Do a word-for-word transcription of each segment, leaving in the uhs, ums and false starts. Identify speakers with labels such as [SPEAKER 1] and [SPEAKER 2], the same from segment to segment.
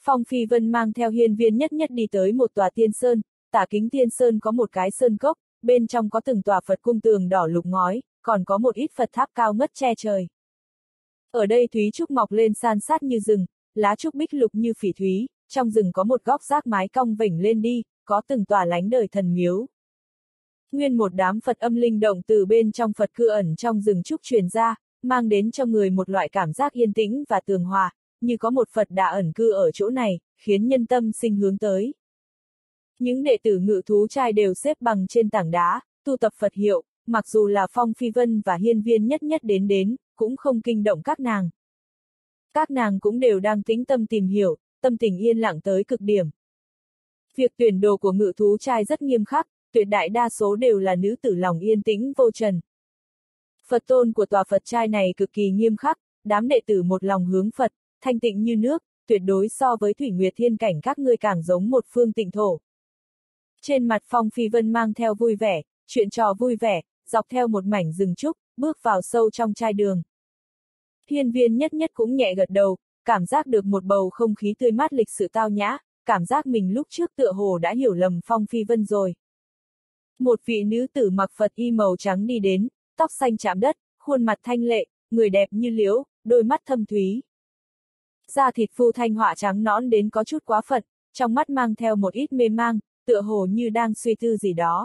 [SPEAKER 1] Phong Phi Vân mang theo Hiên Viên Nhất Nhất đi tới một tòa tiên sơn, tả kính tiên sơn có một cái sơn cốc, bên trong có từng tòa Phật cung tường đỏ lục ngói, còn có một ít Phật tháp cao ngất che trời. Ở đây thúy trúc mọc lên san sát như rừng, lá trúc bích lục như phỉ thúy, trong rừng có một góc rác mái cong vểnh lên đi, có từng tòa lánh đời thần miếu. Nguyên một đám Phật âm linh động từ bên trong Phật cư ẩn trong rừng trúc truyền ra, mang đến cho người một loại cảm giác yên tĩnh và tường hòa, như có một Phật đã ẩn cư ở chỗ này, khiến nhân tâm sinh hướng tới. Những đệ tử Ngự Thú Trai đều xếp bằng trên tảng đá, tu tập Phật hiệu, mặc dù là Phong Phi Vân và Hiên Viên Nhất Nhất đến đến, cũng không kinh động các nàng. Các nàng cũng đều đang tĩnh tâm tìm hiểu, tâm tình yên lặng tới cực điểm. Việc tuyển đồ của Ngự Thú Trai rất nghiêm khắc, tuyệt đại đa số đều là nữ tử lòng yên tĩnh vô trần. Phật tôn của tòa Phật trai này cực kỳ nghiêm khắc, đám đệ tử một lòng hướng Phật, thanh tịnh như nước, tuyệt đối so với Thủy Nguyệt Thiên cảnh các ngươi càng giống một phương tịnh thổ. Trên mặt Phong Phi Vân mang theo vui vẻ, chuyện trò vui vẻ, dọc theo một mảnh rừng trúc, bước vào sâu trong trai đường. Hiên Viên Nhất Nhất cũng nhẹ gật đầu, cảm giác được một bầu không khí tươi mát lịch sự tao nhã, cảm giác mình lúc trước tựa hồ đã hiểu lầm Phong Phi Vân rồi. Một vị nữ tử mặc Phật y màu trắng đi đến, tóc xanh chạm đất, khuôn mặt thanh lệ, người đẹp như liễu, đôi mắt thâm thúy. Da thịt phu thanh họa trắng nõn đến có chút quá Phật, trong mắt mang theo một ít mê mang, tựa hồ như đang suy tư gì đó.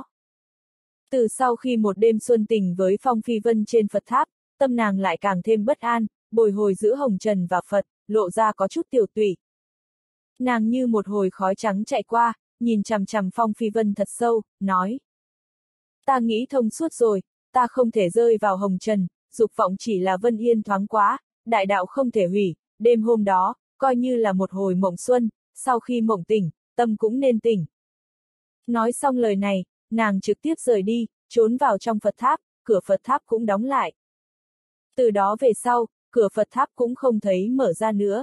[SPEAKER 1] Từ sau khi một đêm xuân tình với Phong Phi Vân trên Phật tháp, tâm nàng lại càng thêm bất an, bồi hồi giữa hồng trần và Phật, lộ ra có chút tiểu tụy. Nàng như một hồi khói trắng chạy qua, nhìn chằm chằm Phong Phi Vân thật sâu, nói. Ta nghĩ thông suốt rồi, ta không thể rơi vào hồng trần, dục vọng chỉ là vân yên thoáng quá, đại đạo không thể hủy, đêm hôm đó, coi như là một hồi mộng xuân, sau khi mộng tỉnh, tâm cũng nên tỉnh. Nói xong lời này, nàng trực tiếp rời đi, trốn vào trong Phật tháp, cửa Phật tháp cũng đóng lại. Từ đó về sau, cửa Phật tháp cũng không thấy mở ra nữa.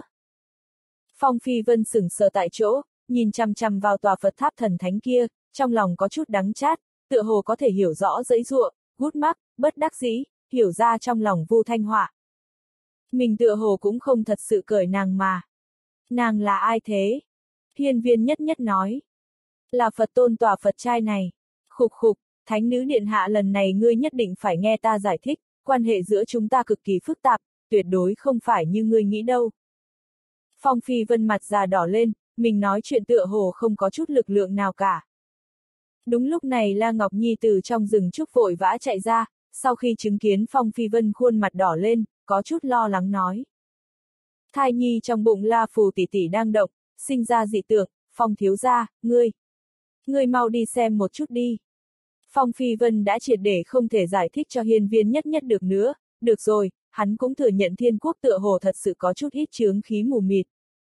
[SPEAKER 1] Phong Phi Vân sững sờ tại chỗ, nhìn chằm chằm vào tòa Phật tháp thần thánh kia, trong lòng có chút đắng chát, tựa hồ có thể hiểu rõ giãy giụa, gút mắt, bất đắc dĩ, hiểu ra trong lòng Vu Thanh Họa. Mình tựa hồ cũng không thật sự cởi nàng mà. Nàng là ai thế? Hiên Viên Nhất Nhất nói. Là Phật tôn tòa Phật trai này. Khục khục, Thánh nữ điện hạ lần này ngươi nhất định phải nghe ta giải thích, quan hệ giữa chúng ta cực kỳ phức tạp, tuyệt đối không phải như ngươi nghĩ đâu. Phong Phi Vân mặt già đỏ lên, mình nói chuyện tựa hồ không có chút lực lượng nào cả. Đúng lúc này La Ngọc Nhi từ trong rừng trúc vội vã chạy ra, sau khi chứng kiến Phong Phi Vân khuôn mặt đỏ lên, có chút lo lắng nói. Thai nhi trong bụng La Phù tỷ tỷ đang động, sinh ra dị tượng, Phong thiếu gia, ngươi. Ngươi mau đi xem một chút đi. Phong Phi Vân đã triệt để không thể giải thích cho Hiên Viên Nhất Nhất được nữa, được rồi, hắn cũng thừa nhận thiên quốc tựa hồ thật sự có chút ít chướng khí mù mịt.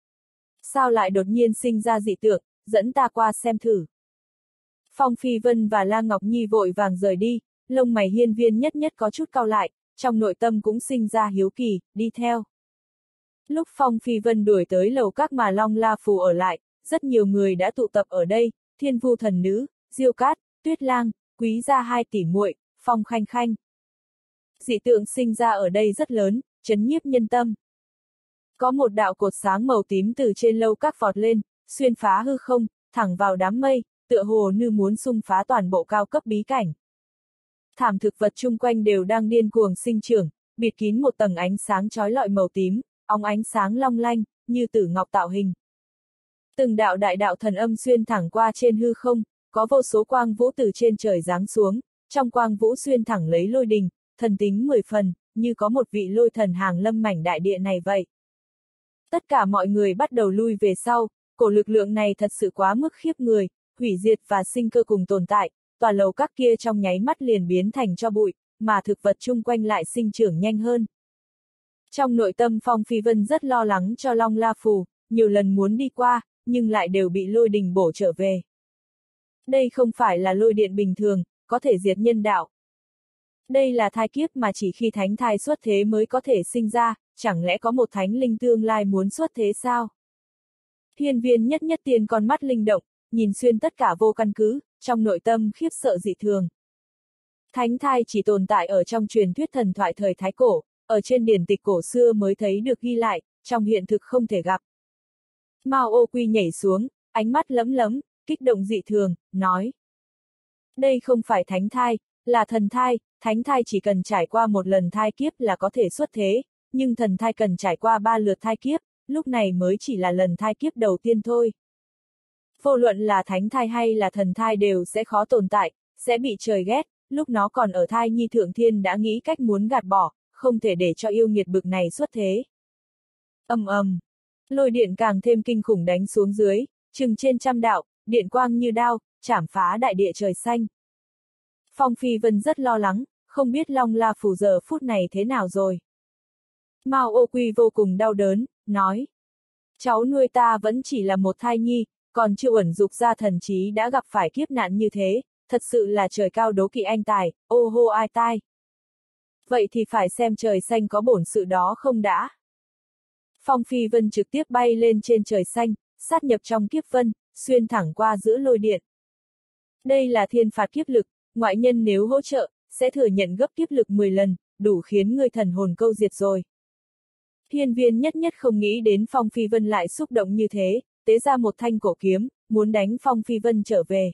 [SPEAKER 1] Sao lại đột nhiên sinh ra dị tượng, dẫn ta qua xem thử. Phong Phi Vân và La Ngọc Nhi vội vàng rời đi, lông mày Hiên Viên Nhất Nhất có chút cau lại, trong nội tâm cũng sinh ra hiếu kỳ, đi theo. Lúc Phong Phi Vân đuổi tới lầu các mà Long La Phù ở lại, rất nhiều người đã tụ tập ở đây, Thiên Vu thần nữ, Diêu Cát, Tuyết Lang, Quý gia hai tỷ muội, Phong Khanh Khanh. Dị tượng sinh ra ở đây rất lớn, chấn nhiếp nhân tâm. Có một đạo cột sáng màu tím từ trên lâu các vọt lên, xuyên phá hư không, thẳng vào đám mây, tựa hồ như muốn xung phá toàn bộ cao cấp bí cảnh. Thảm thực vật chung quanh đều đang điên cuồng sinh trưởng, bịt kín một tầng ánh sáng chói lọi màu tím, óng ánh sáng long lanh, như tử ngọc tạo hình. Từng đạo đại đạo thần âm xuyên thẳng qua trên hư không, có vô số quang vũ từ trên trời giáng xuống, trong quang vũ xuyên thẳng lấy lôi đình, thần tính mười phần, như có một vị lôi thần hàng lâm mảnh đại địa này vậy. Tất cả mọi người bắt đầu lui về sau, cổ lực lượng này thật sự quá mức khiếp người, hủy diệt và sinh cơ cùng tồn tại, tòa lầu các kia trong nháy mắt liền biến thành cho bụi, mà thực vật chung quanh lại sinh trưởng nhanh hơn. Trong nội tâm Phong Phi Vân rất lo lắng cho Long La Phù, nhiều lần muốn đi qua, nhưng lại đều bị lôi đình bổ trở về. Đây không phải là lôi điện bình thường, có thể diệt nhân đạo. Đây là thai kiếp mà chỉ khi thánh thai xuất thế mới có thể sinh ra, chẳng lẽ có một thánh linh tương lai muốn xuất thế sao? Hiên Viên Nhất Nhất tiên con mắt linh động, nhìn xuyên tất cả vô căn cứ, trong nội tâm khiếp sợ dị thường. Thánh thai chỉ tồn tại ở trong truyền thuyết thần thoại thời Thái Cổ, ở trên điển tịch cổ xưa mới thấy được ghi lại, trong hiện thực không thể gặp. Mao Ô Quy nhảy xuống, ánh mắt lấm lấm, kích động dị thường, nói. Đây không phải thánh thai, là thần thai, thánh thai chỉ cần trải qua một lần thai kiếp là có thể xuất thế, nhưng thần thai cần trải qua ba lượt thai kiếp, lúc này mới chỉ là lần thai kiếp đầu tiên thôi. Vô luận là thánh thai hay là thần thai đều sẽ khó tồn tại, sẽ bị trời ghét, lúc nó còn ở thai nhi thượng thiên đã nghĩ cách muốn gạt bỏ, không thể để cho yêu nghiệt bực này xuất thế. Ầm ầm, lôi điện càng thêm kinh khủng đánh xuống dưới, chừng trên trăm đạo, điện quang như đao, chảm phá đại địa trời xanh. Phong Phi Vân rất lo lắng, không biết Long La Phù giờ phút này thế nào rồi. Mao Ô Quy vô cùng đau đớn, nói. Cháu nuôi ta vẫn chỉ là một thai nhi, còn chưa ẩn dục ra thần trí đã gặp phải kiếp nạn như thế, thật sự là trời cao đố kỵ anh tài, ô hô ai tai. Vậy thì phải xem trời xanh có bổn sự đó không đã. Phong Phi Vân trực tiếp bay lên trên trời xanh, sát nhập trong kiếp vân, xuyên thẳng qua giữa lôi điện. Đây là thiên phạt kiếp lực, ngoại nhân nếu hỗ trợ, sẽ thừa nhận gấp kiếp lực mười lần, đủ khiến người thần hồn câu diệt rồi. Hiên Viên nhất nhất không nghĩ đến Phong Phi Vân lại xúc động như thế, tế ra một thanh cổ kiếm, muốn đánh Phong Phi Vân trở về.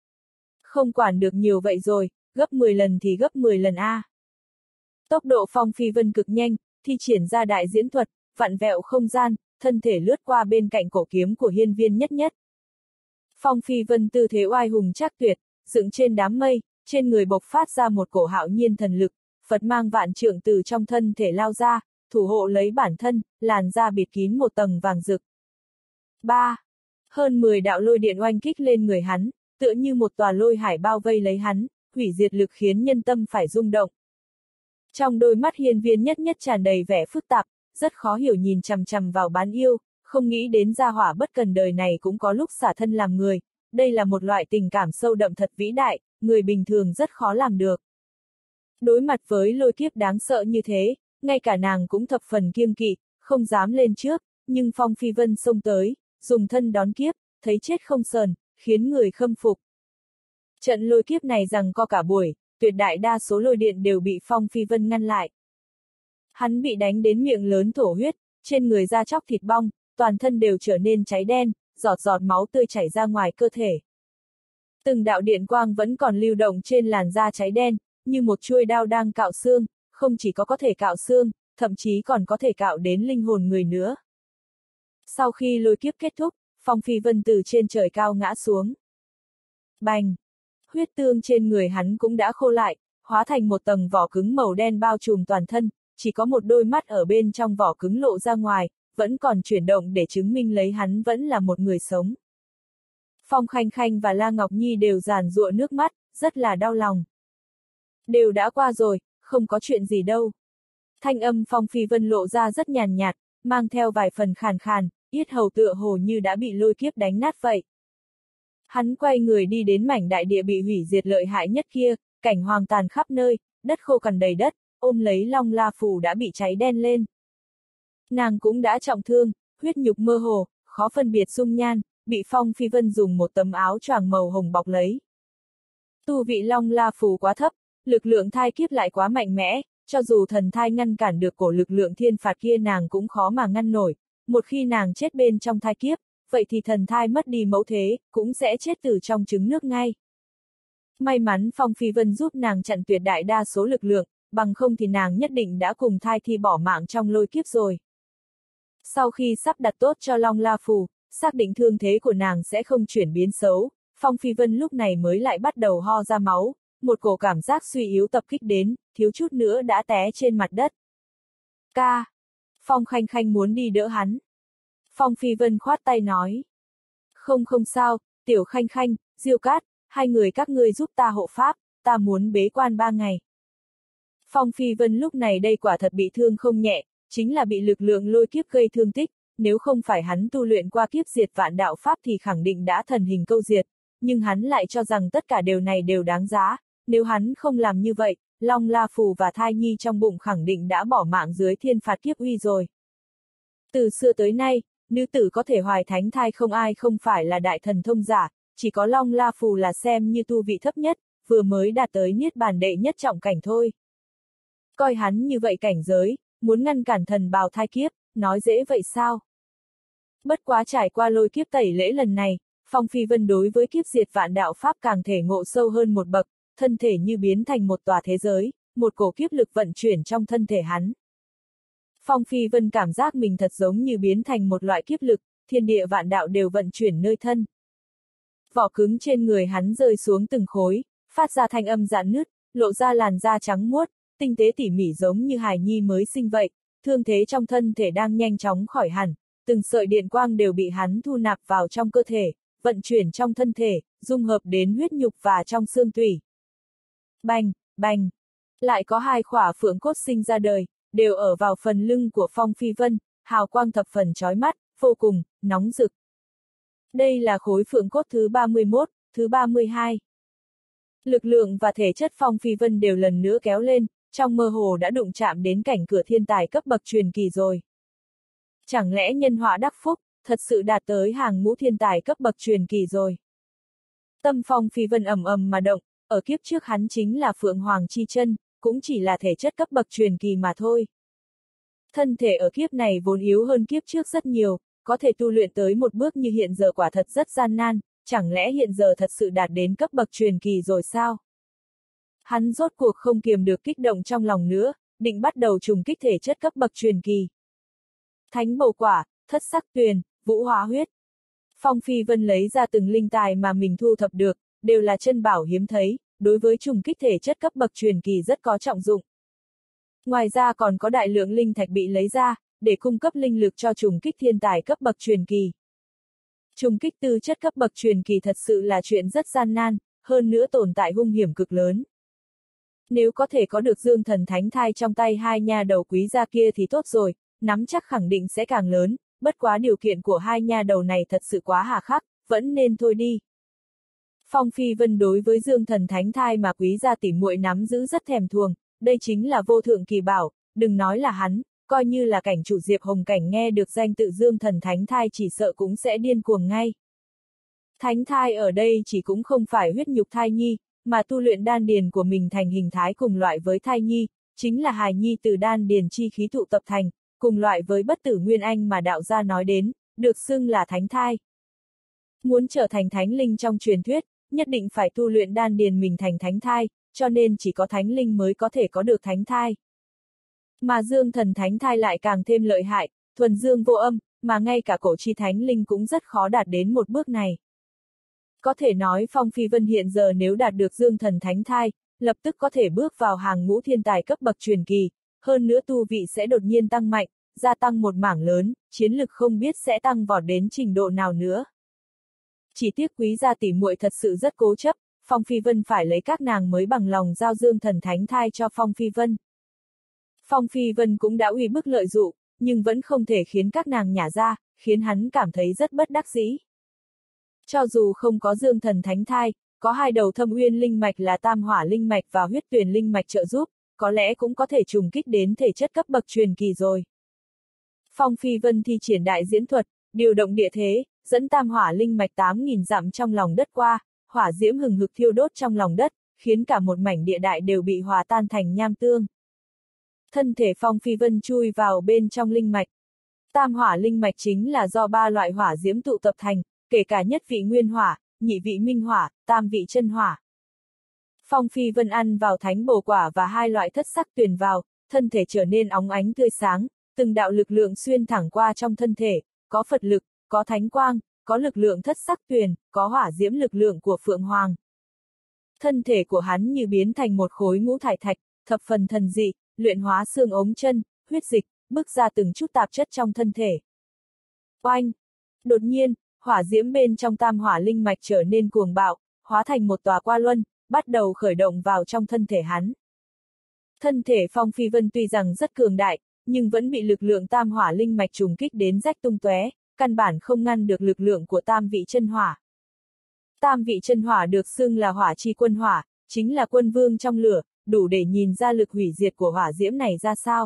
[SPEAKER 1] Không quản được nhiều vậy rồi, gấp mười lần thì gấp mười lần a. Tốc độ Phong Phi Vân cực nhanh, thi triển ra đại diễn thuật, vặn vẹo không gian, thân thể lướt qua bên cạnh cổ kiếm của Hiên Viên nhất nhất. Phong Phi Vân tư thế oai hùng trác tuyệt, dựng trên đám mây, trên người bộc phát ra một cổ hạo nhiên thần lực, Phật mang vạn trượng từ trong thân thể lao ra, thủ hộ lấy bản thân, làn da bịt kín một tầng vàng rực. ba. Hơn mười đạo lôi điện oanh kích lên người hắn, tựa như một tòa lôi hải bao vây lấy hắn, hủy diệt lực khiến nhân tâm phải rung động. Trong đôi mắt Hiên Viên nhất nhất tràn đầy vẻ phức tạp, rất khó hiểu nhìn chằm chằm vào bán yêu, không nghĩ đến gia hỏa bất cần đời này cũng có lúc xả thân làm người, đây là một loại tình cảm sâu đậm thật vĩ đại, người bình thường rất khó làm được. Đối mặt với lôi kiếp đáng sợ như thế, ngay cả nàng cũng thập phần kiêng kỵ, không dám lên trước, nhưng Phong Phi Vân xông tới, dùng thân đón kiếp, thấy chết không sờn, khiến người khâm phục. Trận lôi kiếp này rằng co cả buổi, tuyệt đại đa số lôi điện đều bị Phong Phi Vân ngăn lại. Hắn bị đánh đến miệng lớn thổ huyết, trên người da chóc thịt bong, toàn thân đều trở nên cháy đen, giọt giọt máu tươi chảy ra ngoài cơ thể. Từng đạo điện quang vẫn còn lưu động trên làn da cháy đen, như một chuôi đao đang cạo xương, không chỉ có có thể cạo xương, thậm chí còn có thể cạo đến linh hồn người nữa. Sau khi lôi kiếp kết thúc, Phong Phi Vân từ trên trời cao ngã xuống. Bành! Huyết tương trên người hắn cũng đã khô lại, hóa thành một tầng vỏ cứng màu đen bao trùm toàn thân, chỉ có một đôi mắt ở bên trong vỏ cứng lộ ra ngoài, vẫn còn chuyển động để chứng minh lấy hắn vẫn là một người sống. Phong Khanh Khanh và La Ngọc Nhi đều giàn giụa nước mắt, rất là đau lòng. Đều đã qua rồi, không có chuyện gì đâu. Thanh âm Phong Phi Vân lộ ra rất nhàn nhạt, mang theo vài phần khàn khàn, yết hầu tựa hồ như đã bị lôi kiếp đánh nát vậy. Hắn quay người đi đến mảnh đại địa bị hủy diệt lợi hại nhất kia, cảnh hoang tàn khắp nơi, đất khô cằn đầy đất, ôm lấy Long La Phù đã bị cháy đen lên. Nàng cũng đã trọng thương, huyết nhục mơ hồ, khó phân biệt dung nhan, bị Phong Phi Vân dùng một tấm áo choàng màu hồng bọc lấy. Tu vị Long La Phù quá thấp, lực lượng thai kiếp lại quá mạnh mẽ, cho dù thần thai ngăn cản được cổ lực lượng thiên phạt kia nàng cũng khó mà ngăn nổi, một khi nàng chết bên trong thai kiếp, vậy thì thần thai mất đi mẫu thế, cũng sẽ chết từ trong trứng nước ngay. May mắn Phong Phi Vân giúp nàng chặn tuyệt đại đa số lực lượng, bằng không thì nàng nhất định đã cùng thai thi bỏ mạng trong lôi kiếp rồi. Sau khi sắp đặt tốt cho Long La Phù, xác định thương thế của nàng sẽ không chuyển biến xấu, Phong Phi Vân lúc này mới lại bắt đầu ho ra máu, một cổ cảm giác suy yếu tập kích đến, thiếu chút nữa đã té trên mặt đất. Ca! Phong Khanh Khanh muốn đi đỡ hắn. Phong Phi Vân khoát tay nói. Không không sao, Tiểu Khanh Khanh, Diêu Cát, hai người các ngươi giúp ta hộ pháp, ta muốn bế quan ba ngày. Phong Phi Vân lúc này đây quả thật bị thương không nhẹ, chính là bị lực lượng lôi kiếp gây thương tích, nếu không phải hắn tu luyện qua kiếp diệt vạn đạo pháp thì khẳng định đã thần hình câu diệt, nhưng hắn lại cho rằng tất cả điều này đều đáng giá, nếu hắn không làm như vậy, Long La Phù và thai nhi trong bụng khẳng định đã bỏ mạng dưới thiên phạt kiếp uy rồi. Từ xưa tới nay, nữ tử có thể hoài thánh thai không ai không phải là đại thần thông giả, chỉ có Long La Phù là xem như tu vị thấp nhất, vừa mới đạt tới niết bàn đệ nhất trọng cảnh thôi. Coi hắn như vậy cảnh giới, muốn ngăn cản thần bào thai kiếp, nói dễ vậy sao? Bất quá trải qua lôi kiếp tẩy lễ lần này, Phong Phi Vân đối với kiếp diệt vạn đạo pháp càng thể ngộ sâu hơn một bậc, thân thể như biến thành một tòa thế giới, một cổ kiếp lực vận chuyển trong thân thể hắn. Phong Phi Vân cảm giác mình thật giống như biến thành một loại kiếp lực, thiên địa vạn đạo đều vận chuyển nơi thân. Vỏ cứng trên người hắn rơi xuống từng khối, phát ra thanh âm rạn nứt, lộ ra làn da trắng muốt, tinh tế tỉ mỉ giống như hài nhi mới sinh vậy, thương thế trong thân thể đang nhanh chóng khỏi hẳn, từng sợi điện quang đều bị hắn thu nạp vào trong cơ thể, vận chuyển trong thân thể, dung hợp đến huyết nhục và trong xương tủy. Bành, bành, lại có hai khỏa phượng cốt sinh ra đời, đều ở vào phần lưng của Phong Phi Vân, hào quang thập phần chói mắt, vô cùng, nóng rực. Đây là khối phượng cốt thứ ba mươi mốt, thứ ba mươi hai. Lực lượng và thể chất Phong Phi Vân đều lần nữa kéo lên, trong mơ hồ đã đụng chạm đến cảnh cửa thiên tài cấp bậc truyền kỳ rồi. Chẳng lẽ nhân họa đắc phúc, thật sự đạt tới hàng ngũ thiên tài cấp bậc truyền kỳ rồi. Tâm Phong Phi Vân ầm ầm mà động, ở kiếp trước hắn chính là Phượng Hoàng chi chân, cũng chỉ là thể chất cấp bậc truyền kỳ mà thôi. Thân thể ở kiếp này vốn yếu hơn kiếp trước rất nhiều, có thể tu luyện tới một bước như hiện giờ quả thật rất gian nan, chẳng lẽ hiện giờ thật sự đạt đến cấp bậc truyền kỳ rồi sao? Hắn rốt cuộc không kiềm được kích động trong lòng nữa, định bắt đầu trùng kích thể chất cấp bậc truyền kỳ. Thánh bầu quả, thất sắc tuyền, vũ hóa huyết. Phong Phi Vân lấy ra từng linh tài mà mình thu thập được, đều là chân bảo hiếm thấy, đối với trùng kích thể chất cấp bậc truyền kỳ rất có trọng dụng. Ngoài ra còn có đại lượng linh thạch bị lấy ra, để cung cấp linh lực cho trùng kích thiên tài cấp bậc truyền kỳ. Trùng kích tư chất cấp bậc truyền kỳ thật sự là chuyện rất gian nan, hơn nữa tồn tại hung hiểm cực lớn. Nếu có thể có được Dương Thần Thánh Thai trong tay hai nha đầu quý gia kia thì tốt rồi, nắm chắc khẳng định sẽ càng lớn, bất quá điều kiện của hai nha đầu này thật sự quá hà khắc, vẫn nên thôi đi. Phong Phi Vân đối với Dương Thần Thánh Thai mà quý gia tỉ muội nắm giữ rất thèm thuồng, đây chính là vô thượng kỳ bảo, đừng nói là hắn, coi như là cảnh chủ Diệp Hồng Cảnh nghe được danh tự Dương Thần Thánh Thai chỉ sợ cũng sẽ điên cuồng ngay. Thánh thai ở đây chỉ cũng không phải huyết nhục thai nhi, mà tu luyện đan điền của mình thành hình thái cùng loại với thai nhi, chính là hài nhi từ đan điền chi khí tụ tập thành, cùng loại với bất tử nguyên anh mà đạo gia nói đến, được xưng là thánh thai. Muốn trở thành thánh linh trong truyền thuyết, nhất định phải tu luyện đan điền mình thành thánh thai, cho nên chỉ có thánh linh mới có thể có được thánh thai. Mà Dương Thần Thánh Thai lại càng thêm lợi hại, thuần dương vô âm, mà ngay cả cổ chi thánh linh cũng rất khó đạt đến một bước này. Có thể nói Phong Phi Vân hiện giờ nếu đạt được Dương Thần Thánh Thai, lập tức có thể bước vào hàng ngũ thiên tài cấp bậc truyền kỳ, hơn nữa tu vị sẽ đột nhiên tăng mạnh, gia tăng một mảng lớn, chiến lực không biết sẽ tăng vọt đến trình độ nào nữa. Chỉ tiếc quý gia tỷ muội thật sự rất cố chấp, Phong Phi Vân phải lấy các nàng mới bằng lòng giao Dương Thần Thánh Thai cho Phong Phi Vân. Phong Phi Vân cũng đã uy bức lợi dụ, nhưng vẫn không thể khiến các nàng nhả ra, khiến hắn cảm thấy rất bất đắc dĩ. Cho dù không có Dương Thần Thánh Thai, có hai đầu Thâm Uyên linh mạch là Tam Hỏa linh mạch và Huyết Tuyền linh mạch trợ giúp, có lẽ cũng có thể trùng kích đến thể chất cấp bậc truyền kỳ rồi. Phong Phi Vân thi triển đại diễn thuật, điều động địa thế, dẫn Tam Hỏa linh mạch tám nghìn dặm trong lòng đất qua, hỏa diễm hừng hực thiêu đốt trong lòng đất, khiến cả một mảnh địa đại đều bị hòa tan thành nham tương. Thân thể Phong Phi Vân chui vào bên trong linh mạch. Tam Hỏa linh mạch chính là do ba loại hỏa diễm tụ tập thành, kể cả nhất vị nguyên hỏa, nhị vị minh hỏa, tam vị chân hỏa. Phong Phi Vân ăn vào thánh bồ quả và hai loại thất sắc tuyền vào, thân thể trở nên óng ánh tươi sáng, từng đạo lực lượng xuyên thẳng qua trong thân thể, có Phật lực, có thánh quang, có lực lượng thất sắc tuyền, có hỏa diễm lực lượng của Phượng Hoàng. Thân thể của hắn như biến thành một khối ngũ thải thạch, thập phần thần dị, luyện hóa xương ống chân, huyết dịch, bức ra từng chút tạp chất trong thân thể. Oanh! Đột nhiên, hỏa diễm bên trong Tam Hỏa linh mạch trở nên cuồng bạo, hóa thành một tòa qua luân, bắt đầu khởi động vào trong thân thể hắn. Thân thể Phong Phi Vân tuy rằng rất cường đại, nhưng vẫn bị lực lượng Tam Hỏa linh mạch trùng kích đến rách tung tóe, căn bản không ngăn được lực lượng của tam vị chân hỏa. Tam vị chân hỏa được xưng là hỏa chi quân hỏa, chính là quân vương trong lửa, đủ để nhìn ra lực hủy diệt của hỏa diễm này ra sao.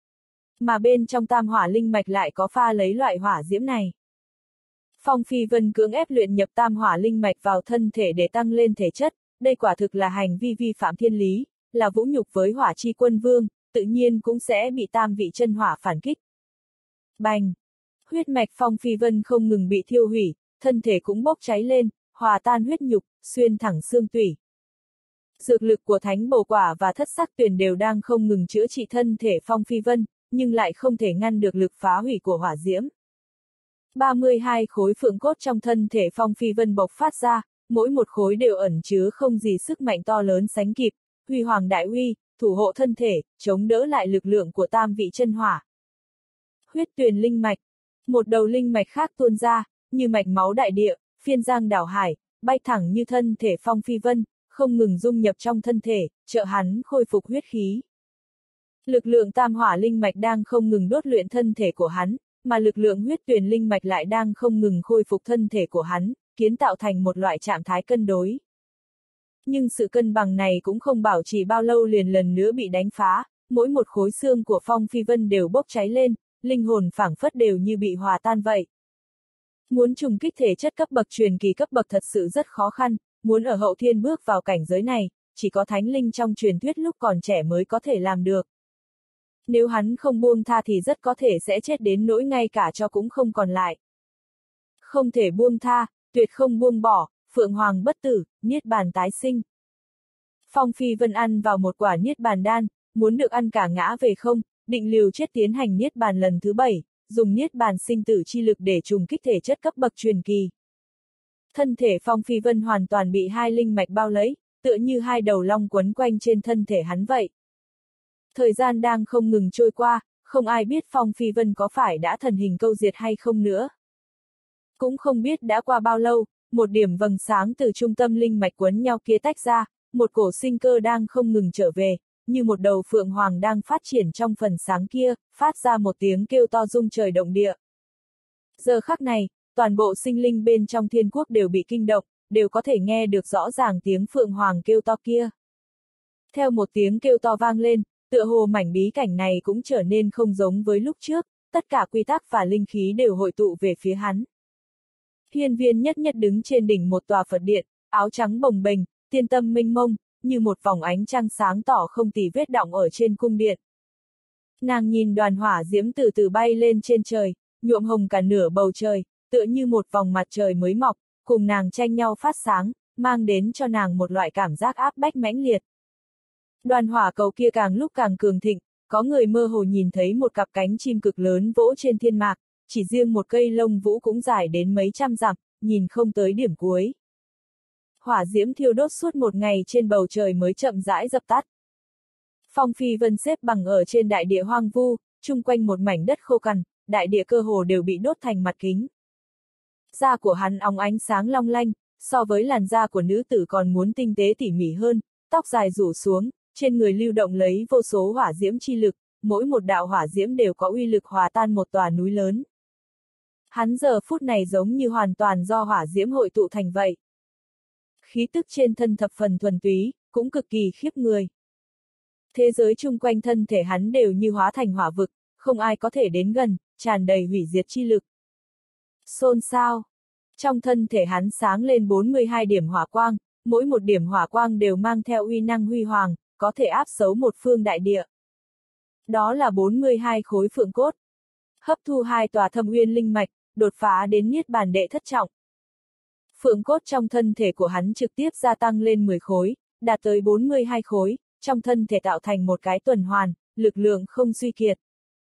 [SPEAKER 1] Mà bên trong Tam Hỏa linh mạch lại có pha lấy loại hỏa diễm này. Phong Phi Vân cưỡng ép luyện nhập Tam Hỏa linh mạch vào thân thể để tăng lên thể chất, đây quả thực là hành vi vi phạm thiên lý, là vũ nhục với hỏa chi quân vương, tự nhiên cũng sẽ bị tam vị chân hỏa phản kích. Bành! Huyết mạch Phong Phi Vân không ngừng bị thiêu hủy, thân thể cũng bốc cháy lên, hòa tan huyết nhục, xuyên thẳng xương tủy. Dược lực của thánh bổ quả và thất sắc tuyền đều đang không ngừng chữa trị thân thể Phong Phi Vân, nhưng lại không thể ngăn được lực phá hủy của hỏa diễm. ba mươi hai khối phượng cốt trong thân thể Phong Phi Vân bộc phát ra, mỗi một khối đều ẩn chứa không gì sức mạnh to lớn sánh kịp, huy hoàng đại uy, thủ hộ thân thể, chống đỡ lại lực lượng của tam vị chân hỏa. Huyết tuyền linh mạch. Một đầu linh mạch khác tuôn ra, như mạch máu đại địa, phiên giang đảo hải, bay thẳng như thân thể Phong Phi Vân, không ngừng dung nhập trong thân thể, trợ hắn khôi phục huyết khí. Lực lượng tam hỏa linh mạch đang không ngừng đốt luyện thân thể của hắn, mà lực lượng huyết tuyền linh mạch lại đang không ngừng khôi phục thân thể của hắn, kiến tạo thành một loại trạng thái cân đối. Nhưng sự cân bằng này cũng không bảo trì bao lâu liền lần nữa bị đánh phá, mỗi một khối xương của Phong Phi Vân đều bốc cháy lên, linh hồn phảng phất đều như bị hòa tan vậy. Muốn trùng kích thể chất cấp bậc truyền kỳ cấp bậc thật sự rất khó khăn, muốn ở hậu thiên bước vào cảnh giới này, chỉ có thánh linh trong truyền thuyết lúc còn trẻ mới có thể làm được. Nếu hắn không buông tha thì rất có thể sẽ chết đến nỗi ngay cả cho cũng không còn lại. Không thể buông tha, tuyệt không buông bỏ, Phượng Hoàng bất tử, niết bàn tái sinh. Phong Phi Vân ăn vào một quả niết bàn đan, muốn được ăn cả ngã về không, định liều chết tiến hành niết bàn lần thứ bảy, dùng niết bàn sinh tử chi lực để trùng kích thể chất cấp bậc truyền kỳ. Thân thể Phong Phi Vân hoàn toàn bị hai linh mạch bao lấy, tựa như hai đầu long quấn quanh trên thân thể hắn vậy. Thời gian đang không ngừng trôi qua, không ai biết Phong Phi Vân có phải đã thần hình câu diệt hay không nữa. Cũng không biết đã qua bao lâu, một điểm vầng sáng từ trung tâm linh mạch quấn nhau kia tách ra, một cổ sinh cơ đang không ngừng trở về, như một đầu phượng hoàng đang phát triển trong phần sáng kia, phát ra một tiếng kêu to rung trời động địa. Giờ khắc này, toàn bộ sinh linh bên trong thiên quốc đều bị kinh động, đều có thể nghe được rõ ràng tiếng phượng hoàng kêu to kia. Theo một tiếng kêu to vang lên, tựa hồ mảnh bí cảnh này cũng trở nên không giống với lúc trước, tất cả quy tắc và linh khí đều hội tụ về phía hắn. Hiên Viên Nhất Nhất đứng trên đỉnh một tòa Phật điện, áo trắng bồng bềnh, tiên tâm mênh mông, như một vòng ánh trăng sáng tỏ không tì vết đọng ở trên cung điện. Nàng nhìn đoàn hỏa diễm từ từ bay lên trên trời, nhuộm hồng cả nửa bầu trời, tựa như một vòng mặt trời mới mọc, cùng nàng tranh nhau phát sáng, mang đến cho nàng một loại cảm giác áp bách mãnh liệt. Đoàn hỏa cầu kia càng lúc càng cường thịnh, có người mơ hồ nhìn thấy một cặp cánh chim cực lớn vỗ trên thiên mạc, chỉ riêng một cây lông vũ cũng dài đến mấy trăm dặm, nhìn không tới điểm cuối. Hỏa diễm thiêu đốt suốt một ngày trên bầu trời mới chậm rãi dập tắt. Phong Phi Vân xếp bằng ở trên đại địa hoang vu, chung quanh một mảnh đất khô cằn, đại địa cơ hồ đều bị đốt thành mặt kính. Da của hắn óng ánh sáng long lanh, so với làn da của nữ tử còn muốn tinh tế tỉ mỉ hơn, tóc dài rủ xuống, trên người lưu động lấy vô số hỏa diễm chi lực, mỗi một đạo hỏa diễm đều có uy lực hòa tan một tòa núi lớn. Hắn giờ phút này giống như hoàn toàn do hỏa diễm hội tụ thành vậy. Khí tức trên thân thập phần thuần túy, cũng cực kỳ khiếp người. Thế giới chung quanh thân thể hắn đều như hóa thành hỏa vực, không ai có thể đến gần, tràn đầy hủy diệt chi lực. Xôn xao. Trong thân thể hắn sáng lên bốn mươi hai điểm hỏa quang, mỗi một điểm hỏa quang đều mang theo uy năng huy hoàng, có thể áp xấu một phương đại địa. Đó là bốn mươi hai khối phượng cốt. Hấp thu hai tòa thâm uyên linh mạch, đột phá đến niết bàn đệ thất trọng. Phượng cốt trong thân thể của hắn trực tiếp gia tăng lên mười khối, đạt tới bốn mươi hai khối, trong thân thể tạo thành một cái tuần hoàn, lực lượng không suy kiệt.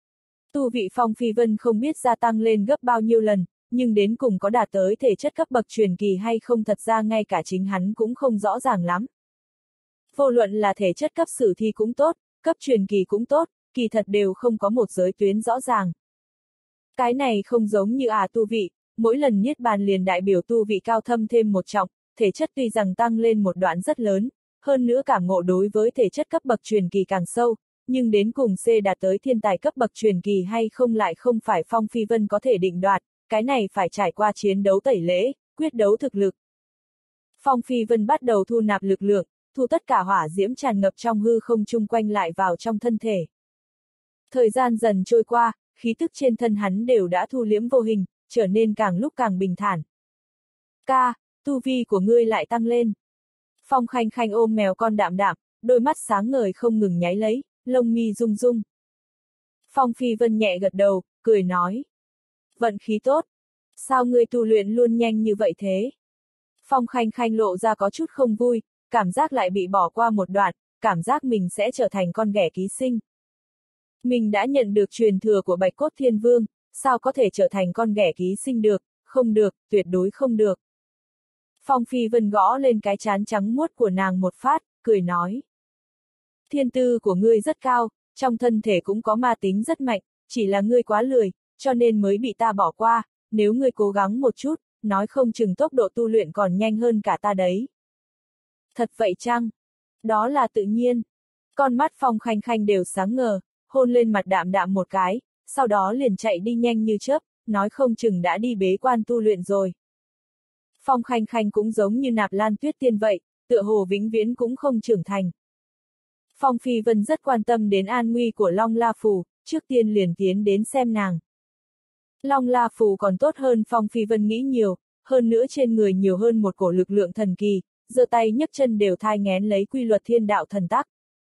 [SPEAKER 1] Tu vị Phong Phi Vân không biết gia tăng lên gấp bao nhiêu lần, nhưng đến cùng có đạt tới thể chất cấp bậc truyền kỳ hay không thật ra ngay cả chính hắn cũng không rõ ràng lắm. Vô luận là thể chất cấp sử thi cũng tốt, cấp truyền kỳ cũng tốt, kỳ thật đều không có một giới tuyến rõ ràng. Cái này không giống như à tu vị, mỗi lần niết bàn liền đại biểu tu vị cao thâm thêm một trọng, thể chất tuy rằng tăng lên một đoạn rất lớn, hơn nữa cảm ngộ đối với thể chất cấp bậc truyền kỳ càng sâu, nhưng đến cùng C đạt tới thiên tài cấp bậc truyền kỳ hay không lại không phải Phong Phi Vân có thể định đoạt, cái này phải trải qua chiến đấu tẩy lễ, quyết đấu thực lực. Phong Phi Vân bắt đầu thu nạp lực lượng, thu tất cả hỏa diễm tràn ngập trong hư không chung quanh lại vào trong thân thể. Thời gian dần trôi qua, khí tức trên thân hắn đều đã thu liễm vô hình, trở nên càng lúc càng bình thản. Ca, tu vi của ngươi lại tăng lên. Phong Khanh Khanh ôm mèo con đạm đạm, đôi mắt sáng ngời không ngừng nháy lấy, lông mi rung rung. Phong Phi Vân nhẹ gật đầu, cười nói. Vận khí tốt. Sao ngươi tu luyện luôn nhanh như vậy thế? Phong Khanh Khanh lộ ra có chút không vui, cảm giác lại bị bỏ qua một đoạn, cảm giác mình sẽ trở thành con ghẻ ký sinh. Mình đã nhận được truyền thừa của Bạch Cốt Thiên Vương, sao có thể trở thành con ghẻ ký sinh được, không được, tuyệt đối không được. Phong Phi Vân gõ lên cái trán trắng muốt của nàng một phát, cười nói. Thiên tư của ngươi rất cao, trong thân thể cũng có ma tính rất mạnh, chỉ là ngươi quá lười, cho nên mới bị ta bỏ qua, nếu ngươi cố gắng một chút, nói không chừng tốc độ tu luyện còn nhanh hơn cả ta đấy. Thật vậy chăng? Đó là tự nhiên. Con mắt Phong Khanh Khanh đều sáng ngờ, hôn lên mặt Đạm Đạm một cái, sau đó liền chạy đi nhanh như chớp, nói không chừng đã đi bế quan tu luyện rồi. Phong Khanh Khanh cũng giống như Nạp Lan Tuyết Tiên vậy, tựa hồ vĩnh viễn cũng không trưởng thành. Phong Phi Vân rất quan tâm đến an nguy của Long La Phù, trước tiên liền tiến đến xem nàng. Long La Phù còn tốt hơn Phong Phi Vân nghĩ nhiều, hơn nữa trên người nhiều hơn một cổ lực lượng thần kỳ, giơ tay nhấc chân đều thai nghén lấy quy luật thiên đạo thần tắc.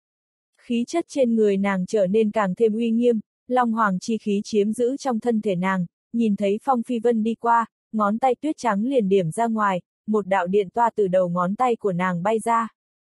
[SPEAKER 1] Khí chất trên người nàng trở nên càng thêm uy nghiêm, Long Hoàng chi khí chiếm giữ trong thân thể nàng, nhìn thấy Phong Phi Vân đi qua, ngón tay tuyết trắng liền điểm ra ngoài, một đạo điện toa từ đầu ngón tay của nàng bay ra.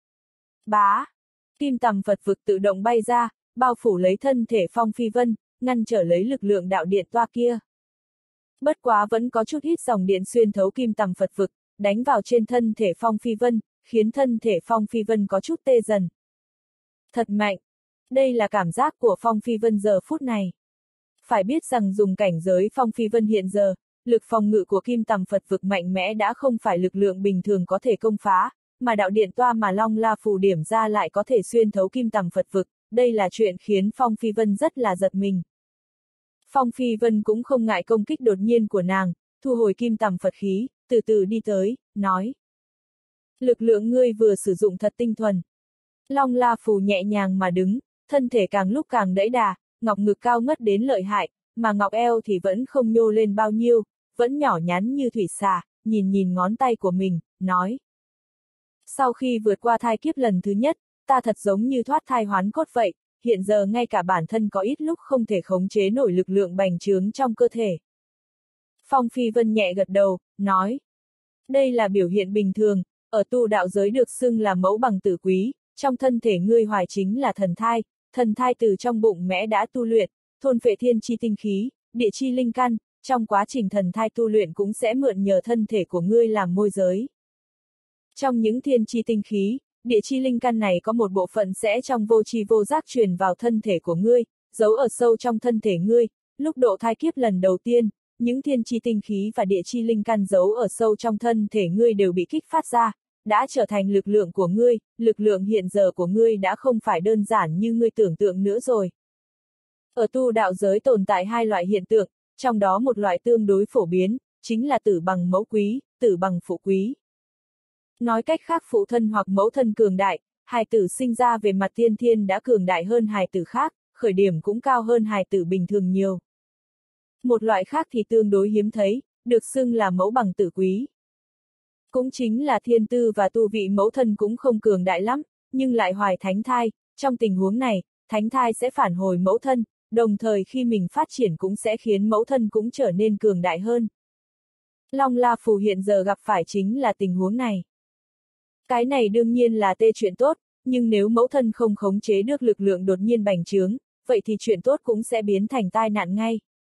[SPEAKER 1] Bá! Kim tầm Phật vực tự động bay ra, bao phủ lấy thân thể Phong Phi Vân, ngăn trở lấy lực lượng đạo điện toa kia. Bất quá vẫn có chút ít dòng điện xuyên thấu kim tầm Phật vực, đánh vào trên thân thể Phong Phi Vân, khiến thân thể Phong Phi Vân có chút tê dần. Thật mạnh! Đây là cảm giác của Phong Phi Vân giờ phút này. Phải biết rằng dùng cảnh giới Phong Phi Vân hiện giờ, lực phòng ngự của kim tầm Phật vực mạnh mẽ đã không phải lực lượng bình thường có thể công phá, mà đạo điện toa mà Long La Phù điểm ra lại có thể xuyên thấu kim tầm Phật vực, đây là chuyện khiến Phong Phi Vân rất là giật mình. Phong Phi Vân cũng không ngại công kích đột nhiên của nàng, thu hồi kim tầm Phật khí, từ từ đi tới, nói. Lực lượng ngươi vừa sử dụng thật tinh thuần. Long La Phù nhẹ nhàng mà đứng, thân thể càng lúc càng đẫy đà, ngọc ngực cao ngất đến lợi hại, mà ngọc eo thì vẫn không nhô lên bao nhiêu, vẫn nhỏ nhắn như thủy xà, nhìn nhìn ngón tay của mình, nói. Sau khi vượt qua thai kiếp lần thứ nhất, ta thật giống như thoát thai hoán cốt vậy, hiện giờ ngay cả bản thân có ít lúc không thể khống chế nổi lực lượng bành trướng trong cơ thể. Phong Phi Vân nhẹ gật đầu, nói. Đây là biểu hiện bình thường, ở tu đạo giới được xưng là mẫu bằng tử quý, trong thân thể ngươi hoài chính là thần thai, thần thai từ trong bụng mẹ đã tu luyện, thôn phệ thiên chi tinh khí, địa chi linh căn, trong quá trình thần thai tu luyện cũng sẽ mượn nhờ thân thể của ngươi làm môi giới. Trong những thiên chi tinh khí, địa chi linh căn này có một bộ phận sẽ trong vô chi vô giác truyền vào thân thể của ngươi, giấu ở sâu trong thân thể ngươi, lúc độ thai kiếp lần đầu tiên, những thiên chi tinh khí và địa chi linh căn giấu ở sâu trong thân thể ngươi đều bị kích phát ra, đã trở thành lực lượng của ngươi, lực lượng hiện giờ của ngươi đã không phải đơn giản như ngươi tưởng tượng nữa rồi. Ở tu đạo giới tồn tại hai loại hiện tượng, trong đó một loại tương đối phổ biến, chính là tử bằng mẫu quý, tử bằng phụ quý. Nói cách khác phụ thân hoặc mẫu thân cường đại, hài tử sinh ra về mặt tiên thiên đã cường đại hơn hài tử khác, khởi điểm cũng cao hơn hài tử bình thường nhiều. Một loại khác thì tương đối hiếm thấy, được xưng là mẫu bằng tử quý. Cũng chính là thiên tư và tu vị mẫu thân cũng không cường đại lắm, nhưng lại hoài thánh thai, trong tình huống này, thánh thai sẽ phản hồi mẫu thân, đồng thời khi mình phát triển cũng sẽ khiến mẫu thân cũng trở nên cường đại hơn. Long La Phù hiện giờ gặp phải chính là tình huống này. Cái này đương nhiên là tê chuyện tốt, nhưng nếu mẫu thân không khống chế được lực lượng đột nhiên bành trướng, vậy thì chuyện tốt cũng sẽ biến thành tai nạn ngay.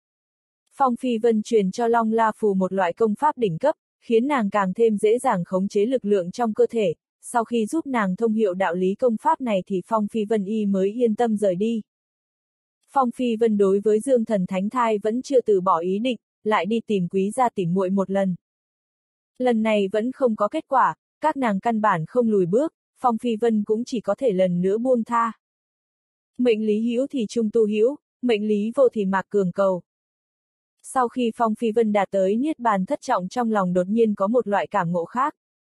[SPEAKER 1] Phong Phi Vân truyền cho Long La Phù một loại công pháp đỉnh cấp, khiến nàng càng thêm dễ dàng khống chế lực lượng trong cơ thể, sau khi giúp nàng thông hiểu đạo lý công pháp này thì Phong Phi Vân y mới yên tâm rời đi. Phong Phi Vân đối với Dương Thần Thánh Thai vẫn chưa từ bỏ ý định, lại đi tìm Quý gia tỉ muội một lần. Lần này vẫn không có kết quả, các nàng căn bản không lùi bước, Phong Phi Vân cũng chỉ có thể lần nữa buông tha. Mệnh lý hữu thì trung tu hữu, mệnh lý vô thì mạc cường cầu. Sau khi Phong Phi Vân đạt tới niết bàn thất trọng trong lòng đột nhiên có một loại cảm ngộ khác.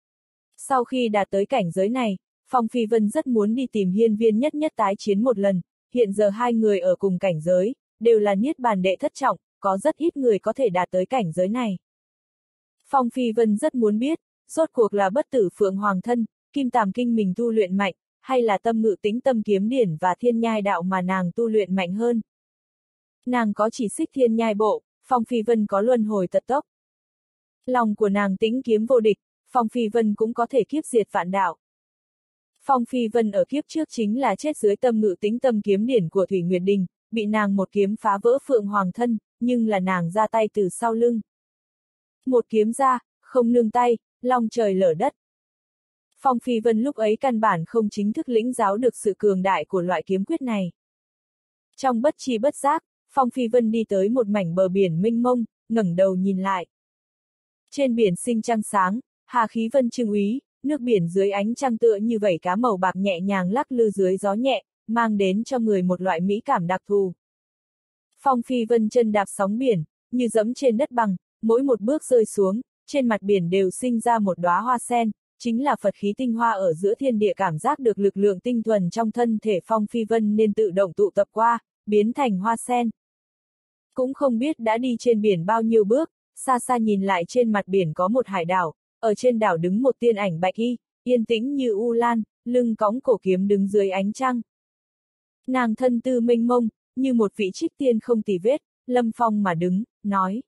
[SPEAKER 1] Sau khi đạt tới cảnh giới này, Phong Phi Vân rất muốn đi tìm Hiên Viên Nhất Nhất tái chiến một lần, hiện giờ hai người ở cùng cảnh giới, đều là niết bàn đệ thất trọng, có rất ít người có thể đạt tới cảnh giới này. Phong Phi Vân rất muốn biết, rốt cuộc là bất tử Phượng Hoàng thân, Kim Tàm Kinh mình tu luyện mạnh, hay là tâm ngự tĩnh tâm kiếm điển và thiên nhai đạo mà nàng tu luyện mạnh hơn. Nàng có chỉ xích thiên nhai bộ, Phong Phi Vân có luân hồi tật tốc. Lòng của nàng tĩnh kiếm vô địch, Phong Phi Vân cũng có thể kiếp diệt vạn đạo. Phong Phi Vân ở kiếp trước chính là chết dưới tâm ngự tĩnh tâm kiếm điển của Thủy Nguyệt Đình, bị nàng một kiếm phá vỡ Phượng Hoàng thân, nhưng là nàng ra tay từ sau lưng. Một kiếm ra, không nương tay, long trời lở đất. Phong Phi Vân lúc ấy căn bản không chính thức lĩnh giáo được sự cường đại của loại kiếm quyết này. Trong bất tri bất giác, Phong Phi Vân đi tới một mảnh bờ biển mênh mông, ngẩng đầu nhìn lại. Trên biển sinh trăng sáng, hà khí vân trưng úy, nước biển dưới ánh trăng tựa như vảy cá màu bạc nhẹ nhàng lắc lư dưới gió nhẹ, mang đến cho người một loại mỹ cảm đặc thù. Phong Phi Vân chân đạp sóng biển, như dẫm trên đất bằng, mỗi một bước rơi xuống, trên mặt biển đều sinh ra một đóa hoa sen, chính là Phật khí tinh hoa ở giữa thiên địa, cảm giác được lực lượng tinh thuần trong thân thể Phong Phi Vân nên tự động tụ tập qua, biến thành hoa sen. Cũng không biết đã đi trên biển bao nhiêu bước, xa xa nhìn lại trên mặt biển có một hải đảo, ở trên đảo đứng một tiên ảnh bạch y, yên tĩnh như u lan, lưng cõng cổ kiếm đứng dưới ánh trăng. Nàng thân tư mênh mông, như một vị trích tiên không tì vết, lâm phong mà đứng, nói.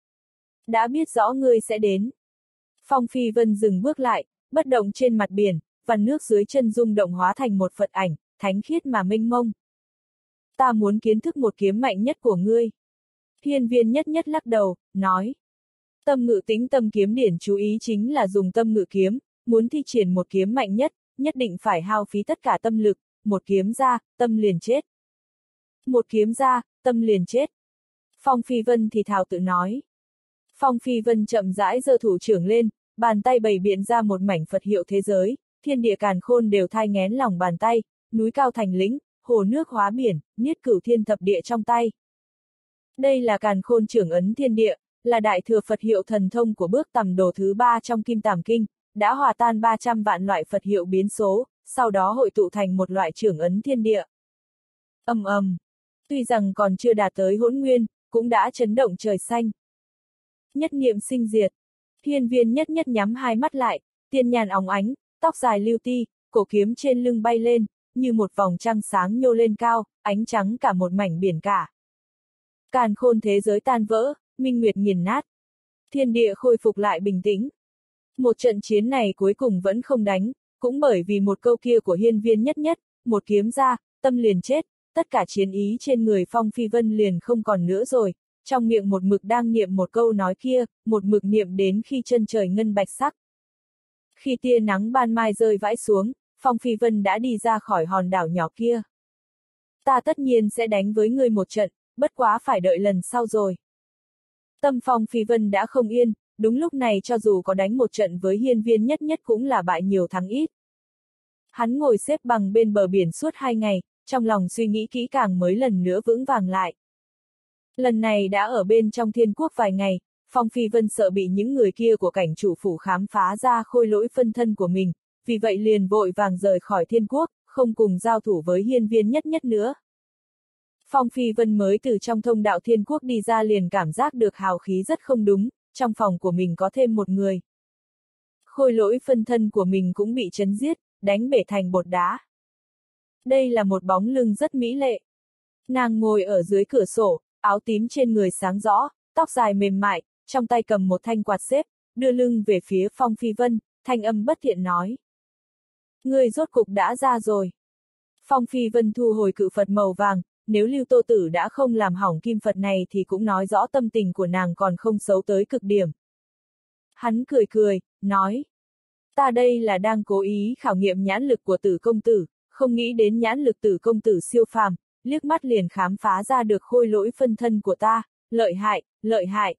[SPEAKER 1] Đã biết rõ ngươi sẽ đến. Phong Phi Vân dừng bước lại, bất động trên mặt biển, vằn nước dưới chân rung động hóa thành một Phật ảnh, thánh khiết mà mênh mông. Ta muốn kiến thức một kiếm mạnh nhất của ngươi. Hiên Viên Nhất Nhất lắc đầu, nói. Tâm ngự tĩnh tâm kiếm điển chú ý chính là dùng tâm ngự kiếm, muốn thi triển một kiếm mạnh nhất, nhất định phải hao phí tất cả tâm lực, một kiếm ra, tâm liền chết. Một kiếm ra, tâm liền chết. Phong Phi Vân thì thào tự nói. Phong Phi Vân chậm rãi giơ thủ trưởng lên, bàn tay bày biện ra một mảnh Phật hiệu thế giới, thiên địa càn khôn đều thai nghén lòng bàn tay, núi cao thành lĩnh, hồ nước hóa biển, niết cửu thiên thập địa trong tay. Đây là càn khôn trưởng ấn thiên địa, là đại thừa Phật hiệu thần thông của bước tầm đồ thứ ba trong Kim Tàm Kinh, đã hòa tan ba trăm vạn loại Phật hiệu biến số, sau đó hội tụ thành một loại trưởng ấn thiên địa. Ầm ầm, tuy rằng còn chưa đạt tới hỗn nguyên, cũng đã chấn động trời xanh. Nhất niệm sinh diệt, Hiên Viên Nhất Nhất nhắm hai mắt lại, tiên nhàn óng ánh, tóc dài lưu ti, cổ kiếm trên lưng bay lên, như một vòng trăng sáng nhô lên cao, ánh trắng cả một mảnh biển cả. Càn khôn thế giới tan vỡ, minh nguyệt nghiền nát. Thiên địa khôi phục lại bình tĩnh. Một trận chiến này cuối cùng vẫn không đánh, cũng bởi vì một câu kia của Hiên Viên Nhất Nhất, một kiếm ra, tâm liền chết, tất cả chiến ý trên người Phong Phi Vân liền không còn nữa rồi, trong miệng một mực đang niệm một câu nói kia, một mực niệm đến khi chân trời ngân bạch sắc. Khi tia nắng ban mai rơi vãi xuống, Phong Phi Vân đã đi ra khỏi hòn đảo nhỏ kia. Ta tất nhiên sẽ đánh với ngươi một trận, bất quá phải đợi lần sau rồi. Tâm Phong Phi Vân đã không yên, đúng lúc này cho dù có đánh một trận với Hiên Viên Nhất Nhất cũng là bại nhiều thắng ít. Hắn ngồi xếp bằng bên bờ biển suốt hai ngày, trong lòng suy nghĩ kỹ càng mới lần nữa vững vàng lại. Lần này đã ở bên trong thiên quốc vài ngày, Phong Phi Vân sợ bị những người kia của cảnh chủ phủ khám phá ra khôi lỗi phân thân của mình, vì vậy liền vội vàng rời khỏi thiên quốc, không cùng giao thủ với Hiên Viên Nhất Nhất nữa. Phong Phi Vân mới từ trong thông đạo thiên quốc đi ra liền cảm giác được hào khí rất không đúng, trong phòng của mình có thêm một người. Khôi lỗi phân thân của mình cũng bị chấn giết, đánh bể thành bột đá. Đây là một bóng lưng rất mỹ lệ. Nàng ngồi ở dưới cửa sổ, áo tím trên người sáng rõ, tóc dài mềm mại, trong tay cầm một thanh quạt xếp, đưa lưng về phía Phong Phi Vân, thanh âm bất thiện nói. Ngươi rốt cục đã ra rồi. Phong Phi Vân thu hồi cự Phật màu vàng, nếu Lưu Tô Tử đã không làm hỏng kim Phật này thì cũng nói rõ tâm tình của nàng còn không xấu tới cực điểm. Hắn cười cười, nói. Ta đây là đang cố ý khảo nghiệm nhãn lực của Tử công tử, không nghĩ đến nhãn lực Tử công tử siêu phàm, liếc mắt liền khám phá ra được khôi lỗi phân thân của ta, lợi hại, lợi hại.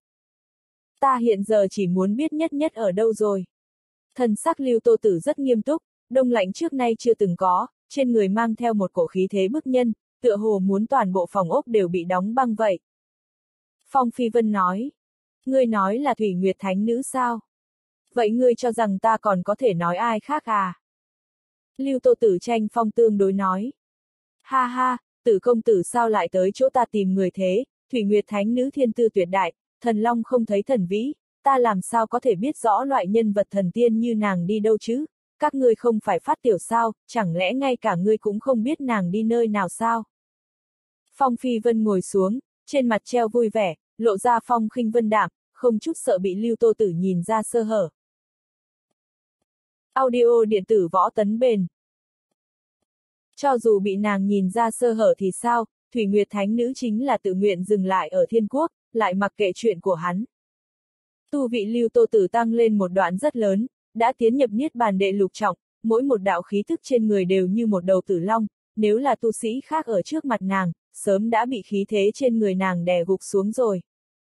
[SPEAKER 1] Ta hiện giờ chỉ muốn biết Nhất Nhất ở đâu rồi. Thần sắc Lưu Tô Tử rất nghiêm túc, đông lạnh trước nay chưa từng có, trên người mang theo một cổ khí thế bức nhân, tựa hồ muốn toàn bộ phòng ốc đều bị đóng băng vậy. Phong Phi Vân nói. Ngươi nói là Thủy Nguyệt Thánh Nữ sao? Vậy ngươi cho rằng ta còn có thể nói ai khác à? Lưu Tô Tử tranh phong tương đối nói. Ha ha, Tử công tử sao lại tới chỗ ta tìm người thế, Thủy Nguyệt Thánh Nữ thiên tư tuyệt đại, thần long không thấy thần vĩ, ta làm sao có thể biết rõ loại nhân vật thần tiên như nàng đi đâu chứ? Các ngươi không phải phát tiểu sao, chẳng lẽ ngay cả ngươi cũng không biết nàng đi nơi nào sao? Phong Phi Vân ngồi xuống, trên mặt treo vui vẻ, lộ ra phong khinh vân đạm, không chút sợ bị Lưu Tô Tử nhìn ra sơ hở. Audio điện tử võ tấn bền. Cho dù bị nàng nhìn ra sơ hở thì sao, Thủy Nguyệt Thánh Nữ chính là tự nguyện dừng lại ở thiên quốc, lại mặc kệ chuyện của hắn. Tu vị Lưu Tô Tử tăng lên một đoạn rất lớn, đã tiến nhập niết bàn đệ lục trọng, mỗi một đạo khí thức trên người đều như một đầu tử long, nếu là tu sĩ khác ở trước mặt nàng, sớm đã bị khí thế trên người nàng đè gục xuống rồi.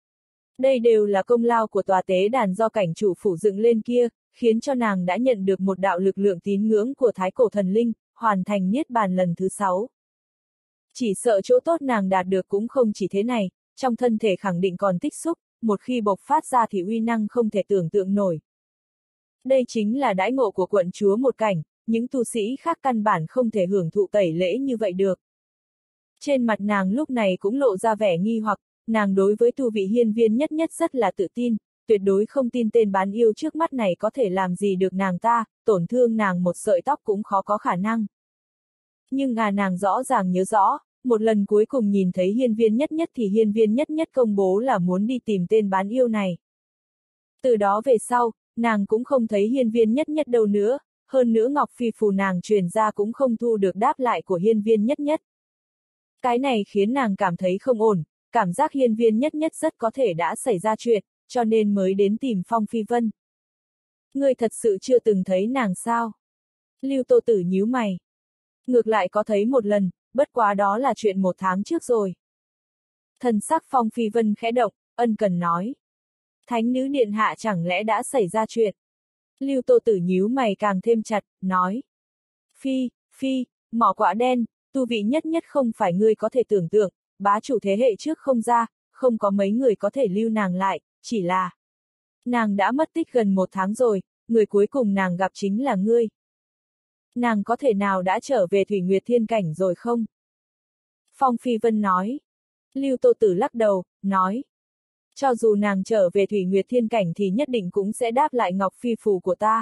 [SPEAKER 1] Đây đều là công lao của tòa tế đàn do cảnh chủ phủ dựng lên kia, khiến cho nàng đã nhận được một đạo lực lượng tín ngưỡng của Thái Cổ Thần Linh, hoàn thành niết bàn lần thứ sáu. Chỉ sợ chỗ tốt nàng đạt được cũng không chỉ thế này, trong thân thể khẳng định còn tích xúc, một khi bộc phát ra thì uy năng không thể tưởng tượng nổi. Đây chính là đãi ngộ của quận chúa một cảnh, những tu sĩ khác căn bản không thể hưởng thụ tẩy lễ như vậy được. Trên mặt nàng lúc này cũng lộ ra vẻ nghi hoặc, nàng đối với tu vị hiên viên nhất nhất rất là tự tin, tuyệt đối không tin tên bán yêu trước mắt này có thể làm gì được nàng ta, tổn thương nàng một sợi tóc cũng khó có khả năng. Nhưng à nàng rõ ràng nhớ rõ, một lần cuối cùng nhìn thấy hiên viên nhất nhất thì hiên viên nhất nhất công bố là muốn đi tìm tên bán yêu này. Từ đó về sau, nàng cũng không thấy hiên viên nhất nhất đâu nữa, hơn nữa Ngọc Phi phù nàng truyền ra cũng không thu được đáp lại của hiên viên nhất nhất. Cái này khiến nàng cảm thấy không ổn, cảm giác hiên viên nhất nhất rất có thể đã xảy ra chuyện, cho nên mới đến tìm Phong Phi Vân. Ngươi thật sự chưa từng thấy nàng sao? Lưu Tô Tử nhíu mày. Ngược lại có thấy một lần, bất quá đó là chuyện một tháng trước rồi. Thần sắc Phong Phi Vân khẽ động, ân cần nói. Thánh nữ điện hạ chẳng lẽ đã xảy ra chuyện? Lưu Tô Tử nhíu mày càng thêm chặt, nói. Phi, Phi, mỏ quạ đen, tu vị nhất nhất không phải ngươi có thể tưởng tượng, bá chủ thế hệ trước không ra, không có mấy người có thể lưu nàng lại, chỉ là. Nàng đã mất tích gần một tháng rồi, người cuối cùng nàng gặp chính là ngươi. Nàng có thể nào đã trở về Thủy Nguyệt Thiên Cảnh rồi không? Phong Phi Vân nói. Lưu Tô Tử lắc đầu, nói. Cho dù nàng trở về Thủy Nguyệt Thiên Cảnh thì nhất định cũng sẽ đáp lại Ngọc Phi phù của ta.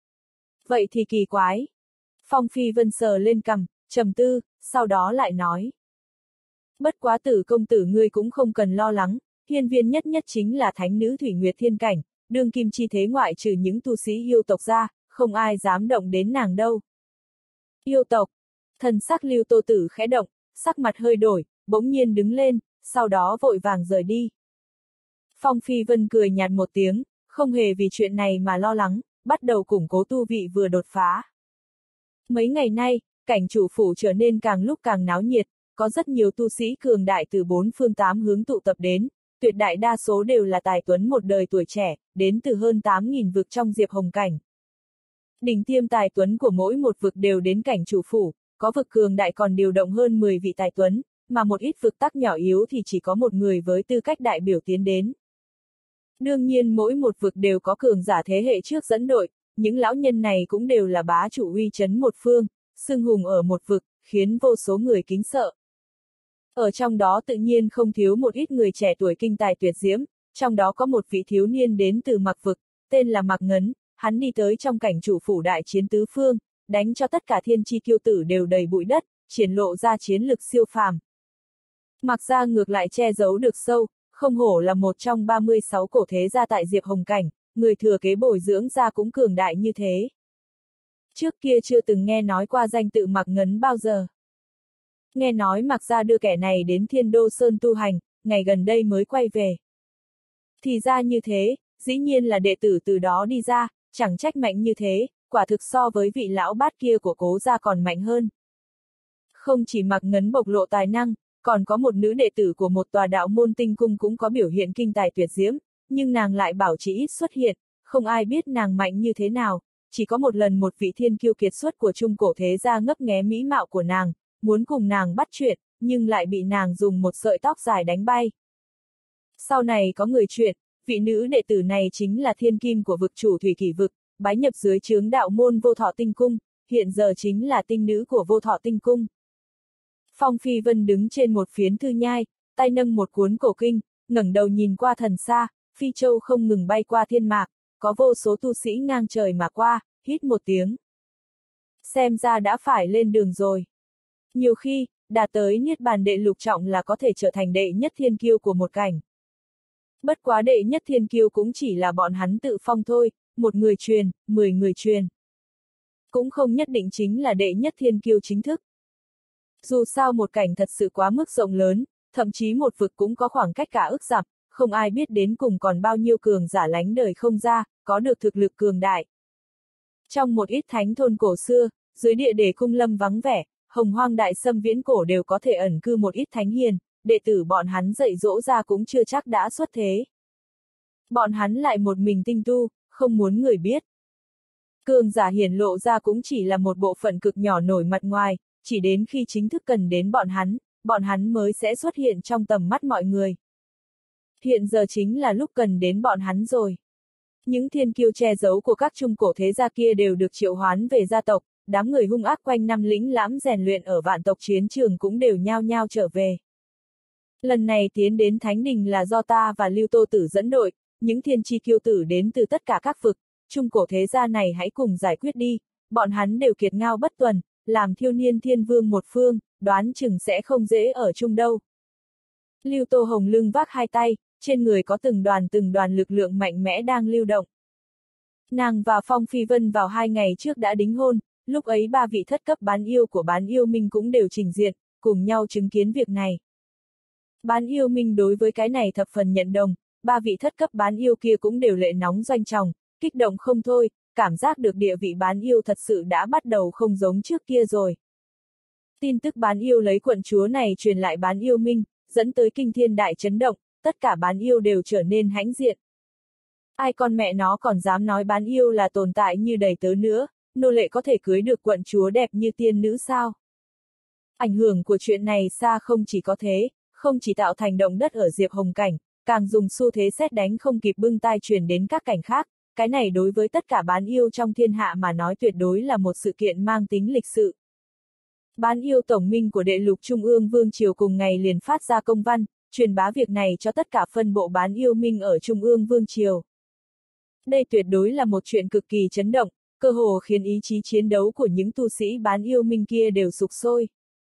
[SPEAKER 1] Vậy thì kỳ quái. Phong Phi Vân sờ lên cằm, trầm tư, sau đó lại nói. Bất quá Tử công tử ngươi cũng không cần lo lắng, hiên viên nhất nhất chính là thánh nữ Thủy Nguyệt Thiên Cảnh, đương kim chi thế ngoại trừ những tu sĩ yêu tộc ra, không ai dám động đến nàng đâu. Yêu tộc. Thần sắc Lưu Tô Tử khẽ động, sắc mặt hơi đổi, bỗng nhiên đứng lên, sau đó vội vàng rời đi. Phong Phi Vân cười nhạt một tiếng, không hề vì chuyện này mà lo lắng, bắt đầu củng cố tu vị vừa đột phá. Mấy ngày nay, cảnh chủ phủ trở nên càng lúc càng náo nhiệt, có rất nhiều tu sĩ cường đại từ bốn phương tám hướng tụ tập đến, tuyệt đại đa số đều là tài tuấn một đời tuổi trẻ, đến từ hơn tám nghìn vực trong Diệp Hồng Cảnh. Đỉnh tiêm tài tuấn của mỗi một vực đều đến cảnh chủ phủ, có vực cường đại còn điều động hơn mười vị tài tuấn, mà một ít vực tắc nhỏ yếu thì chỉ có một người với tư cách đại biểu tiến đến. Đương nhiên mỗi một vực đều có cường giả thế hệ trước dẫn đội, những lão nhân này cũng đều là bá chủ uy chấn một phương, xưng hùng ở một vực, khiến vô số người kính sợ. Ở trong đó tự nhiên không thiếu một ít người trẻ tuổi kinh tài tuyệt diễm, trong đó có một vị thiếu niên đến từ Mạc vực, tên là Mạc Ngấn, hắn đi tới trong cảnh chủ phủ đại chiến tứ phương, đánh cho tất cả thiên chi kiêu tử đều đầy bụi đất, triển lộ ra chiến lực siêu phàm. Mạc gia ngược lại che giấu được sâu, không hổ là một trong ba mươi sáu cổ thế gia tại Diệp Hồng Cảnh, người thừa kế bồi dưỡng ra cũng cường đại như thế. Trước kia chưa từng nghe nói qua danh tự Mạc Ngấn bao giờ. Nghe nói Mạc gia đưa kẻ này đến Thiên Đô Sơn tu hành, ngày gần đây mới quay về. Thì ra như thế, dĩ nhiên là đệ tử từ đó đi ra, chẳng trách mạnh như thế, quả thực so với vị lão bát kia của Cố gia còn mạnh hơn. Không chỉ Mạc Ngấn bộc lộ tài năng, còn có một nữ đệ tử của một tòa đạo môn tinh cung cũng có biểu hiện kinh tài tuyệt diễm, nhưng nàng lại bảo trì ít xuất hiện, không ai biết nàng mạnh như thế nào, chỉ có một lần một vị thiên kiêu kiệt xuất của trung cổ thế gia ngấp nghé mỹ mạo của nàng, muốn cùng nàng bắt chuyện, nhưng lại bị nàng dùng một sợi tóc dài đánh bay. Sau này có người chuyện, vị nữ đệ tử này chính là thiên kim của vực chủ Thủy Kỷ vực, bái nhập dưới trướng đạo môn Vô Thọ Tinh Cung, hiện giờ chính là tinh nữ của Vô Thọ Tinh Cung. Phong Phi Vân đứng trên một phiến thư nhai, tay nâng một cuốn cổ kinh, ngẩng đầu nhìn qua thần xa, phi châu không ngừng bay qua thiên mạc, có vô số tu sĩ ngang trời mà qua, hít một tiếng. Xem ra đã phải lên đường rồi. Nhiều khi, đạt tới niết bàn đệ lục trọng là có thể trở thành đệ nhất thiên kiêu của một cảnh. Bất quá đệ nhất thiên kiêu cũng chỉ là bọn hắn tự phong thôi, một người truyền, mười người truyền. Cũng không nhất định chính là đệ nhất thiên kiêu chính thức. Dù sao một cảnh thật sự quá mức rộng lớn, thậm chí một vực cũng có khoảng cách cả ức dặm, không ai biết đến cùng còn bao nhiêu cường giả lánh đời không ra, có được thực lực cường đại. Trong một ít thánh thôn cổ xưa, dưới địa đề cung lâm vắng vẻ, hồng hoang đại xâm viễn cổ đều có thể ẩn cư một ít thánh hiền, đệ tử bọn hắn dạy dỗ ra cũng chưa chắc đã xuất thế. Bọn hắn lại một mình tinh tu, không muốn người biết. Cường giả hiển lộ ra cũng chỉ là một bộ phận cực nhỏ nổi mặt ngoài, chỉ đến khi chính thức cần đến bọn hắn, bọn hắn mới sẽ xuất hiện trong tầm mắt mọi người. Hiện giờ chính là lúc cần đến bọn hắn rồi. Những thiên kiêu che giấu của các trung cổ thế gia kia đều được triệu hoán về gia tộc, đám người hung ác quanh năm lĩnh lãm rèn luyện ở vạn tộc chiến trường cũng đều nhao nhao trở về. Lần này tiến đến Thánh Đình là do ta và Lưu Tô Tử dẫn đội, những thiên chi kiêu tử đến từ tất cả các vực, trung cổ thế gia này hãy cùng giải quyết đi, bọn hắn đều kiệt ngao bất tuần, làm thiêu niên thiên vương một phương, đoán chừng sẽ không dễ ở chung đâu. Lưu Tô Hồng lưng vác hai tay, trên người có từng đoàn từng đoàn lực lượng mạnh mẽ đang lưu động. Nàng và Phong Phi Vân vào hai ngày trước đã đính hôn, lúc ấy ba vị thất cấp bán yêu của bán yêu minh cũng đều trình diện, cùng nhau chứng kiến việc này. Bán yêu minh đối với cái này thập phần nhận đồng, ba vị thất cấp bán yêu kia cũng đều lệ nóng doanh tròng, kích động không thôi, cảm giác được địa vị bán yêu thật sự đã bắt đầu không giống trước kia rồi. Tin tức bán yêu lấy quận chúa này truyền lại bán yêu minh, dẫn tới kinh thiên đại chấn động, tất cả bán yêu đều trở nên hãnh diện. Ai con mẹ nó còn dám nói bán yêu là tồn tại như đầy tớ nữa, nô lệ có thể cưới được quận chúa đẹp như tiên nữ sao? Ảnh hưởng của chuyện này xa không chỉ có thế, không chỉ tạo thành động đất ở Diệp Hồng Cảnh, càng dùng xu thế sét đánh không kịp bưng tai truyền đến các cảnh khác, cái này đối với tất cả bán yêu trong thiên hạ mà nói tuyệt đối là một sự kiện mang tính lịch sự. Bán yêu tổng minh của đệ lục Trung ương Vương Triều cùng ngày liền phát ra công văn, truyền bá việc này cho tất cả phân bộ bán yêu minh ở Trung ương Vương Triều. Đây tuyệt đối là một chuyện cực kỳ chấn động, cơ hồ khiến ý chí chiến đấu của những tu sĩ bán yêu minh kia đều sục sôi.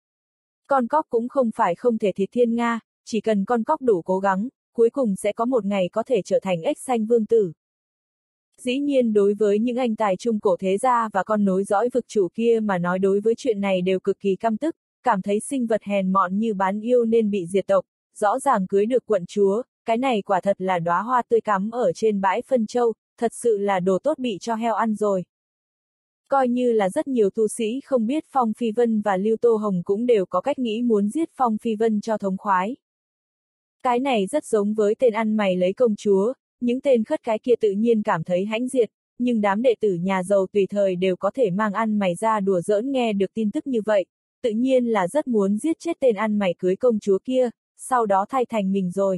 [SPEAKER 1] Con cóc cũng không phải không thể thịt thiên Nga, chỉ cần con cóc đủ cố gắng, cuối cùng sẽ có một ngày có thể trở thành ếch xanh vương tử. Dĩ nhiên đối với những anh tài trung cổ thế gia và con nối dõi vực chủ kia mà nói đối với chuyện này đều cực kỳ căm tức, cảm thấy sinh vật hèn mọn như bán yêu nên bị diệt tộc, rõ ràng cưới được quận chúa, cái này quả thật là đóa hoa tươi cắm ở trên bãi phân châu, thật sự là đồ tốt bị cho heo ăn rồi. Coi như là rất nhiều tu sĩ không biết Phong Phi Vân và Lưu Tô Hồng cũng đều có cách nghĩ muốn giết Phong Phi Vân cho thống khoái. Cái này rất giống với tên ăn mày lấy công chúa, những tên khất cái kia tự nhiên cảm thấy hãnh diệt, nhưng đám đệ tử nhà giàu tùy thời đều có thể mang ăn mày ra đùa giỡn nghe được tin tức như vậy, tự nhiên là rất muốn giết chết tên ăn mày cưới công chúa kia, sau đó thay thành mình rồi.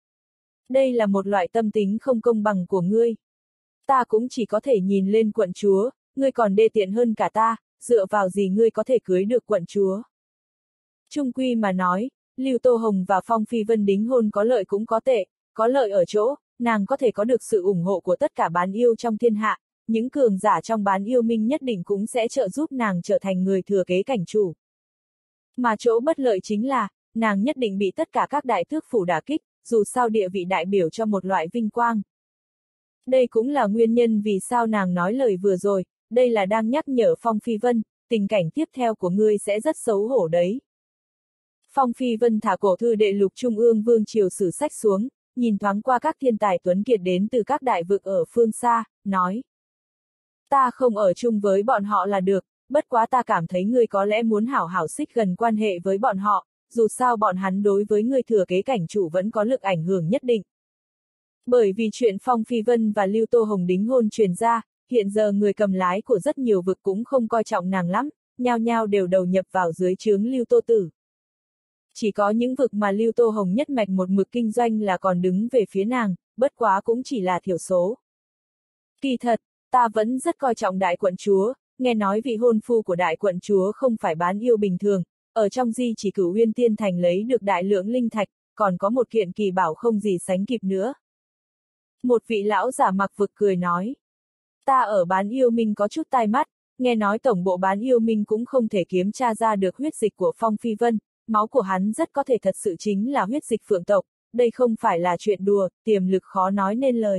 [SPEAKER 1] Đây là một loại tâm tính không công bằng của ngươi. Ta cũng chỉ có thể nhìn lên quận chúa, ngươi còn đê tiện hơn cả ta, dựa vào gì ngươi có thể cưới được quận chúa. Trung quy mà nói, Lưu Tô Hồng và Phong Phi Vân đính hôn có lợi cũng có tệ, có lợi ở chỗ, nàng có thể có được sự ủng hộ của tất cả bán yêu trong thiên hạ, những cường giả trong bán yêu minh nhất định cũng sẽ trợ giúp nàng trở thành người thừa kế cảnh chủ. Mà chỗ bất lợi chính là, nàng nhất định bị tất cả các đại tước phủ đả kích, dù sao địa vị đại biểu cho một loại vinh quang. Đây cũng là nguyên nhân vì sao nàng nói lời vừa rồi, đây là đang nhắc nhở Phong Phi Vân, tình cảnh tiếp theo của ngươi sẽ rất xấu hổ đấy. Phong Phi Vân thả cổ thư đệ lục Trung ương Vương Triều sử sách xuống, nhìn thoáng qua các thiên tài tuấn kiệt đến từ các đại vực ở phương xa, nói. Ta không ở chung với bọn họ là được, bất quá ta cảm thấy ngươi có lẽ muốn hảo hảo xích gần quan hệ với bọn họ, dù sao bọn hắn đối với ngươi thừa kế cảnh chủ vẫn có lực ảnh hưởng nhất định. Bởi vì chuyện Phong Phi Vân và Lưu Tô Hồng đính hôn truyền ra, hiện giờ người cầm lái của rất nhiều vực cũng không coi trọng nàng lắm, nhao nhao đều đầu nhập vào dưới trướng Lưu Tô Tử. Chỉ có những vực mà Lưu Tô Hồng nhất mạch một mực kinh doanh là còn đứng về phía nàng, bất quá cũng chỉ là thiểu số. Kỳ thật, ta vẫn rất coi trọng đại quận chúa, nghe nói vị hôn phu của đại quận chúa không phải bán yêu bình thường, ở trong di chỉ Cửu Uyên Tiên Thành lấy được đại lượng linh thạch, còn có một kiện kỳ bảo không gì sánh kịp nữa. Một vị lão giả mặc vực cười nói. Ta ở bán yêu minh có chút tai mắt, nghe nói tổng bộ bán yêu minh cũng không thể kiếm tra ra được huyết dịch của Phong Phi Vân, máu của hắn rất có thể thật sự chính là huyết dịch phượng tộc, đây không phải là chuyện đùa, tiềm lực khó nói nên lời.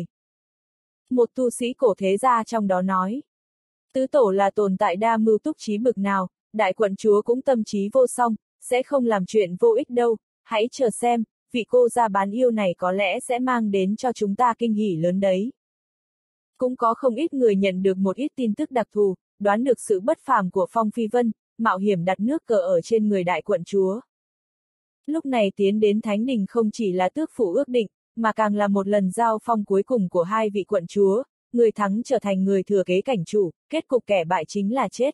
[SPEAKER 1] Một tu sĩ cổ thế gia trong đó nói. Tứ tổ là tồn tại đa mưu túc trí bực nào, đại quận chúa cũng tâm trí vô song, sẽ không làm chuyện vô ích đâu, hãy chờ xem, vị cô gia bán yêu này có lẽ sẽ mang đến cho chúng ta kinh hỉ lớn đấy. Cũng có không ít người nhận được một ít tin tức đặc thù, đoán được sự bất phàm của Phong Phi Vân, mạo hiểm đặt nước cờ ở trên người đại quận chúa. Lúc này tiến đến Thánh Đình không chỉ là tước phủ ước định, mà càng là một lần giao phong cuối cùng của hai vị quận chúa, người thắng trở thành người thừa kế cảnh chủ, kết cục kẻ bại chính là chết.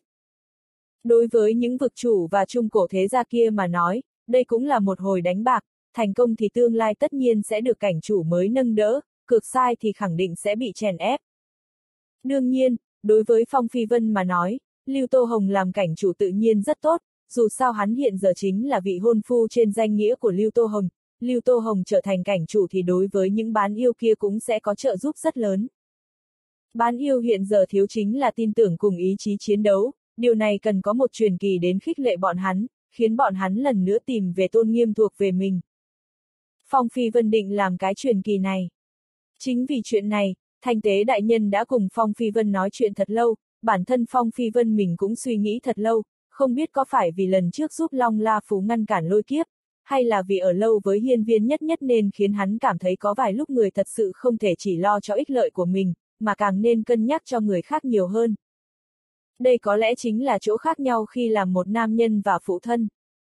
[SPEAKER 1] Đối với những vực chủ và trung cổ thế gia kia mà nói, đây cũng là một hồi đánh bạc, thành công thì tương lai tất nhiên sẽ được cảnh chủ mới nâng đỡ, cực sai thì khẳng định sẽ bị chèn ép. Đương nhiên, đối với Phong Phi Vân mà nói, Lưu Tô Hồng làm cảnh chủ tự nhiên rất tốt, dù sao hắn hiện giờ chính là vị hôn phu trên danh nghĩa của Lưu Tô Hồng, Lưu Tô Hồng trở thành cảnh chủ thì đối với những bán yêu kia cũng sẽ có trợ giúp rất lớn. Bán yêu hiện giờ thiếu chính là tin tưởng cùng ý chí chiến đấu, điều này cần có một truyền kỳ đến khích lệ bọn hắn, khiến bọn hắn lần nữa tìm về tôn nghiêm thuộc về mình. Phong Phi Vân định làm cái truyền kỳ này. Chính vì chuyện này, Thanh Tế đại nhân đã cùng Phong Phi Vân nói chuyện thật lâu, bản thân Phong Phi Vân mình cũng suy nghĩ thật lâu, không biết có phải vì lần trước giúp Long La Phú ngăn cản lôi kiếp, hay là vì ở lâu với hiên viên nhất nhất nên khiến hắn cảm thấy có vài lúc người thật sự không thể chỉ lo cho ích lợi của mình, mà càng nên cân nhắc cho người khác nhiều hơn. Đây có lẽ chính là chỗ khác nhau khi làm một nam nhân và phụ thân.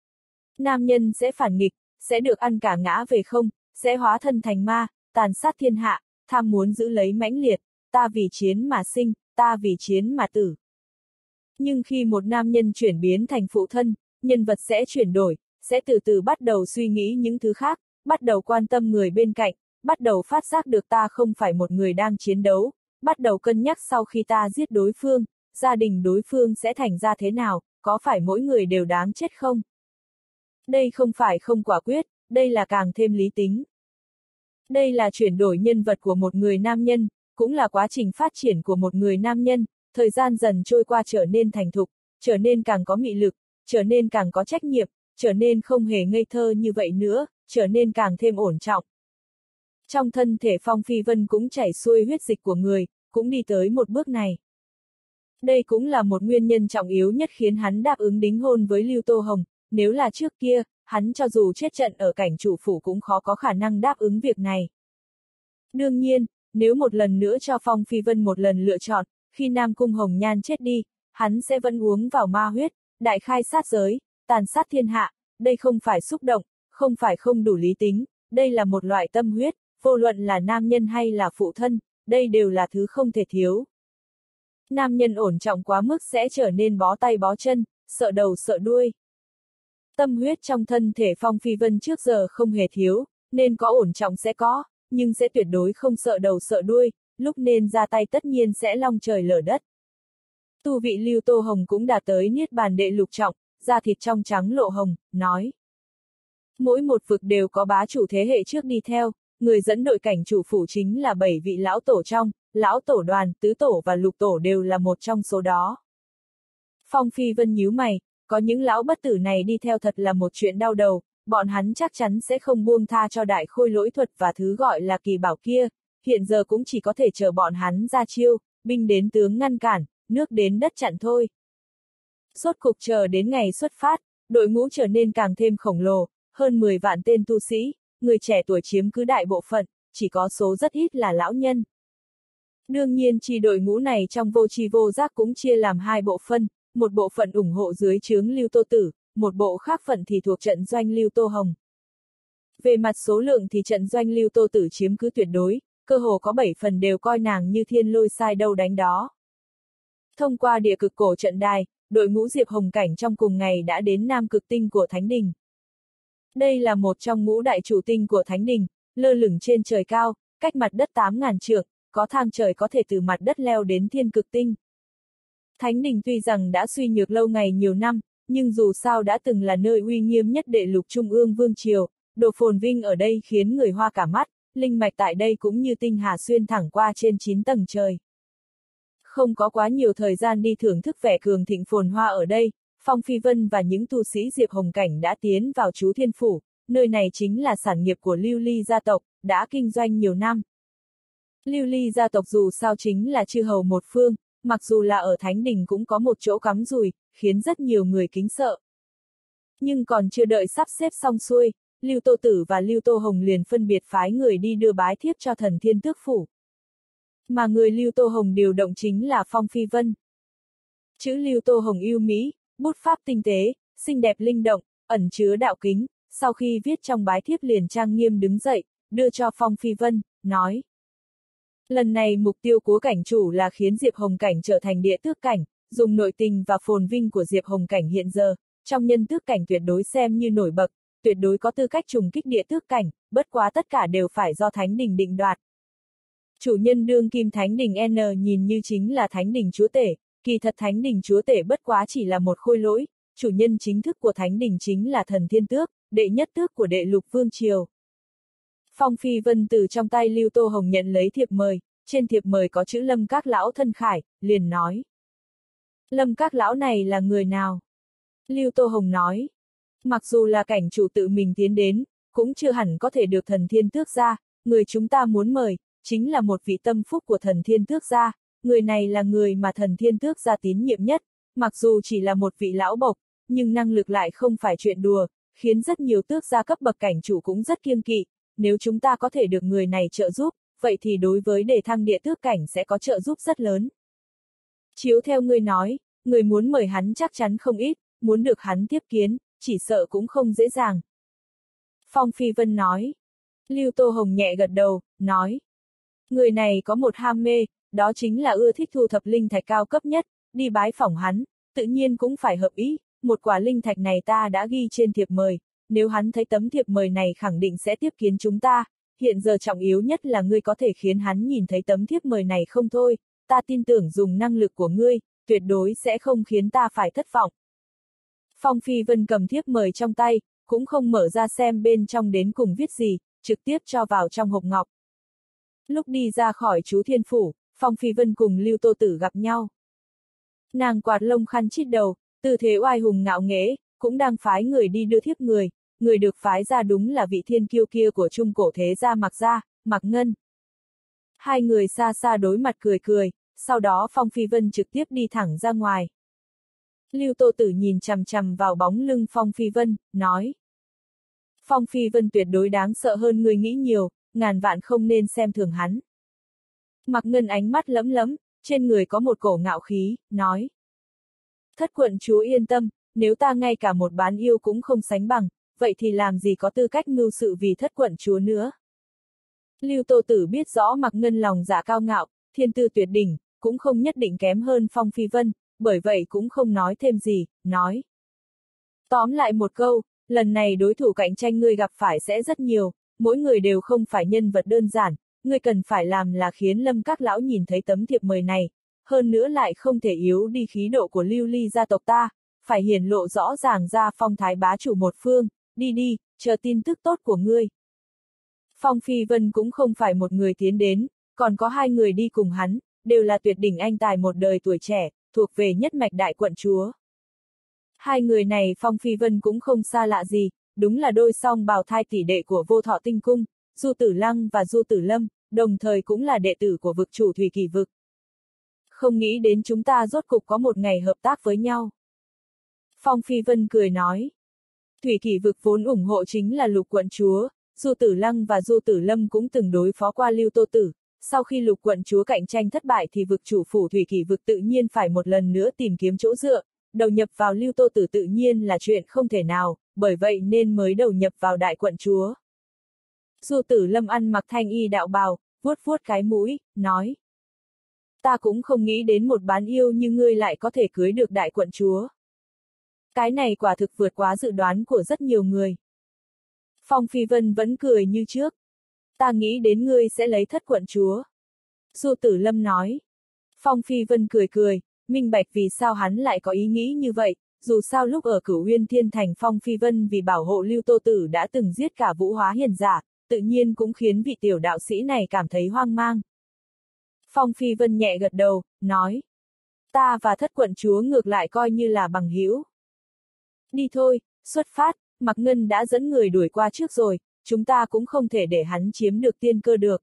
[SPEAKER 1] Nam nhân sẽ phản nghịch, sẽ được ăn cả ngã về không, sẽ hóa thân thành ma, tàn sát thiên hạ, tham muốn giữ lấy mãnh liệt, ta vì chiến mà sinh, ta vì chiến mà tử. Nhưng khi một nam nhân chuyển biến thành phụ thân, nhân vật sẽ chuyển đổi, sẽ từ từ bắt đầu suy nghĩ những thứ khác, bắt đầu quan tâm người bên cạnh, bắt đầu phát giác được ta không phải một người đang chiến đấu, bắt đầu cân nhắc sau khi ta giết đối phương, gia đình đối phương sẽ thành ra thế nào, có phải mỗi người đều đáng chết không? Đây không phải không quả quyết, đây là càng thêm lý tính. Đây là chuyển đổi nhân vật của một người nam nhân, cũng là quá trình phát triển của một người nam nhân, thời gian dần trôi qua trở nên thành thục, trở nên càng có mị lực, trở nên càng có trách nhiệm, trở nên không hề ngây thơ như vậy nữa, trở nên càng thêm ổn trọng. Trong thân thể Phong Phi Vân cũng chảy xuôi huyết dịch của người, cũng đi tới một bước này. Đây cũng là một nguyên nhân trọng yếu nhất khiến hắn đáp ứng đính hôn với Lưu Tô Hồng, nếu là trước kia, hắn cho dù chết trận ở cảnh chủ phủ cũng khó có khả năng đáp ứng việc này. Đương nhiên, nếu một lần nữa cho Phong Phi Vân một lần lựa chọn, khi Nam Cung Hồng Nhan chết đi, hắn sẽ vẫn uống vào ma huyết, đại khai sát giới, tàn sát thiên hạ, đây không phải xúc động, không phải không đủ lý tính, đây là một loại tâm huyết, vô luận là nam nhân hay là phụ thân, đây đều là thứ không thể thiếu. Nam nhân ổn trọng quá mức sẽ trở nên bó tay bó chân, sợ đầu sợ đuôi. Tâm huyết trong thân thể Phong Phi Vân trước giờ không hề thiếu, nên có ổn trọng sẽ có, nhưng sẽ tuyệt đối không sợ đầu sợ đuôi, lúc nên ra tay tất nhiên sẽ long trời lở đất. Tu vị Lưu Tô Hồng cũng đạt tới niết bàn đệ lục trọng, da thịt trong trắng lộ hồng, nói. Mỗi một vực đều có bá chủ thế hệ trước đi theo, người dẫn đội cảnh chủ phủ chính là bảy vị lão tổ trong, lão tổ đoàn, tứ tổ và lục tổ đều là một trong số đó. Phong Phi Vân nhíu mày, có những lão bất tử này đi theo thật là một chuyện đau đầu, bọn hắn chắc chắn sẽ không buông tha cho đại khôi lỗi thuật và thứ gọi là kỳ bảo kia, hiện giờ cũng chỉ có thể chờ bọn hắn ra chiêu, binh đến tướng ngăn cản, nước đến đất chặn thôi. Rốt cục chờ đến ngày xuất phát, đội ngũ trở nên càng thêm khổng lồ, hơn mười vạn tên tu sĩ, người trẻ tuổi chiếm cứ đại bộ phận, chỉ có số rất ít là lão nhân. Đương nhiên chi đội ngũ này trong vô tri vô giác cũng chia làm hai bộ phân, một bộ phận ủng hộ dưới trướng Lưu Tô Tử, một bộ khác phận thì thuộc trận doanh Lưu Tô Hồng. Về mặt số lượng thì trận doanh Lưu Tô Tử chiếm cứ tuyệt đối, cơ hồ có bảy phần đều coi nàng như thiên lôi sai đâu đánh đó. Thông qua địa cực cổ trận đài, đội ngũ Diệp Hồng Cảnh trong cùng ngày đã đến Nam Cực Tinh của Thánh Đình. Đây là một trong ngũ đại chủ tinh của Thánh Đình, lơ lửng trên trời cao, cách mặt đất tám ngàn trượng, có thang trời có thể từ mặt đất leo đến Thiên Cực Tinh. Thánh Đình tuy rằng đã suy nhược lâu ngày nhiều năm, nhưng dù sao đã từng là nơi uy nghiêm nhất đệ lục trung ương vương triều, độ phồn vinh ở đây khiến người hoa cả mắt, linh mạch tại đây cũng như tinh hà xuyên thẳng qua trên chín tầng trời. Không có quá nhiều thời gian đi thưởng thức vẻ cường thịnh phồn hoa ở đây, Phong Phi Vân và những tu sĩ Diệp Hồng Cảnh đã tiến vào Chú Thiên Phủ, nơi này chính là sản nghiệp của Lưu Ly gia tộc, đã kinh doanh nhiều năm. Lưu Ly gia tộc dù sao chính là chư hầu một phương, mặc dù là ở Thánh Đình cũng có một chỗ cắm rùi, khiến rất nhiều người kính sợ. Nhưng còn chưa đợi sắp xếp xong xuôi, Lưu Tô Tử và Lưu Tô Hồng liền phân biệt phái người đi đưa bái thiếp cho thần Thiên Tước Phủ. Mà người Lưu Tô Hồng điều động chính là Phong Phi Vân. Chữ Lưu Tô Hồng yêu mỹ, bút pháp tinh tế, xinh đẹp linh động, ẩn chứa đạo kính, sau khi viết trong bái thiếp liền trang nghiêm đứng dậy, đưa cho Phong Phi Vân, nói. Lần này mục tiêu của cảnh chủ là khiến Diệp Hồng Cảnh trở thành địa tước cảnh, dùng nội tình và phồn vinh của Diệp Hồng Cảnh hiện giờ, trong nhân tước cảnh tuyệt đối xem như nổi bật, tuyệt đối có tư cách trùng kích địa tước cảnh, bất quá tất cả đều phải do Thánh Đình định đoạt. Chủ nhân đương kim Thánh Đình N nhìn như chính là Thánh Đình chúa tể, kỳ thật Thánh Đình chúa tể bất quá chỉ là một khôi lỗi, chủ nhân chính thức của Thánh Đình chính là thần Thiên Tước, đệ nhất tước của đệ lục vương triều. Phong Phi Vân từ trong tay Lưu Tô Hồng nhận lấy thiệp mời, trên thiệp mời có chữ Lâm Các Lão thân khải, liền nói. Lâm Các Lão này là người nào? Lưu Tô Hồng nói. Mặc dù là cảnh chủ tự mình tiến đến, cũng chưa hẳn có thể được thần Thiên Tước gia, người chúng ta muốn mời, chính là một vị tâm phúc của thần Thiên Tước gia, người này là người mà thần Thiên Tước gia tín nhiệm nhất, mặc dù chỉ là một vị lão bộc, nhưng năng lực lại không phải chuyện đùa, khiến rất nhiều tước gia cấp bậc cảnh chủ cũng rất kiêng kỵ, nếu chúng ta có thể được người này trợ giúp, vậy thì đối với đề thăng địa tước cảnh sẽ có trợ giúp rất lớn. Chiếu theo ngươi nói, người muốn mời hắn chắc chắn không ít, muốn được hắn tiếp kiến, chỉ sợ cũng không dễ dàng. Phong Phi Vân nói. Lưu Tô Hồng nhẹ gật đầu, nói. Người này có một ham mê, đó chính là ưa thích thu thập linh thạch cao cấp nhất, đi bái phỏng hắn, tự nhiên cũng phải hợp ý, một quả linh thạch này ta đã ghi trên thiệp mời, nếu hắn thấy tấm thiệp mời này khẳng định sẽ tiếp kiến chúng ta, hiện giờ trọng yếu nhất là ngươi có thể khiến hắn nhìn thấy tấm thiệp mời này không thôi, ta tin tưởng dùng năng lực của ngươi, tuyệt đối sẽ không khiến ta phải thất vọng. Phong Phi Vân cầm thiếp mời trong tay, cũng không mở ra xem bên trong đến cùng viết gì, trực tiếp cho vào trong hộp ngọc. Lúc đi ra khỏi chú Thiên Phủ, Phong Phi Vân cùng Lưu Tô Tử gặp nhau. Nàng quạt lông khăn chít đầu, tư thế oai hùng ngạo nghễ, cũng đang phái người đi đưa thiếp người, người được phái ra đúng là vị thiên kiêu kia của trung cổ thế gia Mạc gia, Mạc Ngân. Hai người xa xa đối mặt cười cười, sau đó Phong Phi Vân trực tiếp đi thẳng ra ngoài. Lưu Tô Tử nhìn chằm chằm vào bóng lưng Phong Phi Vân, nói. Phong Phi Vân tuyệt đối đáng sợ hơn người nghĩ nhiều, ngàn vạn không nên xem thường hắn. Mạc Ngân ánh mắt lấm lấm, trên người có một cổ ngạo khí, nói. Thất quận chúa yên tâm, nếu ta ngay cả một bán yêu cũng không sánh bằng, vậy thì làm gì có tư cách mưu sự vì thất quận chúa nữa. Lưu Tô Tử biết rõ Mạc Ngân lòng dạ cao ngạo, thiên tư tuyệt đỉnh, cũng không nhất định kém hơn Phong Phi Vân, bởi vậy cũng không nói thêm gì, nói. Tóm lại một câu, lần này đối thủ cạnh tranh ngươi gặp phải sẽ rất nhiều, mỗi người đều không phải nhân vật đơn giản, ngươi cần phải làm là khiến Lâm Các Lão nhìn thấy tấm thiệp mời này, hơn nữa lại không thể yếu đi khí độ của Lưu Ly gia tộc ta, phải hiển lộ rõ ràng ra phong thái bá chủ một phương, đi đi, chờ tin tức tốt của ngươi. Phong Phi Vân cũng không phải một người tiến đến, còn có hai người đi cùng hắn, đều là tuyệt đỉnh anh tài một đời tuổi trẻ, thuộc về nhất mạch đại quận chúa. Hai người này Phong Phi Vân cũng không xa lạ gì, đúng là đôi song bào thai tỷ đệ của Vô Thọ Tinh Cung, Du Tử Lăng và Du Tử Lâm, đồng thời cũng là đệ tử của vực chủ Thủy Kỳ Vực. Không nghĩ đến chúng ta rốt cục có một ngày hợp tác với nhau. Phong Phi Vân cười nói. Thủy Kỳ Vực vốn ủng hộ chính là Lục quận chúa, Du Tử Lăng và Du Tử Lâm cũng từng đối phó qua Lưu Tô Tử. Sau khi Lục quận chúa cạnh tranh thất bại thì vực chủ phủ Thủy Kỳ Vực tự nhiên phải một lần nữa tìm kiếm chỗ dựa, đầu nhập vào Lưu Tô Tử tự nhiên là chuyện không thể nào, bởi vậy nên mới đầu nhập vào đại quận chúa. Du Tử Lâm ăn mặc thanh y đạo bào, vuốt vuốt cái mũi, nói. Ta cũng không nghĩ đến một bán yêu như ngươi lại có thể cưới được đại quận chúa. Cái này quả thực vượt quá dự đoán của rất nhiều người. Phong Phi Vân vẫn cười như trước. Ta nghĩ đến ngươi sẽ lấy thất quận chúa. Du Tử Lâm nói. Phong Phi Vân cười cười, minh bạch vì sao hắn lại có ý nghĩ như vậy, dù sao lúc ở Cửu Uyên Thiên Thành Phong Phi Vân vì bảo hộ Lưu Tô Tử đã từng giết cả Vũ Hóa Hiền giả, tự nhiên cũng khiến vị tiểu đạo sĩ này cảm thấy hoang mang. Phong Phi Vân nhẹ gật đầu, nói. Ta và thất quận chúa ngược lại coi như là bằng hữu. Đi thôi, xuất phát, Mạc Ngân đã dẫn người đuổi qua trước rồi, chúng ta cũng không thể để hắn chiếm được tiên cơ được.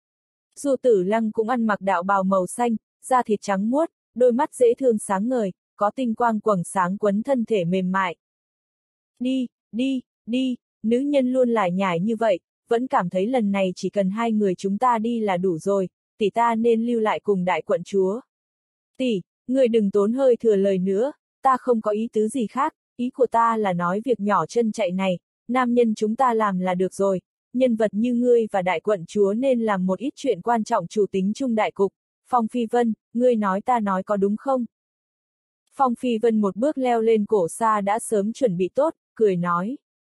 [SPEAKER 1] Du Tử Lăng cũng ăn mặc đạo bào màu xanh, da thịt trắng muốt, đôi mắt dễ thương sáng ngời, có tinh quang quầng sáng quấn thân thể mềm mại. Đi, đi, đi, nữ nhân luôn lải nhải như vậy, vẫn cảm thấy lần này chỉ cần hai người chúng ta đi là đủ rồi, tỷ ta nên lưu lại cùng đại quận chúa. Tỷ, người đừng tốn hơi thừa lời nữa, ta không có ý tứ gì khác, ý của ta là nói việc nhỏ chân chạy này, nam nhân chúng ta làm là được rồi, nhân vật như ngươi và đại quận chúa nên làm một ít chuyện quan trọng chủ tính chung đại cục. Phong Phi Vân, ngươi nói ta nói có đúng không? Phong Phi Vân một bước leo lên cổ xa đã sớm chuẩn bị tốt, cười nói.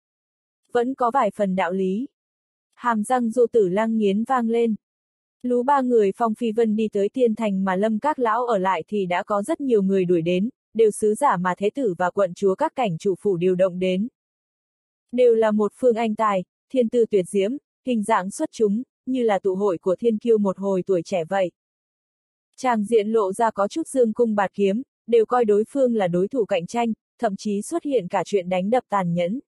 [SPEAKER 1] Vẫn có vài phần đạo lý. Hàm răng Du Tử Lăng nghiến vang lên. Lú ba người Phong Phi Vân đi tới Tiên Thành mà Lâm các lão ở lại thì đã có rất nhiều người đuổi đến, đều sứ giả mà thế tử và quận chúa các cảnh chủ phủ điều động đến. Đều là một phương anh tài, thiên tư tuyệt diễm, hình dạng xuất chúng, như là tụ hội của thiên kiêu một hồi tuổi trẻ vậy. Tràng diện lộ ra có chút dương cung bạt kiếm, đều coi đối phương là đối thủ cạnh tranh, thậm chí xuất hiện cả chuyện đánh đập tàn nhẫn.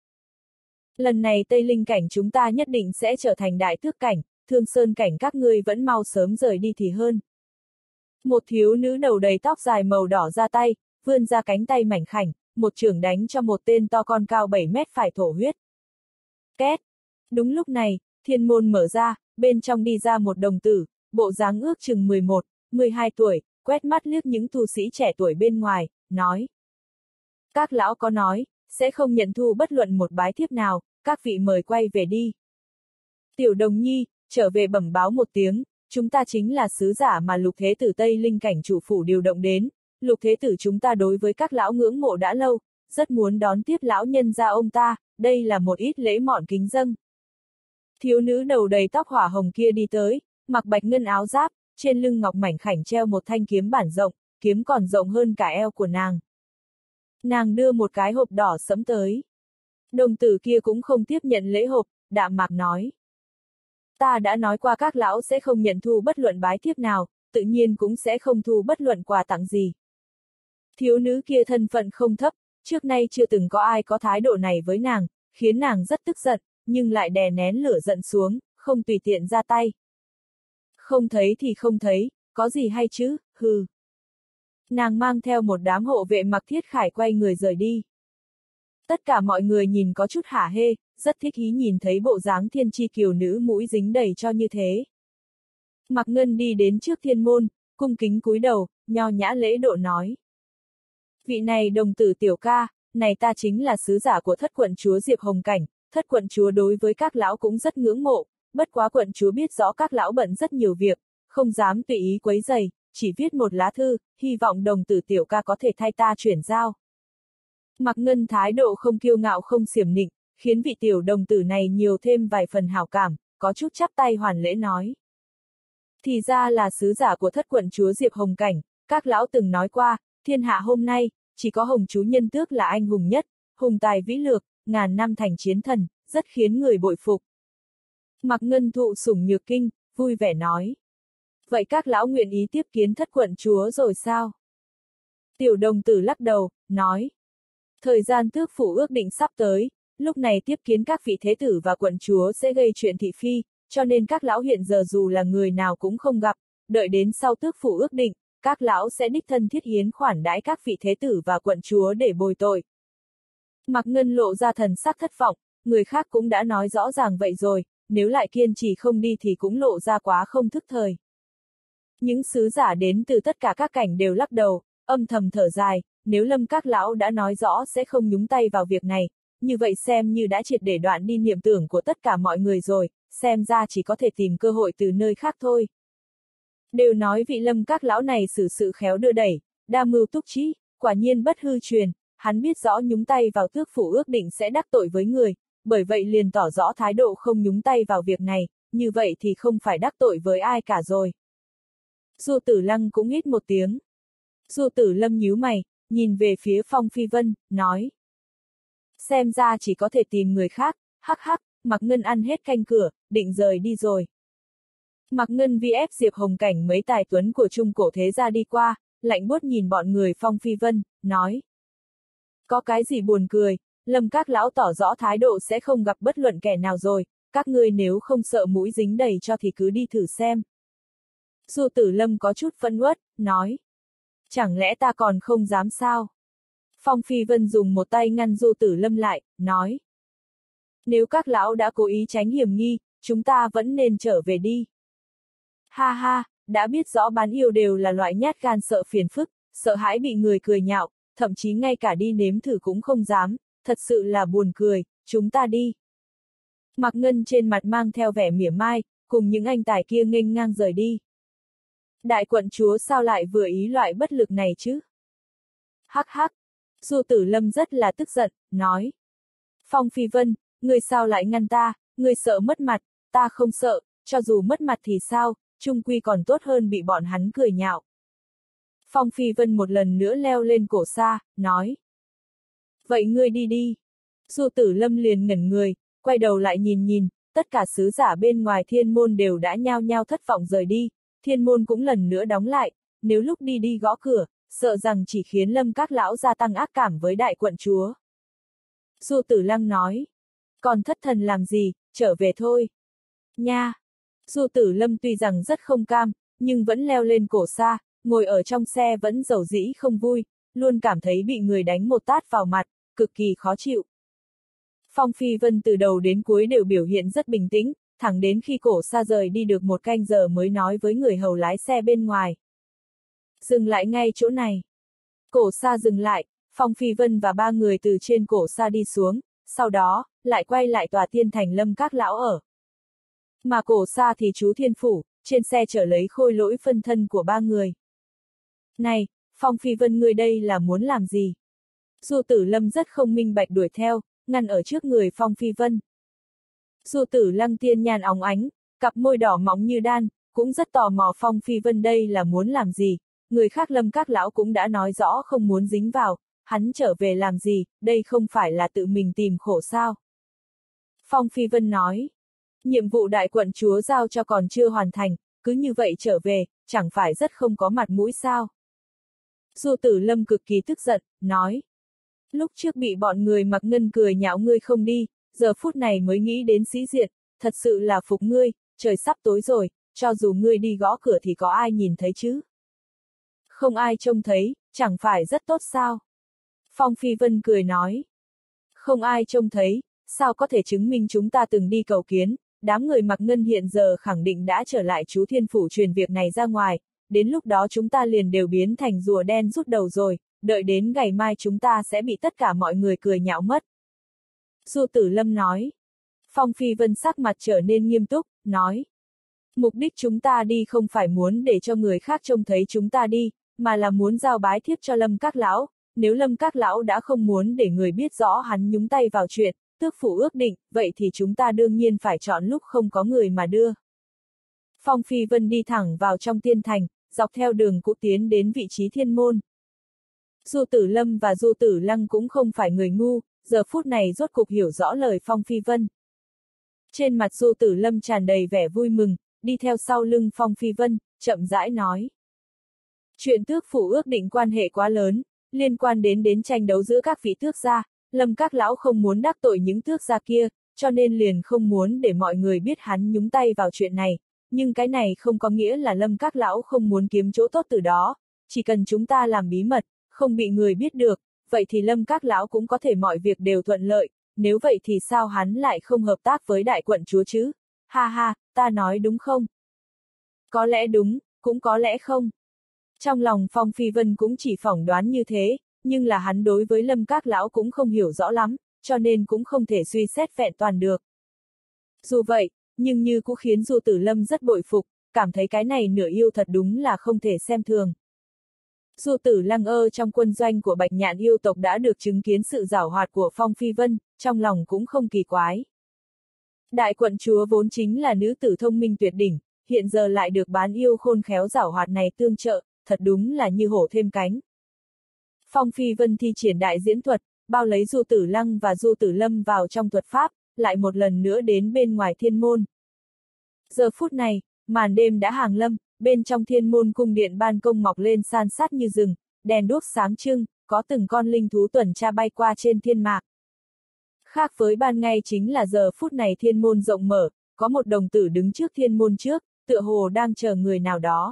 [SPEAKER 1] Lần này Tây Linh cảnh chúng ta nhất định sẽ trở thành đại tước cảnh, Thương Sơn cảnh các ngươi vẫn mau sớm rời đi thì hơn. Một thiếu nữ đầu đầy tóc dài màu đỏ ra tay, vươn ra cánh tay mảnh khảnh, một chưởng đánh cho một tên to con cao bảy mét phải thổ huyết. Két! Đúng lúc này, thiên môn mở ra, bên trong đi ra một đồng tử, bộ dáng ước chừng mười một, mười hai tuổi, quét mắt liếc những tu sĩ trẻ tuổi bên ngoài, nói. Các lão có nói, sẽ không nhận thu bất luận một bái thiếp nào, các vị mời quay về đi. Tiểu Đồng Nhi, trở về bẩm báo một tiếng, chúng ta chính là sứ giả mà Lục Thế Tử Tây Linh cảnh chủ phủ điều động đến, Lục Thế Tử chúng ta đối với các lão ngưỡng mộ đã lâu, rất muốn đón tiếp lão nhân gia ông ta, đây là một ít lễ mọn kính dâng. Thiếu nữ đầu đầy tóc hỏa hồng kia đi tới, mặc bạch ngân áo giáp, trên lưng ngọc mảnh khảnh treo một thanh kiếm bản rộng, kiếm còn rộng hơn cả eo của nàng. Nàng đưa một cái hộp đỏ sẫm tới. Đồng tử kia cũng không tiếp nhận lễ hộp, đạm mạc nói. Ta đã nói qua các lão sẽ không nhận thu bất luận bái thiếp nào, tự nhiên cũng sẽ không thu bất luận quà tặng gì. Thiếu nữ kia thân phận không thấp, trước nay chưa từng có ai có thái độ này với nàng, khiến nàng rất tức giận, nhưng lại đè nén lửa giận xuống, không tùy tiện ra tay. Không thấy thì không thấy, có gì hay chứ, hừ. Nàng mang theo một đám hộ vệ mặc thiết khải quay người rời đi. Tất cả mọi người nhìn có chút hả hê, rất thích ý nhìn thấy bộ dáng thiên chi kiều nữ mũi dính đầy cho như thế. Mạc Ngân đi đến trước thiên môn, cung kính cúi đầu, nho nhã lễ độ nói. Vị này đồng tử tiểu ca, này ta chính là sứ giả của thất quận chúa Diệp Hồng Cảnh, thất quận chúa đối với các lão cũng rất ngưỡng mộ, bất quá quận chúa biết rõ các lão bận rất nhiều việc, không dám tùy ý quấy rầy, chỉ viết một lá thư, hy vọng đồng tử tiểu ca có thể thay ta chuyển giao. Mạc Ngân thái độ không kiêu ngạo không xiểm nịnh, khiến vị tiểu đồng tử này nhiều thêm vài phần hảo cảm, có chút chắp tay hoàn lễ nói. Thì ra là sứ giả của thất quận chúa Diệp Hồng Cảnh, các lão từng nói qua, thiên hạ hôm nay, chỉ có Hồng chú Nhân Tước là anh hùng nhất, hùng tài vĩ lược, ngàn năm thành chiến thần, rất khiến người bội phục. Mạc Ngân thụ sủng nhược kinh, vui vẻ nói. Vậy các lão nguyện ý tiếp kiến thất quận chúa rồi sao? Tiểu đồng tử lắc đầu, nói. Thời gian tước phủ ước định sắp tới, lúc này tiếp kiến các vị thế tử và quận chúa sẽ gây chuyện thị phi, cho nên các lão hiện giờ dù là người nào cũng không gặp, đợi đến sau tước phủ ước định, các lão sẽ đích thân thiết hiến khoản đãi các vị thế tử và quận chúa để bồi tội. Mạc Ngân lộ ra thần sắc thất vọng, người khác cũng đã nói rõ ràng vậy rồi, nếu lại kiên trì không đi thì cũng lộ ra quá không thức thời. Những sứ giả đến từ tất cả các cảnh đều lắc đầu, âm thầm thở dài, nếu Lâm các lão đã nói rõ sẽ không nhúng tay vào việc này, như vậy xem như đã triệt để đoạn đi niệm tưởng của tất cả mọi người rồi, xem ra chỉ có thể tìm cơ hội từ nơi khác thôi. Đều nói vị Lâm các lão này xử sự khéo đưa đẩy, đa mưu túc trí, quả nhiên bất hư truyền, hắn biết rõ nhúng tay vào tước phủ ước định sẽ đắc tội với người, bởi vậy liền tỏ rõ thái độ không nhúng tay vào việc này, như vậy thì không phải đắc tội với ai cả rồi. Du Tử Lăng cũng hít một tiếng. Du Tử Lâm nhíu mày, nhìn về phía Phong Phi Vân, nói. Xem ra chỉ có thể tìm người khác, hắc hắc, Mạc Ngân ăn hết canh cửa, định rời đi rồi. Mạc Ngân vi ép Diệp Hồng Cảnh mấy tài tuấn của Trung Cổ thế gia đi qua, lạnh buốt nhìn bọn người Phong Phi Vân, nói. Có cái gì buồn cười, Lâm Các Lão tỏ rõ thái độ sẽ không gặp bất luận kẻ nào rồi, các ngươi nếu không sợ mũi dính đầy cho thì cứ đi thử xem. Du Tử Lâm có chút phẫn uất, nói. Chẳng lẽ ta còn không dám sao? Phong Phi Vân dùng một tay ngăn Du Tử Lâm lại, nói. Nếu các lão đã cố ý tránh hiểm nghi, chúng ta vẫn nên trở về đi. Ha ha, đã biết rõ bán yêu đều là loại nhát gan sợ phiền phức, sợ hãi bị người cười nhạo, thậm chí ngay cả đi nếm thử cũng không dám, thật sự là buồn cười, chúng ta đi. Mạc Ngân trên mặt mang theo vẻ mỉa mai, cùng những anh tài kia nghênh ngang rời đi. Đại quận chúa sao lại vừa ý loại bất lực này chứ? Hắc hắc, Du Tử Lâm rất là tức giận, nói. Phong Phi Vân, ngươi sao lại ngăn ta, ngươi sợ mất mặt, ta không sợ, cho dù mất mặt thì sao, chung quy còn tốt hơn bị bọn hắn cười nhạo. Phong Phi Vân một lần nữa leo lên cổ xa, nói. Vậy ngươi đi đi. Du Tử Lâm liền ngẩn người, quay đầu lại nhìn nhìn, tất cả sứ giả bên ngoài thiên môn đều đã nhao nhao thất vọng rời đi, thiên môn cũng lần nữa đóng lại, nếu lúc đi đi gõ cửa, sợ rằng chỉ khiến Lâm Các Lão gia tăng ác cảm với đại quận chúa. Du Tử Lăng nói. Còn thất thần làm gì, trở về thôi. Nha. Du Tử Lâm tuy rằng rất không cam, nhưng vẫn leo lên cổ xa, ngồi ở trong xe vẫn dầu dĩ không vui, luôn cảm thấy bị người đánh một tát vào mặt, cực kỳ khó chịu. Phong Phi Vân từ đầu đến cuối đều biểu hiện rất bình tĩnh, thẳng đến khi cổ xa rời đi được một canh giờ mới nói với người hầu lái xe bên ngoài. Dừng lại ngay chỗ này. Cổ xa dừng lại, Phong Phi Vân và ba người từ trên cổ xa đi xuống, sau đó, lại quay lại tòa tiên thành Lâm Các Lão ở. Mà cổ xa thì chú Thiên Phủ, trên xe chở lấy khôi lỗi phân thân của ba người. Này, Phong Phi Vân ngươi đây là muốn làm gì? Du Tử Lâm rất không minh bạch đuổi theo, ngăn ở trước người Phong Phi Vân. Du Tử Lăng tiên nhàn óng ánh, cặp môi đỏ móng như đan, cũng rất tò mò Phong Phi Vân đây là muốn làm gì, người khác Lâm Các Lão cũng đã nói rõ không muốn dính vào, hắn trở về làm gì, đây không phải là tự mình tìm khổ sao? Phong Phi Vân nói, nhiệm vụ đại quận chúa giao cho còn chưa hoàn thành, cứ như vậy trở về, chẳng phải rất không có mặt mũi sao? Du Tử Lâm cực kỳ tức giận, nói, lúc trước bị bọn người Mặc Ngân cười nhạo ngươi không đi, giờ phút này mới nghĩ đến sĩ diện, thật sự là phục ngươi, trời sắp tối rồi, cho dù ngươi đi gõ cửa thì có ai nhìn thấy chứ? Không ai trông thấy, chẳng phải rất tốt sao? Phong Phi Vân cười nói. Không ai trông thấy, sao có thể chứng minh chúng ta từng đi cầu kiến, đám người Mặc Ngân hiện giờ khẳng định đã trở lại chú Thiên Phủ truyền việc này ra ngoài, đến lúc đó chúng ta liền đều biến thành rùa đen rút đầu rồi, đợi đến ngày mai chúng ta sẽ bị tất cả mọi người cười nhạo mất. Du Tử Lâm nói. Phong Phi Vân sắc mặt trở nên nghiêm túc, nói. Mục đích chúng ta đi không phải muốn để cho người khác trông thấy chúng ta đi, mà là muốn giao bái thiếp cho Lâm Các Lão, nếu Lâm Các Lão đã không muốn để người biết rõ hắn nhúng tay vào chuyện, tước phủ ước định, vậy thì chúng ta đương nhiên phải chọn lúc không có người mà đưa. Phong Phi Vân đi thẳng vào trong tiên thành, dọc theo đường cũ tiến đến vị trí thiên môn. Du Tử Lâm và Du Tử Lăng cũng không phải người ngu, giờ phút này rốt cục hiểu rõ lời Phong Phi Vân. Trên mặt Du Tử Lâm tràn đầy vẻ vui mừng, đi theo sau lưng Phong Phi Vân, chậm rãi nói. Chuyện tước phủ ước định quan hệ quá lớn, liên quan đến đến tranh đấu giữa các vị tước gia, Lâm Các Lão không muốn đắc tội những tước gia kia, cho nên liền không muốn để mọi người biết hắn nhúng tay vào chuyện này, nhưng cái này không có nghĩa là Lâm Các Lão không muốn kiếm chỗ tốt từ đó, chỉ cần chúng ta làm bí mật, không bị người biết được, vậy thì Lâm Các Lão cũng có thể mọi việc đều thuận lợi, nếu vậy thì sao hắn lại không hợp tác với đại quận chúa chứ? Ha ha, ta nói đúng không? Có lẽ đúng, cũng có lẽ không. Trong lòng Phong Phi Vân cũng chỉ phỏng đoán như thế, nhưng là hắn đối với Lâm Các Lão cũng không hiểu rõ lắm, cho nên cũng không thể suy xét vẹn toàn được. Dù vậy, nhưng như cũng khiến Du Tử Lâm rất bội phục, cảm thấy cái này nửa yêu thật đúng là không thể xem thường. Du Tử Lăng ơ trong quân doanh của Bạch Nhạn yêu tộc đã được chứng kiến sự giảo hoạt của Phong Phi Vân, trong lòng cũng không kỳ quái. Đại quận chúa vốn chính là nữ tử thông minh tuyệt đỉnh, hiện giờ lại được bán yêu khôn khéo giảo hoạt này tương trợ, thật đúng là như hổ thêm cánh. Phong Phi Vân thi triển đại diễn thuật, bao lấy Du Tử Lăng và Du Tử Lâm vào trong thuật pháp, lại một lần nữa đến bên ngoài thiên môn. Giờ phút này, màn đêm đã hàng lâm, bên trong thiên môn cung điện ban công mọc lên san sát như rừng, đèn đuốc sáng trưng, có từng con linh thú tuần tra bay qua trên thiên mạc. Khác với ban ngày chính là giờ phút này thiên môn rộng mở, có một đồng tử đứng trước thiên môn trước, tựa hồ đang chờ người nào đó.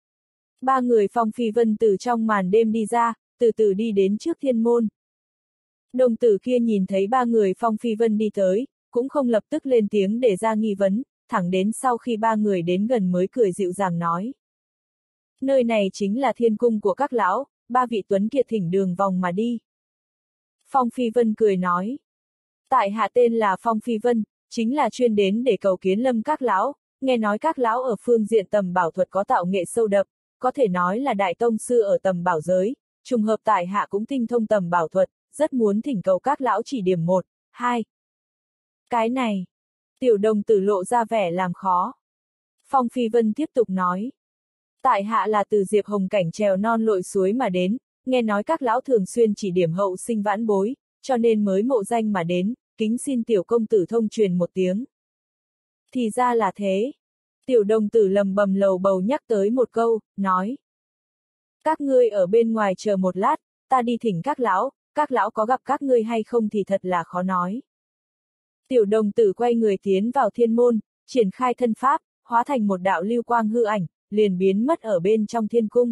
[SPEAKER 1] Ba người Phong Phi Vân từ trong màn đêm đi ra, từ từ đi đến trước thiên môn. Đồng tử kia nhìn thấy ba người Phong Phi Vân đi tới, cũng không lập tức lên tiếng để ra nghi vấn, thẳng đến sau khi ba người đến gần mới cười dịu dàng nói. Nơi này chính là thiên cung của các lão, ba vị tuấn kiệt thỉnh đường vòng mà đi. Phong Phi Vân cười nói. Tại hạ tên là Phong Phi Vân, chính là chuyên đến để cầu kiến Lâm các lão, nghe nói các lão ở phương diện tầm bảo thuật có tạo nghệ sâu đậm, có thể nói là đại tông sư ở tầm bảo giới, trùng hợp tại hạ cũng tinh thông tầm bảo thuật, rất muốn thỉnh cầu các lão chỉ điểm một, hai. Cái này, tiểu đồng tử lộ ra vẻ làm khó. Phong Phi Vân tiếp tục nói. Tại hạ là từ Diệp Hồng cảnh trèo non lội suối mà đến, nghe nói các lão thường xuyên chỉ điểm hậu sinh vãn bối, cho nên mới mộ danh mà đến, kính xin tiểu công tử thông truyền một tiếng. Thì ra là thế. Tiểu đồng tử lầm bầm lầu bầu nhắc tới một câu, nói. Các ngươi ở bên ngoài chờ một lát, ta đi thỉnh các lão, các lão có gặp các ngươi hay không thì thật là khó nói. Tiểu đồng tử quay người tiến vào thiên môn, triển khai thân pháp, hóa thành một đạo lưu quang hư ảnh, liền biến mất ở bên trong thiên cung.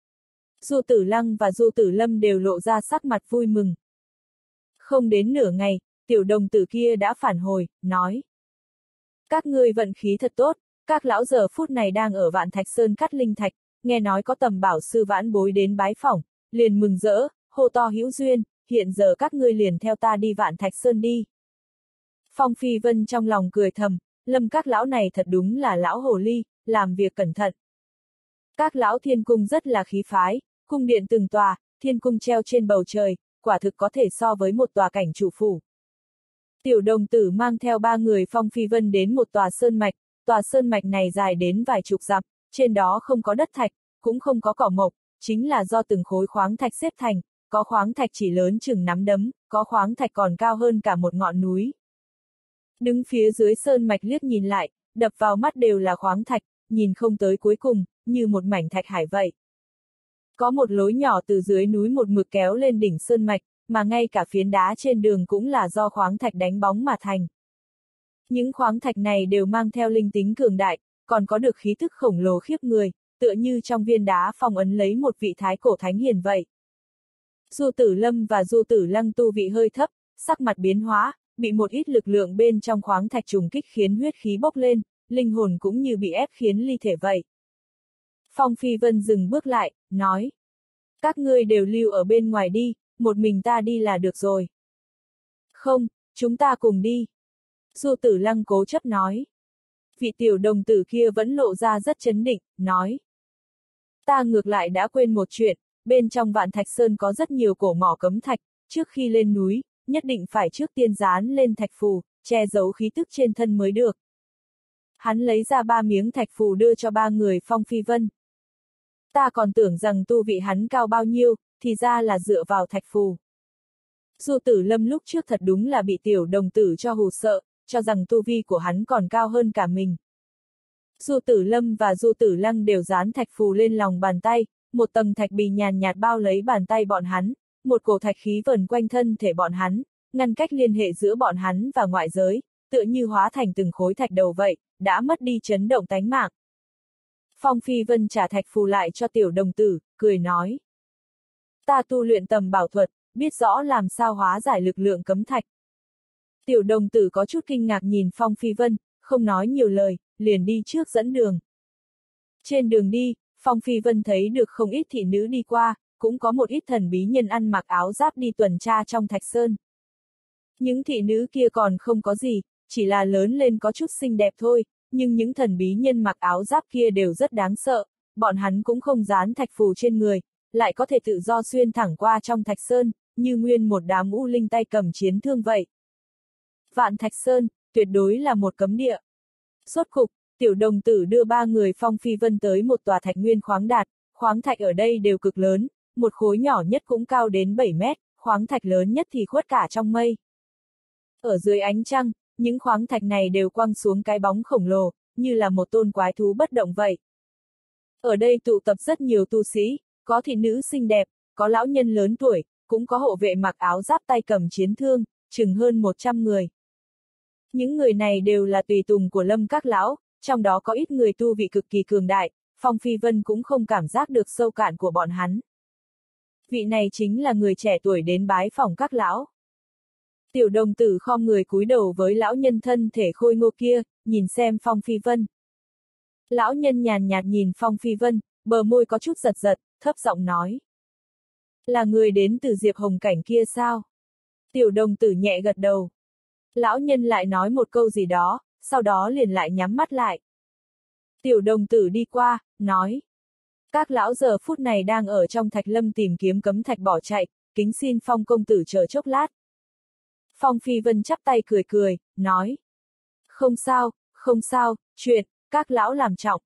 [SPEAKER 1] Du Tử Lăng và Du Tử Lâm đều lộ ra sắc mặt vui mừng. Không đến nửa ngày, tiểu đồng tử kia đã phản hồi, nói. Các ngươi vận khí thật tốt, các lão giờ phút này đang ở Vạn Thạch Sơn cắt linh thạch, nghe nói có tầm bảo sư vãn bối đến bái phỏng, liền mừng rỡ, hô to hữu duyên, hiện giờ các ngươi liền theo ta đi Vạn Thạch Sơn đi. Phong Phi Vân trong lòng cười thầm, Lâm các lão này thật đúng là lão hồ ly, làm việc cẩn thận. Các lão thiên cung rất là khí phái, cung điện từng tòa, thiên cung treo trên bầu trời, quả thực có thể so với một tòa cảnh chủ phủ. Tiểu đồng tử mang theo ba người Phong Phi Vân đến một tòa sơn mạch, tòa sơn mạch này dài đến vài chục dặm, trên đó không có đất thạch, cũng không có cỏ mộc, chính là do từng khối khoáng thạch xếp thành, có khoáng thạch chỉ lớn chừng nắm đấm, có khoáng thạch còn cao hơn cả một ngọn núi. Đứng phía dưới sơn mạch liếc nhìn lại, đập vào mắt đều là khoáng thạch, nhìn không tới cuối cùng, như một mảnh thạch hải vậy. Có một lối nhỏ từ dưới núi một mực kéo lên đỉnh sơn mạch, mà ngay cả phiến đá trên đường cũng là do khoáng thạch đánh bóng mà thành. Những khoáng thạch này đều mang theo linh tính cường đại, còn có được khí thức khổng lồ khiếp người, tựa như trong viên đá phong ấn lấy một vị thái cổ thánh hiền vậy. Du Tử Lâm và Du Tử Lăng tu vị hơi thấp, sắc mặt biến hóa, bị một ít lực lượng bên trong khoáng thạch trùng kích khiến huyết khí bốc lên, linh hồn cũng như bị ép khiến ly thể vậy. Phong Phi Vân dừng bước lại, nói. Các ngươi đều lưu ở bên ngoài đi, một mình ta đi là được rồi. Không, chúng ta cùng đi. Du Tử Lăng cố chấp nói. Vị tiểu đồng tử kia vẫn lộ ra rất chấn định, nói. Ta ngược lại đã quên một chuyện, bên trong Vạn Thạch Sơn có rất nhiều cổ mỏ cấm thạch, trước khi lên núi, nhất định phải trước tiên dán lên thạch phù, che giấu khí tức trên thân mới được. Hắn lấy ra ba miếng thạch phù đưa cho ba người Phong Phi Vân. Ta còn tưởng rằng tu vị hắn cao bao nhiêu, thì ra là dựa vào thạch phù. Du Tử Lâm lúc trước thật đúng là bị tiểu đồng tử cho hù sợ, cho rằng tu vi của hắn còn cao hơn cả mình. Du Tử Lâm và Du Tử Lăng đều dán thạch phù lên lòng bàn tay, một tầng thạch bì nhàn nhạt bao lấy bàn tay bọn hắn, một cổ thạch khí vần quanh thân thể bọn hắn, ngăn cách liên hệ giữa bọn hắn và ngoại giới, tựa như hóa thành từng khối thạch đầu vậy, đã mất đi chấn động tánh mạng. Phong Phi Vân trả thạch phù lại cho tiểu đồng tử, cười nói. Ta tu luyện tầm bảo thuật, biết rõ làm sao hóa giải lực lượng cấm thạch. Tiểu đồng tử có chút kinh ngạc nhìn Phong Phi Vân, không nói nhiều lời, liền đi trước dẫn đường. Trên đường đi, Phong Phi Vân thấy được không ít thị nữ đi qua, cũng có một ít thần bí nhân ăn mặc áo giáp đi tuần tra trong Thạch Sơn. Những thị nữ kia còn không có gì, chỉ là lớn lên có chút xinh đẹp thôi, nhưng những thần bí nhân mặc áo giáp kia đều rất đáng sợ, bọn hắn cũng không dán thạch phù trên người, lại có thể tự do xuyên thẳng qua trong Thạch Sơn, như nguyên một đám u linh tay cầm chiến thương vậy. Vạn Thạch Sơn, tuyệt đối là một cấm địa. Rốt cục, tiểu đồng tử đưa ba người Phong Phi Vân tới một tòa thạch nguyên khoáng đạt, khoáng thạch ở đây đều cực lớn, một khối nhỏ nhất cũng cao đến bảy mét, khoáng thạch lớn nhất thì khuất cả trong mây. Ở dưới ánh trăng, những khoáng thạch này đều quăng xuống cái bóng khổng lồ, như là một tôn quái thú bất động vậy. Ở đây tụ tập rất nhiều tu sĩ, có thị nữ xinh đẹp, có lão nhân lớn tuổi, cũng có hộ vệ mặc áo giáp tay cầm chiến thương, chừng hơn một trăm người. Những người này đều là tùy tùng của Lâm các lão, trong đó có ít người tu vị cực kỳ cường đại, Phong Phi Vân cũng không cảm giác được sâu cạn của bọn hắn. Vị này chính là người trẻ tuổi đến bái phỏng các lão. Tiểu đồng tử khom người cúi đầu với lão nhân thân thể khôi ngô kia, nhìn xem Phong Phi Vân. Lão nhân nhàn nhạt nhìn Phong Phi Vân, bờ môi có chút giật giật, thấp giọng nói. Là người đến từ Diệp Hồng Cảnh kia sao? Tiểu đồng tử nhẹ gật đầu. Lão nhân lại nói một câu gì đó, sau đó liền lại nhắm mắt lại. Tiểu đồng tử đi qua, nói. Các lão giờ phút này đang ở trong thạch lâm tìm kiếm cấm thạch bỏ chạy, kính xin Phong công tử chờ chốc lát. Phong Phi Vân chắp tay cười cười, nói. Không sao, không sao, chuyện, các lão làm trọng.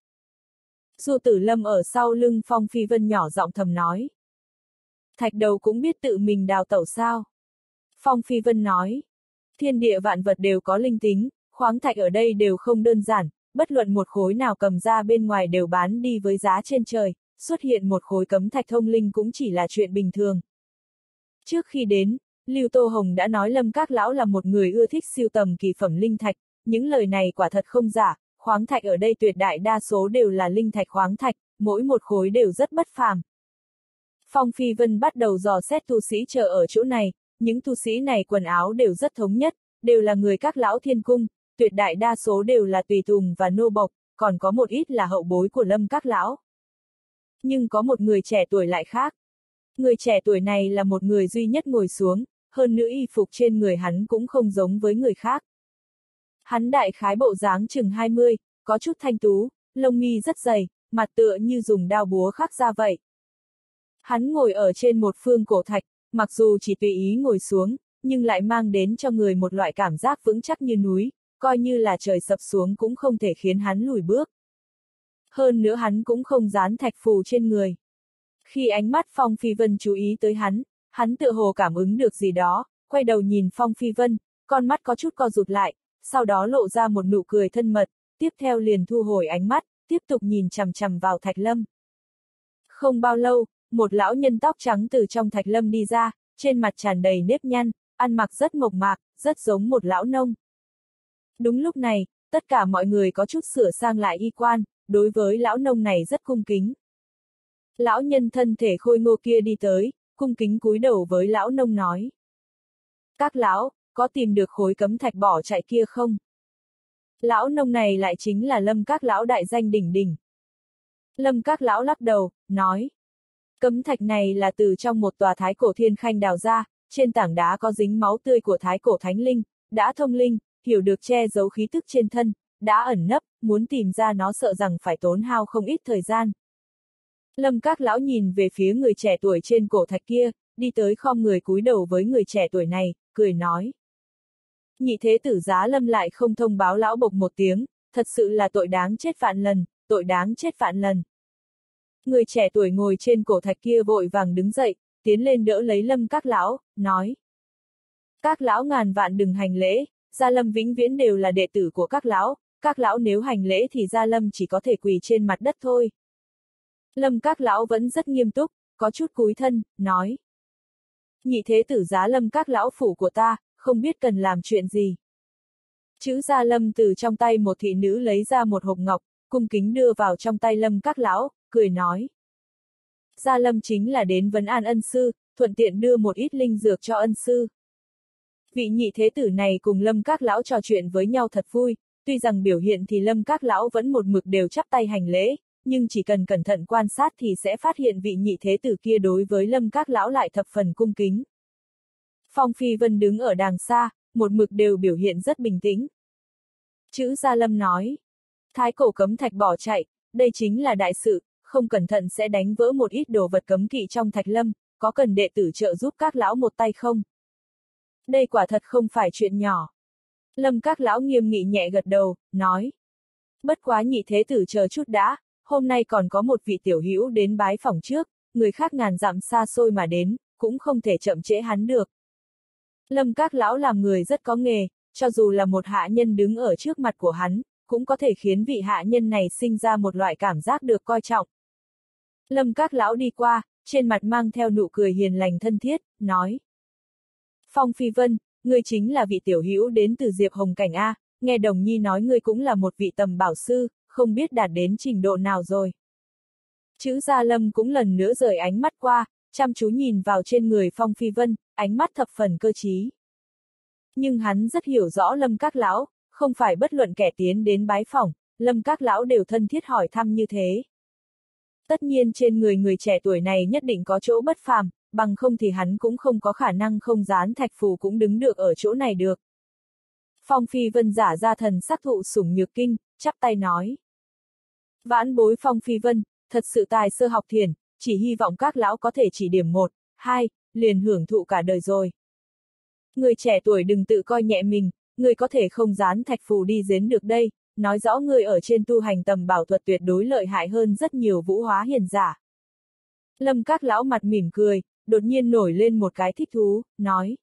[SPEAKER 1] Du Tử Lâm ở sau lưng Phong Phi Vân nhỏ giọng thầm nói. Thạch đầu cũng biết tự mình đào tẩu sao? Phong Phi Vân nói. Thiên địa vạn vật đều có linh tính, khoáng thạch ở đây đều không đơn giản, bất luận một khối nào cầm ra bên ngoài đều bán đi với giá trên trời, xuất hiện một khối cấm thạch thông linh cũng chỉ là chuyện bình thường. Trước khi đến, Lưu Tô Hồng đã nói Lâm các lão là một người ưa thích sưu tầm kỳ phẩm linh thạch, những lời này quả thật không giả, khoáng thạch ở đây tuyệt đại đa số đều là linh thạch khoáng thạch, mỗi một khối đều rất bất phàm. Phong Phi Vân bắt đầu dò xét tu sĩ chờ ở chỗ này, những tu sĩ này quần áo đều rất thống nhất, đều là người các lão thiên cung, tuyệt đại đa số đều là tùy tùng và nô bộc, còn có một ít là hậu bối của Lâm các lão. Nhưng có một người trẻ tuổi lại khác. Người trẻ tuổi này là một người duy nhất ngồi xuống, hơn nữa y phục trên người hắn cũng không giống với người khác. Hắn đại khái bộ dáng chừng hai mươi, có chút thanh tú, lông mi rất dày, mặt tựa như dùng đao búa khắc ra vậy. Hắn ngồi ở trên một phương cổ thạch, mặc dù chỉ tùy ý ngồi xuống, nhưng lại mang đến cho người một loại cảm giác vững chắc như núi, coi như là trời sập xuống cũng không thể khiến hắn lùi bước. Hơn nữa hắn cũng không dán thạch phù trên người. Khi ánh mắt Phong Phi Vân chú ý tới hắn, hắn tựa hồ cảm ứng được gì đó, quay đầu nhìn Phong Phi Vân, con mắt có chút co rụt lại, sau đó lộ ra một nụ cười thân mật, tiếp theo liền thu hồi ánh mắt, tiếp tục nhìn chằm chằm vào Thạch Lâm. Không bao lâu, một lão nhân tóc trắng từ trong Thạch Lâm đi ra, trên mặt tràn đầy nếp nhăn, ăn mặc rất mộc mạc, rất giống một lão nông. Đúng lúc này, tất cả mọi người có chút sửa sang lại y quan, đối với lão nông này rất cung kính. Lão nhân thân thể khôi ngô kia đi tới, cung kính cúi đầu với lão nông nói. Các lão, có tìm được khối cấm thạch bỏ chạy kia không? Lão nông này lại chính là Lâm các lão đại danh đỉnh đỉnh. Lâm các lão lắc đầu, nói. Cấm thạch này là từ trong một tòa thái cổ thiên khanh đào ra, trên tảng đá có dính máu tươi của thái cổ thánh linh, đã thông linh, hiểu được che giấu khí tức trên thân, đã ẩn nấp, muốn tìm ra nó sợ rằng phải tốn hao không ít thời gian. Lâm các lão nhìn về phía người trẻ tuổi trên cổ thạch kia, đi tới khom người cúi đầu với người trẻ tuổi này, cười nói. Nhị thế tử Giá Lâm lại không thông báo lão bộc một tiếng, thật sự là tội đáng chết vạn lần, tội đáng chết vạn lần. Người trẻ tuổi ngồi trên cổ thạch kia vội vàng đứng dậy, tiến lên đỡ lấy Lâm các lão, nói. Các lão ngàn vạn đừng hành lễ, Gia Lâm vĩnh viễn đều là đệ tử của các lão, các lão nếu hành lễ thì Gia Lâm chỉ có thể quỳ trên mặt đất thôi. Lâm các lão vẫn rất nghiêm túc, có chút cúi thân, nói. Nhị thế tử Giá Lâm các lão phủ của ta, không biết cần làm chuyện gì. Chữ Gia Lâm từ trong tay một thị nữ lấy ra một hộp ngọc, cung kính đưa vào trong tay Lâm các lão, cười nói. Gia Lâm chính là đến vấn an ân sư, thuận tiện đưa một ít linh dược cho ân sư. Vị nhị thế tử này cùng Lâm các lão trò chuyện với nhau thật vui, tuy rằng biểu hiện thì Lâm các lão vẫn một mực đều chắp tay hành lễ, nhưng chỉ cần cẩn thận quan sát thì sẽ phát hiện vị nhị thế tử kia đối với Lâm các lão lại thập phần cung kính. Phong Phi Vân đứng ở đàng xa, một mực đều biểu hiện rất bình tĩnh. Chữ Gia Lâm nói, thái cổ cấm thạch bỏ chạy, đây chính là đại sự, không cẩn thận sẽ đánh vỡ một ít đồ vật cấm kỵ trong Thạch Lâm, có cần đệ tử trợ giúp các lão một tay không? Đây quả thật không phải chuyện nhỏ. Lâm các lão nghiêm nghị nhẹ gật đầu, nói. Bất quá nhị thế tử chờ chút đã, hôm nay còn có một vị tiểu hữu đến bái phỏng trước, người khác ngàn dặm xa xôi mà đến, cũng không thể chậm trễ hắn được. Lâm các lão làm người rất có nghề, cho dù là một hạ nhân đứng ở trước mặt của hắn, cũng có thể khiến vị hạ nhân này sinh ra một loại cảm giác được coi trọng. Lâm các lão đi qua, trên mặt mang theo nụ cười hiền lành thân thiết, nói. Phong Phi Vân, ngươi chính là vị tiểu hữu đến từ Diệp Hồng Cảnh A, nghe Đồng Nhi nói ngươi cũng là một vị tầm bảo sư, không biết đạt đến trình độ nào rồi. Chữ Gia Lâm cũng lần nữa rời ánh mắt qua, chăm chú nhìn vào trên người Phong Phi Vân, ánh mắt thập phần cơ trí. Nhưng hắn rất hiểu rõ Lâm các lão, không phải bất luận kẻ tiến đến bái phỏng, Lâm các lão đều thân thiết hỏi thăm như thế. Tất nhiên trên người người trẻ tuổi này nhất định có chỗ bất phàm, bằng không thì hắn cũng không có khả năng không dán thạch phù cũng đứng được ở chỗ này được. Phong Phi Vân giả ra thần sắc thụ sủng nhược kinh, chắp tay nói. Vãn bối Phong Phi Vân, thật sự tài sơ học thiền, chỉ hy vọng các lão có thể chỉ điểm một, hai, liền hưởng thụ cả đời rồi. Người trẻ tuổi đừng tự coi nhẹ mình, người có thể không dán thạch phù đi giếng được đây, nói rõ người ở trên tu hành tầm bảo thuật tuyệt đối lợi hại hơn rất nhiều vũ hóa hiền giả. Lâm các lão mặt mỉm cười, đột nhiên nổi lên một cái thích thú, nói.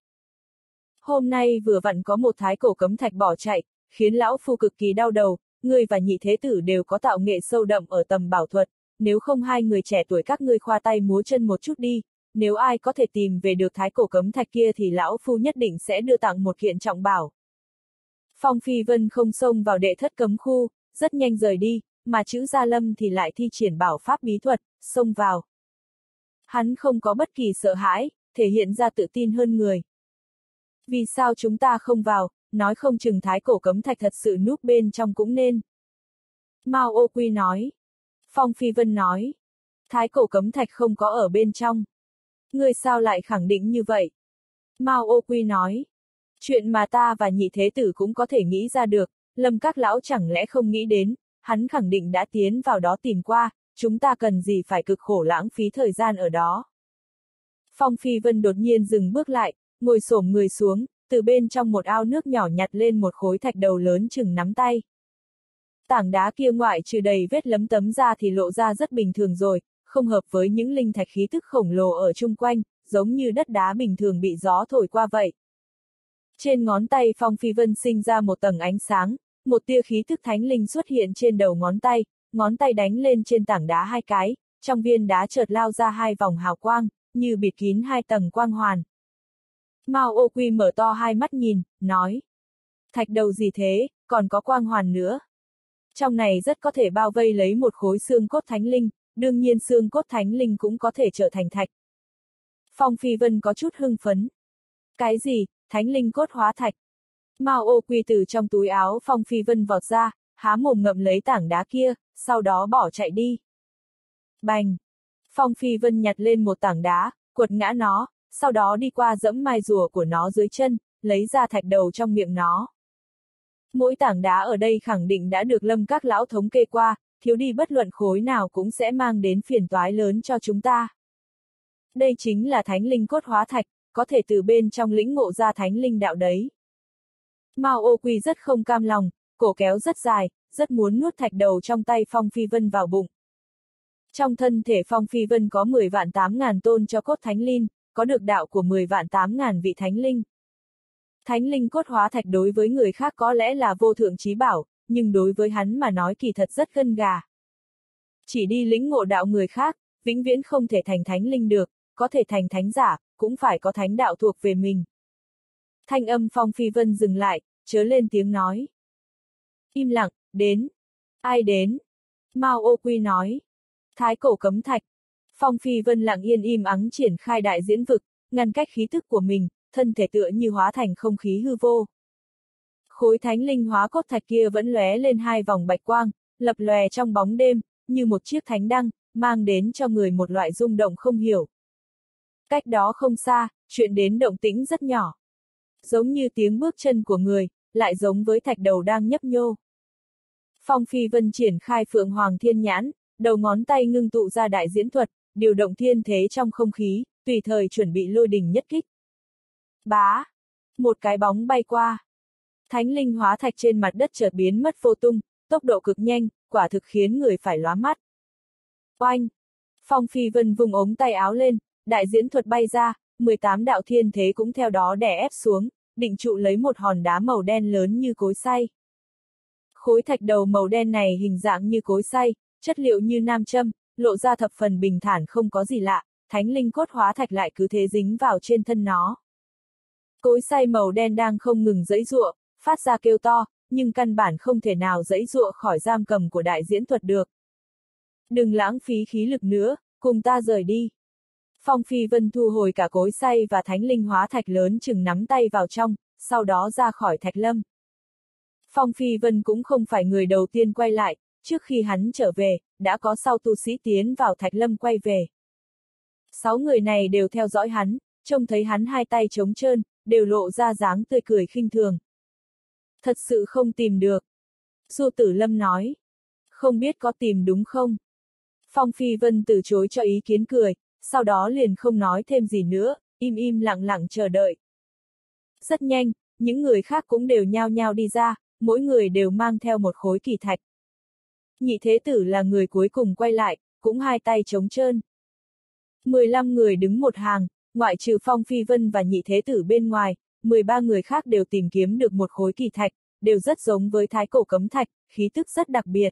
[SPEAKER 1] Hôm nay vừa vặn có một thái cổ cấm thạch bỏ chạy, khiến lão phu cực kỳ đau đầu, ngươi và nhị thế tử đều có tạo nghệ sâu đậm ở tầm bảo thuật, nếu không hai người trẻ tuổi các ngươi khoa tay múa chân một chút đi, nếu ai có thể tìm về được thái cổ cấm thạch kia thì lão phu nhất định sẽ đưa tặng một kiện trọng bảo. Phong Phi Vân không xông vào đệ thất cấm khu, rất nhanh rời đi, mà chữ Gia Lâm thì lại thi triển bảo pháp bí thuật, xông vào. Hắn không có bất kỳ sợ hãi, thể hiện ra tự tin hơn người. Vì sao chúng ta không vào, nói không chừng thái cổ cấm thạch thật sự núp bên trong cũng nên. Mao Ô Quy nói. Phong Phi Vân nói. Thái cổ cấm thạch không có ở bên trong. Ngươi sao lại khẳng định như vậy? Mao Ô Quy nói. Chuyện mà ta và nhị thế tử cũng có thể nghĩ ra được, Lâm các lão chẳng lẽ không nghĩ đến, hắn khẳng định đã tiến vào đó tìm qua, chúng ta cần gì phải cực khổ lãng phí thời gian ở đó. Phong Phi Vân đột nhiên dừng bước lại, ngồi xổm người xuống, từ bên trong một ao nước nhỏ nhặt lên một khối thạch đầu lớn chừng nắm tay. Tảng đá kia ngoại trừ đầy vết lấm tấm ra thì lộ ra rất bình thường rồi, không hợp với những linh thạch khí tức khổng lồ ở chung quanh, giống như đất đá bình thường bị gió thổi qua vậy. Trên ngón tay Phong Phi Vân sinh ra một tầng ánh sáng, một tia khí tức thánh linh xuất hiện trên đầu ngón tay, ngón tay đánh lên trên tảng đá hai cái, trong viên đá chợt lao ra hai vòng hào quang, như bịt kín hai tầng quang hoàn. Mao Ô Quy mở to hai mắt nhìn, nói. Thạch đầu gì thế, còn có quang hoàn nữa. Trong này rất có thể bao vây lấy một khối xương cốt thánh linh, đương nhiên xương cốt thánh linh cũng có thể trở thành thạch. Phong Phi Vân có chút hưng phấn. Cái gì, thánh linh cốt hóa thạch? Mao Ô Quy từ trong túi áo Phong Phi Vân vọt ra, há mồm ngậm lấy tảng đá kia, sau đó bỏ chạy đi. Bành! Phong Phi Vân nhặt lên một tảng đá, quật ngã nó, sau đó đi qua dẫm mai rùa của nó dưới chân, lấy ra thạch đầu trong miệng nó. Mỗi tảng đá ở đây khẳng định đã được Lâm các lão thống kê qua, thiếu đi bất luận khối nào cũng sẽ mang đến phiền toái lớn cho chúng ta. Đây chính là thánh linh cốt hóa thạch, có thể từ bên trong lĩnh ngộ ra thánh linh đạo đấy. Mao Ô Quy rất không cam lòng, cổ kéo rất dài, rất muốn nuốt thạch đầu trong tay Phong Phi Vân vào bụng. Trong thân thể Phong Phi Vân có mười vạn tám ngàn tôn cho cốt thánh linh, có được đạo của mười vạn tám ngàn vị thánh linh. Thánh linh cốt hóa thạch đối với người khác có lẽ là vô thượng trí bảo, nhưng đối với hắn mà nói kỳ thật rất gân gà. Chỉ đi lĩnh ngộ đạo người khác, vĩnh viễn không thể thành thánh linh được, có thể thành thánh giả, cũng phải có thánh đạo thuộc về mình. Thanh âm Phong Phi Vân dừng lại, chớ lên tiếng nói. Im lặng, đến. Ai đến? Mao Ô Quy nói. Thái cổ cấm thạch. Phong Phi Vân lặng yên im ắng triển khai đại diễn vực, ngăn cách khí tức của mình, thân thể tựa như hóa thành không khí hư vô. Khối thánh linh hóa cốt thạch kia vẫn lóe lên hai vòng bạch quang, lập lòe trong bóng đêm, như một chiếc thánh đăng, mang đến cho người một loại rung động không hiểu. Cách đó không xa, chuyện đến động tĩnh rất nhỏ. Giống như tiếng bước chân của người, lại giống với thạch đầu đang nhấp nhô. Phong Phi Vân triển khai Phượng Hoàng Thiên Nhãn, đầu ngón tay ngưng tụ ra đại diễn thuật, điều động thiên thế trong không khí, tùy thời chuẩn bị lôi đình nhất kích. Bá! Một cái bóng bay qua. Thánh linh hóa thạch trên mặt đất chợt biến mất vô tung, tốc độ cực nhanh, quả thực khiến người phải lóa mắt. Oanh! Phong Phi Vân vùng ống tay áo lên, đại diễn thuật bay ra, mười tám đạo thiên thế cũng theo đó đè ép xuống, định trụ lấy một hòn đá màu đen lớn như cối xay. Khối thạch đầu màu đen này hình dạng như cối xay, chất liệu như nam châm, lộ ra thập phần bình thản không có gì lạ, thánh linh cốt hóa thạch lại cứ thế dính vào trên thân nó. Cối xay màu đen đang không ngừng giãy giụa, phát ra kêu to, nhưng căn bản không thể nào giãy giụa khỏi giam cầm của đại diễn thuật được. Đừng lãng phí khí lực nữa, cùng ta rời đi. Phong Phi Vân thu hồi cả cối xay và thánh linh hóa thạch lớn chừng nắm tay vào trong, sau đó ra khỏi thạch lâm. Phong Phi Vân cũng không phải người đầu tiên quay lại, trước khi hắn trở về, đã có sau tu sĩ tiến vào thạch lâm quay về. Sáu người này đều theo dõi hắn, trông thấy hắn hai tay trống trơn, đều lộ ra dáng tươi cười khinh thường. Thật sự không tìm được. Du Tử Lâm nói. Không biết có tìm đúng không? Phong Phi Vân từ chối cho ý kiến cười, sau đó liền không nói thêm gì nữa, im im lặng lặng chờ đợi. Rất nhanh, những người khác cũng đều nhao nhao đi ra, mỗi người đều mang theo một khối kỳ thạch. Nhị thế tử là người cuối cùng quay lại, cũng hai tay trống trơn. mười lăm người đứng một hàng, ngoại trừ Phong Phi Vân và nhị thế tử bên ngoài, mười ba người khác đều tìm kiếm được một khối kỳ thạch, đều rất giống với thái cổ cấm thạch, khí tức rất đặc biệt.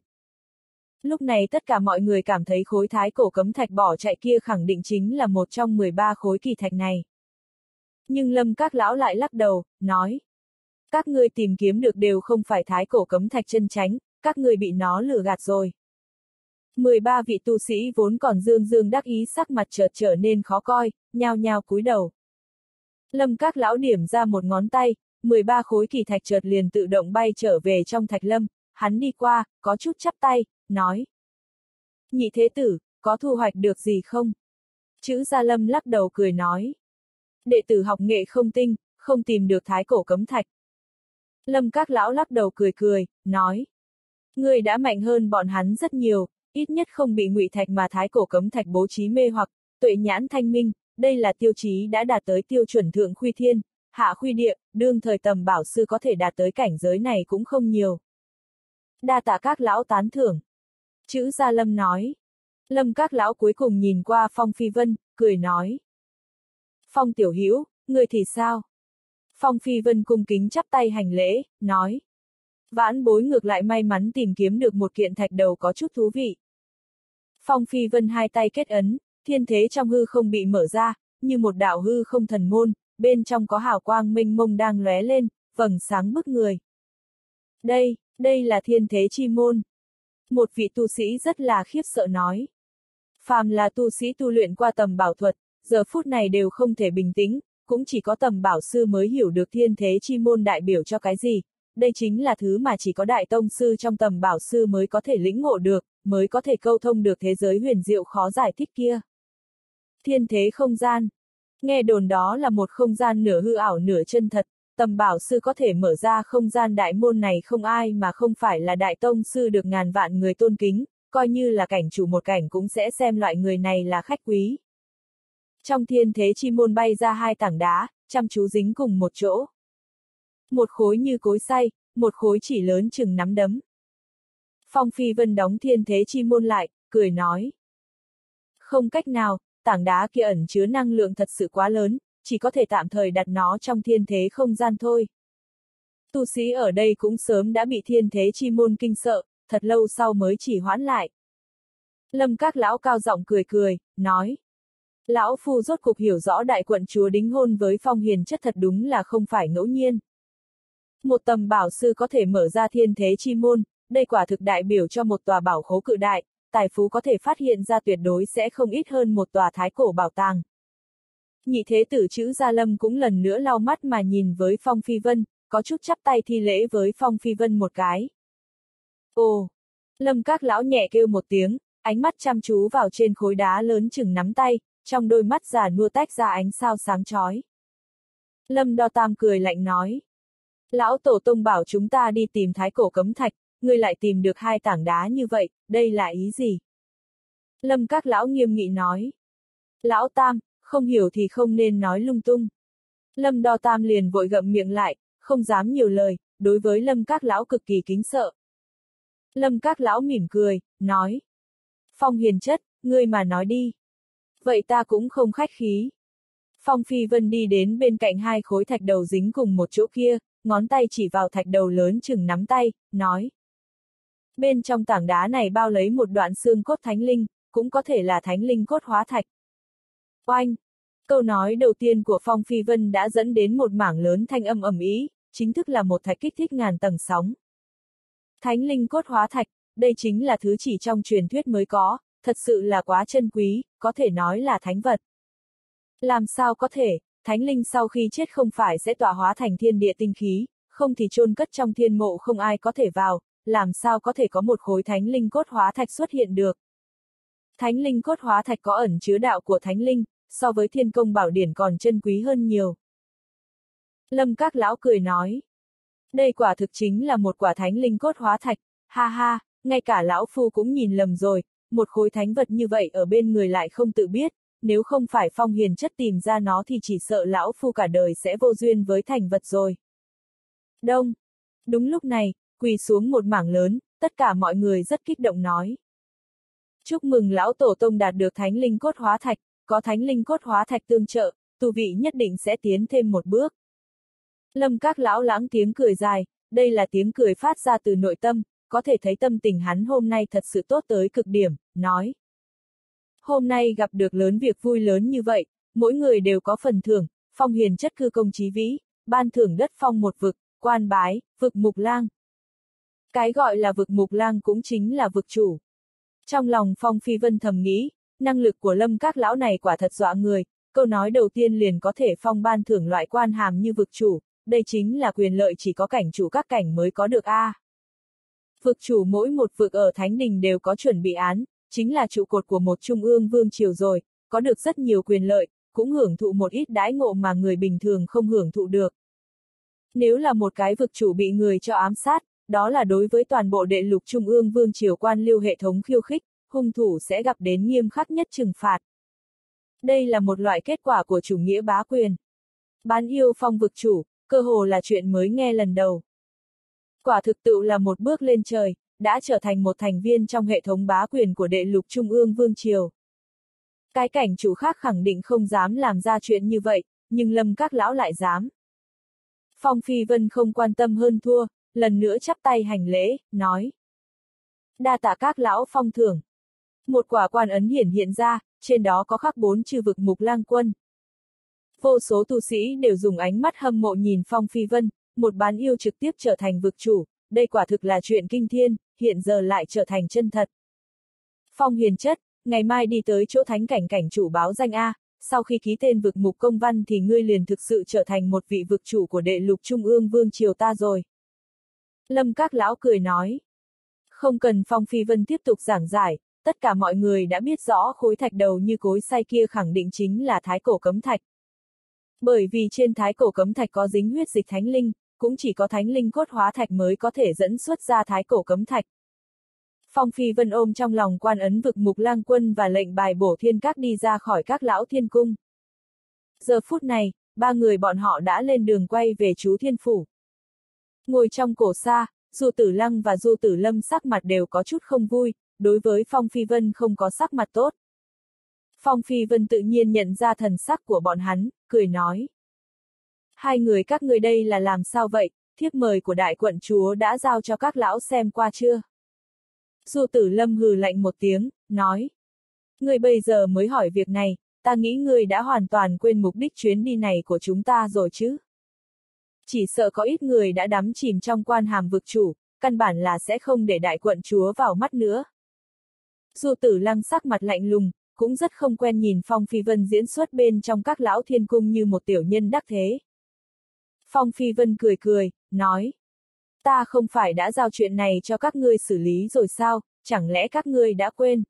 [SPEAKER 1] Lúc này tất cả mọi người cảm thấy khối thái cổ cấm thạch bỏ chạy kia khẳng định chính là một trong mười ba khối kỳ thạch này. Nhưng Lâm các lão lại lắc đầu, nói. Các ngươi tìm kiếm được đều không phải thái cổ cấm thạch chân chánh, các ngươi bị nó lừa gạt rồi. mười ba vị tu sĩ vốn còn dương dương đắc ý sắc mặt chợt trở nên khó coi, nhao nhao cúi đầu. Lâm các lão điểm ra một ngón tay, mười ba khối kỳ thạch chợt liền tự động bay trở về trong thạch lâm, hắn đi qua, có chút chắp tay, nói. Nhị thế tử, có thu hoạch được gì không? Chữ Gia Lâm lắc đầu cười nói. Đệ tử học nghệ không tinh, không tìm được thái cổ cấm thạch. Lâm các lão lắc đầu cười cười, nói. Ngươi đã mạnh hơn bọn hắn rất nhiều, ít nhất không bị ngụy thạch mà thái cổ cấm thạch bố trí mê hoặc, tuệ nhãn thanh minh, đây là tiêu chí đã đạt tới tiêu chuẩn thượng khuy thiên, hạ khuy địa, đương thời tầm bảo sư có thể đạt tới cảnh giới này cũng không nhiều. Đa tạ các lão tán thưởng. Chữ Gia Lâm nói. Lâm các lão cuối cùng nhìn qua Phong Phi Vân, cười nói. Phong tiểu hữu, ngươi thì sao? Phong Phi Vân cung kính chắp tay hành lễ, nói. Vãn bối ngược lại may mắn tìm kiếm được một kiện thạch đầu có chút thú vị. Phong Phi Vân hai tay kết ấn, thiên thế trong hư không bị mở ra, như một đạo hư không thần môn, bên trong có hào quang mênh mông đang lóe lên, vầng sáng bức người. Đây, đây là thiên thế chi môn. Một vị tu sĩ rất là khiếp sợ nói. Phàm là tu sĩ tu luyện qua tầm bảo thuật, giờ phút này đều không thể bình tĩnh, cũng chỉ có tầm bảo sư mới hiểu được thiên thế chi môn đại biểu cho cái gì. Đây chính là thứ mà chỉ có đại tông sư trong tầm bảo sư mới có thể lĩnh ngộ được, mới có thể câu thông được thế giới huyền diệu khó giải thích kia. Thiên thế không gian. Nghe đồn đó là một không gian nửa hư ảo nửa chân thật, tầm bảo sư có thể mở ra không gian đại môn này không ai mà không phải là đại tông sư được ngàn vạn người tôn kính, coi như là cảnh chủ một cảnh cũng sẽ xem loại người này là khách quý. Trong thiên thế chi môn bay ra hai tảng đá, chăm chú dính cùng một chỗ. Một khối như cối xay, một khối chỉ lớn chừng nắm đấm. Phong Phi Vân đóng thiên thế chi môn lại, cười nói. Không cách nào, tảng đá kia ẩn chứa năng lượng thật sự quá lớn, chỉ có thể tạm thời đặt nó trong thiên thế không gian thôi. Tu sĩ ở đây cũng sớm đã bị thiên thế chi môn kinh sợ, thật lâu sau mới chỉ hoãn lại. Lâm các lão cao giọng cười cười, nói. Lão phu rốt cục hiểu rõ đại quận chúa đính hôn với Phong Hiền Chất thật đúng là không phải ngẫu nhiên. Một tầm bảo sư có thể mở ra thiên thế chi môn, đây quả thực đại biểu cho một tòa bảo khố cự đại, tài phú có thể phát hiện ra tuyệt đối sẽ không ít hơn một tòa thái cổ bảo tàng. Nhị thế tử chữ Gia Lâm cũng lần nữa lau mắt mà nhìn với Phong Phi Vân, có chút chắp tay thi lễ với Phong Phi Vân một cái. Ồ! Lâm các lão nhẹ kêu một tiếng, ánh mắt chăm chú vào trên khối đá lớn chừng nắm tay, trong đôi mắt già nua tách ra ánh sao sáng chói. Lâm Đo Tam cười lạnh nói. Lão tổ tông bảo chúng ta đi tìm thái cổ cấm thạch, ngươi lại tìm được hai tảng đá như vậy, đây là ý gì? Lâm các lão nghiêm nghị nói. Lão Tam, không hiểu thì không nên nói lung tung. Lâm Đo Tam liền vội gậm miệng lại, không dám nhiều lời, đối với Lâm các lão cực kỳ kính sợ. Lâm các lão mỉm cười, nói. Phong Hiền Chất, ngươi mà nói đi. Vậy ta cũng không khách khí. Phong Phi Vân đi đến bên cạnh hai khối thạch đầu dính cùng một chỗ kia, ngón tay chỉ vào thạch đầu lớn chừng nắm tay, nói. Bên trong tảng đá này bao lấy một đoạn xương cốt thánh linh, cũng có thể là thánh linh cốt hóa thạch. Oanh! Câu nói đầu tiên của Phong Phi Vân đã dẫn đến một mảng lớn thanh âm ầm ĩ, chính thức là một thạch kích thích ngàn tầng sóng. Thánh linh cốt hóa thạch, đây chính là thứ chỉ trong truyền thuyết mới có, thật sự là quá chân quý, có thể nói là thánh vật. Làm sao có thể, thánh linh sau khi chết không phải sẽ tọa hóa thành thiên địa tinh khí, không thì chôn cất trong thiên mộ không ai có thể vào, làm sao có thể có một khối thánh linh cốt hóa thạch xuất hiện được. Thánh linh cốt hóa thạch có ẩn chứa đạo của thánh linh, so với thiên công bảo điển còn chân quý hơn nhiều. Lâm Các lão cười nói. Đây quả thực chính là một quả thánh linh cốt hóa thạch, ha ha, ngay cả lão phu cũng nhìn lầm rồi, một khối thánh vật như vậy ở bên người lại không tự biết, nếu không phải Phong Hiền Chất tìm ra nó thì chỉ sợ lão phu cả đời sẽ vô duyên với thành vật rồi. Đông. Đúng lúc này, quỳ xuống một mảng lớn, tất cả mọi người rất kích động nói. Chúc mừng lão tổ tông đạt được thánh linh cốt hóa thạch, có thánh linh cốt hóa thạch tương trợ, tu vị nhất định sẽ tiến thêm một bước. Lâm Các lão lãng tiếng cười dài, đây là tiếng cười phát ra từ nội tâm, có thể thấy tâm tình hắn hôm nay thật sự tốt tới cực điểm, nói. Hôm nay gặp được lớn việc vui lớn như vậy, mỗi người đều có phần thưởng, Phong Hiền Chất cư công chí vĩ, ban thưởng đất phong một vực, quan bái, vực mục lang. Cái gọi là vực mục lang cũng chính là vực chủ. Trong lòng Phong Phi Vân thầm nghĩ, năng lực của Lâm Các lão này quả thật dọa người, câu nói đầu tiên liền có thể phong ban thưởng loại quan hàm như vực chủ, đây chính là quyền lợi chỉ có cảnh chủ các cảnh mới có được a. À. Vực chủ mỗi một vực ở Thánh Đình đều có chuẩn bị án, chính là trụ cột của một trung ương vương triều rồi, có được rất nhiều quyền lợi, cũng hưởng thụ một ít đãi ngộ mà người bình thường không hưởng thụ được. Nếu là một cái vực chủ bị người cho ám sát, đó là đối với toàn bộ đệ lục trung ương vương triều quan liêu hệ thống khiêu khích, hung thủ sẽ gặp đến nghiêm khắc nhất trừng phạt. Đây là một loại kết quả của chủ nghĩa bá quyền. Bán yêu phong vực chủ, cơ hồ là chuyện mới nghe lần đầu. Quả thực tự là một bước lên trời, đã trở thành một thành viên trong hệ thống bá quyền của đệ lục trung ương vương triều. Cái cảnh chủ khác khẳng định không dám làm ra chuyện như vậy, nhưng Lâm Các lão lại dám. Phong Phi Vân không quan tâm hơn thua, lần nữa chắp tay hành lễ, nói. Đa tạ các lão phong thưởng. Một quả quan ấn hiển hiện ra, trên đó có khắc bốn chữ vực mục lang quân. Vô số tu sĩ đều dùng ánh mắt hâm mộ nhìn Phong Phi Vân, một bán yêu trực tiếp trở thành vực chủ, đây quả thực là chuyện kinh thiên, hiện giờ lại trở thành chân thật. Phong Hiền Chất, ngày mai đi tới chỗ thánh cảnh cảnh chủ báo danh A, sau khi ký tên vực mục công văn thì ngươi liền thực sự trở thành một vị vực chủ của đệ lục trung ương vương triều ta rồi. Lâm Các lão cười nói. Không cần Phong Phi Vân tiếp tục giảng giải, tất cả mọi người đã biết rõ khối thạch đầu như cối xay kia khẳng định chính là thái cổ cấm thạch. Bởi vì trên thái cổ cấm thạch có dính huyết dịch thánh linh, cũng chỉ có thánh linh cốt hóa thạch mới có thể dẫn xuất ra thái cổ cấm thạch. Phong Phi Vân ôm trong lòng quan ấn vực mục lang quân và lệnh bài bổ thiên các đi ra khỏi các lão thiên cung. Giờ phút này, ba người bọn họ đã lên đường quay về Chú Thiên Phủ. Ngồi trong cổ xa, Du Tử Lăng và Du Tử Lâm sắc mặt đều có chút không vui, đối với Phong Phi Vân không có sắc mặt tốt. Phong Phi Vân tự nhiên nhận ra thần sắc của bọn hắn, cười nói. Hai người các ngươi đây là làm sao vậy, thiếp mời của đại quận chúa đã giao cho các lão xem qua chưa? Du Tử Lâm hừ lạnh một tiếng, nói. Ngươi bây giờ mới hỏi việc này, ta nghĩ ngươi đã hoàn toàn quên mục đích chuyến đi này của chúng ta rồi chứ. Chỉ sợ có ít người đã đắm chìm trong quan hàm vực chủ, căn bản là sẽ không để đại quận chúa vào mắt nữa. Du Tử Lăng sắc mặt lạnh lùng, cũng rất không quen nhìn Phong Phi Vân diễn xuất bên trong các lão thiên cung như một tiểu nhân đắc thế. Phong Phi Vân cười cười, nói. Ta không phải đã giao chuyện này cho các ngươi xử lý rồi sao, chẳng lẽ các ngươi đã quên?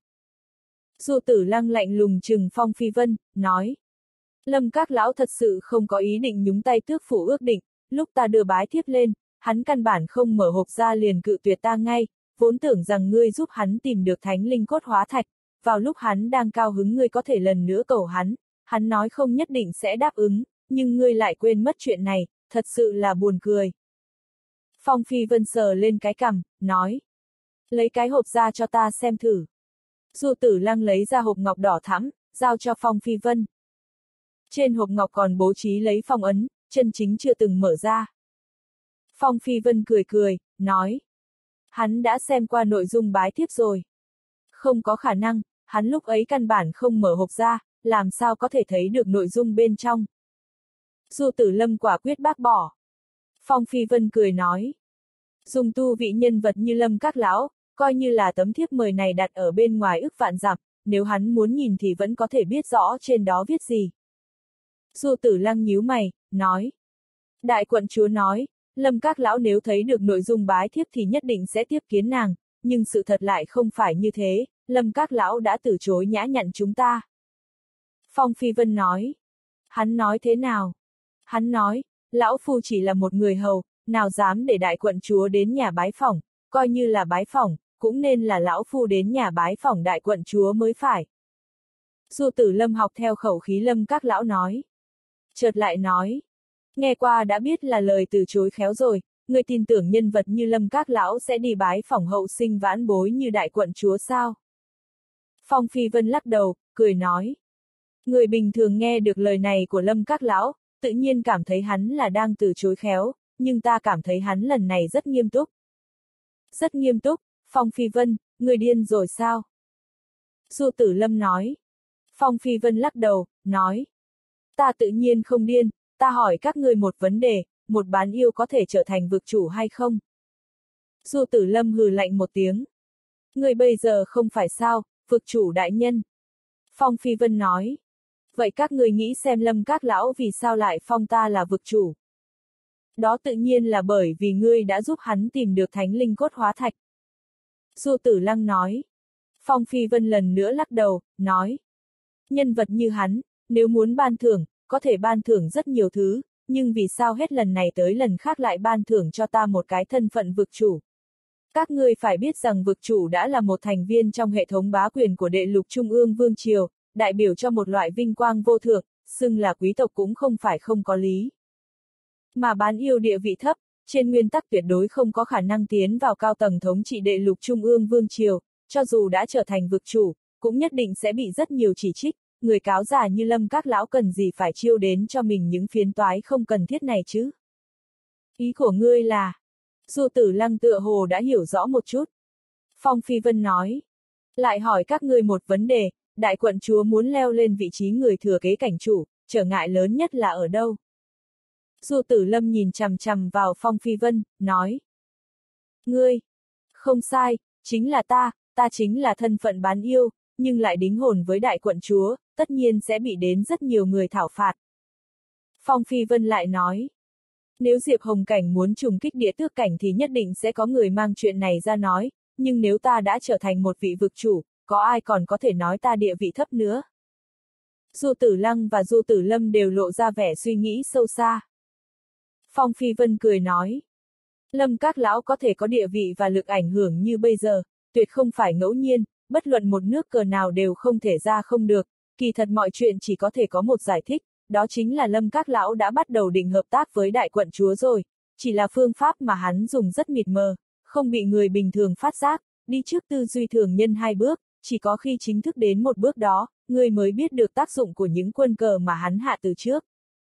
[SPEAKER 1] Du Tử Lăng lạnh lùng trừng Phong Phi Vân, nói. Lâm các lão thật sự không có ý định nhúng tay tước phủ ước định, lúc ta đưa bái thiếp lên, hắn căn bản không mở hộp ra liền cự tuyệt ta ngay, vốn tưởng rằng ngươi giúp hắn tìm được thánh linh cốt hóa thạch, vào lúc hắn đang cao hứng ngươi có thể lần nữa cầu hắn, hắn nói không nhất định sẽ đáp ứng, nhưng ngươi lại quên mất chuyện này, thật sự là buồn cười. Phong Phi Vân sờ lên cái cằm, nói. Lấy cái hộp ra cho ta xem thử. Du Tử Lăng lấy ra hộp ngọc đỏ thắm, giao cho Phong Phi Vân. Trên hộp ngọc còn bố trí lấy phong ấn, chân chính chưa từng mở ra. Phong Phi Vân cười cười, nói. Hắn đã xem qua nội dung bái thiếp rồi. Không có khả năng, hắn lúc ấy căn bản không mở hộp ra, làm sao có thể thấy được nội dung bên trong. Du Tử Lâm quả quyết bác bỏ. Phong Phi Vân cười nói. Dùng tu vị nhân vật như Lâm Các Lão, coi như là tấm thiếp mời này đặt ở bên ngoài ức vạn dặm, nếu hắn muốn nhìn thì vẫn có thể biết rõ trên đó viết gì. Du Tử Lăng nhíu mày, nói. Đại quận chúa nói, Lâm Các Lão nếu thấy được nội dung bái thiếp thì nhất định sẽ tiếp kiến nàng, nhưng sự thật lại không phải như thế, Lâm Các Lão đã từ chối nhã nhặn chúng ta. Phong Phi Vân nói. Hắn nói thế nào? Hắn nói, Lão Phu chỉ là một người hầu, nào dám để đại quận chúa đến nhà bái phỏng, coi như là bái phỏng, cũng nên là Lão Phu đến nhà bái phỏng đại quận chúa mới phải. Du Tử Lâm học theo khẩu khí Lâm Các Lão nói. Chợt lại nói. Nghe qua đã biết là lời từ chối khéo rồi, người tin tưởng nhân vật như Lâm Các Lão sẽ đi bái phỏng hậu sinh vãn bối như đại quận chúa sao? Phong Phi Vân lắc đầu, cười nói. Người bình thường nghe được lời này của Lâm Các Lão, tự nhiên cảm thấy hắn là đang từ chối khéo, nhưng ta cảm thấy hắn lần này rất nghiêm túc. Rất nghiêm túc, Phong Phi Vân, người điên rồi sao? Du Tử Lâm nói. Phong Phi Vân lắc đầu, nói. Ta tự nhiên không điên, ta hỏi các ngươi một vấn đề, một bán yêu có thể trở thành vực chủ hay không? Du Tử Lâm hừ lạnh một tiếng. Người bây giờ không phải sao, vực chủ đại nhân. Phong Phi Vân nói. Vậy các ngươi nghĩ xem Lâm Các Lão vì sao lại phong ta là vực chủ? Đó tự nhiên là bởi vì ngươi đã giúp hắn tìm được thánh linh cốt hóa thạch. Du Tử Lăng nói. Phong Phi Vân lần nữa lắc đầu, nói. Nhân vật như hắn, nếu muốn ban thưởng, có thể ban thưởng rất nhiều thứ, nhưng vì sao hết lần này tới lần khác lại ban thưởng cho ta một cái thân phận vực chủ? Các ngươi phải biết rằng vực chủ đã là một thành viên trong hệ thống bá quyền của đệ lục trung ương vương triều, đại biểu cho một loại vinh quang vô thượng, xưng là quý tộc cũng không phải không có lý. Mà bán yêu địa vị thấp, trên nguyên tắc tuyệt đối không có khả năng tiến vào cao tầng thống trị đệ lục trung ương vương triều, cho dù đã trở thành vực chủ, cũng nhất định sẽ bị rất nhiều chỉ trích, người cáo giả như Lâm Các Lão cần gì phải chiêu đến cho mình những phiến toái không cần thiết này chứ? Ý của ngươi là... Du Tử Lăng tựa hồ đã hiểu rõ một chút. Phong Phi Vân nói. Lại hỏi các ngươi một vấn đề, đại quận chúa muốn leo lên vị trí người thừa kế cảnh chủ, trở ngại lớn nhất là ở đâu? Du Tử Lâm nhìn chằm chằm vào Phong Phi Vân, nói. Ngươi! Không sai, chính là ta, ta chính là thân phận bán yêu, nhưng lại đính hồn với đại quận chúa, tất nhiên sẽ bị đến rất nhiều người thảo phạt. Phong Phi Vân lại nói. Nếu Diệp Hồng Cảnh muốn trùng kích địa tước cảnh thì nhất định sẽ có người mang chuyện này ra nói, nhưng nếu ta đã trở thành một vị vực chủ, có ai còn có thể nói ta địa vị thấp nữa? Du Tử Lăng và Du Tử Lâm đều lộ ra vẻ suy nghĩ sâu xa. Phong Phi Vân cười nói. Lâm Các Lão có thể có địa vị và lực ảnh hưởng như bây giờ, tuyệt không phải ngẫu nhiên, bất luận một nước cờ nào đều không thể ra không được, kỳ thật mọi chuyện chỉ có thể có một giải thích, đó chính là Lâm Các Lão đã bắt đầu định hợp tác với đại quận chúa rồi, chỉ là phương pháp mà hắn dùng rất mịt mờ, không bị người bình thường phát giác, đi trước tư duy thường nhân hai bước, chỉ có khi chính thức đến một bước đó, người mới biết được tác dụng của những quân cờ mà hắn hạ từ trước.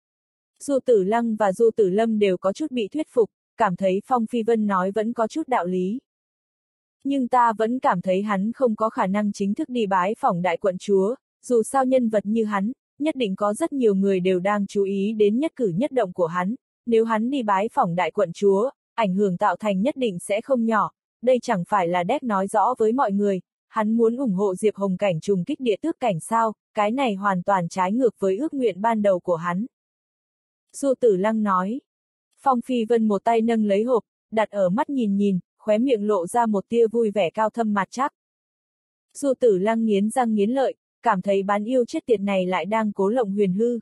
[SPEAKER 1] Du Tử Lăng và Du Tử Lâm đều có chút bị thuyết phục, cảm thấy Phong Phi Vân nói vẫn có chút đạo lý. Nhưng ta vẫn cảm thấy hắn không có khả năng chính thức đi bái phỏng đại quận chúa, dù sao nhân vật như hắn, nhất định có rất nhiều người đều đang chú ý đến nhất cử nhất động của hắn, nếu hắn đi bái phỏng đại quận chúa, ảnh hưởng tạo thành nhất định sẽ không nhỏ, đây chẳng phải là đét nói rõ với mọi người, hắn muốn ủng hộ Diệp Hồng Cảnh trùng kích địa tước cảnh sao, cái này hoàn toàn trái ngược với ước nguyện ban đầu của hắn. Du Tử Lăng nói. Phong Phi Vân một tay nâng lấy hộp, đặt ở mắt nhìn nhìn, khóe miệng lộ ra một tia vui vẻ cao thâm mặt chắc. Du Tử Lăng nghiến răng nghiến lợi, cảm thấy bán yêu chết tiệt này lại đang cố lộng huyền hư.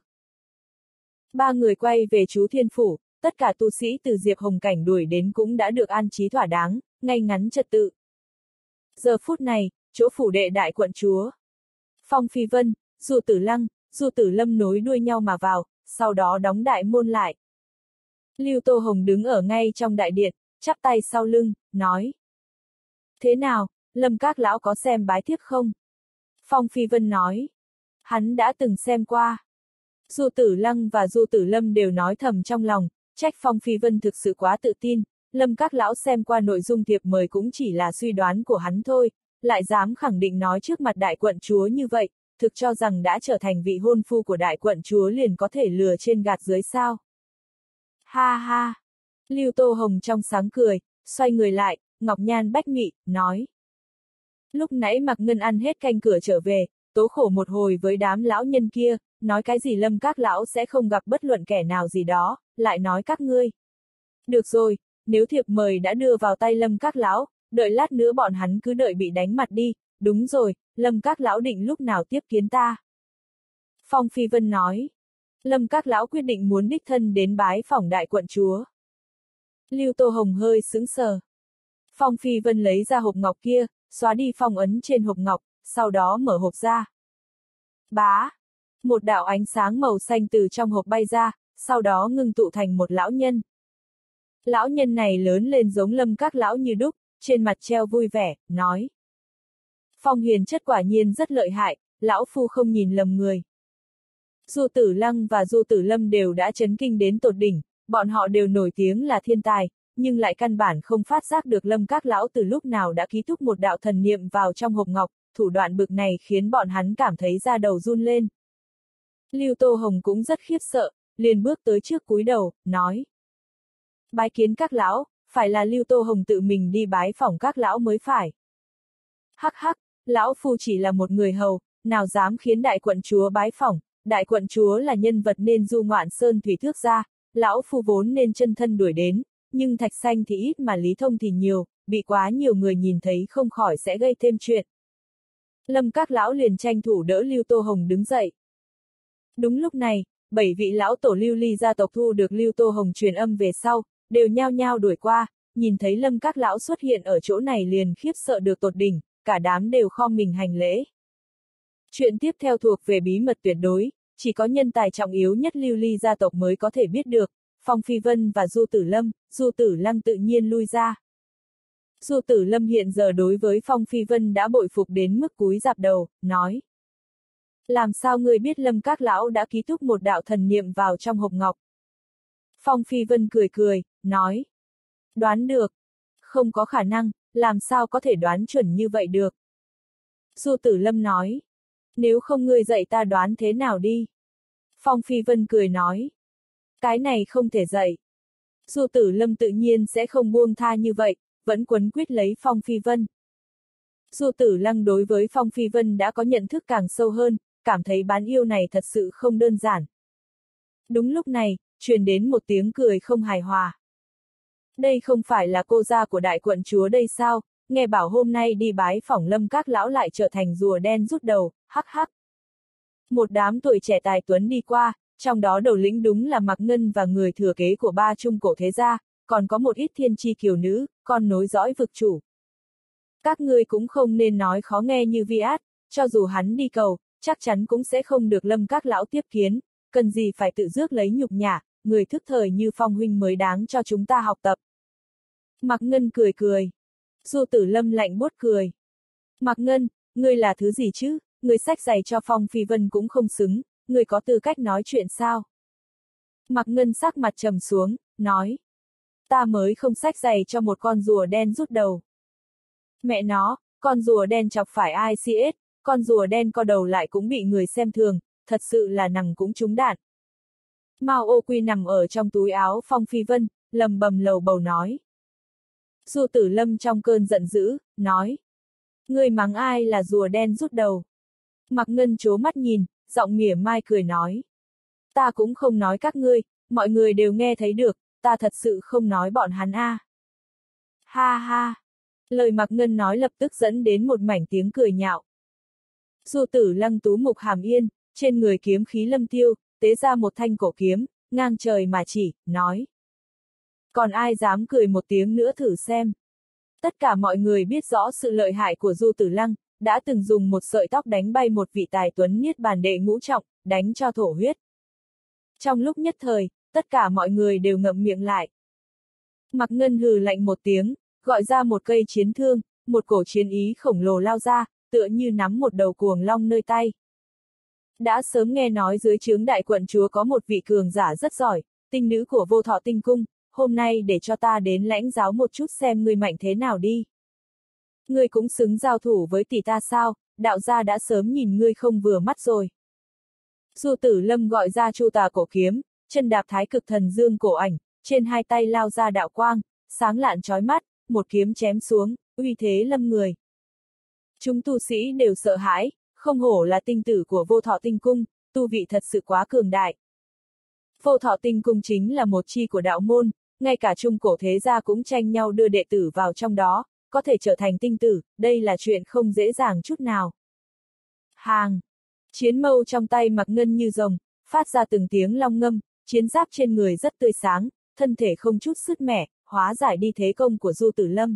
[SPEAKER 1] Ba người quay về Chú Thiên Phủ, tất cả tu sĩ từ Diệp Hồng Cảnh đuổi đến cũng đã được an trí thỏa đáng, ngay ngắn trật tự. Giờ phút này, chỗ phủ đệ đại quận chúa. Phong Phi Vân, Du Tử Lăng, Du Tử Lâm nối đuôi nhau mà vào, sau đó đóng đại môn lại. Lưu Tô Hồng đứng ở ngay trong đại điện, chắp tay sau lưng, nói. Thế nào, Lâm Các Lão có xem bái thiếp không? Phong Phi Vân nói. Hắn đã từng xem qua. Du Tử Lăng và Du Tử Lâm đều nói thầm trong lòng, trách Phong Phi Vân thực sự quá tự tin, Lâm Các Lão xem qua nội dung thiệp mời cũng chỉ là suy đoán của hắn thôi, lại dám khẳng định nói trước mặt đại quận chúa như vậy, thực cho rằng đã trở thành vị hôn phu của đại quận chúa liền có thể lừa trên gạt dưới sao. Ha ha! Lưu Tô Hồng trong sáng cười, xoay người lại, ngọc nhan bách mị, nói. Lúc nãy Mạc Ngân ăn hết canh cửa trở về, tố khổ một hồi với đám lão nhân kia, nói cái gì Lâm các lão sẽ không gặp bất luận kẻ nào gì đó, lại nói các ngươi. Được rồi, nếu thiệp mời đã đưa vào tay Lâm các lão, đợi lát nữa bọn hắn cứ đợi bị đánh mặt đi, đúng rồi, Lâm các lão định lúc nào tiếp kiến ta. Phong Phi Vân nói. Lâm các lão quyết định muốn đích thân đến bái phỏng đại quận chúa. Lưu Tô Hồng hơi sững sờ. Phong Phi Vân lấy ra hộp ngọc kia, xóa đi phong ấn trên hộp ngọc, sau đó mở hộp ra. Bá! Một đạo ánh sáng màu xanh từ trong hộp bay ra, sau đó ngưng tụ thành một lão nhân. Lão nhân này lớn lên giống Lâm các lão như đúc, trên mặt treo vui vẻ, nói. Phong hiền chất quả nhiên rất lợi hại, lão phu không nhìn lầm người. Du Tử Lăng và Du Tử Lâm đều đã chấn kinh đến tột đỉnh, bọn họ đều nổi tiếng là thiên tài, nhưng lại căn bản không phát giác được Lâm các lão từ lúc nào đã ký thúc một đạo thần niệm vào trong hộp ngọc, thủ đoạn bực này khiến bọn hắn cảm thấy da đầu run lên. Lưu Tô Hồng cũng rất khiếp sợ, liền bước tới trước cúi đầu, nói. Bái kiến các lão, phải là Lưu Tô Hồng tự mình đi bái phỏng các lão mới phải. Hắc hắc, lão phu chỉ là một người hầu, nào dám khiến đại quận chúa bái phỏng, đại quận chúa là nhân vật nên du ngoạn sơn thủy thước ra, lão phu vốn nên chân thân đuổi đến, nhưng thạch xanh thì ít mà lý thông thì nhiều, bị quá nhiều người nhìn thấy không khỏi sẽ gây thêm chuyện. Lâm các lão liền tranh thủ đỡ Lưu Tô Hồng đứng dậy. Đúng lúc này, bảy vị lão tổ Lưu Ly gia tộc thu được Lưu Tô Hồng truyền âm về sau, đều nhao nhao đuổi qua, nhìn thấy Lâm các lão xuất hiện ở chỗ này liền khiếp sợ được tột đỉnh, cả đám đều khom mình hành lễ. Chuyện tiếp theo thuộc về bí mật tuyệt đối, chỉ có nhân tài trọng yếu nhất Lưu Ly gia tộc mới có thể biết được. Phong Phi Vân và Du Tử Lâm, Du Tử Lăng tự nhiên lui ra. Du Tử Lâm hiện giờ đối với Phong Phi Vân đã bội phục đến mức cúi rạp đầu, nói. Làm sao ngươi biết Lâm các lão đã ký thúc một đạo thần niệm vào trong hộp ngọc? Phong Phi Vân cười cười, nói. Đoán được. Không có khả năng, làm sao có thể đoán chuẩn như vậy được? Du Tử Lâm nói. Nếu không ngươi dạy ta đoán thế nào đi? Phong Phi Vân cười nói. Cái này không thể dạy. Du Tử Lâm tự nhiên sẽ không buông tha như vậy, vẫn quấn quýt lấy Phong Phi Vân. Du Tử Lăng đối với Phong Phi Vân đã có nhận thức càng sâu hơn, cảm thấy bán yêu này thật sự không đơn giản. Đúng lúc này, truyền đến một tiếng cười không hài hòa. Đây không phải là cô gia của đại quận chúa đây sao, nghe bảo hôm nay đi bái phỏng Lâm các lão lại trở thành rùa đen rút đầu, hắc hắc. Một đám tuổi trẻ tài tuấn đi qua, trong đó đầu lĩnh đúng là Mạc Ngân và người thừa kế của ba trung cổ thế gia, còn có một ít thiên chi kiều nữ, con nối dõi vực chủ. Các ngươi cũng không nên nói khó nghe như vi át, cho dù hắn đi cầu, chắc chắn cũng sẽ không được Lâm các lão tiếp kiến, cần gì phải tự rước lấy nhục nhã, người thức thời như Phong huynh mới đáng cho chúng ta học tập. Mạc Ngân cười cười. Du Tử Lâm lạnh buốt cười. Mạc Ngân, ngươi là thứ gì chứ, ngươi xách giày cho Phong Phi Vân cũng không xứng, ngươi có tư cách nói chuyện sao? Mạc Ngân sắc mặt trầm xuống, nói. Ta mới không xách giày cho một con rùa đen rút đầu. Mẹ nó, con rùa đen chọc phải ai xê ét, con rùa đen co đầu lại cũng bị người xem thường, thật sự là nằng cũng trúng đạn. Mao Ô Quy nằm ở trong túi áo Phong Phi Vân, lầm bầm lầu bầu nói. Du Tử Lâm trong cơn giận dữ, nói. Ngươi mắng ai là rùa đen rút đầu? Mạc Ngân trố mắt nhìn, giọng mỉa mai cười nói. Ta cũng không nói các ngươi, mọi người đều nghe thấy được, ta thật sự không nói bọn hắn a. À. Ha ha. Lời Mạc Ngân nói lập tức dẫn đến một mảnh tiếng cười nhạo. Du Tử Lăng tú mục hàm yên, trên người kiếm khí lâm tiêu, tế ra một thanh cổ kiếm, ngang trời mà chỉ, nói. Còn ai dám cười một tiếng nữa thử xem. Tất cả mọi người biết rõ sự lợi hại của Du Tử Lăng, đã từng dùng một sợi tóc đánh bay một vị tài tuấn niết bàn đệ ngũ trọng, đánh cho thổ huyết. Trong lúc nhất thời, tất cả mọi người đều ngậm miệng lại. Mạc Ngân hừ lạnh một tiếng, gọi ra một cây chiến thương, một cổ chiến ý khổng lồ lao ra, tựa như nắm một đầu cuồng long nơi tay. Đã sớm nghe nói dưới trướng đại quận chúa có một vị cường giả rất giỏi, tinh nữ của Vô Thọ Tinh Cung, hôm nay để cho ta đến lãnh giáo một chút xem ngươi mạnh thế nào đi. Ngươi cũng xứng giao thủ với tỷ ta sao, đạo gia đã sớm nhìn ngươi không vừa mắt rồi. Du Tử Lâm gọi ra Chu Tà cổ kiếm, chân đạp thái cực thần dương cổ ảnh, trên hai tay lao ra đạo quang, sáng lạn chói mắt, một kiếm chém xuống, uy thế lâm người. Chúng tu sĩ đều sợ hãi, không hổ là tinh tử của Vô Thọ Tinh Cung, tu vị thật sự quá cường đại. Vô Thọ Tinh Cung chính là một chi của đạo môn, ngay cả trung cổ thế gia cũng tranh nhau đưa đệ tử vào trong đó, có thể trở thành tinh tử, đây là chuyện không dễ dàng chút nào. Hàng! Chiến mâu trong tay Mạc Ngân như rồng, phát ra từng tiếng long ngâm, chiến giáp trên người rất tươi sáng, thân thể không chút sứt mẻ, hóa giải đi thế công của Du Tử Lâm.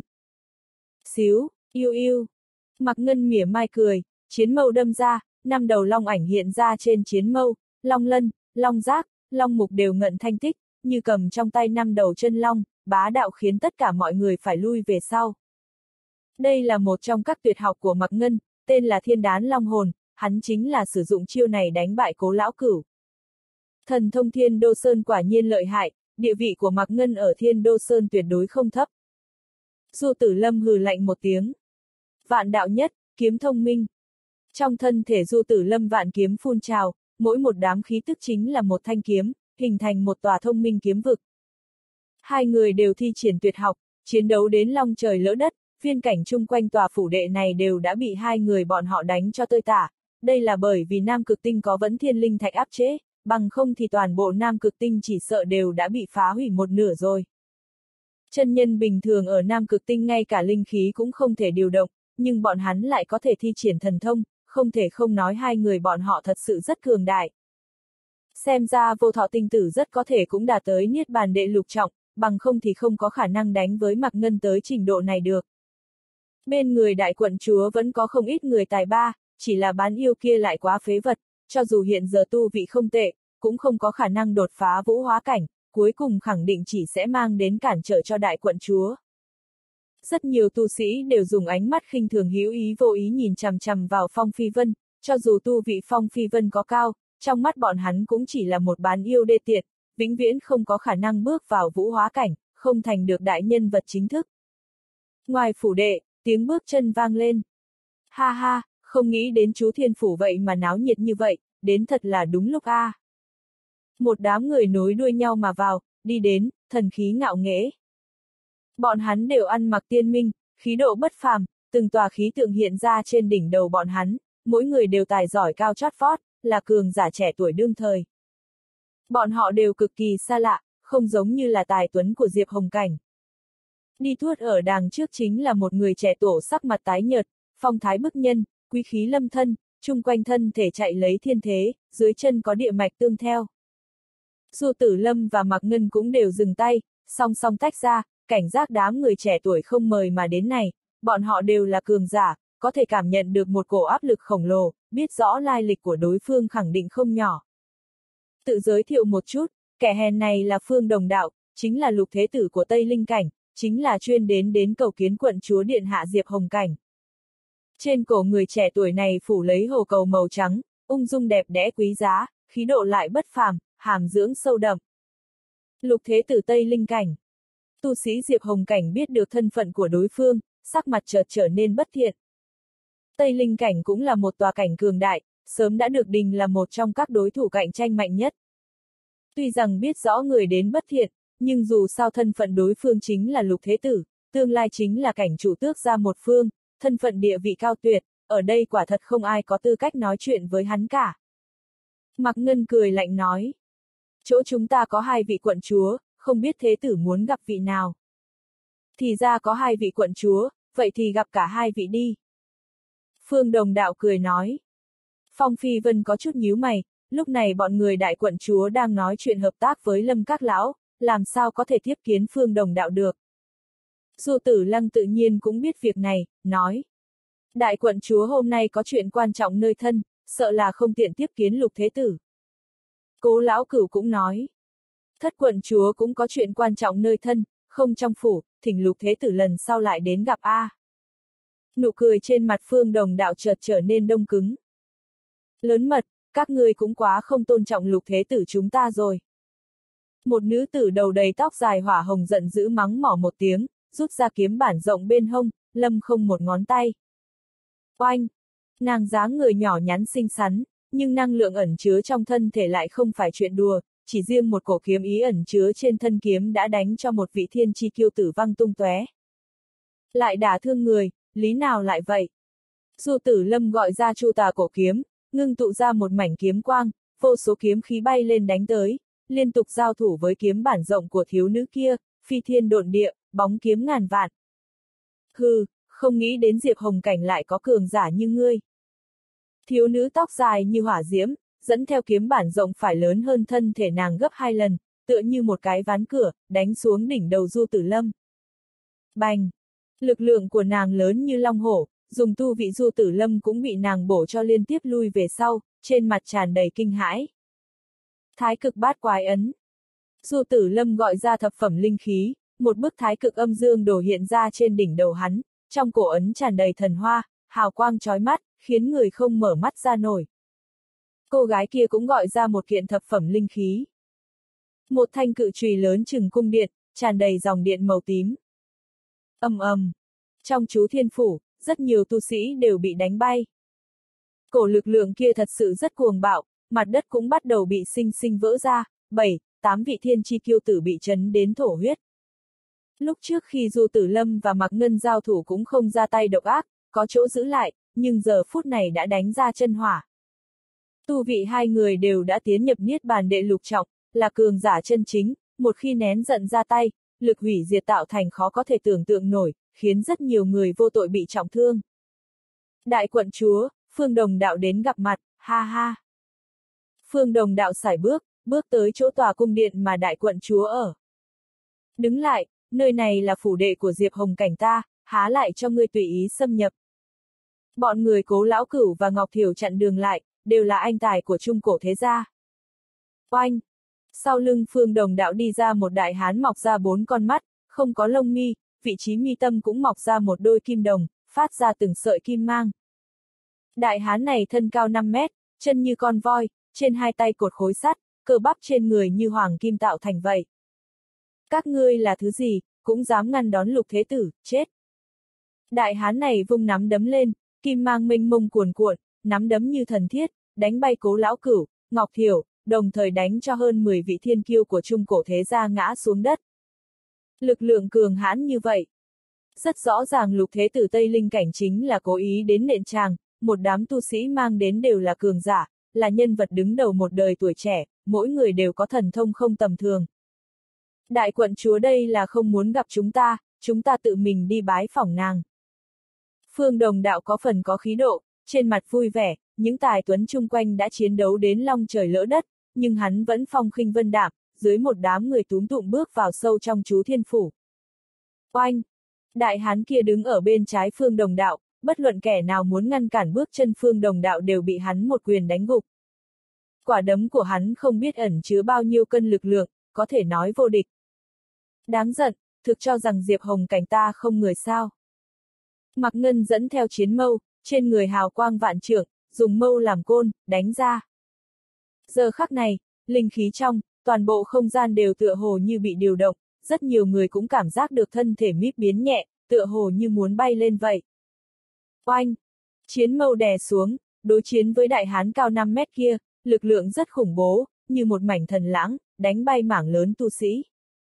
[SPEAKER 1] Xíu, yêu yêu. Mạc Ngân mỉa mai cười, chiến mâu đâm ra, năm đầu long ảnh hiện ra trên chiến mâu, long lân, long giác, long mục đều ngận thanh tích, như cầm trong tay năm đầu chân long, bá đạo khiến tất cả mọi người phải lui về sau. Đây là một trong các tuyệt học của Mạc Ngân, tên là Thiên Đán Long Hồn, hắn chính là sử dụng chiêu này đánh bại Cố Lão Cửu. Thần thông Thiên Đô Sơn quả nhiên lợi hại, địa vị của Mạc Ngân ở Thiên Đô Sơn tuyệt đối không thấp. Du Tử Lâm hừ lạnh một tiếng. Vạn đạo nhất, kiếm thông minh. Trong thân thể Du Tử Lâm vạn kiếm phun trào, mỗi một đám khí tức chính là một thanh kiếm, hình thành một tòa thông minh kiếm vực. Hai người đều thi triển tuyệt học, chiến đấu đến long trời lỡ đất, viên cảnh chung quanh tòa phủ đệ này đều đã bị hai người bọn họ đánh cho tơi tả. Đây là bởi vì Nam Cực Tinh có Vẫn Thiên Linh Thạch áp chế, bằng không thì toàn bộ Nam Cực Tinh chỉ sợ đều đã bị phá hủy một nửa rồi. Chân nhân bình thường ở Nam Cực Tinh ngay cả linh khí cũng không thể điều động, nhưng bọn hắn lại có thể thi triển thần thông, không thể không nói hai người bọn họ thật sự rất cường đại. Xem ra Vô Thọ Tinh Tử rất có thể cũng đạt tới Niết Bàn đệ lục trọng, bằng không thì không có khả năng đánh với Mạc Ngân tới trình độ này được. Bên người đại quận chúa vẫn có không ít người tài ba, chỉ là bán yêu kia lại quá phế vật, cho dù hiện giờ tu vị không tệ, cũng không có khả năng đột phá vũ hóa cảnh, cuối cùng khẳng định chỉ sẽ mang đến cản trở cho đại quận chúa. Rất nhiều tu sĩ đều dùng ánh mắt khinh thường hữu ý vô ý nhìn chằm chằm vào Phong Phi Vân, cho dù tu vị Phong Phi Vân có cao, trong mắt bọn hắn cũng chỉ là một bán yêu đê tiện, vĩnh viễn không có khả năng bước vào vũ hóa cảnh, không thành được đại nhân vật chính thức. Ngoài phủ đệ, tiếng bước chân vang lên. Ha ha, không nghĩ đến chú Thiên Phủ vậy mà náo nhiệt như vậy, đến thật là đúng lúc a. À. Một đám người nối đuôi nhau mà vào, đi đến, thần khí ngạo nghễ. Bọn hắn đều ăn mặc tiên minh, khí độ bất phàm, từng tòa khí tượng hiện ra trên đỉnh đầu bọn hắn, mỗi người đều tài giỏi cao chót vót, là cường giả trẻ tuổi đương thời. Bọn họ đều cực kỳ xa lạ, không giống như là tài tuấn của Diệp Hồng Cảnh. Đi tuốt ở đàng trước chính là một người trẻ tổ sắc mặt tái nhợt, phong thái bức nhân, quý khí lâm thân, chung quanh thân thể chạy lấy thiên thế, dưới chân có địa mạch tương theo. Du Tử Lâm và Mạc Ngân cũng đều dừng tay, song song tách ra, cảnh giác đám người trẻ tuổi không mời mà đến này, bọn họ đều là cường giả, có thể cảm nhận được một cổ áp lực khổng lồ, biết rõ lai lịch của đối phương khẳng định không nhỏ. Tự giới thiệu một chút, kẻ hèn này là Phương Đồng Đạo, chính là lục thế tử của Tây Linh Cảnh, chính là chuyên đến đến cầu kiến quận chúa điện hạ Diệp Hồng Cảnh. Trên cổ người trẻ tuổi này phủ lấy hồ cầu màu trắng, ung dung đẹp đẽ quý giá, khí độ lại bất phàm, hàm dưỡng sâu đậm. Lục thế tử Tây Linh Cảnh. Tu sĩ Diệp Hồng Cảnh biết được thân phận của đối phương, sắc mặt chợt trở nên bất thiện. Tây Linh Cảnh cũng là một tòa cảnh cường đại, sớm đã được đình là một trong các đối thủ cạnh tranh mạnh nhất. Tuy rằng biết rõ người đến bất thiện, nhưng dù sao thân phận đối phương chính là lục thế tử, tương lai chính là cảnh chủ tước ra một phương, thân phận địa vị cao tuyệt, ở đây quả thật không ai có tư cách nói chuyện với hắn cả. Mạc Ngân cười lạnh nói. Chỗ chúng ta có hai vị quận chúa, không biết thế tử muốn gặp vị nào. Thì ra có hai vị quận chúa, vậy thì gặp cả hai vị đi. Phương Đồng Đạo cười nói. Phong Phi Vân có chút nhíu mày, lúc này bọn người đại quận chúa đang nói chuyện hợp tác với Lâm Các Lão, làm sao có thể tiếp kiến Phương Đồng Đạo được. Du Tử Lăng tự nhiên cũng biết việc này, nói. Đại quận chúa hôm nay có chuyện quan trọng nơi thân, sợ là không tiện tiếp kiến lục thế tử. Cố Lão Cửu cũng nói. Thất quận chúa cũng có chuyện quan trọng nơi thân, không trong phủ, thỉnh lục thế tử lần sau lại đến gặp a. À. Nụ cười trên mặt Phương Đồng Đạo chợt trở nên đông cứng. Lớn mật, các ngươi cũng quá không tôn trọng lục thế tử chúng ta rồi. Một nữ tử đầu đầy tóc dài hỏa hồng giận dữ mắng mỏ một tiếng, rút ra kiếm bản rộng bên hông, Lâm không một ngón tay. Oanh! Nàng dáng người nhỏ nhắn xinh xắn, nhưng năng lượng ẩn chứa trong thân thể lại không phải chuyện đùa, chỉ riêng một cổ kiếm ý ẩn chứa trên thân kiếm đã đánh cho một vị thiên chi kiêu tử văng tung tóe. Lại đả thương người, lý nào lại vậy? Du Tử Lâm gọi ra Chu Tà cổ kiếm, ngưng tụ ra một mảnh kiếm quang, vô số kiếm khí bay lên đánh tới, liên tục giao thủ với kiếm bản rộng của thiếu nữ kia, phi thiên độn địa, bóng kiếm ngàn vạn. Hừ, không nghĩ đến Diệp Hồng Cảnh lại có cường giả như ngươi. Thiếu nữ tóc dài như hỏa diễm, dẫn theo kiếm bản rộng phải lớn hơn thân thể nàng gấp hai lần, tựa như một cái ván cửa, đánh xuống đỉnh đầu Du Tử Lâm. Bành! Lực lượng của nàng lớn như long hổ, dùng tu vị Du Tử Lâm cũng bị nàng bổ cho liên tiếp lui về sau, trên mặt tràn đầy kinh hãi. Thái cực bát quái ấn. Du Tử Lâm gọi ra thập phẩm linh khí, một bức thái cực âm dương đồ hiện ra trên đỉnh đầu hắn, trong cổ ấn tràn đầy thần hoa, hào quang chói mắt, khiến người không mở mắt ra nổi. Cô gái kia cũng gọi ra một kiện thập phẩm linh khí. Một thanh cự chùy lớn chừng cung điện, tràn đầy dòng điện màu tím. Ầm ầm. Trong chú thiên phủ, rất nhiều tu sĩ đều bị đánh bay. Cổ lực lượng kia thật sự rất cuồng bạo, mặt đất cũng bắt đầu bị sinh sinh vỡ ra, bảy, tám vị thiên chi kiêu tử bị chấn đến thổ huyết. Lúc trước khi Du Tử Lâm và Mạc Ngân giao thủ cũng không ra tay độc ác, có chỗ giữ lại, nhưng giờ phút này đã đánh ra chân hỏa. Tu vị hai người đều đã tiến nhập niết bàn đệ lục trọng, là cường giả chân chính, một khi nén giận ra tay, lực hủy diệt tạo thành khó có thể tưởng tượng nổi, khiến rất nhiều người vô tội bị trọng thương. Đại quận chúa, Phương Đồng Đạo đến gặp mặt, ha ha. Phương Đồng Đạo sải bước, bước tới chỗ tòa cung điện mà đại quận chúa ở. Đứng lại, nơi này là phủ đệ của Diệp Hồng Cảnh ta, há lại cho ngươi tùy ý xâm nhập. Bọn người Cố Lão Cửu và Ngọc Thiểu chặn đường lại, đều là anh tài của trung cổ thế gia. Oanh! Sau lưng Phương Đồng Đạo đi ra một đại hán mọc ra bốn con mắt, không có lông mi, vị trí mi tâm cũng mọc ra một đôi kim đồng, phát ra từng sợi kim mang. Đại hán này thân cao năm mét, chân như con voi, trên hai tay cột khối sắt, cơ bắp trên người như hoàng kim tạo thành vậy. Các ngươi là thứ gì, cũng dám ngăn đón Lục Thế Tử, chết. Đại hán này vung nắm đấm lên, kim mang mênh mông cuồn cuộn, nắm đấm như thần thiết, đánh bay Cố Lão Cửu, Ngọc Thiểu, đồng thời đánh cho hơn mười vị thiên kiêu của trung cổ thế gia ngã xuống đất. Lực lượng cường hãn như vậy. Rất rõ ràng Lục Thế Tử Tây Linh Cảnh chính là cố ý đến nện tràng, một đám tu sĩ mang đến đều là cường giả, là nhân vật đứng đầu một đời tuổi trẻ, mỗi người đều có thần thông không tầm thường. Đại quận chúa đây là không muốn gặp chúng ta, chúng ta tự mình đi bái phỏng nàng. Phương Đồng Đạo có phần có khí độ, trên mặt vui vẻ, những tài tuấn chung quanh đã chiến đấu đến long trời lỡ đất, nhưng hắn vẫn phong khinh vân đạm, dưới một đám người túm tụm bước vào sâu trong chú thiên phủ. Oanh! Đại hán kia đứng ở bên trái Phương Đồng Đạo, bất luận kẻ nào muốn ngăn cản bước chân Phương Đồng Đạo đều bị hắn một quyền đánh gục. Quả đấm của hắn không biết ẩn chứa bao nhiêu cân lực lượng, có thể nói vô địch. Đáng giận, thực cho rằng Diệp Hồng Cảnh ta không người sao. Mạc Ngân dẫn theo chiến mâu, trên người hào quang vạn trượng, dùng mâu làm côn, đánh ra. Giờ khắc này, linh khí trong, toàn bộ không gian đều tựa hồ như bị điều động, rất nhiều người cũng cảm giác được thân thể míp biến nhẹ, tựa hồ như muốn bay lên vậy. Oanh! Chiến mâu đè xuống, đối chiến với đại hán cao năm mét kia, lực lượng rất khủng bố, như một mảnh thần lãng, đánh bay mảng lớn tu sĩ.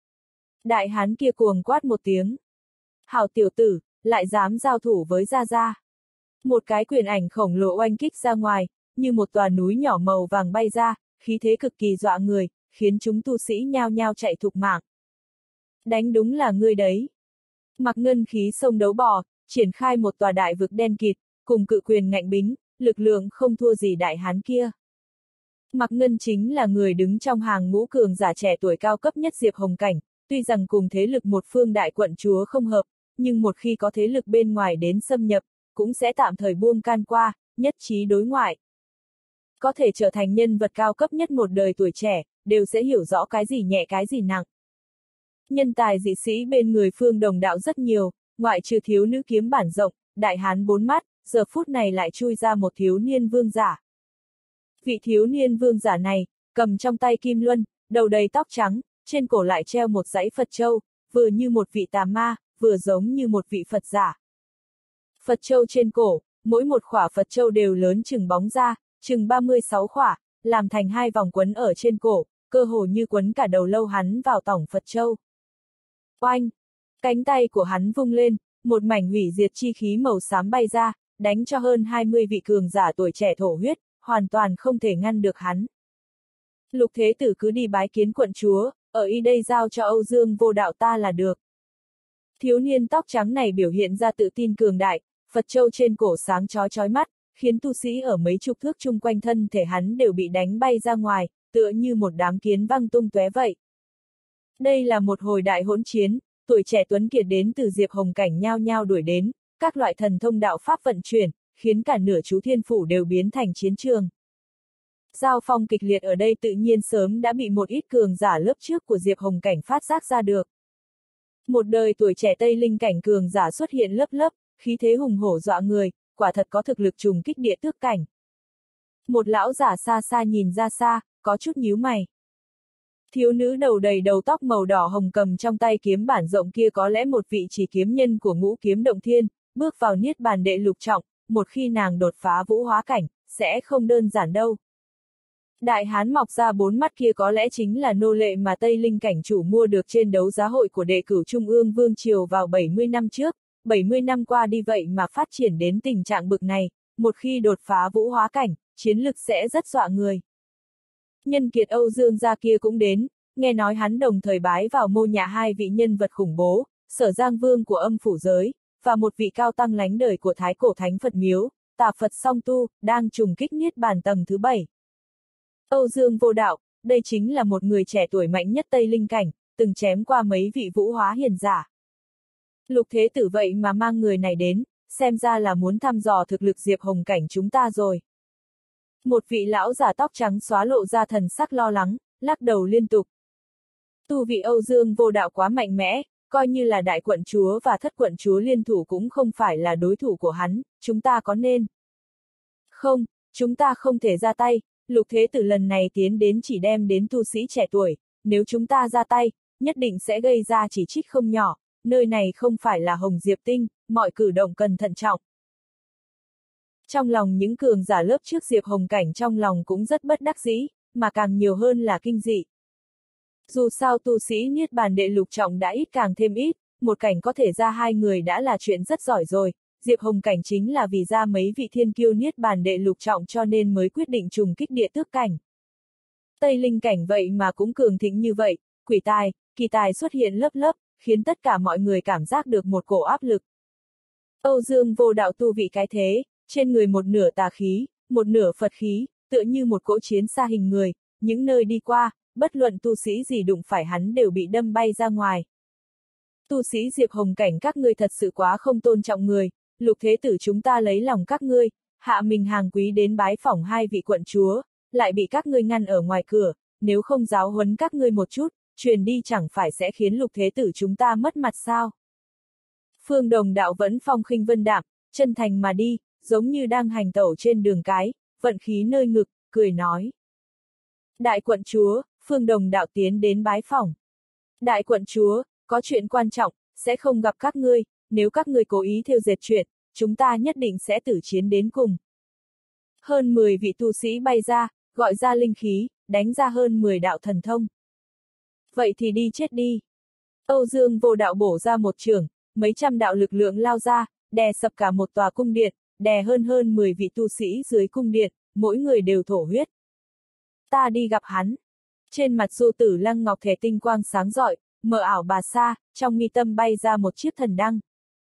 [SPEAKER 1] Đại hán kia cuồng quát một tiếng. Hảo tiểu tử, lại dám giao thủ với Gia Gia. Một cái quyền ảnh khổng lồ oanh kích ra ngoài, như một tòa núi nhỏ màu vàng bay ra, khí thế cực kỳ dọa người, khiến chúng tu sĩ nhao nhao chạy thục mạng. Đánh đúng là ngươi đấy. Mặc ngân khí sông đấu bò, triển khai một tòa đại vực đen kịt, cùng cự quyền ngạnh bính, lực lượng không thua gì đại hán kia. Mặc ngân chính là người đứng trong hàng ngũ cường giả trẻ tuổi cao cấp nhất Diệp Hồng Cảnh, tuy rằng cùng thế lực một phương đại quận chúa không hợp, nhưng một khi có thế lực bên ngoài đến xâm nhập, cũng sẽ tạm thời buông can qua, nhất trí đối ngoại. Có thể trở thành nhân vật cao cấp nhất một đời tuổi trẻ, đều sẽ hiểu rõ cái gì nhẹ cái gì nặng. Nhân tài dị sĩ bên người Phương Đồng Đạo rất nhiều, ngoại trừ thiếu nữ kiếm bản rộng, đại hán bốn mắt, giờ phút này lại chui ra một thiếu niên vương giả. Vị thiếu niên vương giả này, cầm trong tay kim luân, đầu đầy tóc trắng, trên cổ lại treo một dãy Phật châu, vừa như một vị tà ma, vừa giống như một vị Phật giả. Phật châu trên cổ, mỗi một khỏa Phật châu đều lớn chừng bóng ra, chừng ba mươi sáu khỏa, làm thành hai vòng quấn ở trên cổ, cơ hồ như quấn cả đầu lâu hắn vào tổng Phật châu. Oanh! Cánh tay của hắn vung lên, một mảnh hủy diệt chi khí màu xám bay ra, đánh cho hơn hai mươi vị cường giả tuổi trẻ thổ huyết, hoàn toàn không thể ngăn được hắn. Lục Thế Tử cứ đi bái kiến quận chúa, ở y đây giao cho Âu Dương Vô Đạo ta là được. Thiếu niên tóc trắng này biểu hiện ra tự tin cường đại, Phật châu trên cổ sáng chói chói mắt, khiến tu sĩ ở mấy chục thước chung quanh thân thể hắn đều bị đánh bay ra ngoài, tựa như một đám kiến văng tung tóe vậy. Đây là một hồi đại hỗn chiến, tuổi trẻ tuấn kiệt đến từ Diệp Hồng Cảnh nhao nhao đuổi đến, các loại thần thông đạo pháp vận chuyển, khiến cả nửa Chú Thiên Phủ đều biến thành chiến trường. Giao phong kịch liệt ở đây tự nhiên sớm đã bị một ít cường giả lớp trước của Diệp Hồng Cảnh phát giác ra được. Một đời tuổi trẻ Tây Linh cảnh cường giả xuất hiện lớp lớp, khí thế hùng hổ dọa người, quả thật có thực lực trùng kích địa tước cảnh. Một lão giả xa xa nhìn ra xa, có chút nhíu mày. Thiếu nữ đầu đầy đầu tóc màu đỏ hồng cầm trong tay kiếm bản rộng kia có lẽ một vị chỉ kiếm nhân của Ngũ Kiếm Động Thiên, bước vào niết bàn đệ lục trọng, một khi nàng đột phá vũ hóa cảnh, sẽ không đơn giản đâu. Đại hán mọc ra bốn mắt kia có lẽ chính là nô lệ mà Tây Linh cảnh chủ mua được trên đấu giá hội của đệ cửu Trung ương Vương Triều vào bảy mươi năm trước, bảy mươi năm qua đi vậy mà phát triển đến tình trạng bực này, một khi đột phá vũ hóa cảnh, chiến lực sẽ rất dọa người. Nhân kiệt Âu Dương gia kia cũng đến, nghe nói hắn đồng thời bái vào mô nhà hai vị nhân vật khủng bố, Sở Giang Vương của âm phủ giới, và một vị cao tăng lánh đời của Thái Cổ Thánh Phật Miếu, Tà Phật Song Tu, đang trùng kích niết bàn tầng thứ bảy. Âu Dương Vô Đạo, đây chính là một người trẻ tuổi mạnh nhất Tây Linh cảnh, từng chém qua mấy vị vũ hóa hiền giả. Lục Thế Tử vậy mà mang người này đến, xem ra là muốn thăm dò thực lực Diệp Hồng Cảnh chúng ta rồi. Một vị lão giả tóc trắng xóa lộ ra thần sắc lo lắng, lắc đầu liên tục. Tu vị Âu Dương Vô Đạo quá mạnh mẽ, coi như là đại quận chúa và thất quận chúa liên thủ cũng không phải là đối thủ của hắn, chúng ta có nên? Không, chúng ta không thể ra tay, Lục Thế Tử lần này tiến đến chỉ đem đến tu sĩ trẻ tuổi, nếu chúng ta ra tay, nhất định sẽ gây ra chỉ trích không nhỏ, nơi này không phải là Hồng Diệp Tinh, mọi cử động cần thận trọng. Trong lòng những cường giả lớp trước Diệp Hồng Cảnh trong lòng cũng rất bất đắc dĩ, mà càng nhiều hơn là kinh dị. Dù sao tu sĩ niết bàn đệ lục trọng đã ít càng thêm ít, một cảnh có thể ra hai người đã là chuyện rất giỏi rồi, Diệp Hồng Cảnh chính là vì ra mấy vị thiên kiêu niết bàn đệ lục trọng cho nên mới quyết định trùng kích địa tước cảnh. Tây Linh cảnh vậy mà cũng cường thịnh như vậy, quỷ tài, kỳ tài xuất hiện lớp lớp, khiến tất cả mọi người cảm giác được một cổ áp lực. Âu Dương Vô Đạo tu vị cái thế, trên người một nửa tà khí, một nửa Phật khí, tựa như một cỗ chiến xa hình người, những nơi đi qua, bất luận tu sĩ gì đụng phải hắn đều bị đâm bay ra ngoài. Tu sĩ Diệp Hồng Cảnh các ngươi thật sự quá không tôn trọng người, Lục Thế Tử chúng ta lấy lòng các ngươi, hạ mình hàng quý đến bái phỏng hai vị quận chúa, lại bị các ngươi ngăn ở ngoài cửa, nếu không giáo huấn các ngươi một chút, truyền đi chẳng phải sẽ khiến Lục Thế Tử chúng ta mất mặt sao? Phương Đồng Đạo vẫn phong khinh vân đạm, chân thành mà đi, giống như đang hành tẩu trên đường cái, vận khí nơi ngực, cười nói. Đại quận chúa, Phương Đồng Đạo tiến đến bái phỏng. Đại quận chúa, có chuyện quan trọng, sẽ không gặp các ngươi, nếu các ngươi cố ý thêu dệt chuyện, chúng ta nhất định sẽ tử chiến đến cùng. Hơn mười vị tu sĩ bay ra, gọi ra linh khí, đánh ra hơn mười đạo thần thông. Vậy thì đi chết đi. Âu Dương Vô Đạo bổ ra một chưởng, mấy trăm đạo lực lượng lao ra, đè sập cả một tòa cung điện, đè hơn hơn mười vị tu sĩ dưới cung điện, mỗi người đều thổ huyết. Ta đi gặp hắn. Trên mặt Du Tử Lăng ngọc thể tinh quang sáng rọi, mờ ảo bà sa, trong mi tâm bay ra một chiếc thần đăng.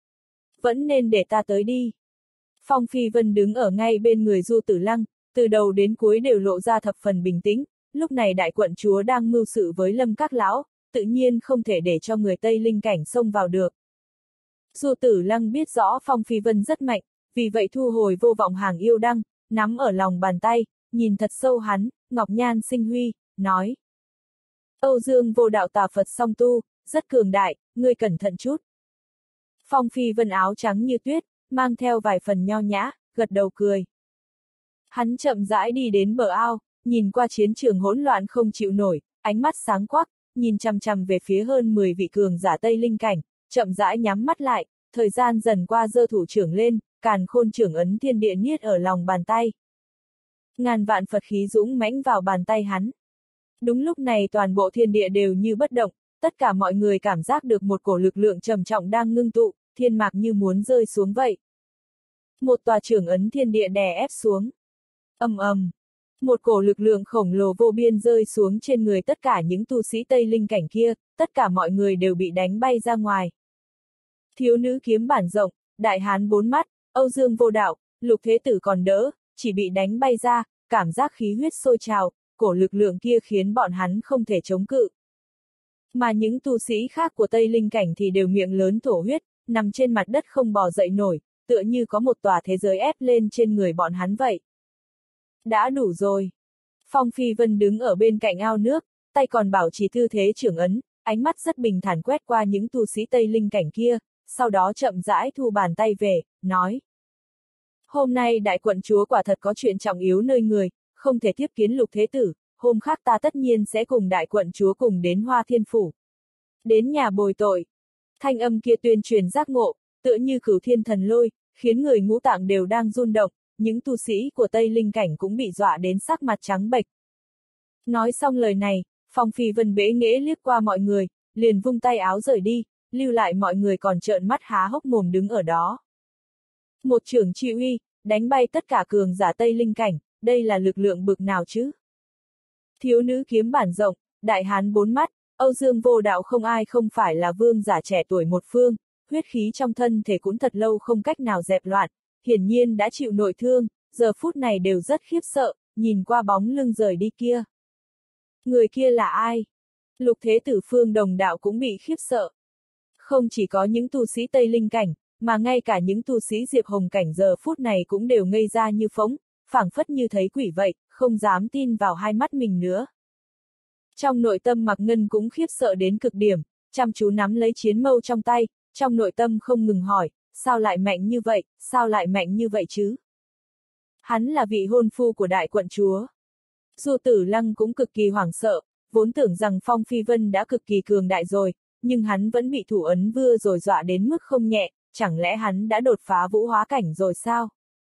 [SPEAKER 1] Vẫn nên để ta tới đi. Phong Phi Vân đứng ở ngay bên người Du Tử Lăng, từ đầu đến cuối đều lộ ra thập phần bình tĩnh, lúc này đại quận chúa đang mưu sự với Lâm Các Lão, tự nhiên không thể để cho người Tây Linh cảnh xông vào được. Du Tử Lăng biết rõ Phong Phi Vân rất mạnh, vì vậy thu hồi vô vọng hàng yêu đăng, nắm ở lòng bàn tay, nhìn thật sâu hắn, ngọc nhan sinh huy, nói. Âu Dương Vô Đạo Tà Phật Song Tu, rất cường đại, ngươi cẩn thận chút. Phong Phi Vân áo trắng như tuyết, mang theo vài phần nho nhã, gật đầu cười. Hắn chậm rãi đi đến bờ ao, nhìn qua chiến trường hỗn loạn không chịu nổi, ánh mắt sáng quắc, nhìn chằm chằm về phía hơn mười vị cường giả Tây Linh cảnh, chậm rãi nhắm mắt lại, thời gian dần qua giơ thủ trưởng lên, càn khôn trưởng ấn thiên địa niết ở lòng bàn tay. Ngàn vạn Phật khí dũng mãnh vào bàn tay hắn. Đúng lúc này toàn bộ thiên địa đều như bất động, tất cả mọi người cảm giác được một cổ lực lượng trầm trọng đang ngưng tụ, thiên mạc như muốn rơi xuống vậy. Một tòa trưởng ấn thiên địa đè ép xuống. Ầm ầm. Một cổ lực lượng khổng lồ vô biên rơi xuống trên người tất cả những tu sĩ Tây Linh cảnh kia, tất cả mọi người đều bị đánh bay ra ngoài. Thiếu nữ kiếm bản rộng, đại hán bốn mắt, Âu Dương Vô Đạo, Lục Thế Tử còn đỡ, chỉ bị đánh bay ra, cảm giác khí huyết sôi trào, cổ lực lượng kia khiến bọn hắn không thể chống cự. Mà những tu sĩ khác của Tây Linh cảnh thì đều miệng lớn thổ huyết, nằm trên mặt đất không bò dậy nổi, tựa như có một tòa thế giới ép lên trên người bọn hắn vậy. Đã đủ rồi. Phong Phi Vân đứng ở bên cạnh ao nước, tay còn bảo trì tư thế trưởng ấn, ánh mắt rất bình thản quét qua những tu sĩ Tây Linh cảnh kia, sau đó chậm rãi thu bàn tay về, nói. Hôm nay đại quận chúa quả thật có chuyện trọng yếu nơi người, không thể tiếp kiến Lục Thế Tử, hôm khác ta tất nhiên sẽ cùng đại quận chúa cùng đến Hoa Thiên Phủ. Đến nhà bồi tội. Thanh âm kia tuyên truyền giác ngộ, tựa như cửu thiên thần lôi, khiến người ngũ tạng đều đang run động, những tu sĩ của Tây Linh cảnh cũng bị dọa đến sắc mặt trắng bệch. Nói xong lời này, Phong Phi Vân bẽ nghễ liếc qua mọi người, liền vung tay áo rời đi, lưu lại mọi người còn trợn mắt há hốc mồm đứng ở đó. Một trưởng chi uy, đánh bay tất cả cường giả Tây Linh cảnh, đây là lực lượng bực nào chứ? Thiếu nữ kiếm bản rộng, đại hán bốn mắt, Âu Dương Vô Đạo không ai không phải là vương giả trẻ tuổi một phương, huyết khí trong thân thể cũng thật lâu không cách nào dẹp loạn, hiển nhiên đã chịu nội thương, giờ phút này đều rất khiếp sợ, nhìn qua bóng lưng rời đi kia. Người kia là ai? Lục Thế Tử Phương Đồng Đạo cũng bị khiếp sợ. Không chỉ có những tu sĩ Tây Linh cảnh, mà ngay cả những tu sĩ Diệp Hồng cảnh giờ phút này cũng đều ngây ra như phỗng, phảng phất như thấy quỷ vậy, không dám tin vào hai mắt mình nữa. Trong nội tâm Mạc Ngân cũng khiếp sợ đến cực điểm, chăm chú nắm lấy chiến mâu trong tay, trong nội tâm không ngừng hỏi, sao lại mạnh như vậy, sao lại mạnh như vậy chứ? Hắn là vị hôn phu của đại quận chúa. Du Tử Lăng cũng cực kỳ hoảng sợ, vốn tưởng rằng Phong Phi Vân đã cực kỳ cường đại rồi, nhưng hắn vẫn bị thủ ấn vừa rồi dọa đến mức không nhẹ, chẳng lẽ hắn đã đột phá vũ hóa cảnh rồi sao?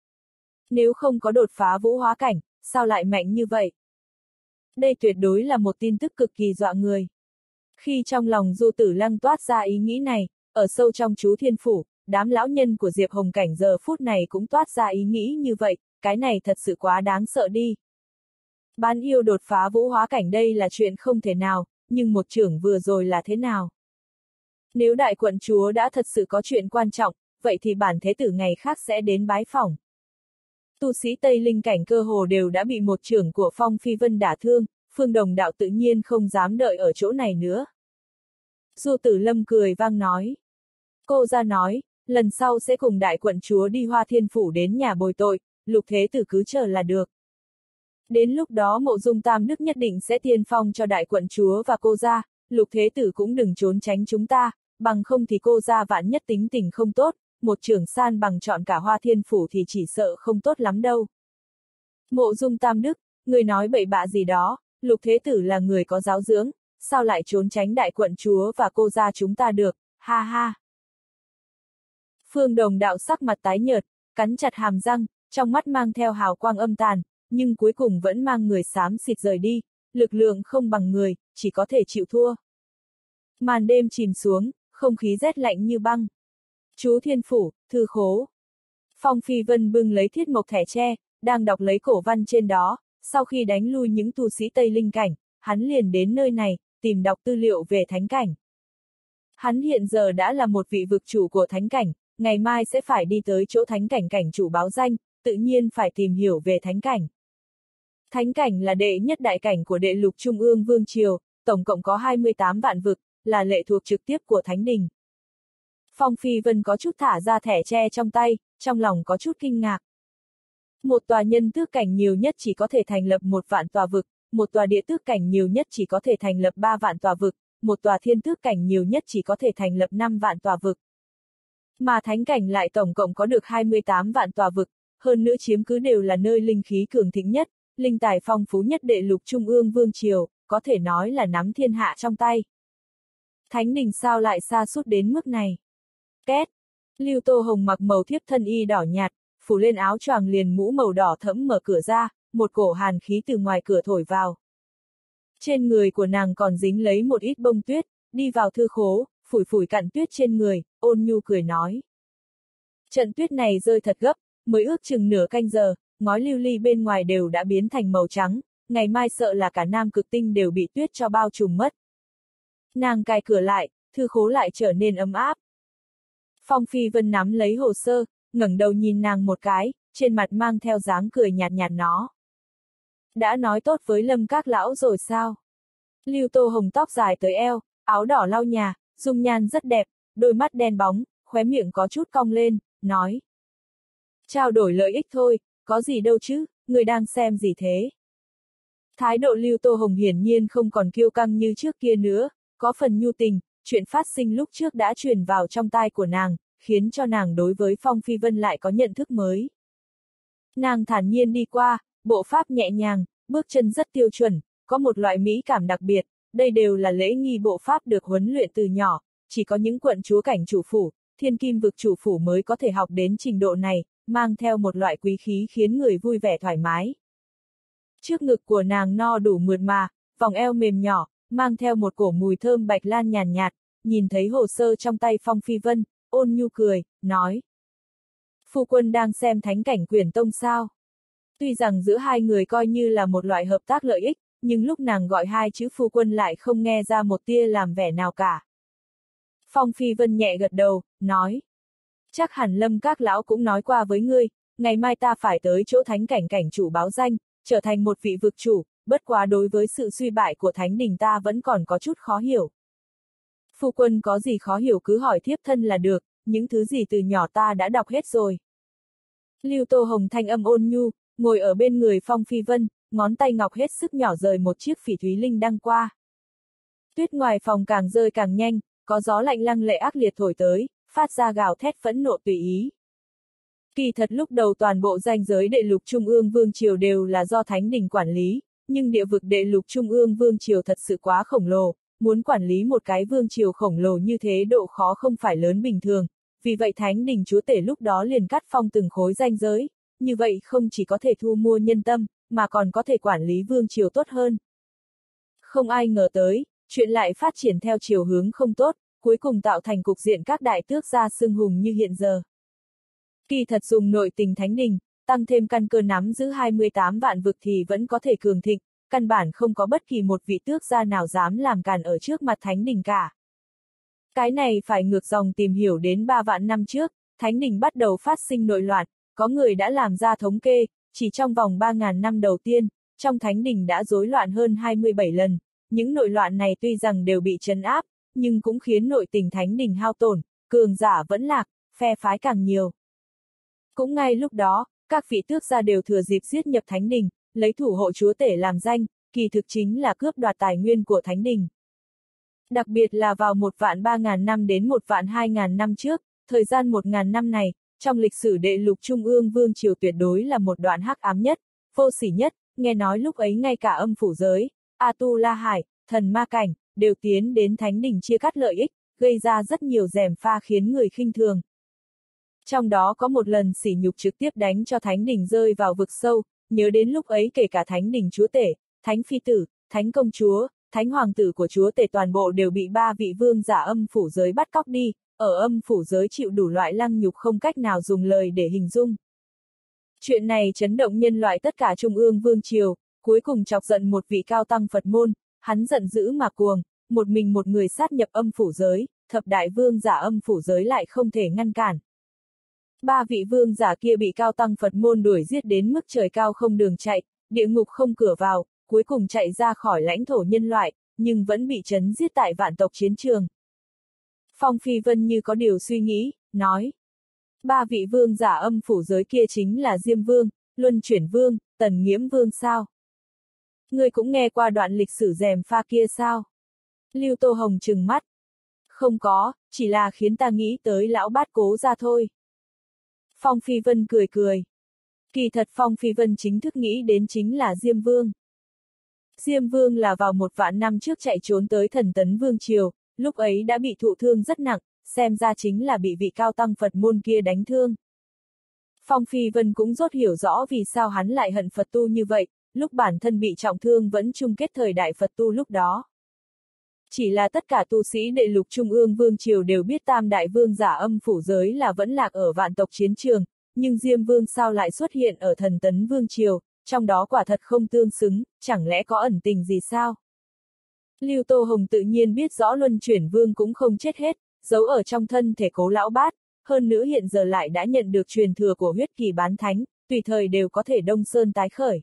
[SPEAKER 1] Nếu không có đột phá vũ hóa cảnh, sao lại mạnh như vậy? Đây tuyệt đối là một tin tức cực kỳ dọa người. Khi trong lòng Du Tử Lăng toát ra ý nghĩ này, ở sâu trong chú thiên phủ, đám lão nhân của Diệp Hồng cảnh giờ phút này cũng toát ra ý nghĩ như vậy, cái này thật sự quá đáng sợ đi. Bán yêu đột phá vũ hóa cảnh đây là chuyện không thể nào, nhưng một trưởng vừa rồi là thế nào? Nếu đại quận chúa đã thật sự có chuyện quan trọng, vậy thì bản thế tử ngày khác sẽ đến bái phỏng. Tu sĩ Tây Linh cảnh cơ hồ đều đã bị một trưởng của Phong Phi Vân đả thương, Phương Đồng Đạo tự nhiên không dám đợi ở chỗ này nữa. Du Tử Lâm cười vang nói. Cô ra nói, lần sau sẽ cùng đại quận chúa đi Hoa Thiên Phủ đến nhà bồi tội, Lục Thế Tử cứ chờ là được. Đến lúc đó Mộ Dung Tam Đức nhất định sẽ tiên phong cho đại quận chúa và cô ra, Lục Thế Tử cũng đừng trốn tránh chúng ta, bằng không thì cô ra vạn nhất tính tình không tốt, một trưởng san bằng chọn cả Hoa Thiên Phủ thì chỉ sợ không tốt lắm đâu. Mộ Dung Tam Đức, người nói bậy bạ gì đó, Lục Thế Tử là người có giáo dưỡng, sao lại trốn tránh đại quận chúa và cô ra chúng ta được, ha ha. Phương Đồng Đạo sắc mặt tái nhợt, cắn chặt hàm răng, trong mắt mang theo hào quang âm tàn, nhưng cuối cùng vẫn mang người xám xịt rời đi, lực lượng không bằng người, chỉ có thể chịu thua. Màn đêm chìm xuống, không khí rét lạnh như băng. Chú Thiên Phủ, thư khố. Phong Phi Vân bưng lấy thiết mộc thẻ tre, đang đọc lấy cổ văn trên đó, sau khi đánh lui những tu sĩ Tây Linh cảnh, hắn liền đến nơi này, tìm đọc tư liệu về thánh cảnh. Hắn hiện giờ đã là một vị vực chủ của thánh cảnh, ngày mai sẽ phải đi tới chỗ thánh cảnh cảnh chủ báo danh, tự nhiên phải tìm hiểu về thánh cảnh. Thánh cảnh là đệ nhất đại cảnh của đệ lục trung ương vương triều, tổng cộng có hai mươi tám vạn vực, là lệ thuộc trực tiếp của thánh đình. Phong Phi Vân có chút thả ra thẻ tre trong tay, trong lòng có chút kinh ngạc. Một tòa nhân tước cảnh nhiều nhất chỉ có thể thành lập một vạn tòa vực, một tòa địa tước cảnh nhiều nhất chỉ có thể thành lập ba vạn tòa vực, một tòa thiên tước cảnh nhiều nhất chỉ có thể thành lập năm vạn tòa vực. Mà thánh cảnh lại tổng cộng có được hai mươi tám vạn tòa vực, hơn nữa chiếm cứ đều là nơi linh khí cường thịnh nhất, linh tài phong phú nhất đệ lục trung ương vương triều, có thể nói là nắm thiên hạ trong tay. Thánh đình sao lại xa sút đến mức này? Két. Lưu Tô Hồng mặc màu thiếp thân y đỏ nhạt, phủ lên áo choàng liền mũ màu đỏ thẫm mở cửa ra, một cổ hàn khí từ ngoài cửa thổi vào. Trên người của nàng còn dính lấy một ít bông tuyết, đi vào thư khố, phủi phủi cặn tuyết trên người, ôn nhu cười nói. Trận tuyết này rơi thật gấp, mới ước chừng nửa canh giờ, ngói lưu ly bên ngoài đều đã biến thành màu trắng, ngày mai sợ là cả Nam Cực Tinh đều bị tuyết cho bao trùm mất. Nàng cài cửa lại, thư khố lại trở nên ấm áp. Phong Phi Vân nắm lấy hồ sơ, ngẩng đầu nhìn nàng một cái, trên mặt mang theo dáng cười nhạt nhạt nó. Đã nói tốt với Lâm các lão rồi sao? Lưu Tô Hồng tóc dài tới eo, áo đỏ lau nhà, dung nhan rất đẹp, đôi mắt đen bóng, khóe miệng có chút cong lên, nói. Trao đổi lợi ích thôi, có gì đâu chứ, người đang xem gì thế? Thái độ Lưu Tô Hồng hiển nhiên không còn kiêu căng như trước kia nữa, có phần nhu tình, chuyện phát sinh lúc trước đã truyền vào trong tai của nàng, khiến cho nàng đối với Phong Phi Vân lại có nhận thức mới. Nàng thản nhiên đi qua, bộ pháp nhẹ nhàng, bước chân rất tiêu chuẩn, có một loại mỹ cảm đặc biệt, đây đều là lễ nghi bộ pháp được huấn luyện từ nhỏ, chỉ có những quận chúa cảnh chủ phủ, thiên kim vực chủ phủ mới có thể học đến trình độ này, mang theo một loại quý khí khiến người vui vẻ thoải mái. Trước ngực của nàng no đủ mượt mà, vòng eo mềm nhỏ, mang theo một cổ mùi thơm bạch lan nhàn nhạt, nhạt, nhìn thấy hồ sơ trong tay Phong Phi Vân, ôn nhu cười, nói. Phu quân đang xem Thánh Cảnh Quyển Tông sao? Tuy rằng giữa hai người coi như là một loại hợp tác lợi ích, nhưng lúc nàng gọi hai chữ phu quân lại không nghe ra một tia làm vẻ nào cả. Phong Phi Vân nhẹ gật đầu, nói. Chắc hẳn Lâm các lão cũng nói qua với ngươi, ngày mai ta phải tới chỗ Thánh Cảnh cảnh chủ báo danh, trở thành một vị vực chủ, bất quá đối với sự suy bại của Thánh Đình ta vẫn còn có chút khó hiểu. Phu quân có gì khó hiểu cứ hỏi thiếp thân là được, những thứ gì từ nhỏ ta đã đọc hết rồi. Lưu Tô Hồng thanh âm ôn nhu, ngồi ở bên người Phong Phi Vân, ngón tay ngọc hết sức nhỏ rời một chiếc phỉ thúy linh đăng qua. Tuyết ngoài phòng càng rơi càng nhanh, có gió lạnh lăng lệ ác liệt thổi tới, phát ra gào thét phẫn nộ tùy ý. Kỳ thật lúc đầu toàn bộ ranh giới đệ lục trung ương vương triều đều là do Thánh Đình quản lý, nhưng địa vực đệ lục trung ương vương triều thật sự quá khổng lồ, muốn quản lý một cái vương triều khổng lồ như thế độ khó không phải lớn bình thường, vì vậy Thánh Đình chúa tể lúc đó liền cắt phong từng khối ranh giới, như vậy không chỉ có thể thu mua nhân tâm, mà còn có thể quản lý vương triều tốt hơn. Không ai ngờ tới, chuyện lại phát triển theo chiều hướng không tốt, cuối cùng tạo thành cục diện các đại tước gia xưng hùng như hiện giờ. Kỳ thật dùng nội tình Thánh Đình, tăng thêm căn cơ nắm giữ hai mươi tám vạn vực thì vẫn có thể cường thịnh, căn bản không có bất kỳ một vị tước gia nào dám làm càn ở trước mặt Thánh Đình cả. Cái này phải ngược dòng tìm hiểu đến ba vạn năm trước, Thánh Đình bắt đầu phát sinh nội loạn, có người đã làm ra thống kê, chỉ trong vòng ba nghìn năm đầu tiên, trong Thánh Đình đã rối loạn hơn hai mươi bảy lần, những nội loạn này tuy rằng đều bị trấn áp, nhưng cũng khiến nội tình Thánh Đình hao tổn, cường giả vẫn lạc, phe phái càng nhiều. Cũng ngay lúc đó, các vị tước gia đều thừa dịp giết nhập Thánh Đình, lấy thủ hộ chúa tể làm danh, kỳ thực chính là cướp đoạt tài nguyên của Thánh Đình. Đặc biệt là vào một vạn ba nghìn năm đến một vạn hai nghìn năm trước, thời gian một nghìn năm này, trong lịch sử đệ lục trung ương vương triều tuyệt đối là một đoạn hắc ám nhất, vô sỉ nhất, nghe nói lúc ấy ngay cả âm phủ giới, A Tu La Hải, thần ma cảnh, đều tiến đến Thánh Đình chia cắt lợi ích, gây ra rất nhiều gièm pha khiến người khinh thường. Trong đó có một lần sỉ nhục trực tiếp đánh cho Thánh Đình rơi vào vực sâu, nhớ đến lúc ấy kể cả Thánh Đình chúa tể, Thánh Phi Tử, Thánh Công Chúa, Thánh Hoàng Tử của chúa tể toàn bộ đều bị ba vị vương giả âm phủ giới bắt cóc đi, ở âm phủ giới chịu đủ loại lăng nhục không cách nào dùng lời để hình dung. Chuyện này chấn động nhân loại tất cả trung ương vương triều, cuối cùng chọc giận một vị cao tăng Phật môn, hắn giận dữ mà cuồng, một mình một người sát nhập âm phủ giới, thập đại vương giả âm phủ giới lại không thể ngăn cản. Ba vị vương giả kia bị cao tăng Phật môn đuổi giết đến mức trời cao không đường chạy, địa ngục không cửa vào, cuối cùng chạy ra khỏi lãnh thổ nhân loại, nhưng vẫn bị trấn giết tại vạn tộc chiến trường. Phong Phi Vân như có điều suy nghĩ, nói. Ba vị vương giả âm phủ giới kia chính là Diêm Vương, Luân Chuyển Vương, Tần Nghiễm Vương sao? Ngươi cũng nghe qua đoạn lịch sử gièm pha kia sao? Lưu Tô Hồng trừng mắt. Không có, chỉ là khiến ta nghĩ tới lão bát Cố gia thôi. Phong Phi Vân cười cười. Kỳ thật Phong Phi Vân chính thức nghĩ đến chính là Diêm Vương. Diêm Vương là vào một vạn năm trước chạy trốn tới Thần Tấn Vương Triều, lúc ấy đã bị thụ thương rất nặng, xem ra chính là bị vị cao tăng Phật môn kia đánh thương. Phong Phi Vân cũng rốt hiểu rõ vì sao hắn lại hận Phật tu như vậy, lúc bản thân bị trọng thương vẫn chung kết thời đại Phật tu lúc đó. Chỉ là tất cả tu sĩ đệ lục trung ương vương triều đều biết tam đại vương giả âm phủ giới là vẫn lạc ở vạn tộc chiến trường, nhưng Diêm Vương sao lại xuất hiện ở thần tấn vương triều, trong đó quả thật không tương xứng, chẳng lẽ có ẩn tình gì sao? Lưu Tô Hồng tự nhiên biết rõ Luân Chuyển Vương cũng không chết hết, giấu ở trong thân thể Cố Lão Bát, hơn nữa hiện giờ lại đã nhận được truyền thừa của huyết kỳ bán thánh, tùy thời đều có thể đông sơn tái khởi.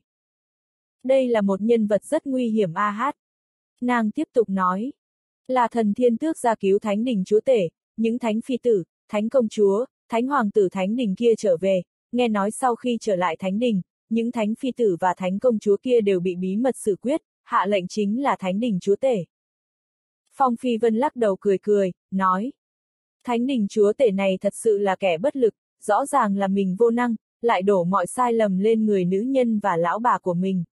[SPEAKER 1] Đây là một nhân vật rất nguy hiểm a hát. Nàng tiếp tục nói, là thần thiên tước gia cứu thánh đình chúa tể, những thánh phi tử, thánh công chúa, thánh hoàng tử thánh đình kia trở về, nghe nói sau khi trở lại thánh đình, những thánh phi tử và thánh công chúa kia đều bị bí mật xử quyết, hạ lệnh chính là thánh đình chúa tể. Phong Phi Vân lắc đầu cười cười, nói, thánh đình chúa tể này thật sự là kẻ bất lực, rõ ràng là mình vô năng, lại đổ mọi sai lầm lên người nữ nhân và lão bà của mình.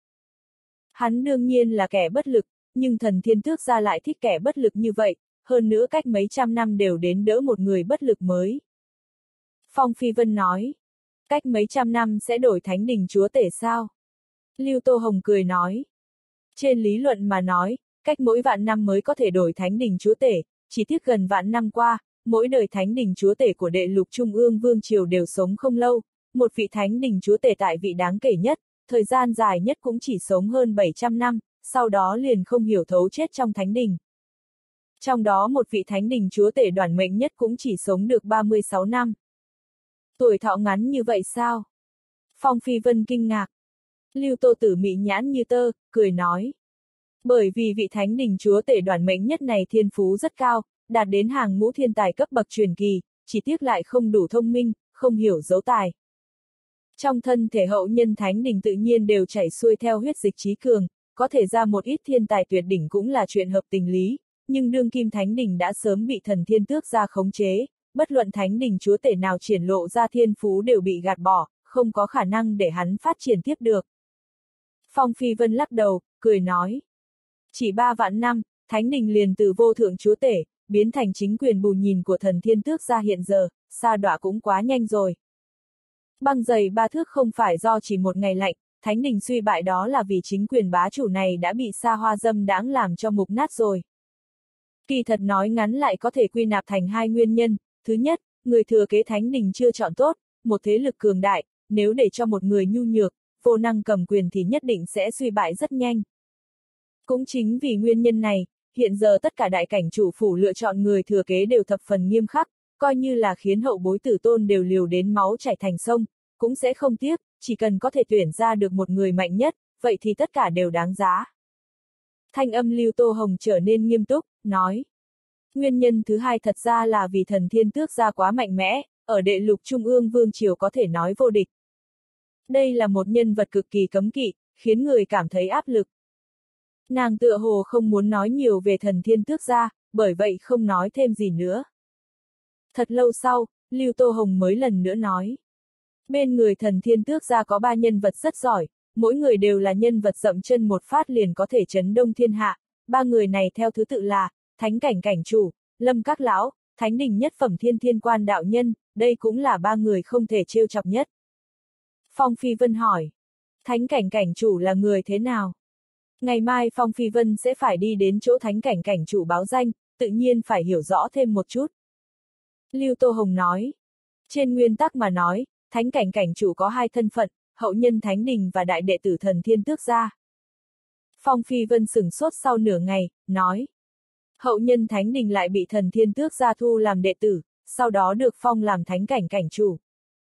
[SPEAKER 1] Hắn đương nhiên là kẻ bất lực, nhưng thần thiên tước gia lại thích kẻ bất lực như vậy, hơn nữa cách mấy trăm năm đều đến đỡ một người bất lực mới. Phong Phi Vân nói, cách mấy trăm năm sẽ đổi thánh đình chúa tể sao? Lưu Tô Hồng cười nói, trên lý luận mà nói, cách mỗi vạn năm mới có thể đổi thánh đình chúa tể, chỉ tiếc gần vạn năm qua, mỗi đời thánh đình chúa tể của đệ lục trung ương vương triều đều sống không lâu, một vị thánh đình chúa tể tại vị đáng kể nhất, thời gian dài nhất cũng chỉ sống hơn bảy trăm năm, sau đó liền không hiểu thấu chết trong thánh đình. Trong đó một vị thánh đình chúa tể đoản mệnh nhất cũng chỉ sống được ba mươi sáu năm. Tuổi thọ ngắn như vậy sao? Phong Phi Vân kinh ngạc. Lưu Tô Tử mị nhãn như tơ, cười nói. Bởi vì vị thánh đình chúa tể đoản mệnh nhất này thiên phú rất cao, đạt đến hàng ngũ thiên tài cấp bậc truyền kỳ, chỉ tiếc lại không đủ thông minh, không hiểu dấu tài. Trong thân thể hậu nhân thánh đình tự nhiên đều chảy xuôi theo huyết dịch trí cường, có thể ra một ít thiên tài tuyệt đỉnh cũng là chuyện hợp tình lý, nhưng đương kim thánh đình đã sớm bị thần thiên tước gia khống chế, bất luận thánh đình chúa tể nào triển lộ ra thiên phú đều bị gạt bỏ, không có khả năng để hắn phát triển tiếp được. Phong Phi Vân lắc đầu, cười nói. Chỉ ba vạn năm, thánh đình liền từ vô thượng chúa tể, biến thành chính quyền bù nhìn của thần thiên tước gia hiện giờ, sa đọa cũng quá nhanh rồi. Băng dày ba thước không phải do chỉ một ngày lạnh, thánh đình suy bại đó là vì chính quyền bá chủ này đã bị sa hoa dâm đãng làm cho mục nát rồi. Kỳ thật nói ngắn lại có thể quy nạp thành hai nguyên nhân, thứ nhất, người thừa kế thánh đình chưa chọn tốt, một thế lực cường đại, nếu để cho một người nhu nhược, vô năng cầm quyền thì nhất định sẽ suy bại rất nhanh. Cũng chính vì nguyên nhân này, hiện giờ tất cả đại cảnh chủ phủ lựa chọn người thừa kế đều thập phần nghiêm khắc, coi như là khiến hậu bối tử tôn đều liều đến máu chảy thành sông, cũng sẽ không tiếc, chỉ cần có thể tuyển ra được một người mạnh nhất, vậy thì tất cả đều đáng giá. Thanh âm Lưu Tô Hồng trở nên nghiêm túc, nói. Nguyên nhân thứ hai thật ra là vì thần thiên tước gia quá mạnh mẽ, ở đệ lục trung ương vương triều có thể nói vô địch. Đây là một nhân vật cực kỳ cấm kỵ, khiến người cảm thấy áp lực. Nàng tựa hồ không muốn nói nhiều về thần thiên tước gia, bởi vậy không nói thêm gì nữa. Thật lâu sau, Lưu Tô Hồng mới lần nữa nói. Bên người thần thiên tước gia có ba nhân vật rất giỏi, mỗi người đều là nhân vật dậm chân một phát liền có thể chấn đông thiên hạ, ba người này theo thứ tự là, Thánh Cảnh Cảnh Chủ, Lâm Các Lão, Thánh Đình Nhất Phẩm Thiên Thiên Quan Đạo Nhân, đây cũng là ba người không thể trêu chọc nhất. Phong Phi Vân hỏi, Thánh Cảnh Cảnh Chủ là người thế nào? Ngày mai Phong Phi Vân sẽ phải đi đến chỗ Thánh Cảnh Cảnh Chủ báo danh, tự nhiên phải hiểu rõ thêm một chút. Lưu Tô Hồng nói, trên nguyên tắc mà nói, Thánh Cảnh Cảnh Chủ có hai thân phận, hậu nhân Thánh Đình và đại đệ tử thần thiên tước gia. Phong Phi Vân sửng sốt sau nửa ngày, nói, hậu nhân Thánh Đình lại bị thần thiên tước gia thu làm đệ tử, sau đó được phong làm Thánh Cảnh Cảnh Chủ.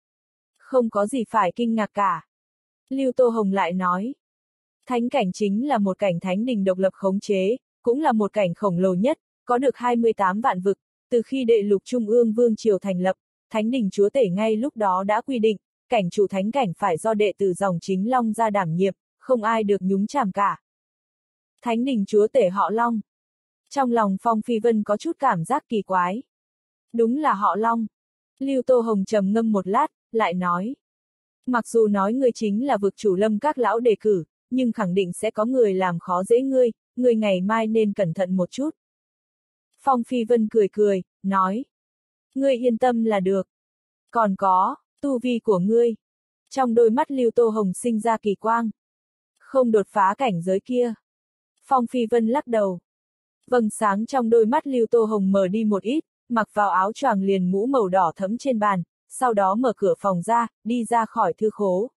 [SPEAKER 1] Không có gì phải kinh ngạc cả. Lưu Tô Hồng lại nói, Thánh Cảnh chính là một cảnh Thánh Đình độc lập khống chế, cũng là một cảnh khổng lồ nhất, có được hai mươi tám vạn vực, từ khi đệ lục trung ương vương triều thành lập, Thánh Đình chúa tể ngay lúc đó đã quy định, cảnh chủ thánh cảnh phải do đệ tử dòng chính Long ra đảm nhiệm, không ai được nhúng chàm cả. Thánh Đình chúa tể họ Long. Trong lòng Phong Phi Vân có chút cảm giác kỳ quái. Đúng là họ Long. Lưu Tô Hồng trầm ngâm một lát, lại nói. Mặc dù nói ngươi chính là vực chủ Lâm Các Lão đề cử, nhưng khẳng định sẽ có người làm khó dễ ngươi, ngươi ngày mai nên cẩn thận một chút. Phong Phi Vân cười cười, nói. Ngươi yên tâm là được. Còn có, tu vi của ngươi. Trong đôi mắt Lưu Tô Hồng sinh ra kỳ quang. Không đột phá cảnh giới kia. Phong Phi Vân lắc đầu. Vầng sáng trong đôi mắt Lưu Tô Hồng mở đi một ít, mặc vào áo choàng liền mũ màu đỏ thẫm trên bàn, sau đó mở cửa phòng ra, đi ra khỏi thư khố.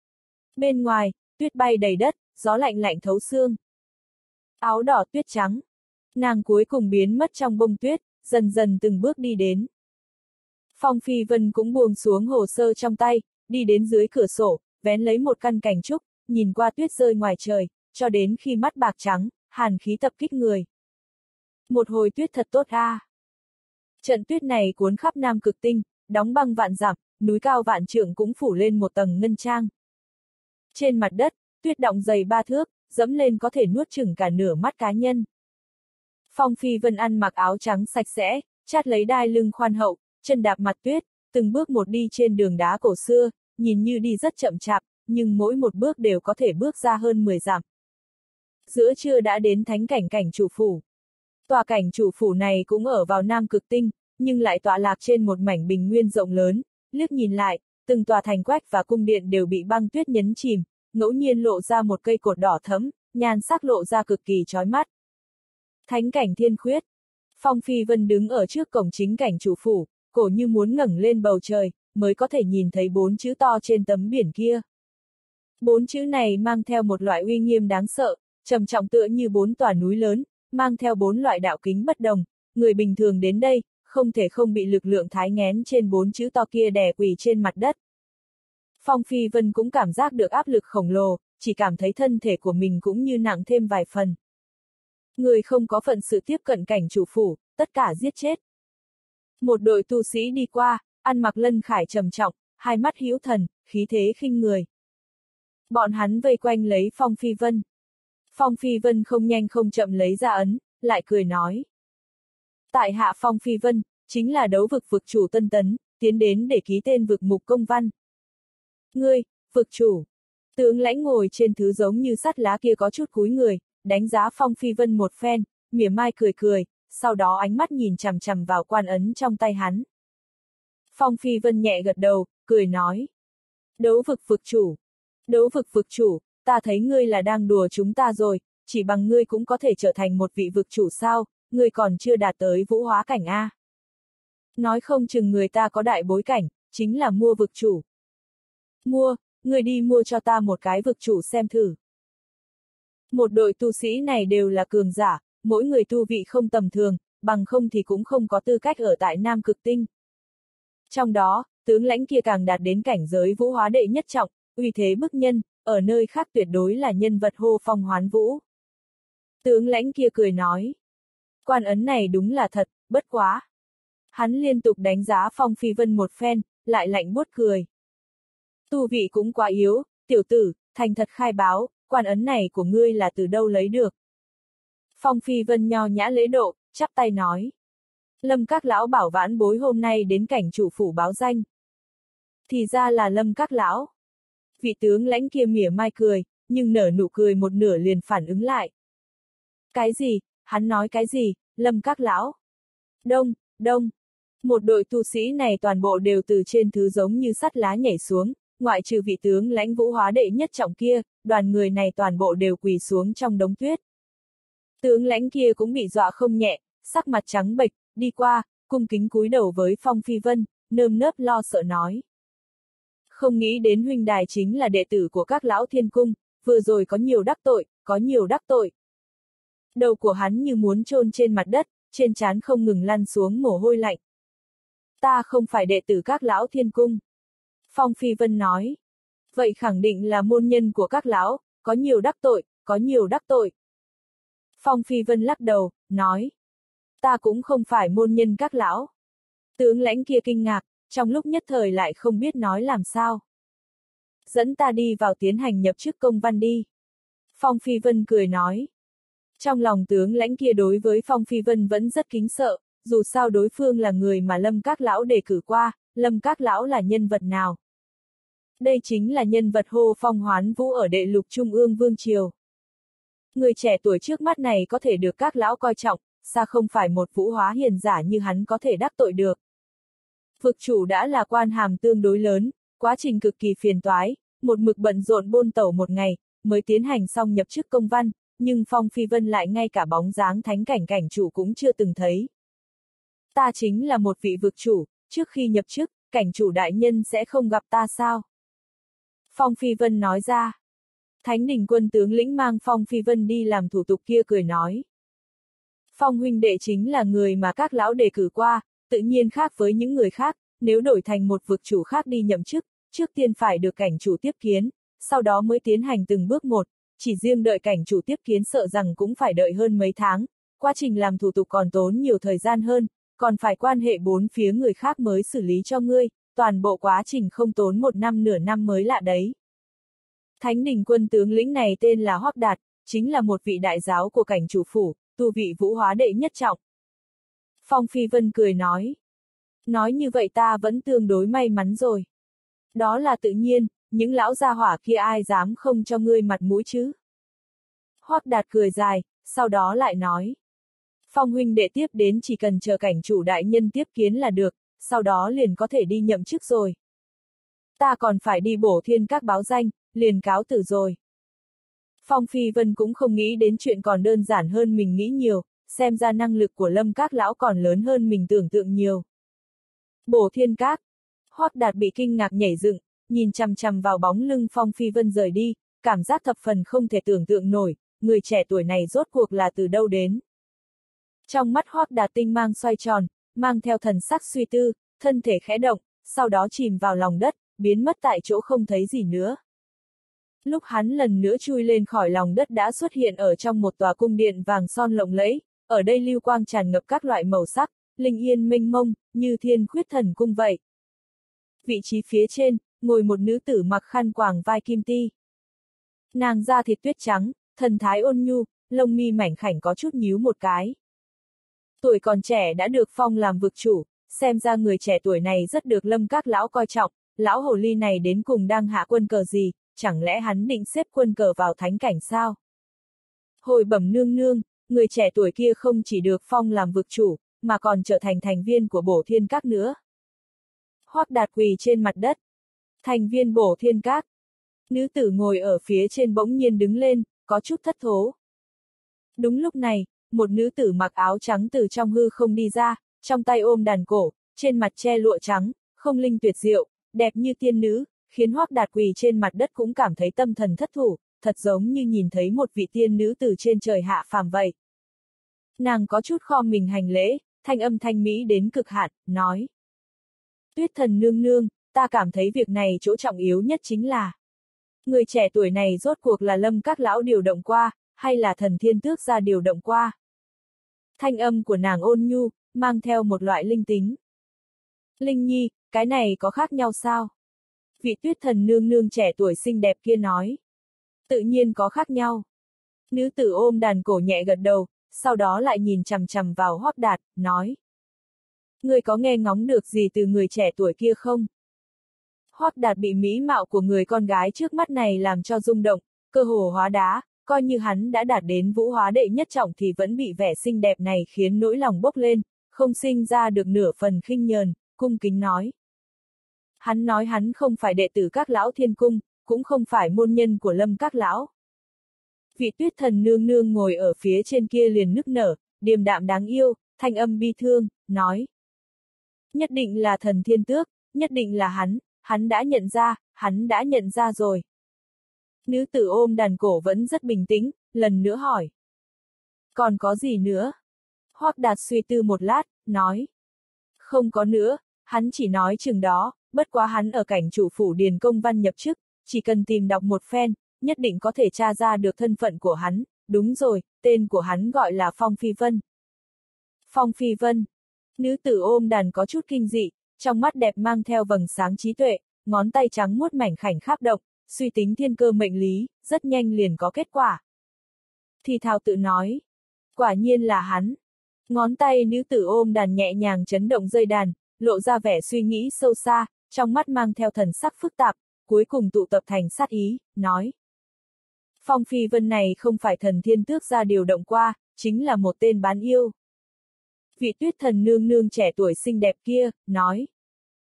[SPEAKER 1] Bên ngoài, tuyết bay đầy đất, gió lạnh lạnh thấu xương. Áo đỏ tuyết trắng. Nàng cuối cùng biến mất trong bông tuyết, dần dần từng bước đi đến. Phong Phi Vân cũng buông xuống hồ sơ trong tay, đi đến dưới cửa sổ, vén lấy một căn cành trúc, nhìn qua tuyết rơi ngoài trời, cho đến khi mắt bạc trắng, hàn khí tập kích người. Một hồi tuyết thật tốt a. À. Trận tuyết này cuốn khắp Nam Cực Tinh, đóng băng vạn dặm, núi cao vạn trượng cũng phủ lên một tầng ngân trang. Trên mặt đất, tuyết đọng dày ba thước, dẫm lên có thể nuốt chửng cả nửa mắt cá nhân. Phong Phi Vân ăn mặc áo trắng sạch sẽ, chát lấy đai lưng khoan hậu, chân đạp mặt tuyết, từng bước một đi trên đường đá cổ xưa, nhìn như đi rất chậm chạp, nhưng mỗi một bước đều có thể bước ra hơn mười dặm. Giữa trưa đã đến thánh cảnh cảnh chủ phủ. Tòa cảnh chủ phủ này cũng ở vào Nam Cực Tinh, nhưng lại tọa lạc trên một mảnh bình nguyên rộng lớn, liếc nhìn lại, từng tòa thành quách và cung điện đều bị băng tuyết nhấn chìm, ngẫu nhiên lộ ra một cây cột đỏ thẫm, nhan sắc lộ ra cực kỳ chói mắt. Thánh cảnh thiên khuyết. Phong Phi Vân đứng ở trước cổng chính cảnh chủ phủ, cổ như muốn ngẩng lên bầu trời, mới có thể nhìn thấy bốn chữ to trên tấm biển kia. Bốn chữ này mang theo một loại uy nghiêm đáng sợ, trầm trọng tựa như bốn tòa núi lớn, mang theo bốn loại đạo kính bất đồng, người bình thường đến đây, không thể không bị lực lượng thái nghén trên bốn chữ to kia đè quỳ trên mặt đất. Phong Phi Vân cũng cảm giác được áp lực khổng lồ, chỉ cảm thấy thân thể của mình cũng như nặng thêm vài phần. Người không có phận sự tiếp cận cảnh chủ phủ, tất cả giết chết. Một đội tu sĩ đi qua, ăn mặc lân khải trầm trọng, hai mắt hữu thần, khí thế khinh người. Bọn hắn vây quanh lấy Phong Phi Vân. Phong Phi Vân không nhanh không chậm lấy ra ấn, lại cười nói. Tại hạ Phong Phi Vân, chính là đấu vực vực chủ Tân Tấn, tiến đến để ký tên vực mục công văn. Ngươi, vực chủ. Tướng lãnh ngồi trên thứ giống như sắt lá kia có chút cúi người, đánh giá Phong Phi Vân một phen, mỉa mai cười cười, sau đó ánh mắt nhìn chằm chằm vào quan ấn trong tay hắn. Phong Phi Vân nhẹ gật đầu, cười nói. Đấu vực vực chủ. Đấu vực vực chủ, ta thấy ngươi là đang đùa chúng ta rồi, chỉ bằng ngươi cũng có thể trở thành một vị vực chủ sao, ngươi còn chưa đạt tới vũ hóa cảnh a. Nói không chừng người ta có đại bối cảnh, chính là mua vực chủ. Mua, ngươi đi mua cho ta một cái vực chủ xem thử. Một đội tu sĩ này đều là cường giả, mỗi người tu vị không tầm thường, bằng không thì cũng không có tư cách ở tại Nam Cực Tinh. Trong đó, tướng lãnh kia càng đạt đến cảnh giới vũ hóa đệ nhất trọng, uy thế bức nhân, ở nơi khác tuyệt đối là nhân vật hô phong hoán vũ. Tướng lãnh kia cười nói. Quan ấn này đúng là thật, bất quá. Hắn liên tục đánh giá Phong Phi Vân một phen, lại lạnh buốt cười. Tu vị cũng quá yếu, tiểu tử, thành thật khai báo, quan ấn này của ngươi là từ đâu lấy được. Phong Phi Vân nho nhã lễ độ, chắp tay nói. Lâm các lão bảo vãn bối hôm nay đến cảnh chủ phủ báo danh. Thì ra là Lâm các lão. Vị tướng lãnh kia mỉa mai cười, nhưng nở nụ cười một nửa liền phản ứng lại. Cái gì, hắn nói cái gì, Lâm các lão? Đông, đông. Một đội tu sĩ này toàn bộ đều từ trên thứ giống như sắt lá nhảy xuống, ngoại trừ vị tướng lãnh vũ hóa đệ nhất trọng kia, đoàn người này toàn bộ đều quỳ xuống trong đống tuyết. Tướng lãnh kia cũng bị dọa không nhẹ, sắc mặt trắng bệch, đi qua, cung kính cúi đầu với Phong Phi Vân, nơm nớp lo sợ nói. Không nghĩ đến huynh đài chính là đệ tử của các lão thiên cung, vừa rồi có nhiều đắc tội, có nhiều đắc tội. Đầu của hắn như muốn chôn trên mặt đất, trên trán không ngừng lăn xuống mồ hôi lạnh. Ta không phải đệ tử các lão thiên cung. Phong Phi Vân nói. Vậy khẳng định là môn nhân của các lão, có nhiều đắc tội, có nhiều đắc tội. Phong Phi Vân lắc đầu, nói. Ta cũng không phải môn nhân các lão. Tướng lãnh kia kinh ngạc, trong lúc nhất thời lại không biết nói làm sao. Dẫn ta đi vào tiến hành nhập chức công văn đi. Phong Phi Vân cười nói. Trong lòng tướng lãnh kia đối với Phong Phi Vân vẫn rất kính sợ, dù sao đối phương là người mà Lâm các lão đề cử qua, Lâm các lão là nhân vật nào? Đây chính là nhân vật hô phong hoán vũ ở đệ lục trung ương vương triều. Người trẻ tuổi trước mắt này có thể được các lão coi trọng, sao không phải một vũ hóa hiền giả như hắn có thể đắc tội được. Vực chủ đã là quan hàm tương đối lớn, quá trình cực kỳ phiền toái, một mực bận rộn bôn tẩu một ngày, mới tiến hành xong nhập chức công văn, nhưng Phong Phi Vân lại ngay cả bóng dáng thánh cảnh cảnh chủ cũng chưa từng thấy. Ta chính là một vị vực chủ, trước khi nhập chức, cảnh chủ đại nhân sẽ không gặp ta sao? Phong Phi Vân nói ra. Thánh đình quân tướng lĩnh mang Phong Phi Vân đi làm thủ tục kia cười nói. Phong huynh đệ chính là người mà các lão đề cử qua, tự nhiên khác với những người khác, nếu đổi thành một vực chủ khác đi nhậm chức, trước tiên phải được cảnh chủ tiếp kiến, sau đó mới tiến hành từng bước một, chỉ riêng đợi cảnh chủ tiếp kiến sợ rằng cũng phải đợi hơn mấy tháng, quá trình làm thủ tục còn tốn nhiều thời gian hơn, còn phải quan hệ bốn phía người khác mới xử lý cho ngươi, toàn bộ quá trình không tốn một năm nửa năm mới lạ đấy. Thánh đình quân tướng lĩnh này tên là Hoắc Đạt, chính là một vị đại giáo của cảnh chủ phủ, tu vị vũ hóa đệ nhất trọng. Phong Phi Vân cười nói. Nói như vậy ta vẫn tương đối may mắn rồi. Đó là tự nhiên, những lão gia hỏa kia ai dám không cho ngươi mặt mũi chứ. Hoắc Đạt cười dài, sau đó lại nói. Phong huynh đệ tiếp đến chỉ cần chờ cảnh chủ đại nhân tiếp kiến là được, sau đó liền có thể đi nhậm chức rồi. Ta còn phải đi bổ thiên các báo danh, liền cáo từ rồi. Phong Phi Vân cũng không nghĩ đến chuyện còn đơn giản hơn mình nghĩ nhiều, xem ra năng lực của Lâm các lão còn lớn hơn mình tưởng tượng nhiều. Bổ thiên các. Hoắc Đạt bị kinh ngạc nhảy dựng, nhìn chằm chằm vào bóng lưng Phong Phi Vân rời đi, cảm giác thập phần không thể tưởng tượng nổi, người trẻ tuổi này rốt cuộc là từ đâu đến. Trong mắt Hoắc Đạt tinh mang xoay tròn, mang theo thần sắc suy tư, thân thể khẽ động, sau đó chìm vào lòng đất, biến mất tại chỗ không thấy gì nữa. Lúc hắn lần nữa chui lên khỏi lòng đất đã xuất hiện ở trong một tòa cung điện vàng son lộng lẫy, ở đây lưu quang tràn ngập các loại màu sắc, linh yên mênh mông, như thiên khuyết thần cung vậy. Vị trí phía trên, ngồi một nữ tử mặc khăn quàng vai kim ti. Nàng da thịt tuyết trắng, thần thái ôn nhu, lông mi mảnh khảnh có chút nhíu một cái. Tuổi còn trẻ đã được phong làm vực chủ, xem ra người trẻ tuổi này rất được Lâm các lão coi trọng, lão hồ ly này đến cùng đang hạ quân cờ gì, chẳng lẽ hắn định xếp quân cờ vào thánh cảnh sao? Hồi bẩm nương nương, người trẻ tuổi kia không chỉ được phong làm vực chủ, mà còn trở thành thành viên của bổ thiên các nữa. Hoắc Đạt quỳ trên mặt đất. Thành viên bổ thiên các. Nữ tử ngồi ở phía trên bỗng nhiên đứng lên, có chút thất thố. Đúng lúc này, một nữ tử mặc áo trắng từ trong hư không đi ra, trong tay ôm đàn cổ, trên mặt che lụa trắng, không linh tuyệt diệu, đẹp như tiên nữ, khiến Hoắc Đạt quỳ trên mặt đất cũng cảm thấy tâm thần thất thủ, thật giống như nhìn thấy một vị tiên nữ từ trên trời hạ phàm vậy. Nàng có chút khom mình hành lễ, thanh âm thanh mỹ đến cực hạn, nói. Tuyết thần nương nương, ta cảm thấy việc này chỗ trọng yếu nhất chính là người trẻ tuổi này rốt cuộc là Lâm các lão điều động qua, hay là thần thiên tước ra điều động qua. Thanh âm của nàng ôn nhu, mang theo một loại linh tính. Linh nhi, cái này có khác nhau sao? Vị tuyết thần nương nương trẻ tuổi xinh đẹp kia nói. Tự nhiên có khác nhau. Nữ tử ôm đàn cổ nhẹ gật đầu, sau đó lại nhìn chằm chằm vào Hoắc Đạt, nói. Ngươi có nghe ngóng được gì từ người trẻ tuổi kia không? Hoắc Đạt bị mỹ mạo của người con gái trước mắt này làm cho rung động, cơ hồ hóa đá, coi như hắn đã đạt đến vũ hóa đệ nhất trọng thì vẫn bị vẻ xinh đẹp này khiến nỗi lòng bốc lên, không sinh ra được nửa phần khinh nhờn, cung kính nói. Hắn nói hắn không phải đệ tử các lão thiên cung, cũng không phải môn nhân của Lâm các lão. Vị tuyết thần nương nương ngồi ở phía trên kia liền nức nở, điềm đạm đáng yêu, thanh âm bi thương, nói. Nhất định là thần thiên tước, nhất định là hắn, hắn đã nhận ra, hắn đã nhận ra rồi. Nữ tử ôm đàn cổ vẫn rất bình tĩnh, lần nữa hỏi. Còn có gì nữa? Hoắc Đạt suy tư một lát, nói. Không có nữa, hắn chỉ nói chừng đó, bất quá hắn ở cảnh chủ phủ điền công văn nhập chức, chỉ cần tìm đọc một phen, nhất định có thể tra ra được thân phận của hắn, đúng rồi, tên của hắn gọi là Phong Phi Vân. Phong Phi Vân. Nữ tử ôm đàn có chút kinh dị, trong mắt đẹp mang theo vầng sáng trí tuệ, ngón tay trắng muốt mảnh khảnh khắp động, suy tính thiên cơ mệnh lý, rất nhanh liền có kết quả. Thì thào tự nói. Quả nhiên là hắn. Ngón tay nữ tử ôm đàn nhẹ nhàng chấn động dây đàn, lộ ra vẻ suy nghĩ sâu xa, trong mắt mang theo thần sắc phức tạp, cuối cùng tụ tập thành sát ý, nói. Phong Phi Vân này không phải thần thiên tước ra điều động qua, chính là một tên bán yêu. Vị tuyết thần nương nương trẻ tuổi xinh đẹp kia, nói.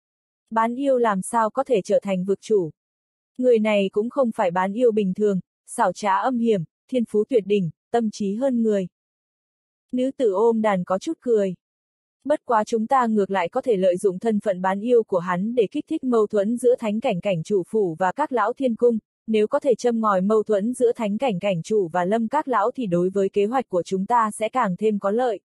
[SPEAKER 1] Bán yêu làm sao có thể trở thành vực chủ. Người này cũng không phải bán yêu bình thường, xảo trá âm hiểm, thiên phú tuyệt đỉnh, tâm trí hơn người. Nữ tử ôm đàn có chút cười. Bất quá chúng ta ngược lại có thể lợi dụng thân phận bán yêu của hắn để kích thích mâu thuẫn giữa thánh cảnh cảnh chủ phủ và các lão thiên cung, nếu có thể châm ngòi mâu thuẫn giữa thánh cảnh cảnh chủ và lâm các lão thì đối với kế hoạch của chúng ta sẽ càng thêm có lợi.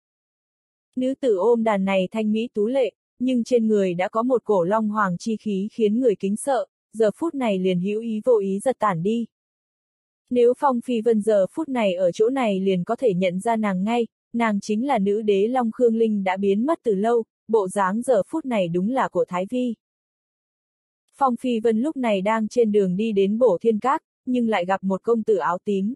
[SPEAKER 1] Nữ tử ôm đàn này thanh mỹ tú lệ, nhưng trên người đã có một cổ long hoàng chi khí khiến người kính sợ, giờ phút này liền hữu ý vô ý giật tản đi. Nếu Phong Phi Vân giờ phút này ở chỗ này liền có thể nhận ra nàng ngay, nàng chính là nữ đế Long Khương Linh đã biến mất từ lâu, bộ dáng giờ phút này đúng là của Thái Vi. Phong Phi Vân lúc này đang trên đường đi đến Bổ Thiên Các, nhưng lại gặp một công tử áo tím.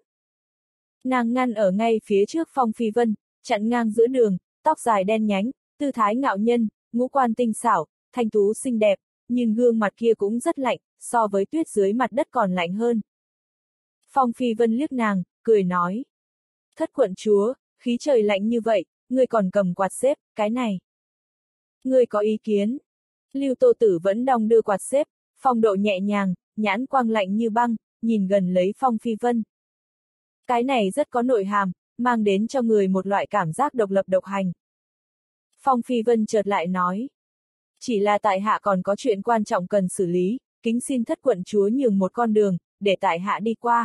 [SPEAKER 1] Nàng ngăn ở ngay phía trước Phong Phi Vân, chặn ngang giữa đường, tóc dài đen nhánh, tư thái ngạo nhân, ngũ quan tinh xảo, thanh tú xinh đẹp, nhưng gương mặt kia cũng rất lạnh, so với tuyết dưới mặt đất còn lạnh hơn. Phong Phi Vân liếc nàng, cười nói. Thất quận chúa, khí trời lạnh như vậy, ngươi còn cầm quạt xếp, cái này. Ngươi có ý kiến? Lưu Tô Tử vẫn đong đưa quạt xếp, phong độ nhẹ nhàng, nhãn quang lạnh như băng, nhìn gần lấy Phong Phi Vân. Cái này rất có nội hàm, mang đến cho người một loại cảm giác độc lập độc hành. Phong Phi Vân chợt lại nói. Chỉ là tại hạ còn có chuyện quan trọng cần xử lý, kính xin thất quận chúa nhường một con đường, để tại hạ đi qua.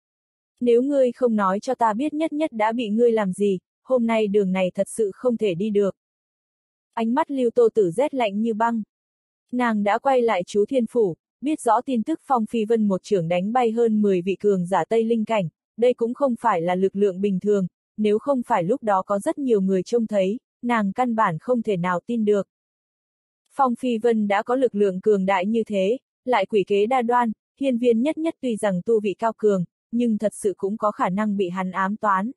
[SPEAKER 1] Nếu ngươi không nói cho ta biết nhất nhất đã bị ngươi làm gì, hôm nay đường này thật sự không thể đi được. Ánh mắt Lưu Tô Tử rét lạnh như băng. Nàng đã quay lại chú Thiên Phủ, biết rõ tin tức Phong Phi Vân một chưởng đánh bay hơn mười vị cường giả Tây Linh Cảnh, đây cũng không phải là lực lượng bình thường, nếu không phải lúc đó có rất nhiều người trông thấy, nàng căn bản không thể nào tin được. Phong Phi Vân đã có lực lượng cường đại như thế, lại quỷ kế đa đoan, hiên viên nhất nhất tuy rằng tu vị cao cường, nhưng thật sự cũng có khả năng bị hắn ám toán.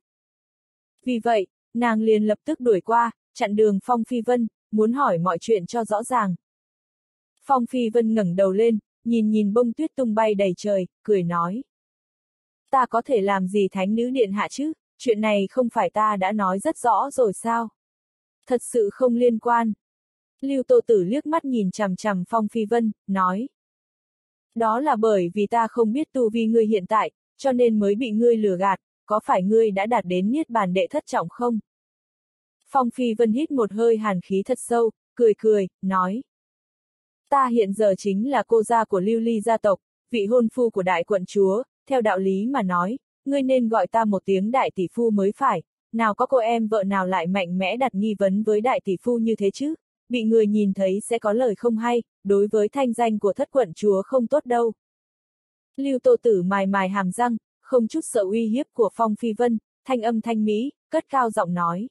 [SPEAKER 1] Vì vậy, nàng liền lập tức đuổi qua, chặn đường Phong Phi Vân, muốn hỏi mọi chuyện cho rõ ràng. Phong Phi Vân ngẩng đầu lên, nhìn nhìn bông tuyết tung bay đầy trời, cười nói. Ta có thể làm gì thánh nữ điện hạ chứ, chuyện này không phải ta đã nói rất rõ rồi sao? Thật sự không liên quan. Lưu Tô Tử liếc mắt nhìn chằm chằm Phong Phi Vân, nói. Đó là bởi vì ta không biết tu vi ngươi hiện tại, cho nên mới bị ngươi lừa gạt, có phải ngươi đã đạt đến niết bàn đệ thất trọng không? Phong Phi Vân hít một hơi hàn khí thật sâu, cười cười, nói. Ta hiện giờ chính là cô gia của Lưu Ly gia tộc, vị hôn phu của đại quận chúa, theo đạo lý mà nói, ngươi nên gọi ta một tiếng đại tỷ phu mới phải, nào có cô em vợ nào lại mạnh mẽ đặt nghi vấn với đại tỷ phu như thế chứ, bị người nhìn thấy sẽ có lời không hay, đối với thanh danh của thất quận chúa không tốt đâu. Lưu Tô Tử mài mài hàm răng, không chút sợ uy hiếp của Phong Phi Vân, thanh âm thanh mỹ, cất cao giọng nói.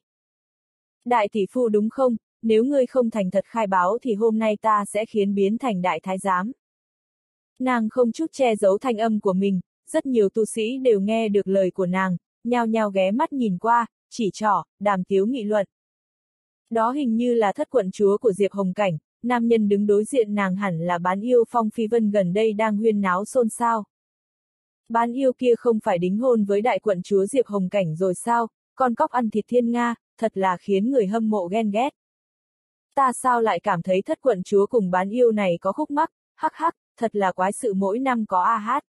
[SPEAKER 1] Đại tỷ phu đúng không, nếu ngươi không thành thật khai báo thì hôm nay ta sẽ khiến biến thành đại thái giám. Nàng không chút che giấu thanh âm của mình, rất nhiều tu sĩ đều nghe được lời của nàng, nhao nhao ghé mắt nhìn qua, chỉ trỏ, đàm tiếu nghị luận. Đó hình như là thất quận chúa của Diệp Hồng Cảnh, nam nhân đứng đối diện nàng hẳn là bán yêu Phong Phi Vân gần đây đang huyên náo xôn xao. Bán yêu kia không phải đính hôn với đại quận chúa Diệp Hồng Cảnh rồi sao, con cóc ăn thịt thiên nga, thật là khiến người hâm mộ ghen ghét. Ta sao lại cảm thấy thất quận chúa cùng bán yêu này có khúc mắc, hắc hắc, thật là quái sự mỗi năm có a hát.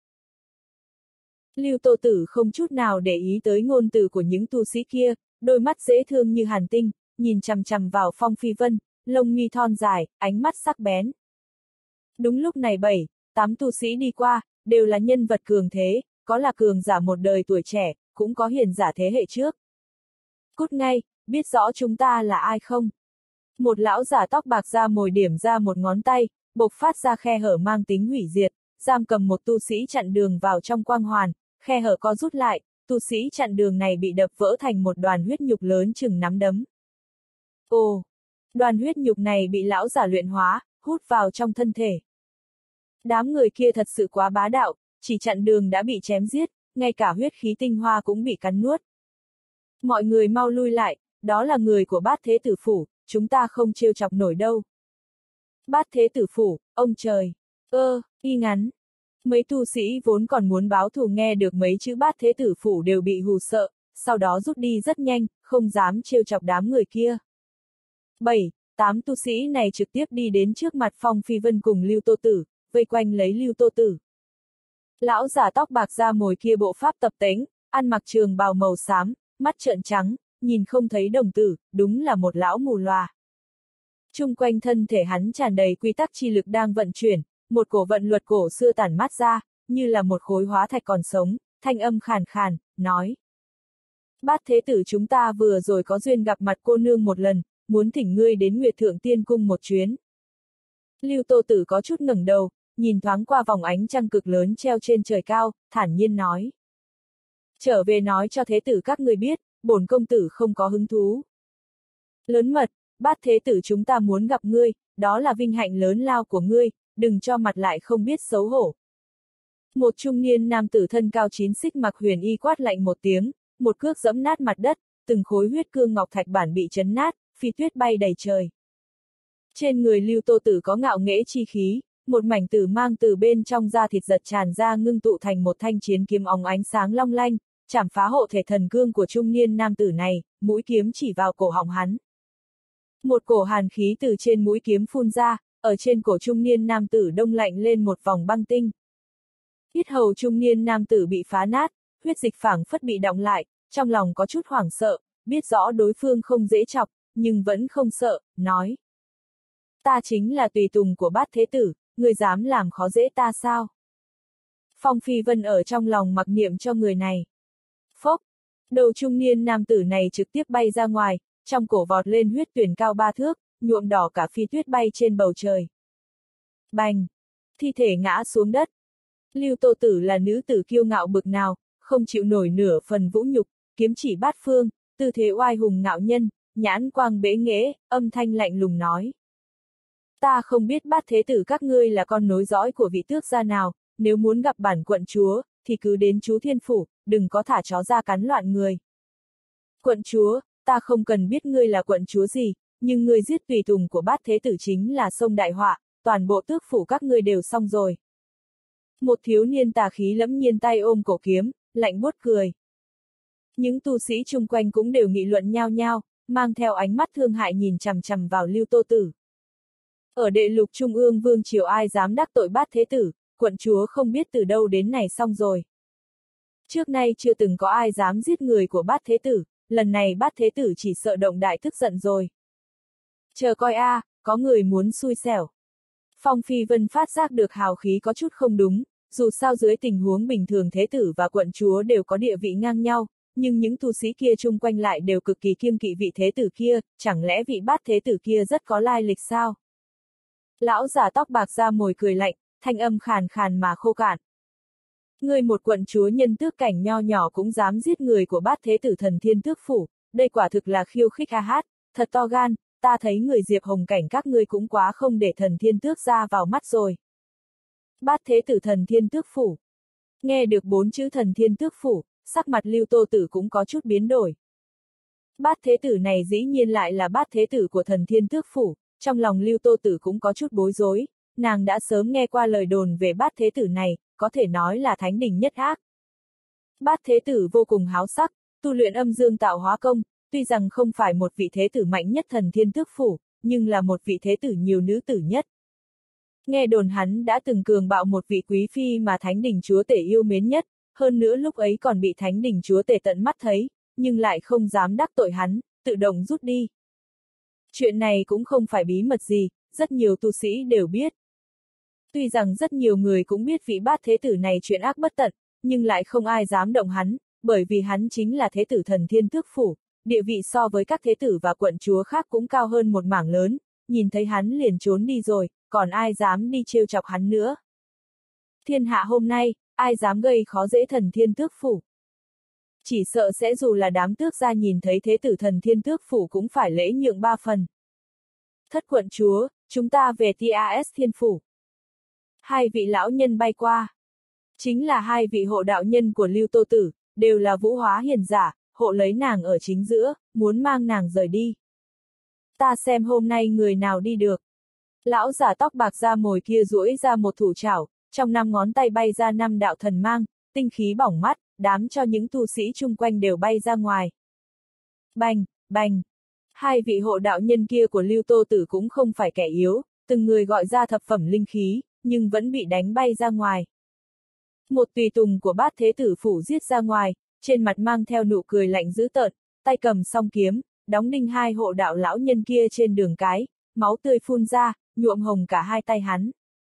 [SPEAKER 1] Lưu Tô Tử không chút nào để ý tới ngôn từ của những tu sĩ kia, đôi mắt dễ thương như hàn tinh, nhìn chằm chằm vào Phong Phi Vân, lông mi thon dài, ánh mắt sắc bén. Đúng lúc này bảy, tám tu sĩ đi qua, đều là nhân vật cường thế, có là cường giả một đời tuổi trẻ, cũng có hiền giả thế hệ trước. Cút ngay, biết rõ chúng ta là ai không? Một lão giả tóc bạc ra mồi điểm ra một ngón tay, bộc phát ra khe hở mang tính hủy diệt, giam cầm một tu sĩ chặn đường vào trong quang hoàn, khe hở co rút lại, tu sĩ chặn đường này bị đập vỡ thành một đoàn huyết nhục lớn chừng nắm đấm. Ồ, đoàn huyết nhục này bị lão giả luyện hóa, hút vào trong thân thể. Đám người kia thật sự quá bá đạo, chỉ chặn đường đã bị chém giết, ngay cả huyết khí tinh hoa cũng bị cắn nuốt. Mọi người mau lui lại, đó là người của Bát Thế Tử Phủ, chúng ta không trêu chọc nổi đâu. Bát Thế Tử Phủ, ông trời, ơ, y ngắn. Mấy tu sĩ vốn còn muốn báo thù nghe được mấy chữ Bát Thế Tử Phủ đều bị hù sợ, sau đó rút đi rất nhanh, không dám trêu chọc đám người kia. bảy. tám tu sĩ này trực tiếp đi đến trước mặt Phong Phi Vân cùng Lưu Tô Tử, vây quanh lấy Lưu Tô Tử. Lão giả tóc bạc da mồi kia bộ pháp tập tễnh, ăn mặc trường bào màu xám, mắt trợn trắng, nhìn không thấy đồng tử, đúng là một lão mù lòa. Trung quanh thân thể hắn tràn đầy quy tắc chi lực đang vận chuyển, một cổ vận luật cổ xưa tản mát ra, như là một khối hóa thạch còn sống, thanh âm khàn khàn, nói. Bát thế tử chúng ta vừa rồi có duyên gặp mặt cô nương một lần, muốn thỉnh ngươi đến Nguyệt Thượng Tiên Cung một chuyến. Lưu Tô Tử có chút ngẩng đầu, nhìn thoáng qua vòng ánh trăng cực lớn treo trên trời cao, thản nhiên nói. Trở về nói cho thế tử các ngươi biết, bổn công tử không có hứng thú. Lớn mật, bát thế tử chúng ta muốn gặp ngươi, đó là vinh hạnh lớn lao của ngươi, đừng cho mặt lại không biết xấu hổ. Một trung niên nam tử thân cao chín xích mặc huyền y quát lạnh một tiếng, một cước giẫm nát mặt đất, từng khối huyết cương ngọc thạch bản bị chấn nát, phi tuyết bay đầy trời. Trên người Lưu Tô Tử có ngạo nghễ chi khí, một mảnh tử mang từ bên trong da thịt giật tràn ra ngưng tụ thành một thanh chiến kiếm óng ánh sáng long lanh, chảm phá hộ thể thần cương của trung niên nam tử này, mũi kiếm chỉ vào cổ họng hắn. Một cổ hàn khí từ trên mũi kiếm phun ra, ở trên cổ trung niên nam tử đông lạnh lên một vòng băng tinh. Yết hầu trung niên nam tử bị phá nát, huyết dịch phảng phất bị đọng lại, trong lòng có chút hoảng sợ, biết rõ đối phương không dễ chọc, nhưng vẫn không sợ, nói. Ta chính là tùy tùng của bát thế tử, người dám làm khó dễ ta sao? Phong Phi Vân ở trong lòng mặc niệm cho người này. Phốc, đầu trung niên nam tử này trực tiếp bay ra ngoài, trong cổ vọt lên huyết tuyển cao ba thước, nhuộm đỏ cả phi tuyết bay trên bầu trời. Bành, thi thể ngã xuống đất. Lưu Tô Tử là nữ tử kiêu ngạo bực nào, không chịu nổi nửa phần vũ nhục, kiếm chỉ bát phương, tư thế oai hùng ngạo nhân, nhãn quang bế nghễ, âm thanh lạnh lùng nói. Ta không biết bát thế tử các ngươi là con nối dõi của vị tước gia nào, nếu muốn gặp bản quận chúa, thì cứ đến Chú Thiên Phủ, đừng có thả chó ra cắn loạn người. Quận chúa, ta không cần biết ngươi là quận chúa gì, nhưng ngươi giết tùy tùng của bát thế tử chính là sông đại họa, toàn bộ tước phủ các ngươi đều xong rồi. Một thiếu niên tà khí lẫm nhiên tay ôm cổ kiếm, lạnh buốt cười. Những tu sĩ chung quanh cũng đều nghị luận nhao nhao, mang theo ánh mắt thương hại nhìn chằm chằm vào Lưu Tô Tử. Ở đệ lục trung ương vương triều ai dám đắc tội bát thế tử, quận chúa không biết từ đâu đến này xong rồi. Trước nay chưa từng có ai dám giết người của bát thế tử, lần này bát thế tử chỉ sợ động đại tức giận rồi. Chờ coi a, à, có người muốn xui xẻo. Phong Phi Vân phát giác được hào khí có chút không đúng, dù sao dưới tình huống bình thường thế tử và quận chúa đều có địa vị ngang nhau, nhưng những tu sĩ kia chung quanh lại đều cực kỳ kiêng kỵ vị thế tử kia, chẳng lẽ vị bát thế tử kia rất có lai lịch sao? Lão giả tóc bạc da mồi cười lạnh, thanh âm khàn khàn mà khô cạn. Ngươi một quận chúa nhân tước cảnh nho nhỏ cũng dám giết người của bát thế tử Thần Thiên Tước Phủ, đây quả thực là khiêu khích a hát, thật to gan, ta thấy người Diệp Hồng cảnh các ngươi cũng quá không để Thần Thiên Tước ra vào mắt rồi. Bát thế tử Thần Thiên Tước Phủ. Nghe được bốn chữ Thần Thiên Tước Phủ, sắc mặt Lưu Tô Tử cũng có chút biến đổi. Bát thế tử này dĩ nhiên lại là bát thế tử của Thần Thiên Tước Phủ, trong lòng Lưu Tô Tử cũng có chút bối rối, nàng đã sớm nghe qua lời đồn về bát thế tử này, có thể nói là thánh đình nhất ác. Bát thế tử vô cùng háo sắc, tu luyện âm dương tạo hóa công, tuy rằng không phải một vị thế tử mạnh nhất Thần Thiên Tước Phủ, nhưng là một vị thế tử nhiều nữ tử nhất. Nghe đồn hắn đã từng cường bạo một vị quý phi mà thánh đình chúa tể yêu mến nhất, hơn nữa lúc ấy còn bị thánh đình chúa tể tận mắt thấy, nhưng lại không dám đắc tội hắn, tự động rút đi. Chuyện này cũng không phải bí mật gì, rất nhiều tu sĩ đều biết. Tuy rằng rất nhiều người cũng biết vị bát thế tử này chuyện ác bất tận, nhưng lại không ai dám động hắn, bởi vì hắn chính là thế tử Thần Thiên Tước Phủ, địa vị so với các thế tử và quận chúa khác cũng cao hơn một mảng lớn, nhìn thấy hắn liền trốn đi rồi, còn ai dám đi trêu chọc hắn nữa. Thiên hạ hôm nay, ai dám gây khó dễ Thần Thiên Tước Phủ. Chỉ sợ sẽ dù là đám tước gia nhìn thấy thế tử Thần Thiên Tước Phủ cũng phải lễ nhượng ba phần. Thất quận chúa, chúng ta về tê a ét Thiên Phủ. Hai vị lão nhân bay qua. Chính là hai vị hộ đạo nhân của Lưu Tô Tử, đều là vũ hóa hiền giả, hộ lấy nàng ở chính giữa, muốn mang nàng rời đi. Ta xem hôm nay người nào đi được. Lão giả tóc bạc da mồi kia duỗi ra một thủ chảo, trong năm ngón tay bay ra năm đạo thần mang, tinh khí bỏng mắt, đám cho những tu sĩ chung quanh đều bay ra ngoài. Bành, bành. Hai vị hộ đạo nhân kia của Lưu Tô Tử cũng không phải kẻ yếu, từng người gọi ra thập phẩm linh khí, nhưng vẫn bị đánh bay ra ngoài. Một tùy tùng của Bát Thế Tử phủ giết ra ngoài, trên mặt mang theo nụ cười lạnh dữ tợn, tay cầm song kiếm, đóng đinh hai hộ đạo lão nhân kia trên đường cái, máu tươi phun ra, nhuộm hồng cả hai tay hắn.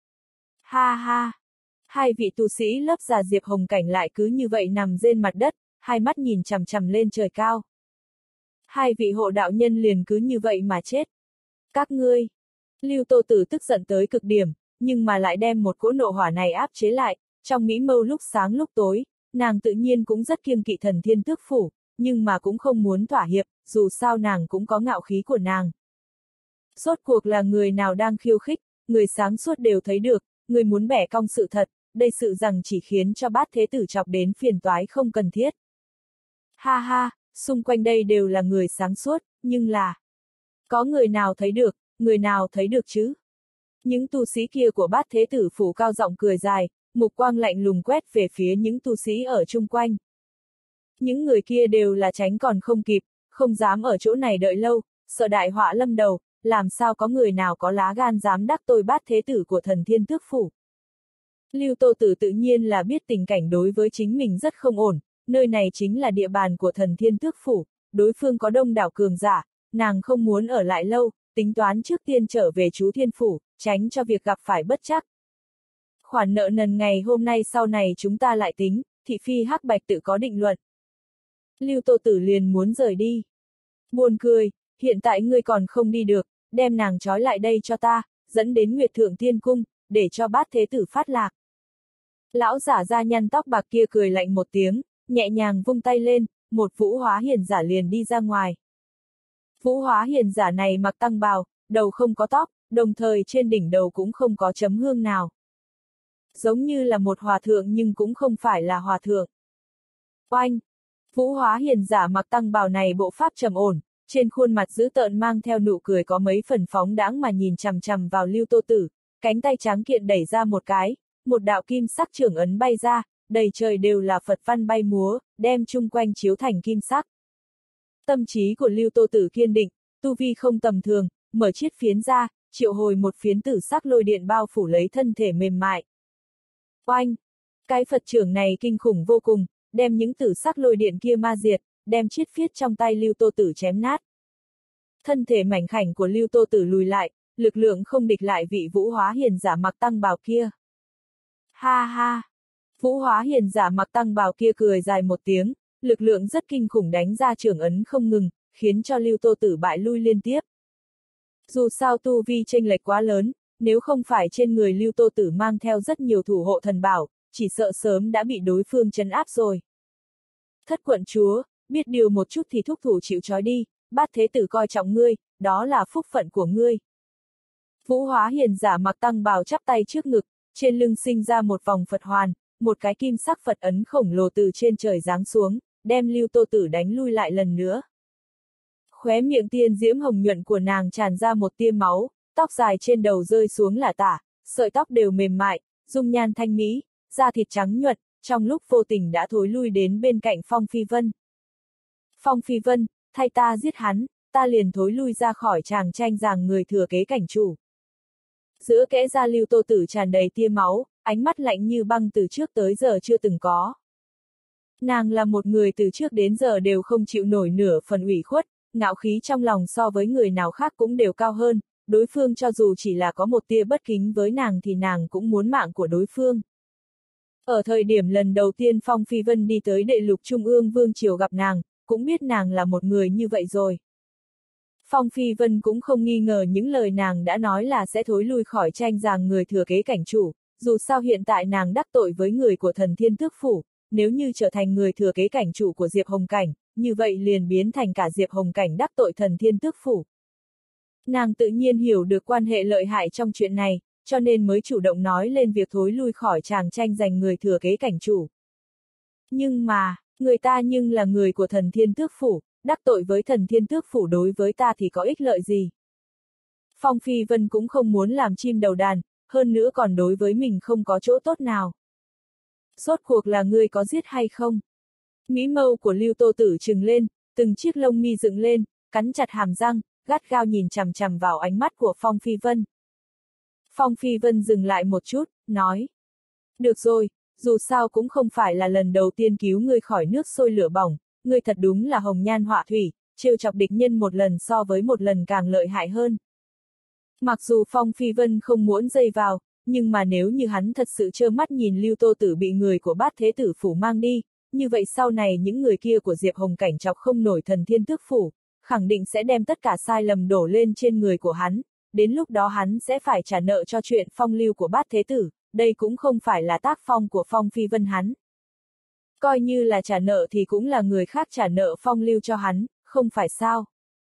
[SPEAKER 1] Ha ha! Hai vị tu sĩ lớp già Diệp Hồng Cảnh lại cứ như vậy nằm trên mặt đất, hai mắt nhìn chằm chằm lên trời cao. Hai vị hộ đạo nhân liền cứ như vậy mà chết. Các ngươi! Lưu Tô Tử tức giận tới cực điểm, nhưng mà lại đem một cỗ nộ hỏa này áp chế lại, trong mỹ mâu lúc sáng lúc tối, nàng tự nhiên cũng rất kiêng kỵ Thần Thiên Tước Phủ, nhưng mà cũng không muốn thỏa hiệp, dù sao nàng cũng có ngạo khí của nàng. Rốt cuộc là người nào đang khiêu khích, người sáng suốt đều thấy được, người muốn bẻ cong sự thật, đây sự rằng chỉ khiến cho Bát Thế Tử chọc đến phiền toái không cần thiết. Ha ha, xung quanh đây đều là người sáng suốt, nhưng là... Có người nào thấy được, người nào thấy được chứ? Những tu sĩ kia của Bát Thế Tử phủ cao giọng cười dài, mục quang lạnh lùng quét về phía những tu sĩ ở chung quanh. Những người kia đều là tránh còn không kịp, không dám ở chỗ này đợi lâu, sợ đại họa lâm đầu, làm sao có người nào có lá gan dám đắc tội Bát Thế Tử của Thần Thiên Tước Phủ. Lưu Tô Tử tự nhiên là biết tình cảnh đối với chính mình rất không ổn, nơi này chính là địa bàn của Thần Thiên Tước Phủ, đối phương có đông đảo cường giả, nàng không muốn ở lại lâu, tính toán trước tiên trở về Chú Thiên Phủ, tránh cho việc gặp phải bất trắc. Khoản nợ nần ngày hôm nay sau này chúng ta lại tính, thị phi hắc bạch tự có định luận. Lưu Tô Tử liền muốn rời đi. Buồn cười, hiện tại ngươi còn không đi được, đem nàng trói lại đây cho ta, dẫn đến Nguyệt Thượng Thiên Cung, để cho Bát Thế Tử phát lạc. Lão giả da nhăn tóc bạc kia cười lạnh một tiếng, nhẹ nhàng vung tay lên, một Vũ Hóa Hiền giả liền đi ra ngoài. Vũ Hóa Hiền giả này mặc tăng bào, đầu không có tóc, đồng thời trên đỉnh đầu cũng không có chấm hương nào. Giống như là một hòa thượng nhưng cũng không phải là hòa thượng. Oanh! Vũ Hóa Hiền giả mặc tăng bào này bộ pháp trầm ổn, trên khuôn mặt dữ tợn mang theo nụ cười có mấy phần phóng đãng mà nhìn chằm chằm vào Lưu Tô Tử, cánh tay trắng kiện đẩy ra một cái, một đạo kim sắc trưởng ấn bay ra, đầy trời đều là Phật văn bay múa, đem chung quanh chiếu thành kim sắc. Tâm trí của Lưu Tô Tử kiên định, tu vi không tầm thường, mở chiết phiến ra, triệu hồi một phiến tử sắc lôi điện bao phủ lấy thân thể mềm mại. Oanh! Cái Phật trưởng này kinh khủng vô cùng, đem những tử sắc lôi điện kia ma diệt, đem chiết phiết trong tay Lưu Tô Tử chém nát. Thân thể mảnh khảnh của Lưu Tô Tử lùi lại, lực lượng không địch lại vị Vũ Hóa Hiền giả mặc tăng bào kia. Ha ha! Vũ Hóa Hiền giả mặc tăng bào kia cười dài một tiếng, lực lượng rất kinh khủng đánh ra trưởng ấn không ngừng, khiến cho Lưu Tô Tử bại lui liên tiếp. Dù sao tu vi chênh lệch quá lớn, nếu không phải trên người Lưu Tô Tử mang theo rất nhiều thủ hộ thần bảo, chỉ sợ sớm đã bị đối phương trấn áp rồi. Thất quận chúa, biết điều một chút thì thúc thủ chịu trói đi, Bát Thế Tử coi trọng ngươi, đó là phúc phận của ngươi. Vũ Hóa Hiền giả mặc tăng bào chắp tay trước ngực, trên lưng sinh ra một vòng Phật hoàn, một cái kim sắc Phật ấn khổng lồ từ trên trời giáng xuống, đem Lưu Tô Tử đánh lui lại lần nữa. Khóe miệng tiên diễm hồng nhuận của nàng tràn ra một tia máu, tóc dài trên đầu rơi xuống là tả, sợi tóc đều mềm mại, dung nhan thanh mỹ, da thịt trắng nhuận, trong lúc vô tình đã thối lui đến bên cạnh Phong Phi Vân. Phong Phi Vân, thay ta giết hắn, ta liền thối lui ra khỏi tràng tranh giằng người thừa kế cảnh chủ. Giữa kẽ da Lưu Tô Tử tràn đầy tia máu, ánh mắt lạnh như băng từ trước tới giờ chưa từng có. Nàng là một người từ trước đến giờ đều không chịu nổi nửa phần ủy khuất, ngạo khí trong lòng so với người nào khác cũng đều cao hơn, đối phương cho dù chỉ là có một tia bất kính với nàng thì nàng cũng muốn mạng của đối phương. Ở thời điểm lần đầu tiên Phong Phi Vân đi tới Đệ Lục Trung ương Vương Triều gặp nàng, cũng biết nàng là một người như vậy rồi. Phong Phi Vân cũng không nghi ngờ những lời nàng đã nói là sẽ thối lui khỏi tranh giằng người thừa kế cảnh chủ, dù sao hiện tại nàng đắc tội với người của Thần Thiên Tước Phủ, nếu như trở thành người thừa kế cảnh chủ của Diệp Hồng Cảnh, như vậy liền biến thành cả Diệp Hồng Cảnh đắc tội Thần Thiên Tước Phủ. Nàng tự nhiên hiểu được quan hệ lợi hại trong chuyện này, cho nên mới chủ động nói lên việc thối lui khỏi tràng tranh giành người thừa kế cảnh chủ. Nhưng mà, người ta nhưng là người của Thần Thiên Tước Phủ, đắc tội với Thần Thiên Tước Phủ đối với ta thì có ích lợi gì? Phong Phi Vân cũng không muốn làm chim đầu đàn, hơn nữa còn đối với mình không có chỗ tốt nào. Rốt cuộc là ngươi có giết hay không? Mí mâu của Lưu Tô Tử trừng lên, từng chiếc lông mi dựng lên, cắn chặt hàm răng, gắt gao nhìn chằm chằm vào ánh mắt của Phong Phi Vân. Phong Phi Vân dừng lại một chút, nói. Được rồi, dù sao cũng không phải là lần đầu tiên cứu ngươi khỏi nước sôi lửa bỏng, ngươi thật đúng là hồng nhan họa thủy, trêu chọc địch nhân một lần so với một lần càng lợi hại hơn. Mặc dù Phong Phi Vân không muốn dây vào, nhưng mà nếu như hắn thật sự trơ mắt nhìn Lưu Tô Tử bị người của Bát Thế Tử Phủ mang đi, như vậy sau này những người kia của Diệp Hồng Cảnh chọc không nổi Thần Thiên Tước Phủ, khẳng định sẽ đem tất cả sai lầm đổ lên trên người của hắn, đến lúc đó hắn sẽ phải trả nợ cho chuyện phong lưu của Bát Thế Tử, đây cũng không phải là tác phong của Phong Phi Vân hắn. Coi như là trả nợ thì cũng là người khác trả nợ phong lưu cho hắn, không phải sao?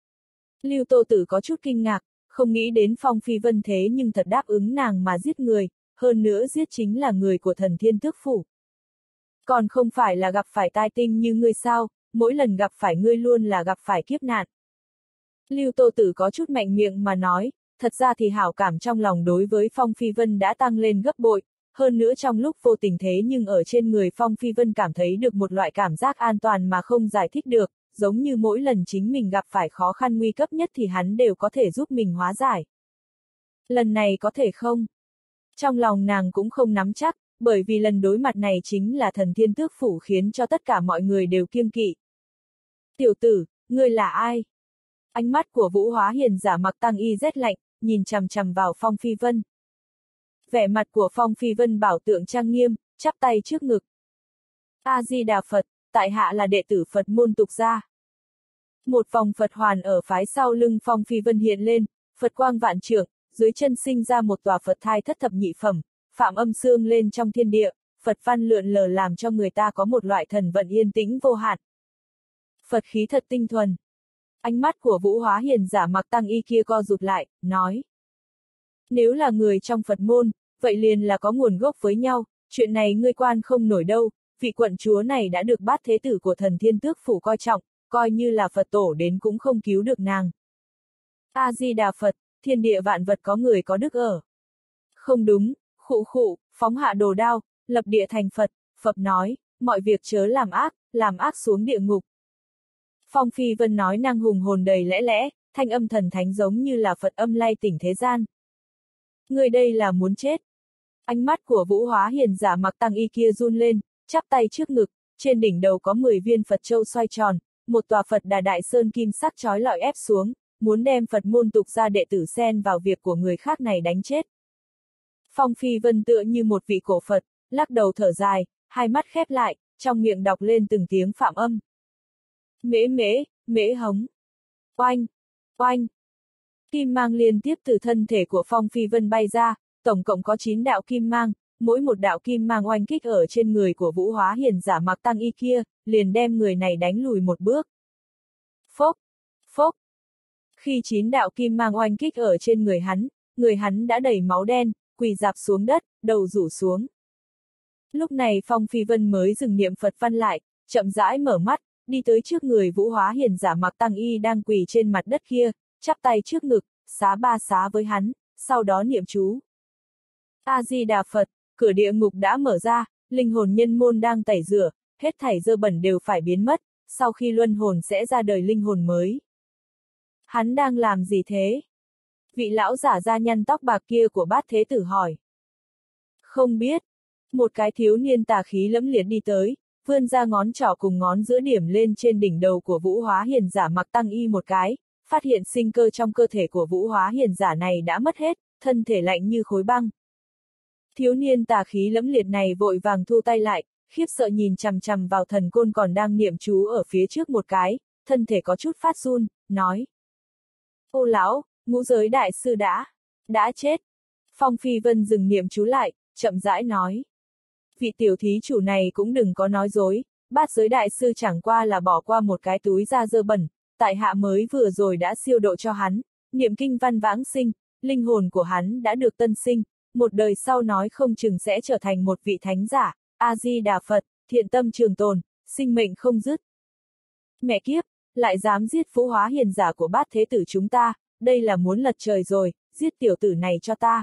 [SPEAKER 1] Lưu Tô Tử có chút kinh ngạc, không nghĩ đến Phong Phi Vân thế nhưng thật đáp ứng nàng mà giết người, hơn nữa giết chính là người của Thần Thiên Tước Phủ. Còn không phải là gặp phải tai tinh như ngươi sao, mỗi lần gặp phải ngươi luôn là gặp phải kiếp nạn. Lưu Tô Tử có chút mạnh miệng mà nói, thật ra thì hảo cảm trong lòng đối với Phong Phi Vân đã tăng lên gấp bội, hơn nữa trong lúc vô tình thế nhưng ở trên người Phong Phi Vân cảm thấy được một loại cảm giác an toàn mà không giải thích được, giống như mỗi lần chính mình gặp phải khó khăn nguy cấp nhất thì hắn đều có thể giúp mình hóa giải. Lần này có thể không? Trong lòng nàng cũng không nắm chắc, bởi vì lần đối mặt này chính là Thần Thiên Tước Phủ khiến cho tất cả mọi người đều kiêng kỵ. Tiểu tử, ngươi là ai? Ánh mắt của Vũ Hóa Hiền giả mặc tăng y rét lạnh, nhìn chằm chằm vào Phong Phi Vân. Vẻ mặt của Phong Phi Vân bảo tượng trang nghiêm, chắp tay trước ngực. A-di-đà Phật, tại hạ là đệ tử Phật môn tục gia. Một vòng Phật hoàn ở phái sau lưng Phong Phi Vân hiện lên, Phật quang vạn trượng, dưới chân sinh ra một tòa Phật thai thất thập nhị phẩm, phạm âm sương lên trong thiên địa, Phật văn lượn lờ làm cho người ta có một loại thần vận yên tĩnh vô hạn. Phật khí thật tinh thuần. Ánh mắt của Vũ Hóa Hiền giả mặc tăng y kia co rụt lại, nói. Nếu là người trong Phật môn, vậy liền là có nguồn gốc với nhau, chuyện này ngươi quan không nổi đâu, vị quận chúa này đã được Bát Thế Tử của Thần Thiên Tước Phủ coi trọng, coi như là Phật tổ đến cũng không cứu được nàng. A-di-đà Phật, thiên địa vạn vật có người có đức ở. Không đúng, khụ khụ, phóng hạ đồ đao, lập địa thành Phật, Phật nói, mọi việc chớ làm ác, làm ác xuống địa ngục. Phong Phi Vân nói năng hùng hồn đầy lẽ lẽ, thanh âm thần thánh giống như là Phật âm lay tỉnh thế gian. Người đây là muốn chết. Ánh mắt của Vũ Hóa Hiền giả mặc tăng y kia run lên, chắp tay trước ngực, trên đỉnh đầu có mười viên Phật châu xoay tròn, một tòa Phật Đà Đại Sơn kim sắc chói lọi ép xuống, muốn đem Phật môn tục gia đệ tử xen vào việc của người khác này đánh chết. Phong Phi Vân tựa như một vị cổ Phật, lắc đầu thở dài, hai mắt khép lại, trong miệng đọc lên từng tiếng phạm âm. Mễ mễ, mễ hống. Oanh, oanh. Kim mang liên tiếp từ thân thể của Phong Phi Vân bay ra, tổng cộng có chín đạo kim mang, mỗi một đạo kim mang oanh kích ở trên người của Vũ Hóa Hiền giả mặc tăng y kia, liền đem người này đánh lùi một bước. Phốc, phốc. Khi chín đạo kim mang oanh kích ở trên người hắn, người hắn đã đầy máu đen, quỳ rạp xuống đất, đầu rủ xuống. Lúc này Phong Phi Vân mới dừng niệm Phật văn lại, chậm rãi mở mắt, đi tới trước người Vũ Hóa Hiền giả mặc tăng y đang quỳ trên mặt đất kia, chắp tay trước ngực, xá ba xá với hắn, sau đó niệm chú. A-di-đà Phật, cửa địa ngục đã mở ra, linh hồn nhân môn đang tẩy rửa, hết thảy dơ bẩn đều phải biến mất, sau khi luân hồn sẽ ra đời linh hồn mới. Hắn đang làm gì thế? Vị lão giả da nhăn tóc bạc kia của Bát Thế Tử hỏi. Không biết. Một cái thiếu niên tà khí lẫm liệt đi tới, vươn ra ngón trỏ cùng ngón giữa điểm lên trên đỉnh đầu của Vũ Hóa Hiền giả mặc tăng y một cái, phát hiện sinh cơ trong cơ thể của Vũ Hóa Hiền giả này đã mất hết, thân thể lạnh như khối băng. Thiếu niên tà khí lẫm liệt này vội vàng thu tay lại, khiếp sợ nhìn chằm chằm vào thần côn còn đang niệm chú ở phía trước một cái, thân thể có chút phát run, nói. Ô lão, ngũ giới đại sư đã, đã chết. Phong Phi Vân dừng niệm chú lại, chậm rãi nói. Vị tiểu thí chủ này cũng đừng có nói dối, bát giới đại sư chẳng qua là bỏ qua một cái túi da dơ bẩn, tại hạ mới vừa rồi đã siêu độ cho hắn, niệm kinh văn vãng sinh, linh hồn của hắn đã được tân sinh, một đời sau nói không chừng sẽ trở thành một vị thánh giả, A-di-đà Phật, thiện tâm trường tồn, sinh mệnh không dứt. Mẹ kiếp, lại dám giết Vũ Hóa Hiền giả của Bát Thế Tử chúng ta, đây là muốn lật trời rồi, giết tiểu tử này cho ta.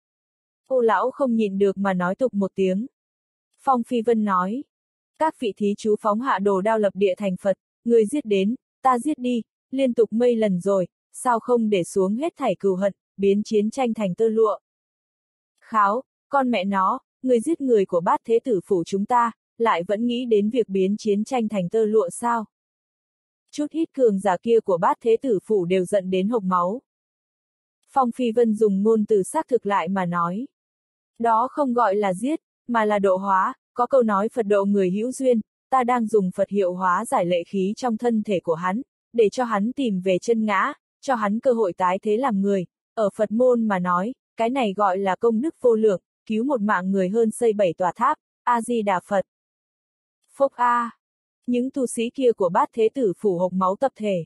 [SPEAKER 1] Ô lão không nhịn được mà nói tục một tiếng. Phong Phi Vân nói, các vị thí chú phóng hạ đồ đao lập địa thành Phật, người giết đến, ta giết đi, liên tục mây lần rồi, sao không để xuống hết thảy cừu hận, biến chiến tranh thành tơ lụa. Kháo, con mẹ nó, người giết người của Bát Thế Tử phủ chúng ta, lại vẫn nghĩ đến việc biến chiến tranh thành tơ lụa sao? Chút ít cường giả kia của Bát Thế Tử phủ đều giận đến hộc máu. Phong Phi Vân dùng ngôn từ xác thực lại mà nói. Đó không gọi là giết, mà là độ hóa, có câu nói Phật độ người hữu duyên, ta đang dùng Phật hiệu hóa giải lệ khí trong thân thể của hắn, để cho hắn tìm về chân ngã, cho hắn cơ hội tái thế làm người. Ở Phật môn mà nói, cái này gọi là công đức vô lượng, cứu một mạng người hơn xây bảy tòa tháp, A-di-đà Phật. Phúc A. Những tu sĩ kia của Bát Thế Tử phủ hộc máu tập thể.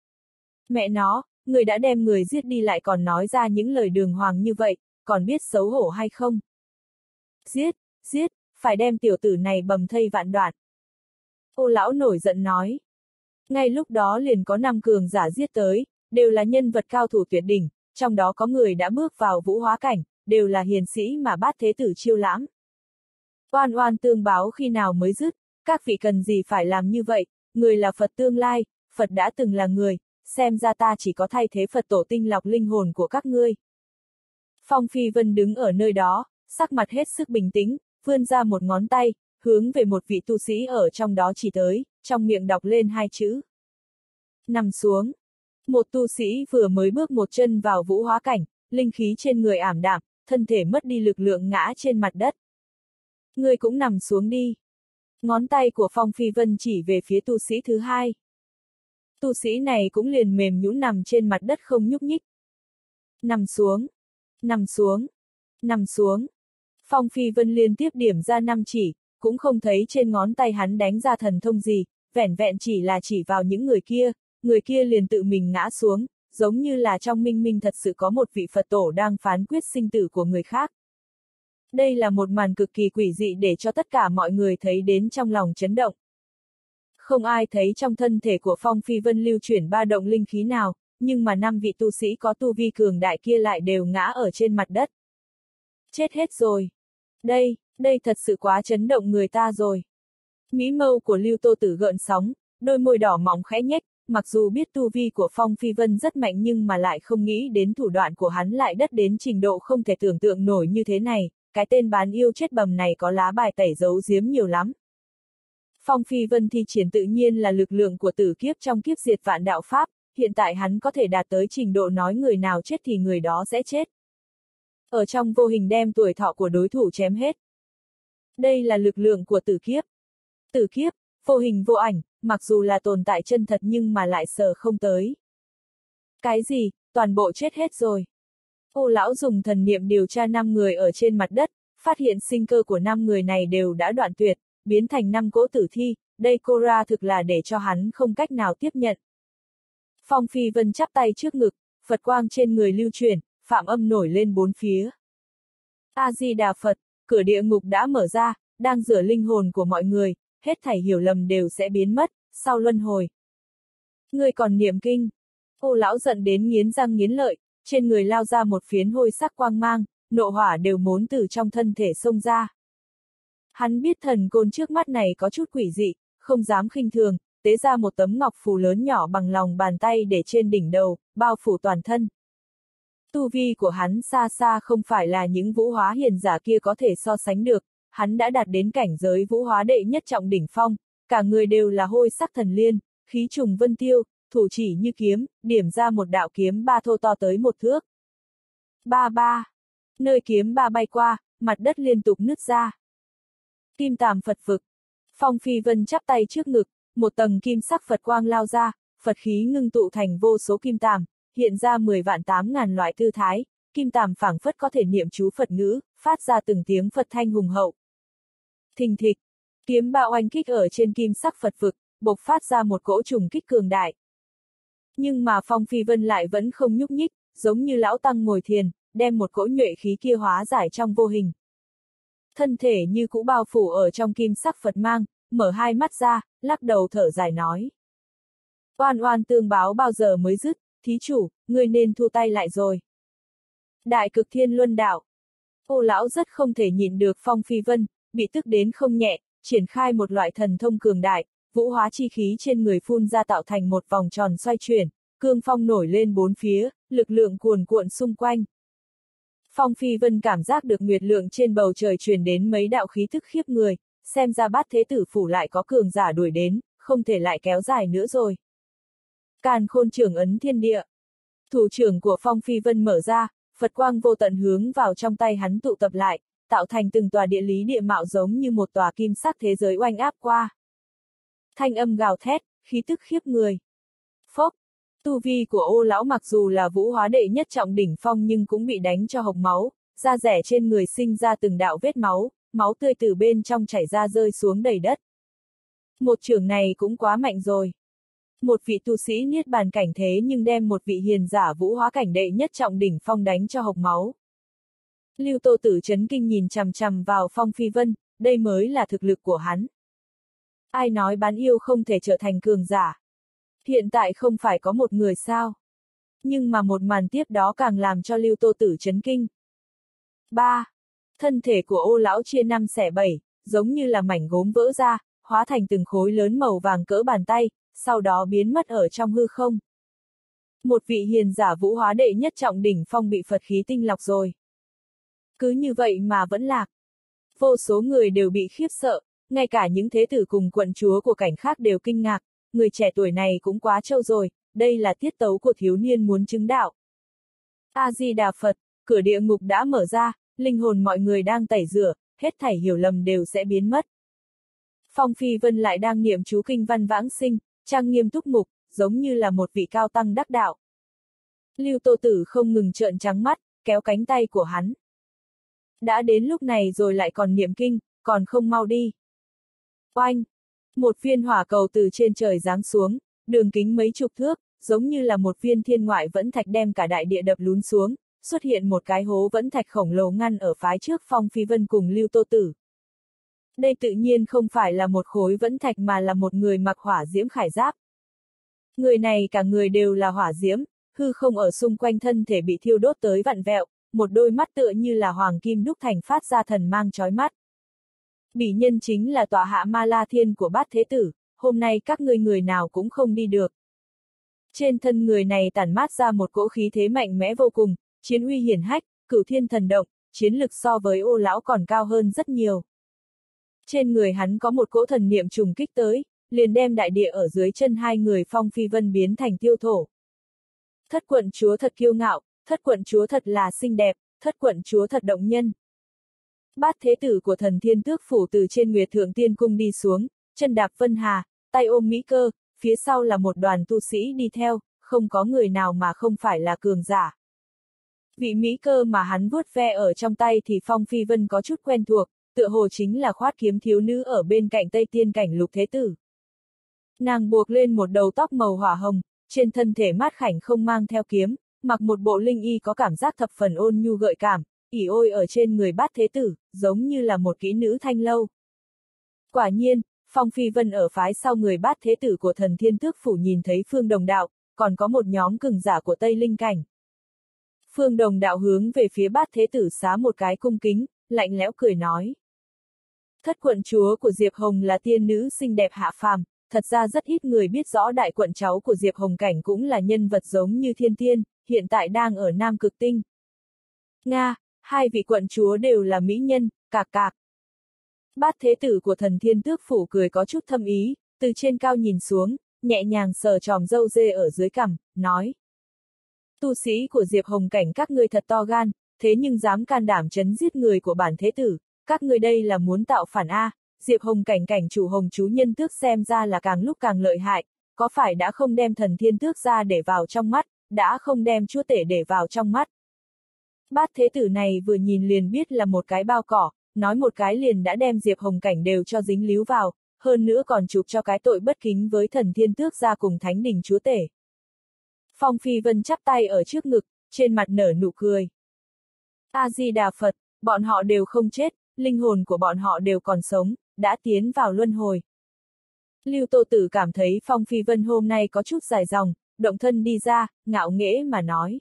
[SPEAKER 1] Mẹ nó, người đã đem người giết đi lại còn nói ra những lời đường hoàng như vậy, còn biết xấu hổ hay không? Giết, giết, phải đem tiểu tử này bầm thây vạn đoạn. Ô lão nổi giận nói. Ngay lúc đó liền có năm cường giả giết tới, đều là nhân vật cao thủ tuyệt đỉnh, trong đó có người đã bước vào vũ hóa cảnh, đều là hiền sĩ mà Bát Thế Tử chiêu lãm. Oan oan tương báo khi nào mới dứt, các vị cần gì phải làm như vậy, người là Phật tương lai, Phật đã từng là người, xem ra ta chỉ có thay thế Phật tổ tinh lọc linh hồn của các ngươi. Phong Phi Vân đứng ở nơi đó, sắc mặt hết sức bình tĩnh, vươn ra một ngón tay, hướng về một vị tu sĩ ở trong đó chỉ tới, trong miệng đọc lên hai chữ. Nằm xuống. Một tu sĩ vừa mới bước một chân vào vũ hóa cảnh, linh khí trên người ảm đạm, thân thể mất đi lực lượng ngã trên mặt đất. Ngươi cũng nằm xuống đi. Ngón tay của Phong Phi Vân chỉ về phía tu sĩ thứ hai. Tu sĩ này cũng liền mềm nhũn nằm trên mặt đất không nhúc nhích. Nằm xuống. Nằm xuống. Nằm xuống. Phong Phi Vân liên tiếp điểm ra năm chỉ, cũng không thấy trên ngón tay hắn đánh ra thần thông gì, vẻn vẹn chỉ là chỉ vào những người kia, người kia liền tự mình ngã xuống, giống như là trong minh minh thật sự có một vị Phật tổ đang phán quyết sinh tử của người khác. Đây là một màn cực kỳ quỷ dị để cho tất cả mọi người thấy đến trong lòng chấn động. Không ai thấy trong thân thể của Phong Phi Vân lưu chuyển ba động linh khí nào, nhưng mà năm vị tu sĩ có tu vi cường đại kia lại đều ngã ở trên mặt đất. Chết hết rồi. Đây, đây thật sự quá chấn động người ta rồi. Mí mâu của Lưu Tô Tử gợn sóng, đôi môi đỏ mỏng khẽ nhếch, mặc dù biết tu vi của Phong Phi Vân rất mạnh nhưng mà lại không nghĩ đến thủ đoạn của hắn lại đắt đến trình độ không thể tưởng tượng nổi như thế này, cái tên bán yêu chết bầm này có lá bài tẩy giấu giếm nhiều lắm. Phong Phi Vân thi triển tự nhiên là lực lượng của tử kiếp trong kiếp diệt vạn đạo Pháp, hiện tại hắn có thể đạt tới trình độ nói người nào chết thì người đó sẽ chết. Ở trong vô hình đem tuổi thọ của đối thủ chém hết. Đây là lực lượng của tử kiếp. Tử kiếp, vô hình vô ảnh, mặc dù là tồn tại chân thật nhưng mà lại sờ không tới. Cái gì, toàn bộ chết hết rồi. Ô lão dùng thần niệm điều tra năm người ở trên mặt đất, phát hiện sinh cơ của năm người này đều đã đoạn tuyệt, biến thành năm cỗ tử thi, đây cô ra thực là để cho hắn không cách nào tiếp nhận. Phong Phi Vân chắp tay trước ngực, Phật quang trên người lưu chuyển, phạm âm nổi lên bốn phía. A-di-đà Phật, cửa địa ngục đã mở ra, đang rửa linh hồn của mọi người, hết thảy hiểu lầm đều sẽ biến mất, sau luân hồi. Người còn niệm kinh. Ô lão giận đến nghiến răng nghiến lợi, trên người lao ra một phiến hôi sắc quang mang, nộ hỏa đều muốn từ trong thân thể xông ra. Hắn biết thần côn trước mắt này có chút quỷ dị, không dám khinh thường, tế ra một tấm ngọc phù lớn nhỏ bằng lòng bàn tay để trên đỉnh đầu, bao phủ toàn thân. Tu vi của hắn xa xa không phải là những vũ hóa hiền giả kia có thể so sánh được, hắn đã đạt đến cảnh giới vũ hóa đệ nhất trọng đỉnh phong, cả người đều là hôi sắc thần liên, khí trùng vân tiêu, thủ chỉ như kiếm, điểm ra một đạo kiếm ba thô to tới một thước. Ba ba. Nơi kiếm ba bay qua, mặt đất liên tục nứt ra. Kim Tàm Phật vực. Phong Phi Vân chắp tay trước ngực, một tầng kim sắc Phật quang lao ra, Phật khí ngưng tụ thành vô số kim tàm, hiện ra mười vạn tám ngàn loại tư thái, kim tàm phảng phất có thể niệm chú Phật ngữ, phát ra từng tiếng Phật thanh hùng hậu. Thình thịch, kiếm ba oanh kích ở trên kim sắc Phật vực, bộc phát ra một cỗ trùng kích cường đại. Nhưng mà Phong Phi Vân lại vẫn không nhúc nhích, giống như lão tăng ngồi thiền, đem một cỗ nhuệ khí kia hóa giải trong vô hình. Thân thể như cũ bao phủ ở trong kim sắc Phật mang, mở hai mắt ra, lắc đầu thở dài nói. Oan oan tương báo bao giờ mới dứt, thí chủ, ngươi nên thu tay lại rồi. Đại Cực Thiên Luân Đạo. Ô lão rất không thể nhịn được Phong Phi Vân, bị tức đến không nhẹ, triển khai một loại thần thông cường đại, vũ hóa chi khí trên người phun ra tạo thành một vòng tròn xoay chuyển, cương phong nổi lên bốn phía, lực lượng cuồn cuộn xung quanh. Phong Phi Vân cảm giác được nguyệt lượng trên bầu trời truyền đến mấy đạo khí thức khiếp người, xem ra Bát Thế Tử phủ lại có cường giả đuổi đến, không thể lại kéo dài nữa rồi. Càn Khôn trưởng ấn thiên địa. Thủ trưởng của Phong Phi Vân mở ra, Phật quang vô tận hướng vào trong tay hắn tụ tập lại, tạo thành từng tòa địa lý địa mạo giống như một tòa kim sắc thế giới oanh áp qua. Thanh âm gào thét, khí tức khiếp người. Phốc, tu vi của Ô lão mặc dù là vũ hóa đệ nhất trọng đỉnh phong nhưng cũng bị đánh cho hộc máu, da rẻ trên người sinh ra từng đạo vết máu, máu tươi từ bên trong chảy ra rơi xuống đầy đất. Một trưởng này cũng quá mạnh rồi. Một vị tu sĩ niết bàn cảnh thế nhưng đem một vị hiền giả vũ hóa cảnh đệ nhất trọng đỉnh phong đánh cho hộc máu. Lưu Tô Tử chấn kinh nhìn chằm chằm vào Phong Phi Vân, đây mới là thực lực của hắn. Ai nói bán yêu không thể trở thành cường giả? Hiện tại không phải có một người sao? Nhưng mà một màn tiếp đó càng làm cho Lưu Tô Tử chấn kinh. ba. Thân thể của Ô lão chia năm xẻ bảy, giống như là mảnh gốm vỡ ra, hóa thành từng khối lớn màu vàng cỡ bàn tay, sau đó biến mất ở trong hư không. Một vị hiền giả vũ hóa đệ nhất trọng đỉnh phong bị Phật khí tinh lọc rồi. Cứ như vậy mà vẫn lạc. Vô số người đều bị khiếp sợ, ngay cả những thế tử cùng quận chúa của cảnh khác đều kinh ngạc, người trẻ tuổi này cũng quá trâu rồi, đây là tiết tấu của thiếu niên muốn chứng đạo. A-di-đà Phật, cửa địa ngục đã mở ra, linh hồn mọi người đang tẩy rửa, hết thảy hiểu lầm đều sẽ biến mất. Phong Phi Vân lại đang niệm chú kinh văn vãng sinh, trang nghiêm túc mục, giống như là một vị cao tăng đắc đạo. Lưu Tô Tử không ngừng trợn trắng mắt, kéo cánh tay của hắn. Đã đến lúc này rồi lại còn niệm kinh, còn không mau đi. Oanh! Một viên hỏa cầu từ trên trời giáng xuống, đường kính mấy chục thước, giống như là một viên thiên ngoại vẫn thạch đem cả đại địa đập lún xuống, xuất hiện một cái hố vẫn thạch khổng lồ ngăn ở phái trước Phong Phi Vân cùng Lưu Tô Tử. Đây tự nhiên không phải là một khối vẫn thạch mà là một người mặc hỏa diễm khải giáp. Người này cả người đều là hỏa diễm, hư không ở xung quanh thân thể bị thiêu đốt tới vặn vẹo, một đôi mắt tựa như là hoàng kim đúc thành phát ra thần mang chói mắt. Bỉ nhân chính là tọa hạ Ma La Thiên của Bát Thế Tử, hôm nay các ngươi người nào cũng không đi được. Trên thân người này tản mát ra một cỗ khí thế mạnh mẽ vô cùng, chiến uy hiển hách, cửu thiên thần động, chiến lực so với Ô lão còn cao hơn rất nhiều. Trên người hắn có một cỗ thần niệm trùng kích tới, liền đem đại địa ở dưới chân hai người Phong Phi Vân biến thành tiêu thổ. Thất quận chúa thật kiêu ngạo, thất quận chúa thật là xinh đẹp, thất quận chúa thật động nhân. Bát Thế Tử của Thần Thiên Tước phủ từ trên Nguyệt Thượng Tiên Cung đi xuống, chân đạp Vân Hà, tay ôm Mỹ Cơ, phía sau là một đoàn tu sĩ đi theo, không có người nào mà không phải là cường giả. Vị Mỹ Cơ mà hắn vuốt ve ở trong tay thì Phong Phi Vân có chút quen thuộc, tựa hồ chính là khoát kiếm thiếu nữ ở bên cạnh Tây Tiên Cảnh Lục Thế Tử. Nàng buộc lên một đầu tóc màu hỏa hồng, trên thân thể mát khảnh không mang theo kiếm, mặc một bộ linh y có cảm giác thập phần ôn nhu gợi cảm, ỉ ôi ở trên người Bát Thế Tử, giống như là một kỹ nữ thanh lâu. Quả nhiên, Phong Phi Vân ở phái sau người Bát Thế Tử của Thần Thiên Tước phủ nhìn thấy Phương Đồng Đạo, còn có một nhóm cường giả của Tây Linh Cảnh. Phương Đồng Đạo hướng về phía Bát Thế Tử xá một cái cung kính, lạnh lẽo cười nói. Thất quận chúa của Diệp Hồng là tiên nữ xinh đẹp hạ phàm, thật ra rất ít người biết rõ đại quận cháu của Diệp Hồng Cảnh cũng là nhân vật giống như thiên tiên, hiện tại đang ở Nam Cực Tinh. Nga, hai vị quận chúa đều là mỹ nhân, cạc cạc. Bát Thế Tử của Thần Thiên Tước phủ cười có chút thâm ý, từ trên cao nhìn xuống, nhẹ nhàng sờ tròm râu dê ở dưới cằm, nói. Tu sĩ của Diệp Hồng Cảnh các ngươi thật to gan, thế nhưng dám can đảm chấn giết người của bản Thế Tử, các ngươi đây là muốn tạo phản A, Diệp Hồng Cảnh cảnh chủ Hồng chú nhân tước xem ra là càng lúc càng lợi hại, có phải đã không đem Thần Thiên Tước ra để vào trong mắt, đã không đem chúa tể để vào trong mắt. Bát Thế Tử này vừa nhìn liền biết là một cái bao cỏ, nói một cái liền đã đem Diệp Hồng Cảnh đều cho dính líu vào, hơn nữa còn chụp cho cái tội bất kính với Thần Thiên Tước ra cùng Thánh Đình chúa tể. Phong Phi Vân chắp tay ở trước ngực, trên mặt nở nụ cười. A-di-đà Phật, bọn họ đều không chết, linh hồn của bọn họ đều còn sống, đã tiến vào luân hồi. Lưu Tô Tử cảm thấy Phong Phi Vân hôm nay có chút dài dòng, động thân đi ra, ngạo nghễ mà nói.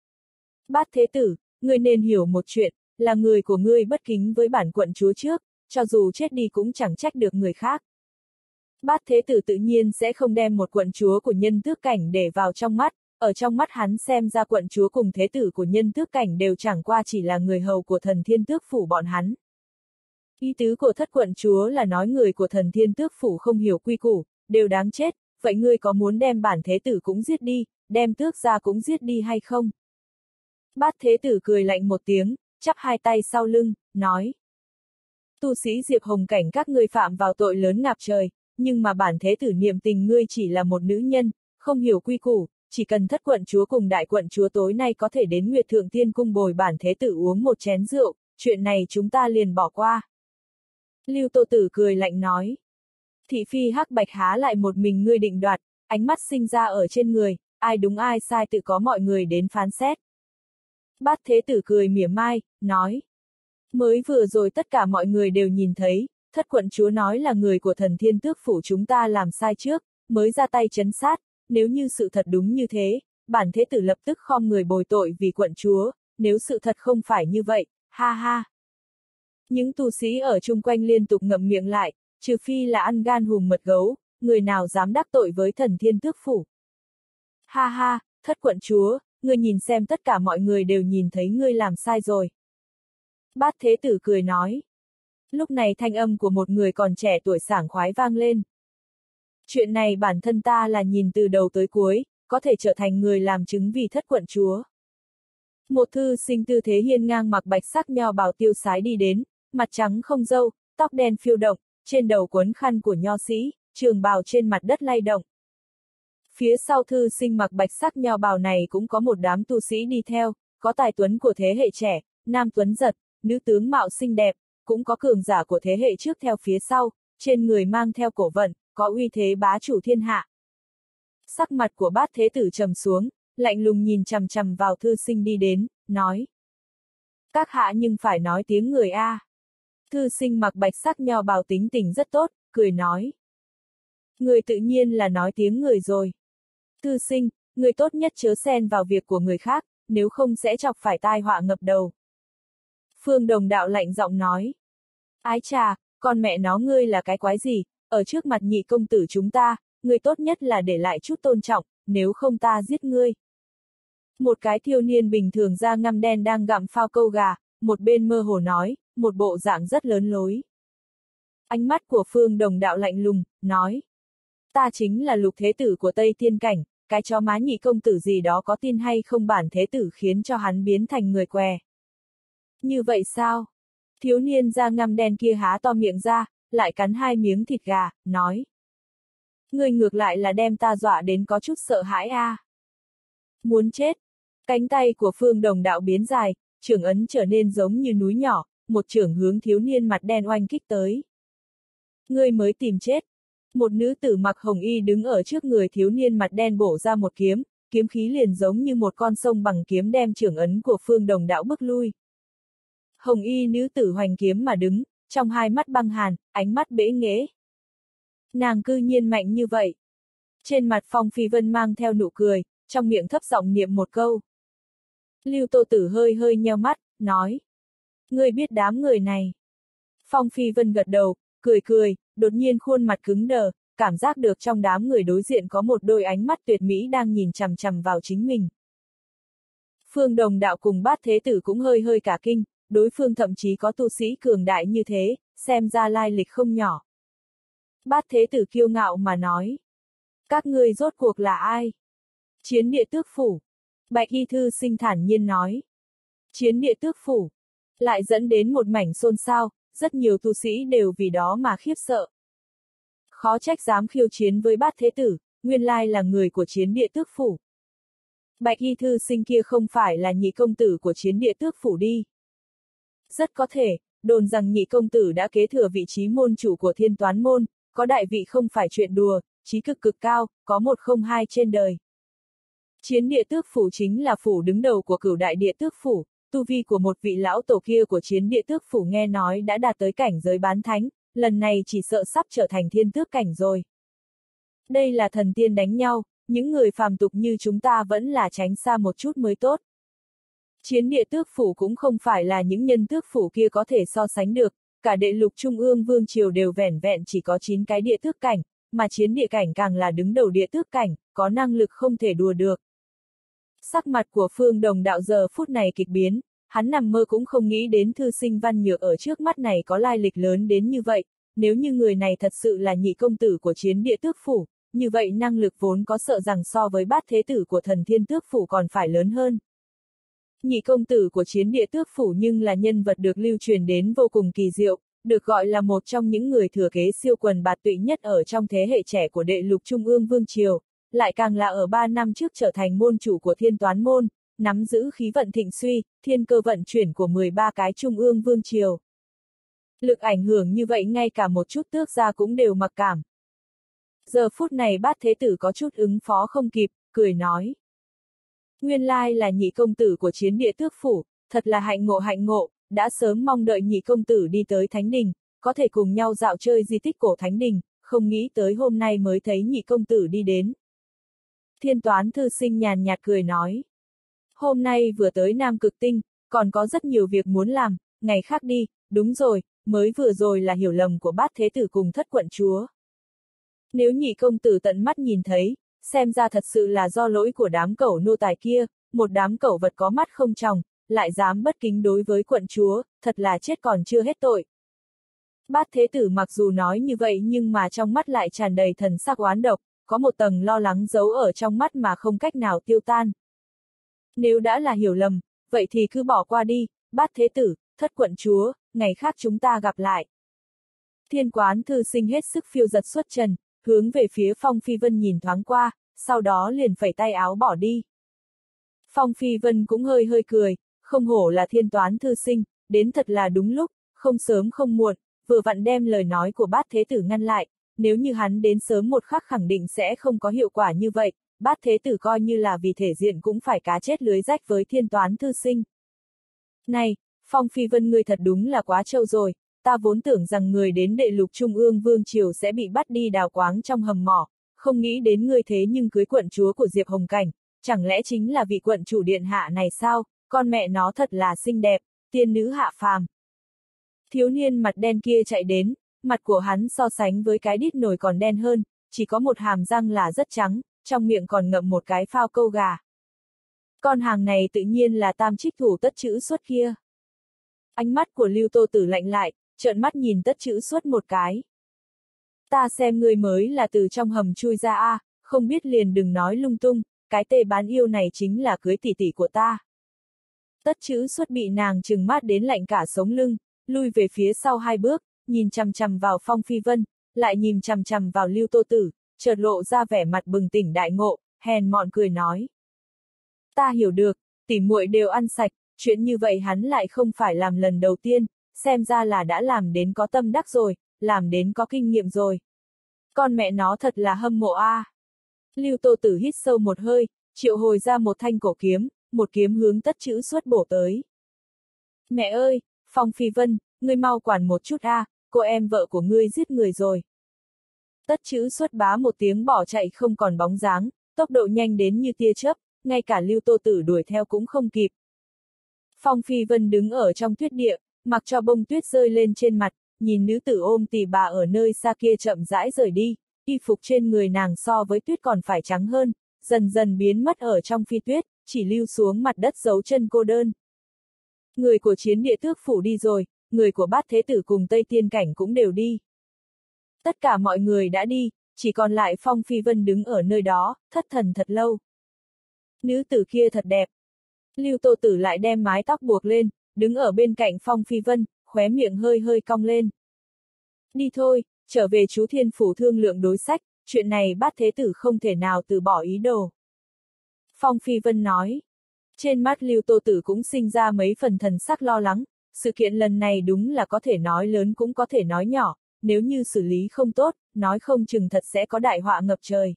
[SPEAKER 1] Bát Thế Tử, ngươi nên hiểu một chuyện, là người của ngươi bất kính với bản quận chúa trước, cho dù chết đi cũng chẳng trách được người khác. Bát Thế Tử tự nhiên sẽ không đem một quận chúa của nhân tước cảnh để vào trong mắt, ở trong mắt hắn xem ra quận chúa cùng thế tử của nhân tước cảnh đều chẳng qua chỉ là người hầu của thần thiên tước phủ bọn hắn. Ý tứ của thất quận chúa là nói người của thần thiên tước phủ không hiểu quy củ, đều đáng chết, vậy ngươi có muốn đem bản thế tử cũng giết đi, đem tước gia cũng giết đi hay không? Bát thế tử cười lạnh một tiếng, chắp hai tay sau lưng, nói. Tu sĩ Diệp Hồng cảnh các ngươi phạm vào tội lớn ngập trời, nhưng mà bản thế tử niệm tình ngươi chỉ là một nữ nhân, không hiểu quy củ, chỉ cần thất quận chúa cùng đại quận chúa tối nay có thể đến Nguyệt Thượng Tiên cung bồi bản thế tử uống một chén rượu, chuyện này chúng ta liền bỏ qua. Lưu Tô Tử cười lạnh nói. Thị phi hắc bạch há lại một mình ngươi định đoạt, ánh mắt sinh ra ở trên người, ai đúng ai sai tự có mọi người đến phán xét. Bát thế tử cười mỉa mai, nói. Mới vừa rồi tất cả mọi người đều nhìn thấy, thất quận chúa nói là người của thần thiên tước phủ chúng ta làm sai trước, mới ra tay trấn sát, nếu như sự thật đúng như thế, bản thế tử lập tức khom người bồi tội vì quận chúa, nếu sự thật không phải như vậy, ha ha. Những tu sĩ ở chung quanh liên tục ngậm miệng lại, trừ phi là ăn gan hùm mật gấu, người nào dám đắc tội với thần thiên tước phủ. Ha ha, thất quận chúa, ngươi nhìn xem tất cả mọi người đều nhìn thấy ngươi làm sai rồi. Bát thế tử cười nói. Lúc này thanh âm của một người còn trẻ tuổi sảng khoái vang lên. Chuyện này bản thân ta là nhìn từ đầu tới cuối, có thể trở thành người làm chứng vì thất quận chúa. Một thư sinh tư thế hiên ngang mặc bạch sắc nho bào tiêu sái đi đến, mặt trắng không râu, tóc đen phiêu động, trên đầu quấn khăn của nho sĩ, trường bào trên mặt đất lay động. Phía sau thư sinh mặc bạch sắc nho bào này cũng có một đám tu sĩ đi theo, có tài tuấn của thế hệ trẻ, nam tuấn giật, nữ tướng mạo xinh đẹp, cũng có cường giả của thế hệ trước theo phía sau, trên người mang theo cổ vận, có uy thế bá chủ thiên hạ. Sắc mặt của bát thế tử trầm xuống, lạnh lùng nhìn chằm chằm vào thư sinh đi đến, nói. Các hạ nhưng phải nói tiếng người a. Thư sinh mặc bạch sắc nho bào tính tình rất tốt, cười nói. Người tự nhiên là nói tiếng người rồi. Thư sinh, người tốt nhất chớ xen vào việc của người khác, nếu không sẽ chọc phải tai họa ngập đầu. Phương Đồng Đạo lạnh giọng nói. Ái chà, con mẹ nó ngươi là cái quái gì, ở trước mặt nhị công tử chúng ta, ngươi tốt nhất là để lại chút tôn trọng, nếu không ta giết ngươi. Một cái thiếu niên bình thường da ngăm đen đang gặm phao câu gà, một bên mơ hồ nói, một bộ dạng rất lớn lối. Ánh mắt của Phương Đồng Đạo lạnh lùng, nói. Ta chính là lục thế tử của Tây Thiên Cảnh, cái chó má nhị công tử gì đó có tin hay không bản thế tử khiến cho hắn biến thành người què. Như vậy sao? Thiếu niên da ngăm đen kia há to miệng ra, lại cắn hai miếng thịt gà, nói. Ngươi ngược lại là đem ta dọa đến có chút sợ hãi a. À. Muốn chết. Cánh tay của Phương Đồng Đạo biến dài, chưởng ấn trở nên giống như núi nhỏ, một chưởng hướng thiếu niên mặt đen oanh kích tới. Ngươi mới tìm chết. Một nữ tử mặc hồng y đứng ở trước người thiếu niên mặt đen bổ ra một kiếm, kiếm khí liền giống như một con sông bằng kiếm đem chưởng ấn của Phương Đồng Đạo bức lui. Hồng y nữ tử hoành kiếm mà đứng, trong hai mắt băng hàn, ánh mắt bẽ nghễ. Nàng cư nhiên mạnh như vậy. Trên mặt Phong Phi Vân mang theo nụ cười, trong miệng thấp giọng niệm một câu. Lưu Tô Tử hơi hơi nheo mắt, nói. Ngươi biết đám người này. Phong Phi Vân gật đầu, cười cười, đột nhiên khuôn mặt cứng đờ, cảm giác được trong đám người đối diện có một đôi ánh mắt tuyệt mỹ đang nhìn chằm chằm vào chính mình. Phương Đồng Đạo cùng Bát Thế Tử cũng hơi hơi cả kinh, đối phương thậm chí có tu sĩ cường đại như thế, xem ra lai lịch không nhỏ. Bát Thế Tử kiêu ngạo mà nói. Các ngươi rốt cuộc là ai? Chiến Địa Tước Phủ. Bạch Y Thư Sinh thản nhiên nói. Chiến Địa Tước Phủ. Lại dẫn đến một mảnh xôn xao, rất nhiều tu sĩ đều vì đó mà khiếp sợ. Khó trách dám khiêu chiến với Bát Thế Tử, nguyên lai là người của Chiến Địa Tước Phủ. Bạch Y Thư Sinh kia không phải là nhị công tử của Chiến Địa Tước Phủ đi. Rất có thể, đồn rằng nhị công tử đã kế thừa vị trí môn chủ của Thiên Toán Môn, có đại vị không phải chuyện đùa, trí cực cực cao, có một không hai trên đời. Chiến Địa Tước Phủ chính là phủ đứng đầu của Cửu Đại Địa Tước Phủ, tu vi của một vị lão tổ kia của Chiến Địa Tước Phủ nghe nói đã đạt tới cảnh giới bán thánh, lần này chỉ sợ sắp trở thành thiên tước cảnh rồi. Đây là thần tiên đánh nhau, những người phàm tục như chúng ta vẫn là tránh xa một chút mới tốt. Chiến Địa Tước Phủ cũng không phải là những nhân tước phủ kia có thể so sánh được, cả đệ lục trung ương vương triều đều vẻn vẹn chỉ có chín cái địa tước cảnh, mà chiến địa cảnh càng là đứng đầu địa tước cảnh, có năng lực không thể đùa được. Sắc mặt của Phương Đồng đạo giờ phút này kịch biến, hắn nằm mơ cũng không nghĩ đến thư sinh Văn Nhược ở trước mắt này có lai lịch lớn đến như vậy, nếu như người này thật sự là nhị công tử của Chiến Địa Tước Phủ, như vậy năng lực vốn có sợ rằng so với bát thế tử của Thần Thiên Tước Phủ còn phải lớn hơn. Nhị công tử của Chiến Địa Tước Phủ nhưng là nhân vật được lưu truyền đến vô cùng kỳ diệu, được gọi là một trong những người thừa kế siêu quần bạt tụy nhất ở trong thế hệ trẻ của đệ lục Trung ương Vương Triều, lại càng là ở ba năm trước trở thành môn chủ của Thiên Toán Môn, nắm giữ khí vận thịnh suy, thiên cơ vận chuyển của mười ba cái Trung ương Vương Triều. Lực ảnh hưởng như vậy ngay cả một chút tước gia cũng đều mặc cảm. Giờ phút này bát thế tử có chút ứng phó không kịp, cười nói. Nguyên lai là nhị công tử của Chiến Địa Tước Phủ, thật là hạnh ngộ hạnh ngộ, đã sớm mong đợi nhị công tử đi tới Thánh Đình, có thể cùng nhau dạo chơi di tích cổ Thánh Đình, không nghĩ tới hôm nay mới thấy nhị công tử đi đến. Thiên Toán thư sinh nhàn nhạt cười nói. Hôm nay vừa tới Nam Cực Tinh, còn có rất nhiều việc muốn làm, ngày khác đi, đúng rồi, mới vừa rồi là hiểu lầm của bát thế tử cùng thất quận chúa. Nếu nhị công tử tận mắt nhìn thấy, xem ra thật sự là do lỗi của đám cẩu nô tài kia, một đám cẩu vật có mắt không tròng, lại dám bất kính đối với quận chúa, thật là chết còn chưa hết tội. Bát thế tử mặc dù nói như vậy nhưng mà trong mắt lại tràn đầy thần sắc oán độc, có một tầng lo lắng giấu ở trong mắt mà không cách nào tiêu tan. Nếu đã là hiểu lầm, vậy thì cứ bỏ qua đi, bát thế tử, thất quận chúa, ngày khác chúng ta gặp lại. Thiên Quán thư sinh hết sức phiêu giật xuất trần, hướng về phía Phong Phi Vân nhìn thoáng qua, sau đó liền phẩy tay áo bỏ đi. Phong Phi Vân cũng hơi hơi cười, không hổ là Thiên Toán thư sinh, đến thật là đúng lúc, không sớm không muộn, vừa vặn đem lời nói của bát thế tử ngăn lại, nếu như hắn đến sớm một khắc khẳng định sẽ không có hiệu quả như vậy, bát thế tử coi như là vì thể diện cũng phải cá chết lưới rách với Thiên Toán thư sinh. Này, Phong Phi Vân ngươi thật đúng là quá trâu rồi, ta vốn tưởng rằng người đến đệ lục Trung ương Vương Triều sẽ bị bắt đi đào quáng trong hầm mỏ, không nghĩ đến ngươi thế nhưng cưới quận chúa của Diệp Hồng Cảnh, chẳng lẽ chính là vị quận chủ điện hạ này sao, con mẹ nó thật là xinh đẹp, tiên nữ hạ phàm. Thiếu niên mặt đen kia chạy đến, mặt của hắn so sánh với cái đít nồi còn đen hơn, chỉ có một hàm răng là rất trắng, trong miệng còn ngậm một cái phao câu gà. Con hàng này tự nhiên là tam trích thủ Tất Chữ Xuất kia. Ánh mắt của Lưu Tô Tử lạnh lại, trợn mắt nhìn Tất Chữ Xuất một cái. Ta xem ngươi mới là từ trong hầm chui ra a, à, không biết liền đừng nói lung tung, cái tê bán yêu này chính là cưới tỷ tỷ của ta. Tất Chữ Xuất bị nàng trừng mắt đến lạnh cả sống lưng, lui về phía sau hai bước, nhìn chằm chằm vào Phong Phi Vân, lại nhìn chằm chằm vào Lưu Tô Tử, chợt lộ ra vẻ mặt bừng tỉnh đại ngộ, hèn mọn cười nói. Ta hiểu được, tỉ muội đều ăn sạch, chuyện như vậy hắn lại không phải làm lần đầu tiên, xem ra là đã làm đến có tâm đắc rồi, làm đến có kinh nghiệm rồi. Con mẹ nó thật là hâm mộ a. À. Lưu Tô Tử hít sâu một hơi, triệu hồi ra một thanh cổ kiếm, một kiếm hướng Tất Chữ Xuất bổ tới. Mẹ ơi, Phong Phi Vân, ngươi mau quản một chút a, à, cô em vợ của ngươi giết người rồi. Tất Chữ Xuất bá một tiếng bỏ chạy không còn bóng dáng, tốc độ nhanh đến như tia chớp, ngay cả Lưu Tô Tử đuổi theo cũng không kịp. Phong Phi Vân đứng ở trong tuyết địa, mặc cho bông tuyết rơi lên trên mặt, nhìn nữ tử ôm tỳ bà ở nơi xa kia chậm rãi rời đi, y phục trên người nàng so với tuyết còn phải trắng hơn, dần dần biến mất ở trong phi tuyết, chỉ lưu xuống mặt đất dấu chân cô đơn. Người của Chiến Địa Tước Phủ đi rồi, người của Bát Thế Tử cùng Tây Tiên Cảnh cũng đều đi. Tất cả mọi người đã đi, chỉ còn lại Phong Phi Vân đứng ở nơi đó, thất thần thật lâu. Nữ tử kia thật đẹp. Lưu Tô Tử lại đem mái tóc buộc lên, đứng ở bên cạnh Phong Phi Vân, khóe miệng hơi hơi cong lên. Đi thôi, trở về chú Thiên Phủ thương lượng đối sách, chuyện này Bát Thế Tử không thể nào từ bỏ ý đồ. Phong Phi Vân nói. Trên mắt Lưu Tô Tử cũng sinh ra mấy phần thần sắc lo lắng, sự kiện lần này đúng là có thể nói lớn cũng có thể nói nhỏ, nếu như xử lý không tốt, nói không chừng thật sẽ có đại họa ngập trời.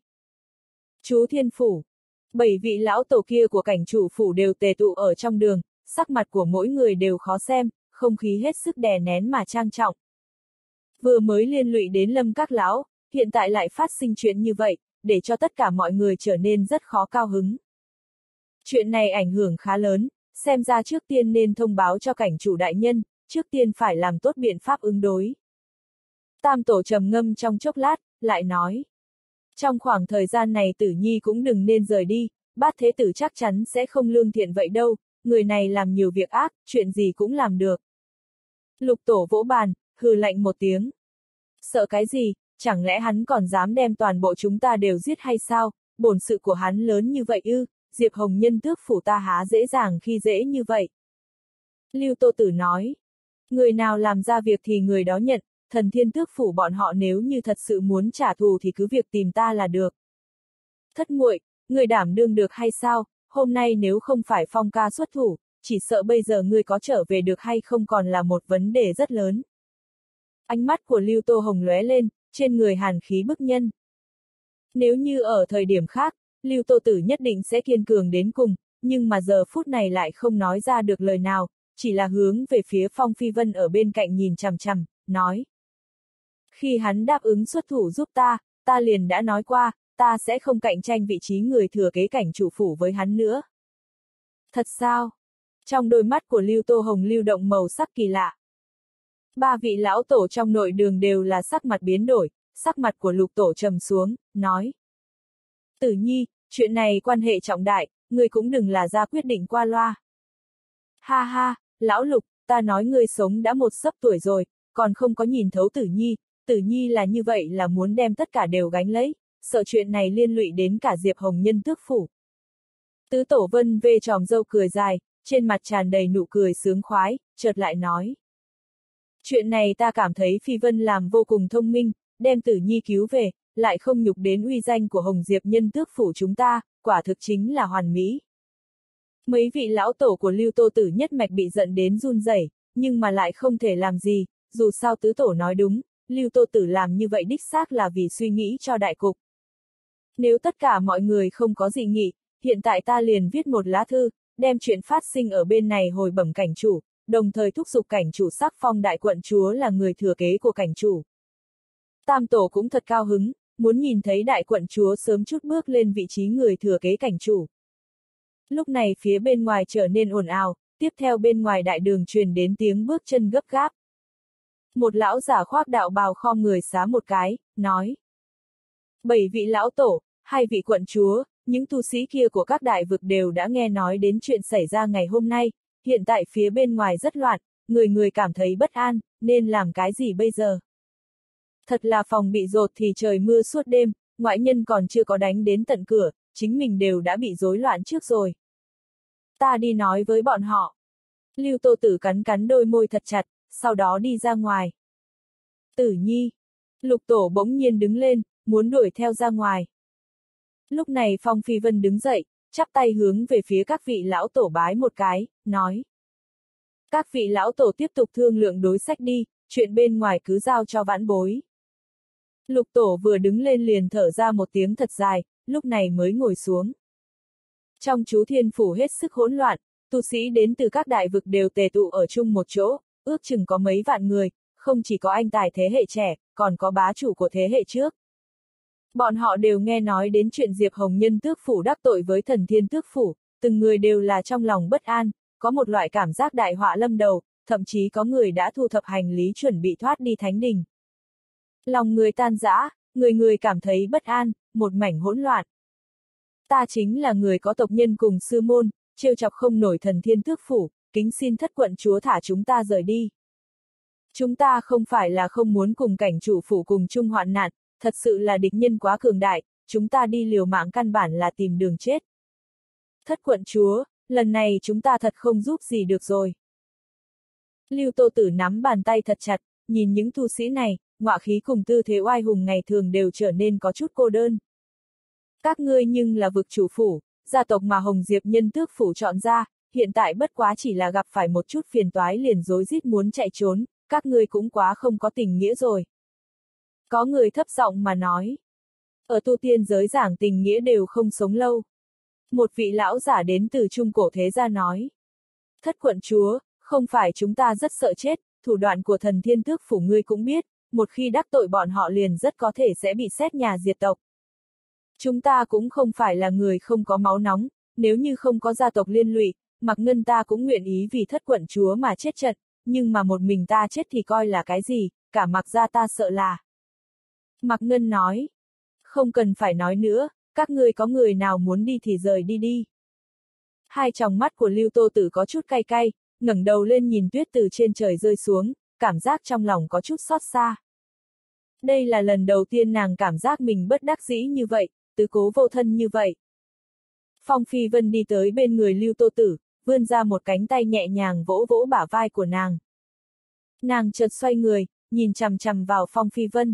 [SPEAKER 1] Chú Thiên Phủ. Bảy vị lão tổ kia của cảnh chủ phủ đều tề tụ ở trong đường, sắc mặt của mỗi người đều khó xem, không khí hết sức đè nén mà trang trọng. Vừa mới liên lụy đến Lâm các lão, hiện tại lại phát sinh chuyện như vậy, để cho tất cả mọi người trở nên rất khó cao hứng. Chuyện này ảnh hưởng khá lớn, xem ra trước tiên nên thông báo cho cảnh chủ đại nhân, trước tiên phải làm tốt biện pháp ứng đối. Tam tổ trầm ngâm trong chốc lát, lại nói. Trong khoảng thời gian này Tử Nhi cũng đừng nên rời đi, Bát thế tử chắc chắn sẽ không lương thiện vậy đâu, người này làm nhiều việc ác, chuyện gì cũng làm được. Lục tổ vỗ bàn, hừ lạnh một tiếng. Sợ cái gì, chẳng lẽ hắn còn dám đem toàn bộ chúng ta đều giết hay sao, bổn sự của hắn lớn như vậy ư, Diệp Hồng Nhân tước phủ ta há dễ dàng khi dễ như vậy. Lưu Tô Tử nói, người nào làm ra việc thì người đó nhận, Thần Thiên tước phủ bọn họ nếu như thật sự muốn trả thù thì cứ việc tìm ta là được. Thất muội, người đảm đương được hay sao, hôm nay nếu không phải Phong ca xuất thủ, chỉ sợ bây giờ ngươi có trở về được hay không còn là một vấn đề rất lớn. Ánh mắt của Lưu Tô Hồng lóe lên, trên người hàn khí bức nhân. Nếu như ở thời điểm khác, Lưu Tô Tử nhất định sẽ kiên cường đến cùng, nhưng mà giờ phút này lại không nói ra được lời nào, chỉ là hướng về phía Phong Phi Vân ở bên cạnh nhìn chằm chằm, nói. Khi hắn đáp ứng xuất thủ giúp ta, ta liền đã nói qua, ta sẽ không cạnh tranh vị trí người thừa kế cảnh chủ phủ với hắn nữa. Thật sao? Trong đôi mắt của Lưu Tô Hồng lưu động màu sắc kỳ lạ. Ba vị lão tổ trong nội đường đều là sắc mặt biến đổi, sắc mặt của Lục tổ trầm xuống, nói. Tử Nhi, chuyện này quan hệ trọng đại, ngươi cũng đừng là ra quyết định qua loa. Ha ha, lão Lục, ta nói ngươi sống đã một sấp tuổi rồi, còn không có nhìn thấu Tử Nhi, Tử Nhi là như vậy là muốn đem tất cả đều gánh lấy, sợ chuyện này liên lụy đến cả Diệp Hồng Nhân tước phủ. Tứ Tổ Vân vê tròm râu cười dài, trên mặt tràn đầy nụ cười sướng khoái, chợt lại nói. Chuyện này ta cảm thấy Phi Vân làm vô cùng thông minh, đem Tử Nhi cứu về, lại không nhục đến uy danh của Hồng Diệp Nhân tước phủ chúng ta, quả thực chính là hoàn mỹ. Mấy vị lão tổ của Lưu Tô Tử nhất mạch bị giận đến run rẩy, nhưng mà lại không thể làm gì, dù sao tứ tổ nói đúng, Lưu Tô Tử làm như vậy đích xác là vì suy nghĩ cho đại cục. Nếu tất cả mọi người không có dị nghị, hiện tại ta liền viết một lá thư, đem chuyện phát sinh ở bên này hồi bẩm cảnh chủ, đồng thời thúc giục cảnh chủ sắc phong đại quận chúa là người thừa kế của cảnh chủ. Tam tổ cũng thật cao hứng, muốn nhìn thấy đại quận chúa sớm chút bước lên vị trí người thừa kế cảnh chủ. Lúc này phía bên ngoài trở nên ồn ào, tiếp theo bên ngoài đại đường truyền đến tiếng bước chân gấp gáp. Một lão giả khoác đạo bào khom người xá một cái, nói. Bảy vị lão tổ, hai vị quận chúa, những tu sĩ kia của các đại vực đều đã nghe nói đến chuyện xảy ra ngày hôm nay, hiện tại phía bên ngoài rất loạn, người người cảm thấy bất an, nên làm cái gì bây giờ? Thật là phòng bị dột thì trời mưa suốt đêm, ngoại nhân còn chưa có đánh đến tận cửa, chính mình đều đã bị rối loạn trước rồi. Ta đi nói với bọn họ. Lưu Tô Tử cắn cắn đôi môi thật chặt, sau đó đi ra ngoài. Tử Nhi. Lục tổ bỗng nhiên đứng lên, muốn đuổi theo ra ngoài. Lúc này Phong Phi Vân đứng dậy, chắp tay hướng về phía các vị lão tổ bái một cái, nói. Các vị lão tổ tiếp tục thương lượng đối sách đi, chuyện bên ngoài cứ giao cho vãn bối. Lục tổ vừa đứng lên liền thở ra một tiếng thật dài, lúc này mới ngồi xuống. Trong chú thiên phủ hết sức hỗn loạn, tu sĩ đến từ các đại vực đều tề tụ ở chung một chỗ, ước chừng có mấy vạn người, không chỉ có anh tài thế hệ trẻ, còn có bá chủ của thế hệ trước. Bọn họ đều nghe nói đến chuyện Diệp Hồng Nhân tước phủ đắc tội với Thần Thiên tước phủ, từng người đều là trong lòng bất an, có một loại cảm giác đại họa lâm đầu, thậm chí có người đã thu thập hành lý chuẩn bị thoát đi thánh đình. Lòng người tan rã, người người cảm thấy bất an, một mảnh hỗn loạn. Ta chính là người có tộc nhân cùng sư môn, trêu chọc không nổi Thần Thiên tước phủ, kính xin thất quận chúa thả chúng ta rời đi. Chúng ta không phải là không muốn cùng cảnh chủ phủ cùng chung hoạn nạn, thật sự là địch nhân quá cường đại, chúng ta đi liều mạng căn bản là tìm đường chết. Thất quận chúa, lần này chúng ta thật không giúp gì được rồi. Lưu Tô Tử nắm bàn tay thật chặt, nhìn những tu sĩ này, ngọa khí cùng tư thế oai hùng ngày thường đều trở nên có chút cô đơn. Các ngươi nhưng là vực chủ phủ, gia tộc mà Hồng Diệp Nhân tước phủ chọn ra, hiện tại bất quá chỉ là gặp phải một chút phiền toái liền rối rít muốn chạy trốn, các ngươi cũng quá không có tình nghĩa rồi. Có người thấp giọng mà nói. Ở tu tiên giới giảng tình nghĩa đều không sống lâu. Một vị lão giả đến từ trung cổ thế gia nói. Thất quận chúa, không phải chúng ta rất sợ chết, thủ đoạn của Thần Thiên tước phủ ngươi cũng biết, một khi đắc tội bọn họ liền rất có thể sẽ bị xét nhà diệt tộc. Chúng ta cũng không phải là người không có máu nóng, nếu như không có gia tộc liên lụy, Mạc Ngân ta cũng nguyện ý vì thất quận chúa mà chết trận, nhưng mà một mình ta chết thì coi là cái gì, cả Mạc gia ta sợ là. Mạc Ngân nói, không cần phải nói nữa, Các ngươi có người nào muốn đi thì rời đi đi. Hai tròng mắt của Lưu Tô Tử có chút cay cay, ngẩng đầu lên nhìn tuyết từ trên trời rơi xuống, cảm giác trong lòng có chút xót xa. Đây là lần đầu tiên nàng cảm giác mình bất đắc dĩ như vậy, tứ cố vô thân như vậy. Phong Phi Vân đi tới bên người Lưu Tô Tử, vươn ra một cánh tay nhẹ nhàng vỗ vỗ bả vai của nàng. Nàng chợt xoay người, nhìn chằm chằm vào Phong Phi Vân.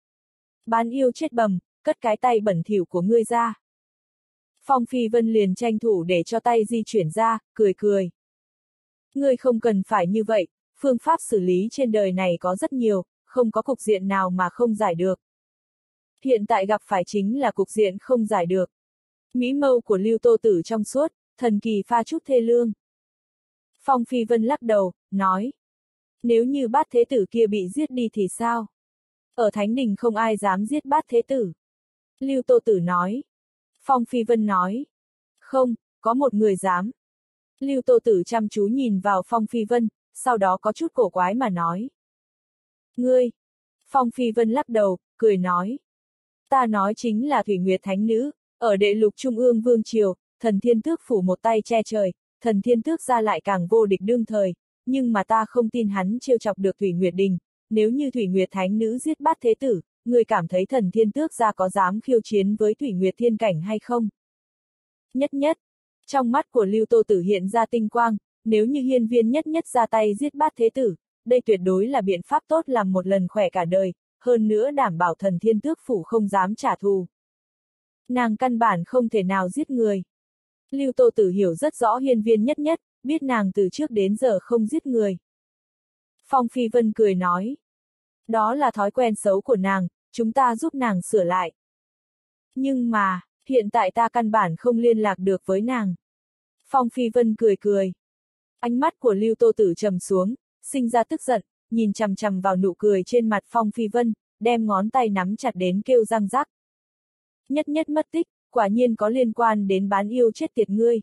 [SPEAKER 1] Bán yêu chết bầm, cất cái tay bẩn thỉu của ngươi ra. Phong Phi Vân liền tranh thủ để cho tay di chuyển ra, cười cười. Ngươi không cần phải như vậy, phương pháp xử lý trên đời này có rất nhiều, không có cục diện nào mà không giải được. Hiện tại gặp phải chính là cục diện không giải được. Mỹ mâu của Lưu Tô Tử trong suốt, thần kỳ pha chút thê lương. Phong Phi Vân lắc đầu, nói. Nếu như Bát Thế Tử kia bị giết đi thì sao? Ở Thánh Đình không ai dám giết Bát Thế Tử. Lưu Tô Tử nói. Phong Phi Vân nói. Không, có một người dám. Lưu Tô Tử chăm chú nhìn vào Phong Phi Vân, sau đó có chút cổ quái mà nói. Ngươi. Phong Phi Vân lắc đầu, cười nói. Ta nói chính là Thủy Nguyệt Thánh Nữ, ở Đệ Lục Trung ương Vương Triều, Thần Thiên Tước phủ một tay che trời, Thần Thiên Tước ra lại càng vô địch đương thời, nhưng mà ta không tin hắn trêu chọc được Thủy Nguyệt Đình, nếu như Thủy Nguyệt Thánh Nữ giết Bát Thế Tử, người cảm thấy Thần Thiên Tước ra có dám khiêu chiến với Thủy Nguyệt Thiên Cảnh hay không? Nhất nhất, trong mắt của Lưu Tô Tử hiện ra tinh quang, nếu như hiên viên nhất nhất ra tay giết Bát Thế Tử, đây tuyệt đối là biện pháp tốt làm một lần khỏe cả đời, hơn nữa đảm bảo Thần Thiên Tước phủ không dám trả thù. Nàng căn bản không thể nào giết người. Lưu Tô Tử hiểu rất rõ hiên viên nhất nhất, biết nàng từ trước đến giờ không giết người. Phong Phi Vân cười nói. Đó là thói quen xấu của nàng, chúng ta giúp nàng sửa lại. Nhưng mà, hiện tại ta căn bản không liên lạc được với nàng. Phong Phi Vân cười cười. Ánh mắt của Lưu Tô Tử trầm xuống, sinh ra tức giận, nhìn chằm chằm vào nụ cười trên mặt Phong Phi Vân, đem ngón tay nắm chặt đến kêu răng rắc. Nhất nhất mất tích, quả nhiên có liên quan đến bán yêu chết tiệt ngươi.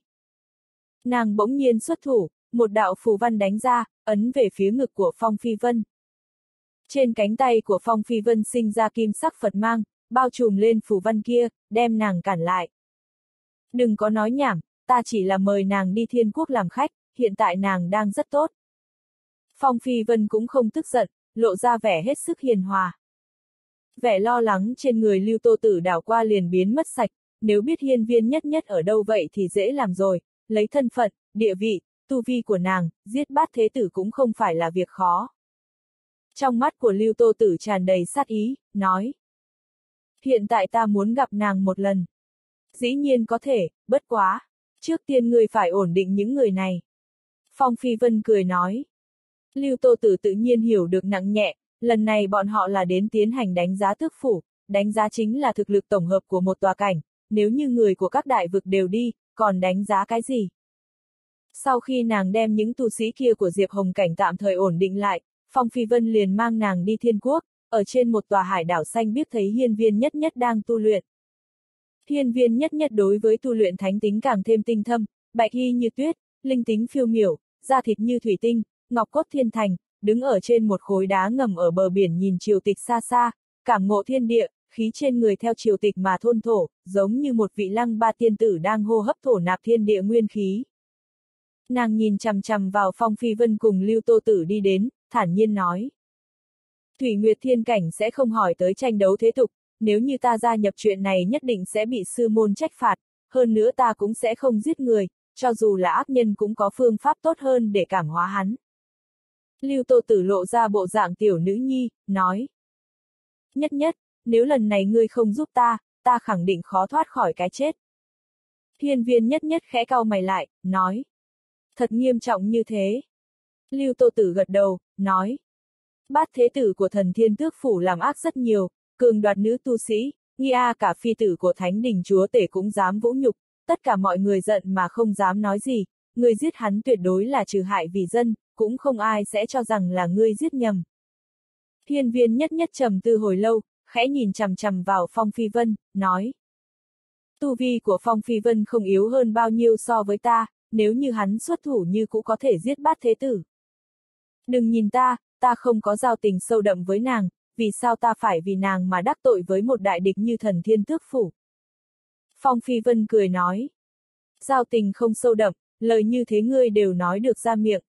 [SPEAKER 1] Nàng bỗng nhiên xuất thủ, một đạo phù văn đánh ra, ấn về phía ngực của Phong Phi Vân. Trên cánh tay của Phong Phi Vân sinh ra kim sắc Phật mang, bao trùm lên phù văn kia, đem nàng cản lại. Đừng có nói nhảm, ta chỉ là mời nàng đi Thiên Quốc làm khách, hiện tại nàng đang rất tốt. Phong Phi Vân cũng không tức giận, lộ ra vẻ hết sức hiền hòa. Vẻ lo lắng trên người Lưu Tô Tử đảo qua liền biến mất sạch, nếu biết hiên viên nhất nhất ở đâu vậy thì dễ làm rồi, lấy thân phận, địa vị, tu vi của nàng, giết Bát Thế Tử cũng không phải là việc khó. Trong mắt của Lưu Tô Tử tràn đầy sát ý, nói. Hiện tại ta muốn gặp nàng một lần. Dĩ nhiên có thể, bất quá. Trước tiên ngươi phải ổn định những người này. Phong Phi Vân cười nói. Lưu Tô Tử tự nhiên hiểu được nặng nhẹ, lần này bọn họ là đến tiến hành đánh giá tước phủ, đánh giá chính là thực lực tổng hợp của một tòa cảnh, nếu như người của các đại vực đều đi, còn đánh giá cái gì? Sau khi nàng đem những tu sĩ kia của Diệp Hồng Cảnh tạm thời ổn định lại, Phong Phi Vân liền mang nàng đi Thiên Quốc, ở trên một tòa hải đảo xanh biết thấy hiên viên nhất nhất đang tu luyện. Hiên viên nhất nhất đối với tu luyện thánh tính càng thêm tinh thâm, bạch y như tuyết, linh tính phiêu miểu, da thịt như thủy tinh, ngọc cốt thiên thành, đứng ở trên một khối đá ngầm ở bờ biển nhìn triều tịch xa xa, cảm ngộ thiên địa, khí trên người theo triều tịch mà thôn thổ, giống như một vị lăng ba tiên tử đang hô hấp thổ nạp thiên địa nguyên khí. Nàng nhìn chằm chằm vào Phong Phi Vân cùng Lưu Tô Tử đi đến, thản nhiên nói. Thủy Nguyệt Thiên Cảnh sẽ không hỏi tới tranh đấu thế tục, nếu như ta gia nhập chuyện này nhất định sẽ bị sư môn trách phạt, hơn nữa ta cũng sẽ không giết người, cho dù là ác nhân cũng có phương pháp tốt hơn để cảm hóa hắn. Lưu Tô Tử lộ ra bộ dạng tiểu nữ nhi, nói. Nhất nhất, nếu lần này ngươi không giúp ta, ta khẳng định khó thoát khỏi cái chết. Hiên viên nhất nhất khẽ cau mày lại, nói. Thật nghiêm trọng như thế. Lưu Tô Tử gật đầu, nói. Bát Thế Tử của Thần Thiên Tước phủ làm ác rất nhiều, cường đoạt nữ tu sĩ, nghi a cả phi tử của Thánh Đình Chúa Tể cũng dám vũ nhục, tất cả mọi người giận mà không dám nói gì, ngươi giết hắn tuyệt đối là trừ hại vì dân, cũng không ai sẽ cho rằng là ngươi giết nhầm. Hiên viên nhất nhất trầm tư hồi lâu, khẽ nhìn chằm chằm vào Phong Phi Vân, nói. Tu vi của Phong Phi Vân không yếu hơn bao nhiêu so với ta, nếu như hắn xuất thủ như cũ có thể giết Bát Thế Tử. Đừng nhìn ta, ta không có giao tình sâu đậm với nàng, vì sao ta phải vì nàng mà đắc tội với một đại địch như Thần Thiên Tước phủ. Phong Phi Vân cười nói. Giao tình không sâu đậm, lời như thế ngươi đều nói được ra miệng.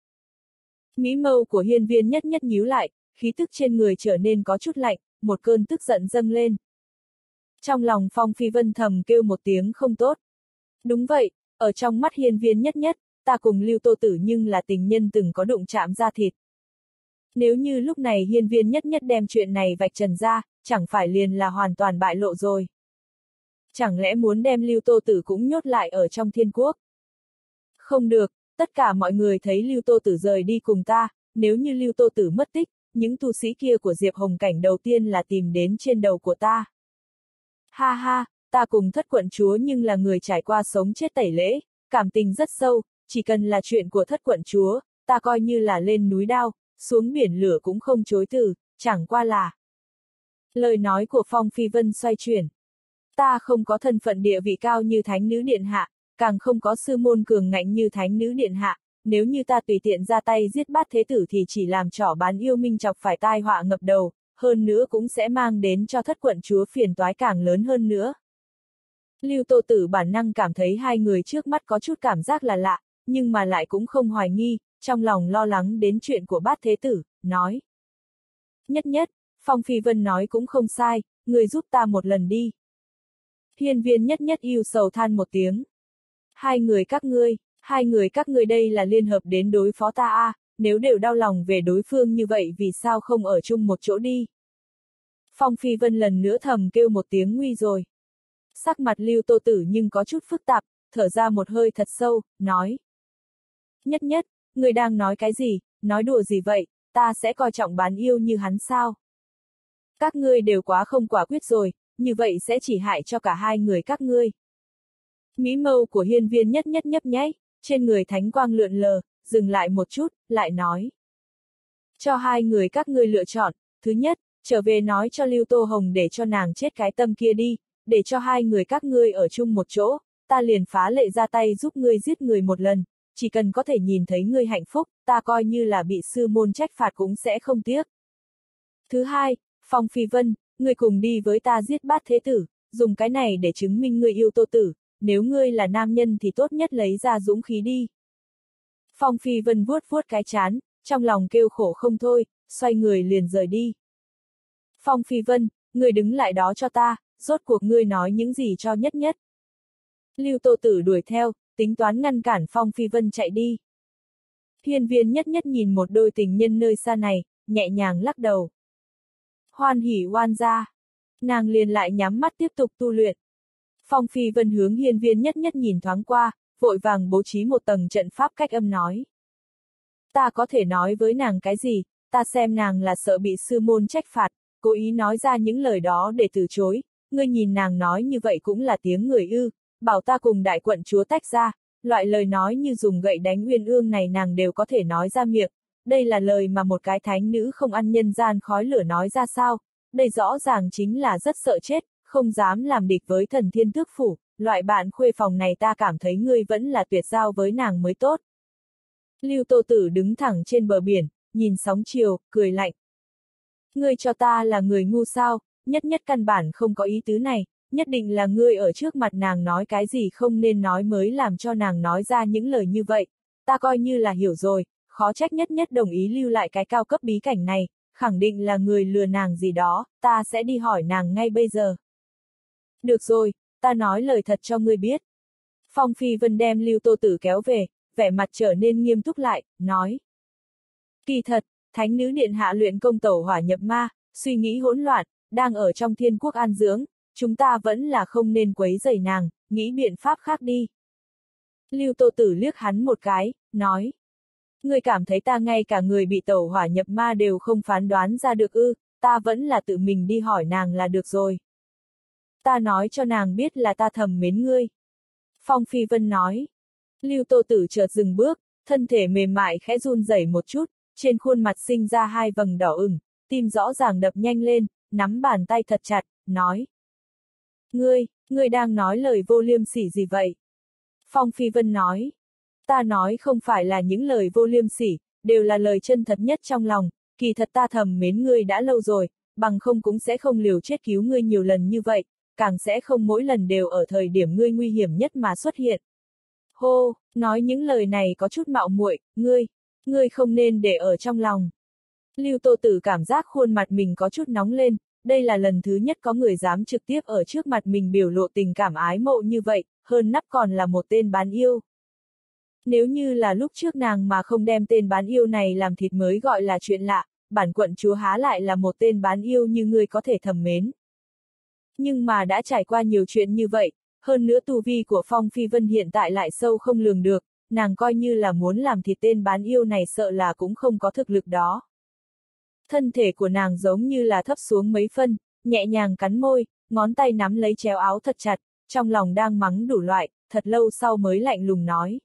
[SPEAKER 1] Mí mâu của Hiên Viên Nhất Nhất nhíu lại, khí tức trên người trở nên có chút lạnh, một cơn tức giận dâng lên. Trong lòng Phong Phi Vân thầm kêu một tiếng không tốt. Đúng vậy, ở trong mắt Hiên Viên Nhất Nhất, ta cùng Lưu Tô Tử nhưng là tình nhân từng có đụng chạm da thịt. Nếu như lúc này Hiên Viên Nhất Nhất đem chuyện này vạch trần ra, chẳng phải liền là hoàn toàn bại lộ rồi. Chẳng lẽ muốn đem Lưu Tô Tử cũng nhốt lại ở trong thiên quốc? Không được, tất cả mọi người thấy Lưu Tô Tử rời đi cùng ta, nếu như Lưu Tô Tử mất tích, những tu sĩ kia của Diệp Hồng Cảnh đầu tiên là tìm đến trên đầu của ta. Ha ha, ta cùng Thất quận chúa nhưng là người trải qua sống chết tẩy lễ, cảm tình rất sâu, chỉ cần là chuyện của Thất quận chúa, ta coi như là lên núi đao, xuống biển lửa cũng không chối từ, chẳng qua là. Lời nói của Phong Phi Vân xoay chuyển. Ta không có thân phận địa vị cao như Thánh Nữ Điện Hạ, càng không có sư môn cường ngạnh như Thánh Nữ Điện Hạ, nếu như ta tùy tiện ra tay giết Bát Thế Tử thì chỉ làm trỏ bán yêu minh chọc phải tai họa ngập đầu, hơn nữa cũng sẽ mang đến cho Thất quận chúa phiền toái càng lớn hơn nữa. Lưu Tô Tử bản năng cảm thấy hai người trước mắt có chút cảm giác là lạ, nhưng mà lại cũng không hoài nghi, trong lòng lo lắng đến chuyện của Bát Thế Tử, nói. Nhất Nhất, Phong Phi Vân nói cũng không sai, người giúp ta một lần đi. Hiên Viên Nhất Nhất yêu sầu than một tiếng. Hai người các ngươi, hai người các ngươi đây là liên hợp đến đối phó ta à, nếu đều đau lòng về đối phương như vậy vì sao không ở chung một chỗ đi. Phong Phi Vân lần nữa thầm kêu một tiếng nguy rồi. Sắc mặt Lưu Tô Tử nhưng có chút phức tạp, thở ra một hơi thật sâu, nói. Nhất Nhất, người đang nói cái gì, nói đùa gì vậy, ta sẽ coi trọng bán yêu như hắn sao? Các ngươi đều quá không quả quyết rồi, như vậy sẽ chỉ hại cho cả hai người các ngươi. Mí mâu của Hiên Viên Nhất Nhất nhấp nháy, trên người thánh quang lượn lờ, dừng lại một chút, lại nói. Cho hai người các ngươi lựa chọn, thứ nhất, trở về nói cho Lưu Tô Hồng để cho nàng chết cái tâm kia đi, để cho hai người các ngươi ở chung một chỗ, ta liền phá lệ ra tay giúp ngươi giết người một lần, chỉ cần có thể nhìn thấy ngươi hạnh phúc, ta coi như là bị sư môn trách phạt cũng sẽ không tiếc. Thứ hai, Phong Phi Vân, ngươi cùng đi với ta giết Bát Thế Tử, dùng cái này để chứng minh ngươi yêu Tô Tử, nếu ngươi là nam nhân thì tốt nhất lấy ra dũng khí đi. Phong Phi Vân vuốt vuốt cái trán, trong lòng kêu khổ không thôi, xoay người liền rời đi. Phong Phi Vân, ngươi đứng lại đó cho ta, rốt cuộc ngươi nói những gì cho Nhất Nhất. Lưu Tô Tử đuổi theo, tính toán ngăn cản Phong Phi Vân chạy đi. Hiên Viên Nhất Nhất nhìn một đôi tình nhân nơi xa này, nhẹ nhàng lắc đầu. Hoan hỉ oan gia. Nàng liền lại nhắm mắt tiếp tục tu luyện. Phong Phi Vân hướng Hiên Viên Nhất Nhất nhìn thoáng qua, vội vàng bố trí một tầng trận pháp cách âm nói. Ta có thể nói với nàng cái gì, ta xem nàng là sợ bị sư môn trách phạt, cố ý nói ra những lời đó để từ chối, ngươi nhìn nàng nói như vậy cũng là tiếng người ư, bảo ta cùng đại quận chúa tách ra, loại lời nói như dùng gậy đánh Uyên Ương này nàng đều có thể nói ra miệng, đây là lời mà một cái thánh nữ không ăn nhân gian khói lửa nói ra sao, đây rõ ràng chính là rất sợ chết, không dám làm địch với thần thiên tước phủ, loại bạn khuê phòng này ta cảm thấy ngươi vẫn là tuyệt giao với nàng mới tốt. Lưu Tô Tử đứng thẳng trên bờ biển, nhìn sóng chiều, cười lạnh. Ngươi cho ta là người ngu sao, Nhất Nhất căn bản không có ý tứ này, nhất định là ngươi ở trước mặt nàng nói cái gì không nên nói mới làm cho nàng nói ra những lời như vậy, ta coi như là hiểu rồi, khó trách Nhất Nhất đồng ý lưu lại cái cao cấp bí cảnh này, khẳng định là người lừa nàng gì đó, ta sẽ đi hỏi nàng ngay bây giờ. Được rồi, ta nói lời thật cho ngươi biết. Phong Phi Vân đem Lưu Tô Tử kéo về, vẻ mặt trở nên nghiêm túc lại, nói. Kỳ thật, Thánh Nữ Điện Hạ luyện công tẩu hỏa nhập ma, suy nghĩ hỗn loạn, đang ở trong thiên quốc an dưỡng, chúng ta vẫn là không nên quấy rầy nàng, nghĩ biện pháp khác đi. Lưu Tô Tử liếc hắn một cái, nói. Ngươi cảm thấy ta ngay cả người bị tẩu hỏa nhập ma đều không phán đoán ra được ư, ta vẫn là tự mình đi hỏi nàng là được rồi. Ta nói cho nàng biết là ta thầm mến ngươi. Phong Phi Vân nói. Lưu Tô Tử chợt dừng bước, thân thể mềm mại khẽ run rẩy một chút, trên khuôn mặt sinh ra hai vầng đỏ ửng, tim rõ ràng đập nhanh lên, nắm bàn tay thật chặt, nói. Ngươi, ngươi đang nói lời vô liêm sỉ gì vậy? Phong Phi Vân nói. Ta nói không phải là những lời vô liêm sỉ, đều là lời chân thật nhất trong lòng, kỳ thật ta thầm mến ngươi đã lâu rồi, bằng không cũng sẽ không liều chết cứu ngươi nhiều lần như vậy, càng sẽ không mỗi lần đều ở thời điểm ngươi nguy hiểm nhất mà xuất hiện. Hô, nói những lời này có chút mạo muội, ngươi, ngươi không nên để ở trong lòng. Lưu Tô Tử cảm giác khuôn mặt mình có chút nóng lên, đây là lần thứ nhất có người dám trực tiếp ở trước mặt mình biểu lộ tình cảm ái mộ như vậy, hơn nắp còn là một tên bán yêu. Nếu như là lúc trước nàng mà không đem tên bán yêu này làm thịt mới gọi là chuyện lạ, bản quận chúa há lại là một tên bán yêu như ngươi có thể thầm mến. Nhưng mà đã trải qua nhiều chuyện như vậy, hơn nữa tu vi của Phong Phi Vân hiện tại lại sâu không lường được, nàng coi như là muốn làm thịt tên bán yêu này sợ là cũng không có thực lực đó. Thân thể của nàng giống như là thấp xuống mấy phân, nhẹ nhàng cắn môi, ngón tay nắm lấy chéo áo thật chặt, trong lòng đang mắng đủ loại, thật lâu sau mới lạnh lùng nói.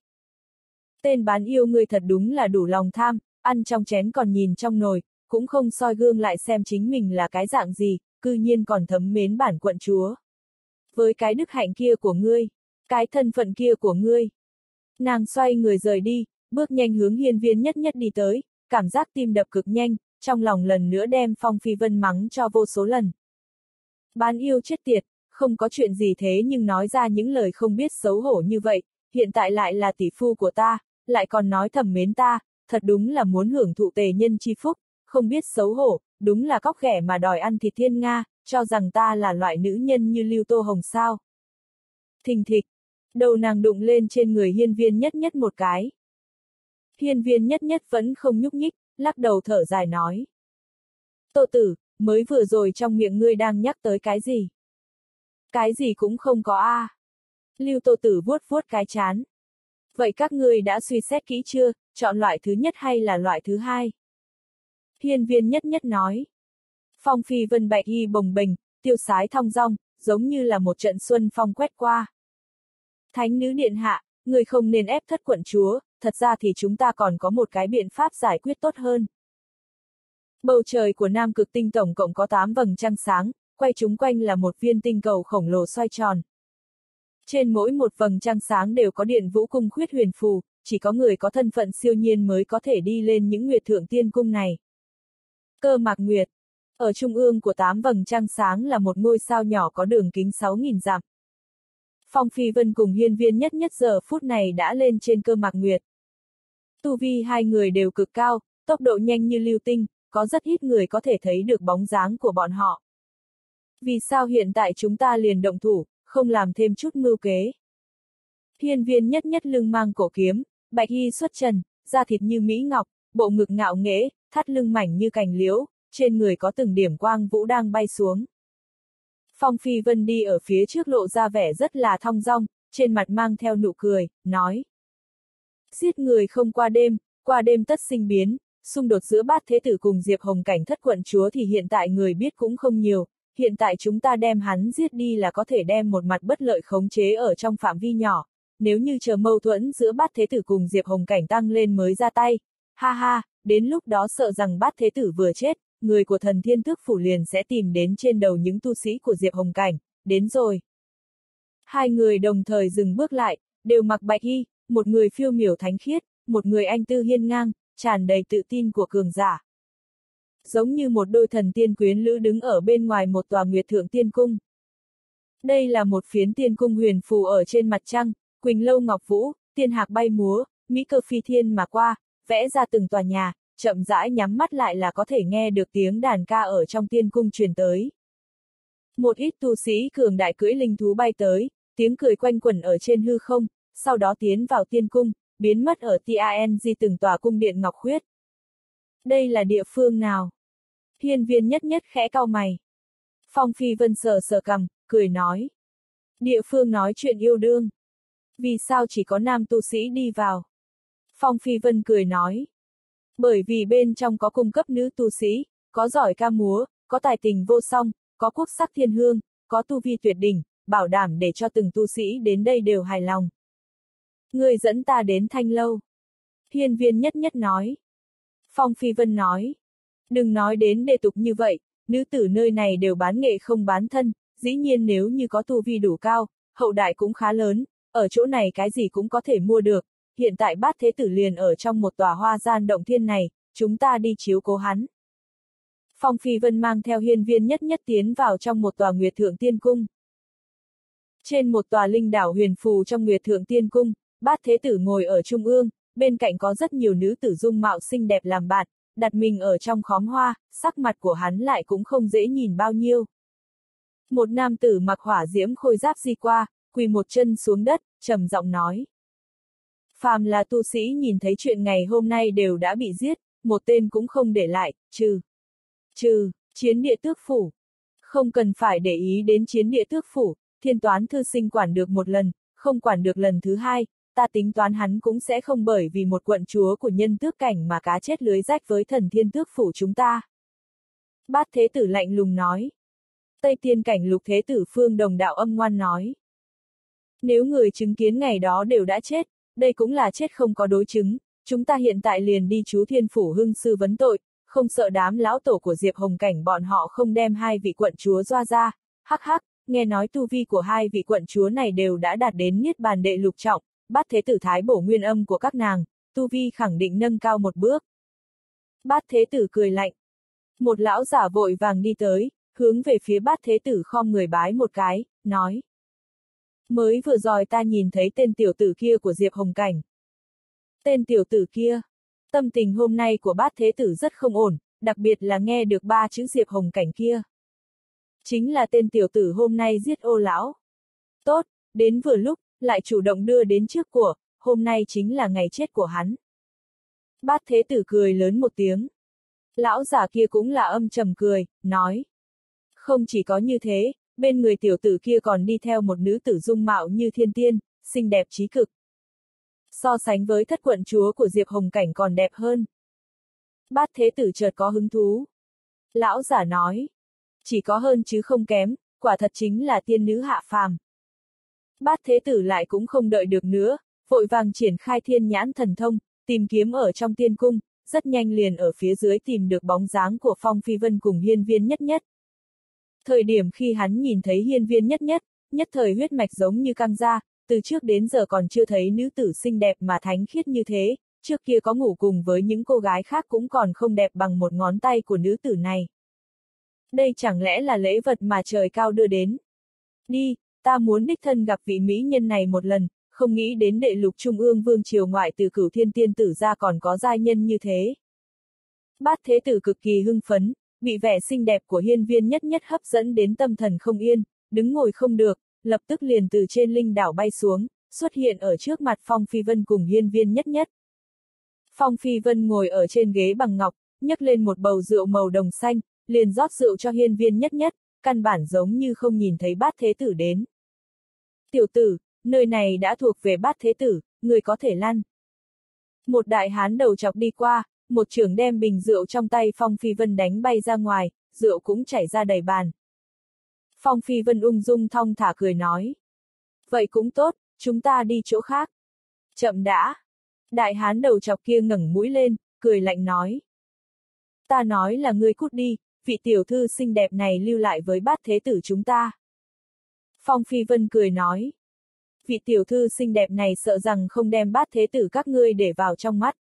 [SPEAKER 1] Tên bán yêu ngươi thật đúng là đủ lòng tham, ăn trong chén còn nhìn trong nồi, cũng không soi gương lại xem chính mình là cái dạng gì, cư nhiên còn thấm mến bản quận chúa. Với cái đức hạnh kia của ngươi, cái thân phận kia của ngươi. Nàng xoay người rời đi, bước nhanh hướng hiên viên nhất nhất đi tới, cảm giác tim đập cực nhanh, trong lòng lần nữa đem Phong Phi Vân mắng cho vô số lần. Bán yêu chết tiệt, không có chuyện gì thế nhưng nói ra những lời không biết xấu hổ như vậy, hiện tại lại là tỷ phu của ta, lại còn nói thầm mến ta, thật đúng là muốn hưởng thụ tề nhân chi phúc, không biết xấu hổ, đúng là cóc ghẻ mà đòi ăn thịt thiên nga, cho rằng ta là loại nữ nhân như Lưu Tô Hồng sao. Thình thịch, đầu nàng đụng lên trên người hiên viên nhất nhất một cái. Hiên viên nhất nhất vẫn không nhúc nhích, lắc đầu thở dài nói. Tô Tử, mới vừa rồi trong miệng ngươi đang nhắc tới cái gì? Cái gì cũng không có a. À. Lưu Tô Tử vuốt vuốt cái chán. Vậy các ngươi đã suy xét kỹ chưa, chọn loại thứ nhất hay là loại thứ hai? Hiên viên nhất nhất nói. Phong Phi Vân bạch y bồng bềnh, tiêu sái thong dong, giống như là một trận xuân phong quét qua. Thánh nữ điện hạ, người không nên ép thất quận chúa, thật ra thì chúng ta còn có một cái biện pháp giải quyết tốt hơn. Bầu trời của Nam Cực Tinh tổng cộng có tám vầng trăng sáng, quay chúng quanh là một viên tinh cầu khổng lồ xoay tròn. Trên mỗi một vầng trăng sáng đều có điện vũ cung khuyết huyền phù, chỉ có người có thân phận siêu nhiên mới có thể đi lên những nguyệt thượng tiên cung này. Cơ Mạc Nguyệt. Ở trung ương của tám vầng trăng sáng là một ngôi sao nhỏ có đường kính sáu nghìn dặm. Phong Phi Vân cùng hiên viên nhất nhất giờ phút này đã lên trên Cơ Mạc Nguyệt. Tu vi hai người đều cực cao, tốc độ nhanh như lưu tinh, có rất ít người có thể thấy được bóng dáng của bọn họ. Vì sao hiện tại chúng ta liền động thủ, không làm thêm chút mưu kế? Hiên viên nhất nhất lưng mang cổ kiếm, bạch y xuất trần, da thịt như mỹ ngọc, bộ ngực ngạo nghễ, thắt lưng mảnh như cành liễu, trên người có từng điểm quang vũ đang bay xuống. Phong Phi Vân đi ở phía trước lộ ra vẻ rất là thong dong, trên mặt mang theo nụ cười, nói. Giết người không qua đêm, qua đêm tất sinh biến, xung đột giữa Bát Thế Tử cùng Diệp Hồng Cảnh thất quận chúa thì hiện tại người biết cũng không nhiều, hiện tại chúng ta đem hắn giết đi là có thể đem một mặt bất lợi khống chế ở trong phạm vi nhỏ, nếu như chờ mâu thuẫn giữa Bát Thế Tử cùng Diệp Hồng Cảnh tăng lên mới ra tay, ha ha, đến lúc đó sợ rằng Bát Thế Tử vừa chết, người của Thần Thiên Tước Phủ liền sẽ tìm đến trên đầu những tu sĩ của Diệp Hồng Cảnh, đến rồi. Hai người đồng thời dừng bước lại, đều mặc bạch y, một người phiêu miểu thánh khiết, một người anh tư hiên ngang, tràn đầy tự tin của cường giả. Giống như một đôi thần tiên quyến lữ đứng ở bên ngoài một tòa nguyệt thượng tiên cung. Đây là một phiến tiên cung huyền phù ở trên mặt trăng, quỳnh lâu ngọc vũ, tiên hạc bay múa, mỹ cơ phi thiên mà qua, vẽ ra từng tòa nhà, chậm rãi nhắm mắt lại là có thể nghe được tiếng đàn ca ở trong tiên cung truyền tới. Một ít tu sĩ cường đại cưỡi linh thú bay tới, tiếng cười quanh quẩn ở trên hư không, sau đó tiến vào tiên cung, biến mất ở tang từng tòa cung điện ngọc khuyết. Đây là địa phương nào? Hiên viên nhất nhất khẽ cau mày. Phong Phi Vân sờ sờ cằm, cười nói. Địa phương nói chuyện yêu đương. Vì sao chỉ có nam tu sĩ đi vào? Phong Phi Vân cười nói. Bởi vì bên trong có cung cấp nữ tu sĩ, có giỏi ca múa, có tài tình vô song, có quốc sắc thiên hương, có tu vi tuyệt đỉnh, bảo đảm để cho từng tu sĩ đến đây đều hài lòng. Người dẫn ta đến Thanh Lâu. Hiên viên nhất nhất nói. Phong Phi Vân nói. Đừng nói đến đề tục như vậy, nữ tử nơi này đều bán nghệ không bán thân, dĩ nhiên nếu như có tu vi đủ cao, hậu đại cũng khá lớn, ở chỗ này cái gì cũng có thể mua được, hiện tại Bát Thế Tử liền ở trong một tòa hoa gian động thiên này, chúng ta đi chiếu cố hắn. Phong Phi Vân mang theo hiên viên nhất nhất tiến vào trong một tòa nguyệt thượng tiên cung. Trên một tòa linh đảo huyền phù trong Nguyệt Thượng Tiên Cung, Bát Thế Tử ngồi ở trung ương, bên cạnh có rất nhiều nữ tử dung mạo xinh đẹp làm bạn, đặt mình ở trong khóm hoa, sắc mặt của hắn lại cũng không dễ nhìn bao nhiêu. Một nam tử mặc hỏa diễm khôi giáp di qua, quỳ một chân xuống đất, trầm giọng nói. Phàm là tu sĩ nhìn thấy chuyện ngày hôm nay đều đã bị giết, một tên cũng không để lại, trừ. Trừ, chiến địa tước phủ. Không cần phải để ý đến chiến địa tước phủ, thiên toán thư sinh quản được một lần, không quản được lần thứ hai, ta tính toán hắn cũng sẽ không bởi vì một quận chúa của nhân tước cảnh mà cá chết lưới rách với thần thiên tước phủ chúng ta. Bát Thế Tử lạnh lùng nói. Tây Tiên cảnh Lục Thế Tử Phương Đồng đạo âm ngoan nói. Nếu người chứng kiến ngày đó đều đã chết, đây cũng là chết không có đối chứng, chúng ta hiện tại liền đi chú Thiên Phủ hưng sư vấn tội, không sợ đám lão tổ của Diệp Hồng Cảnh bọn họ không đem hai vị quận chúa doa ra, hắc hắc, nghe nói tu vi của hai vị quận chúa này đều đã đạt đến Niết Bàn đệ lục trọng, Bát Thế Tử thái bổ nguyên âm của các nàng, tu vi khẳng định nâng cao một bước. Bát Thế Tử cười lạnh. Một lão giả vội vàng đi tới, hướng về phía Bát Thế Tử khom người bái một cái, nói. Mới vừa rồi ta nhìn thấy tên tiểu tử kia của Diệp Hồng Cảnh. Tên tiểu tử kia. Tâm tình hôm nay của Bát Thế Tử rất không ổn, đặc biệt là nghe được ba chữ Diệp Hồng Cảnh kia. Chính là tên tiểu tử hôm nay giết ô lão. Tốt, đến vừa lúc, lại chủ động đưa đến trước của, hôm nay chính là ngày chết của hắn. Bát Thế Tử cười lớn một tiếng. Lão giả kia cũng là âm trầm cười, nói. Không chỉ có như thế, bên người tiểu tử kia còn đi theo một nữ tử dung mạo như thiên tiên, xinh đẹp trí cực. So sánh với thất quận chúa của Diệp Hồng Cảnh còn đẹp hơn. Bát Thế Tử chợt có hứng thú. Lão giả nói. Chỉ có hơn chứ không kém, quả thật chính là tiên nữ hạ phàm. Bát Thế Tử lại cũng không đợi được nữa, vội vàng triển khai thiên nhãn thần thông, tìm kiếm ở trong tiên cung, rất nhanh liền ở phía dưới tìm được bóng dáng của Phong Phi Vân cùng Hiên Viên Nhất Nhất. Thời điểm khi hắn nhìn thấy Hiên Viên Nhất Nhất, nhất thời huyết mạch giống như căng ra, từ trước đến giờ còn chưa thấy nữ tử xinh đẹp mà thánh khiết như thế, trước kia có ngủ cùng với những cô gái khác cũng còn không đẹp bằng một ngón tay của nữ tử này. Đây chẳng lẽ là lễ vật mà trời cao đưa đến? Đi, ta muốn đích thân gặp vị mỹ nhân này một lần, không nghĩ đến đệ lục trung ương vương triều ngoại từ Cửu Thiên tiên tử ra còn có giai nhân như thế. Bát Thế Tử cực kỳ hưng phấn, bị vẻ xinh đẹp của Hiên Viên Nhất Nhất hấp dẫn đến tâm thần không yên, đứng ngồi không được, lập tức liền từ trên linh đảo bay xuống, xuất hiện ở trước mặt Phong Phi Vân cùng Hiên Viên Nhất Nhất. Phong Phi Vân ngồi ở trên ghế bằng ngọc, nhấc lên một bầu rượu màu đồng xanh, liền rót rượu cho Hiên Viên Nhất Nhất, căn bản giống như không nhìn thấy Bát Thế Tử đến. Tiểu tử, nơi này đã thuộc về Bát Thế Tử, người có thể lăn. Một đại hán đầu chọc đi qua, một chưởng đem bình rượu trong tay Phong Phi Vân đánh bay ra ngoài, rượu cũng chảy ra đầy bàn. Phong Phi Vân ung dung thong thả cười nói. Vậy cũng tốt, chúng ta đi chỗ khác. Chậm đã. Đại hán đầu chọc kia ngẩng mũi lên, cười lạnh nói. Ta nói là ngươi cút đi, vị tiểu thư xinh đẹp này lưu lại với Bát Thế Tử chúng ta. Phong Phi Vân cười nói. Vị tiểu thư xinh đẹp này sợ rằng không đem Bát Thế Tử các ngươi để vào trong mắt.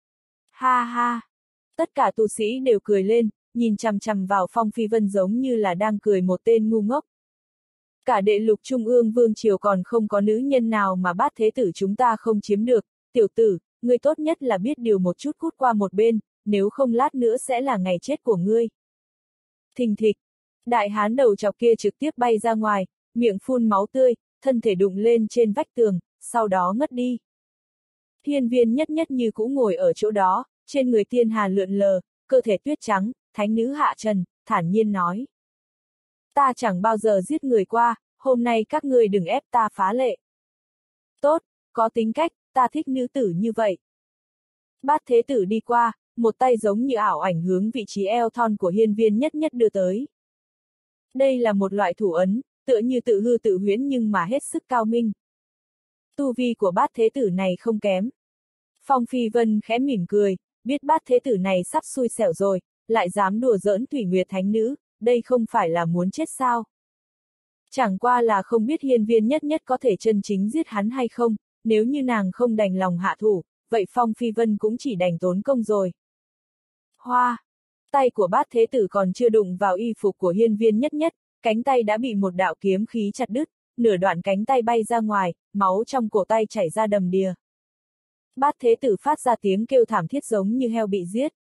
[SPEAKER 1] Ha ha. Tất cả tu sĩ đều cười lên, nhìn chằm chằm vào Phong Phi Vân giống như là đang cười một tên ngu ngốc. Cả đệ lục trung ương vương triều còn không có nữ nhân nào mà Bát Thế Tử chúng ta không chiếm được, tiểu tử, ngươi tốt nhất là biết điều một chút cút qua một bên, nếu không lát nữa sẽ là ngày chết của ngươi. Thình thịch, đại hán đầu chọc kia trực tiếp bay ra ngoài, miệng phun máu tươi, thân thể đụng lên trên vách tường, sau đó ngất đi. Hiên Viên Nhất Nhất như cũ ngồi ở chỗ đó, trên người tiên hà lượn lờ, cơ thể tuyết trắng, thánh nữ hạ trần, thản nhiên nói. Ta chẳng bao giờ giết người qua, hôm nay các ngươi đừng ép ta phá lệ. Tốt, có tính cách, ta thích nữ tử như vậy. Bát Thế Tử đi qua, một tay giống như ảo ảnh hướng vị trí eo thon của Hiên Viên Nhất Nhất đưa tới. Đây là một loại thủ ấn, tựa như tự hư tự huyễn nhưng mà hết sức cao minh. Tu vi của Bát Thế Tử này không kém. Phong Phi Vân khẽ mỉm cười, biết Bát Thế Tử này sắp xui xẻo rồi, lại dám đùa giỡn Thủy Nguyệt Thánh Nữ, đây không phải là muốn chết sao. Chẳng qua là không biết Hiên Viên Nhất Nhất có thể chân chính giết hắn hay không, nếu như nàng không đành lòng hạ thủ, vậy Phong Phi Vân cũng chỉ đành tốn công rồi. Hoa! Tay của Bát Thế Tử còn chưa đụng vào y phục của Hiên Viên Nhất Nhất, cánh tay đã bị một đạo kiếm khí chặt đứt, nửa đoạn cánh tay bay ra ngoài, máu trong cổ tay chảy ra đầm đìa. Bát thế tử phát ra tiếng kêu thảm thiết giống như heo bị giết.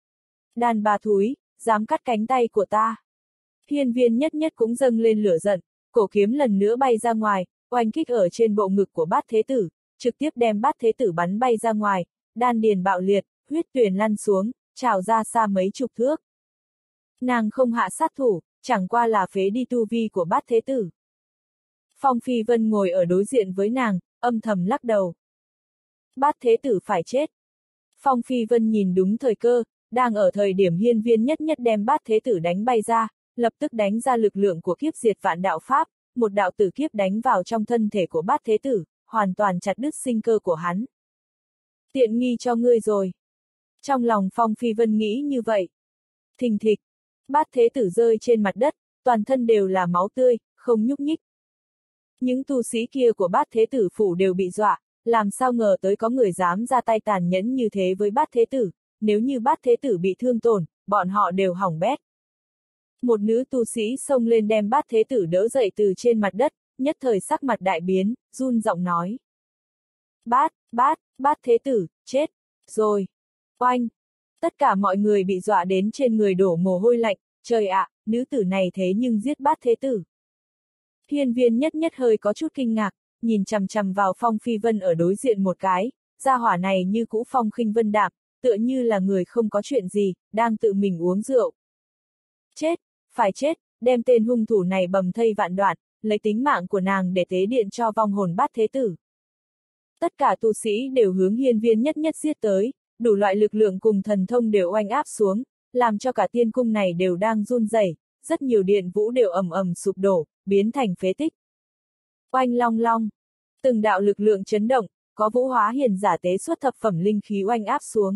[SPEAKER 1] Đàn bà thúi, dám cắt cánh tay của ta. Hiên Viên Nhất Nhất cũng dâng lên lửa giận, cổ kiếm lần nữa bay ra ngoài, oanh kích ở trên bộ ngực của bát thế tử, trực tiếp đem bát thế tử bắn bay ra ngoài, đan điền bạo liệt, huyết tuyền lăn xuống, trào ra xa mấy chục thước. Nàng không hạ sát thủ, chẳng qua là phế đi tu vi của bát thế tử. Phong Phi Vân ngồi ở đối diện với nàng, âm thầm lắc đầu. Bát thế tử phải chết. Phong Phi Vân nhìn đúng thời cơ, đang ở thời điểm Hiên Viên Nhất Nhất đem bát thế tử đánh bay ra, lập tức đánh ra lực lượng của kiếp diệt vạn đạo pháp, một đạo tử kiếp đánh vào trong thân thể của bát thế tử, hoàn toàn chặt đứt sinh cơ của hắn. Tiện nghi cho ngươi rồi. Trong lòng Phong Phi Vân nghĩ như vậy. Thình thịch, bát thế tử rơi trên mặt đất, toàn thân đều là máu tươi, không nhúc nhích. Những tu sĩ kia của bát thế tử phủ đều bị dọa, làm sao ngờ tới có người dám ra tay tàn nhẫn như thế với bát thế tử, nếu như bát thế tử bị thương tổn, bọn họ đều hỏng bét. Một nữ tu sĩ xông lên đem bát thế tử đỡ dậy từ trên mặt đất, nhất thời sắc mặt đại biến, run giọng nói. Bát, bát, bát thế tử, chết, rồi. Oanh! Tất cả mọi người bị dọa đến trên người đổ mồ hôi lạnh, trời ạ, nữ tử này thế nhưng giết bát thế tử. Hiên Viên Nhất Nhất hơi có chút kinh ngạc, nhìn chằm chằm vào Phong Phi Vân ở đối diện một cái, gia hỏa này như cũ phong khinh vân đạm, tựa như là người không có chuyện gì, đang tự mình uống rượu. Chết, phải chết, đem tên hung thủ này bầm thây vạn đoạn, lấy tính mạng của nàng để tế điện cho vong hồn bát thế tử. Tất cả tu sĩ đều hướng Hiên Viên Nhất Nhất giết tới, đủ loại lực lượng cùng thần thông đều oanh áp xuống, làm cho cả tiên cung này đều đang run rẩy, rất nhiều điện vũ đều ầm ầm sụp đổ, biến thành phế tích. Oanh long long, từng đạo lực lượng chấn động, có vũ hóa hiền giả tế xuất thập phẩm linh khí oanh áp xuống.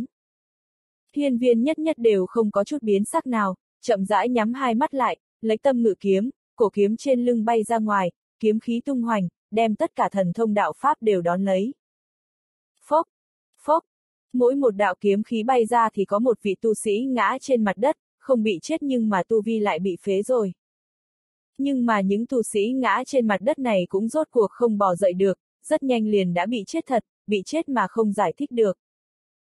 [SPEAKER 1] Hiên Viên Nhất Nhất đều không có chút biến sắc nào, chậm rãi nhắm hai mắt lại, lấy tâm ngự kiếm, cổ kiếm trên lưng bay ra ngoài, kiếm khí tung hoành, đem tất cả thần thông đạo pháp đều đón lấy. Phốc, phốc, mỗi một đạo kiếm khí bay ra thì có một vị tu sĩ ngã trên mặt đất, không bị chết nhưng mà tu vi lại bị phế rồi. Nhưng mà những tu sĩ ngã trên mặt đất này cũng rốt cuộc không bò dậy được, rất nhanh liền đã bị chết thật, bị chết mà không giải thích được.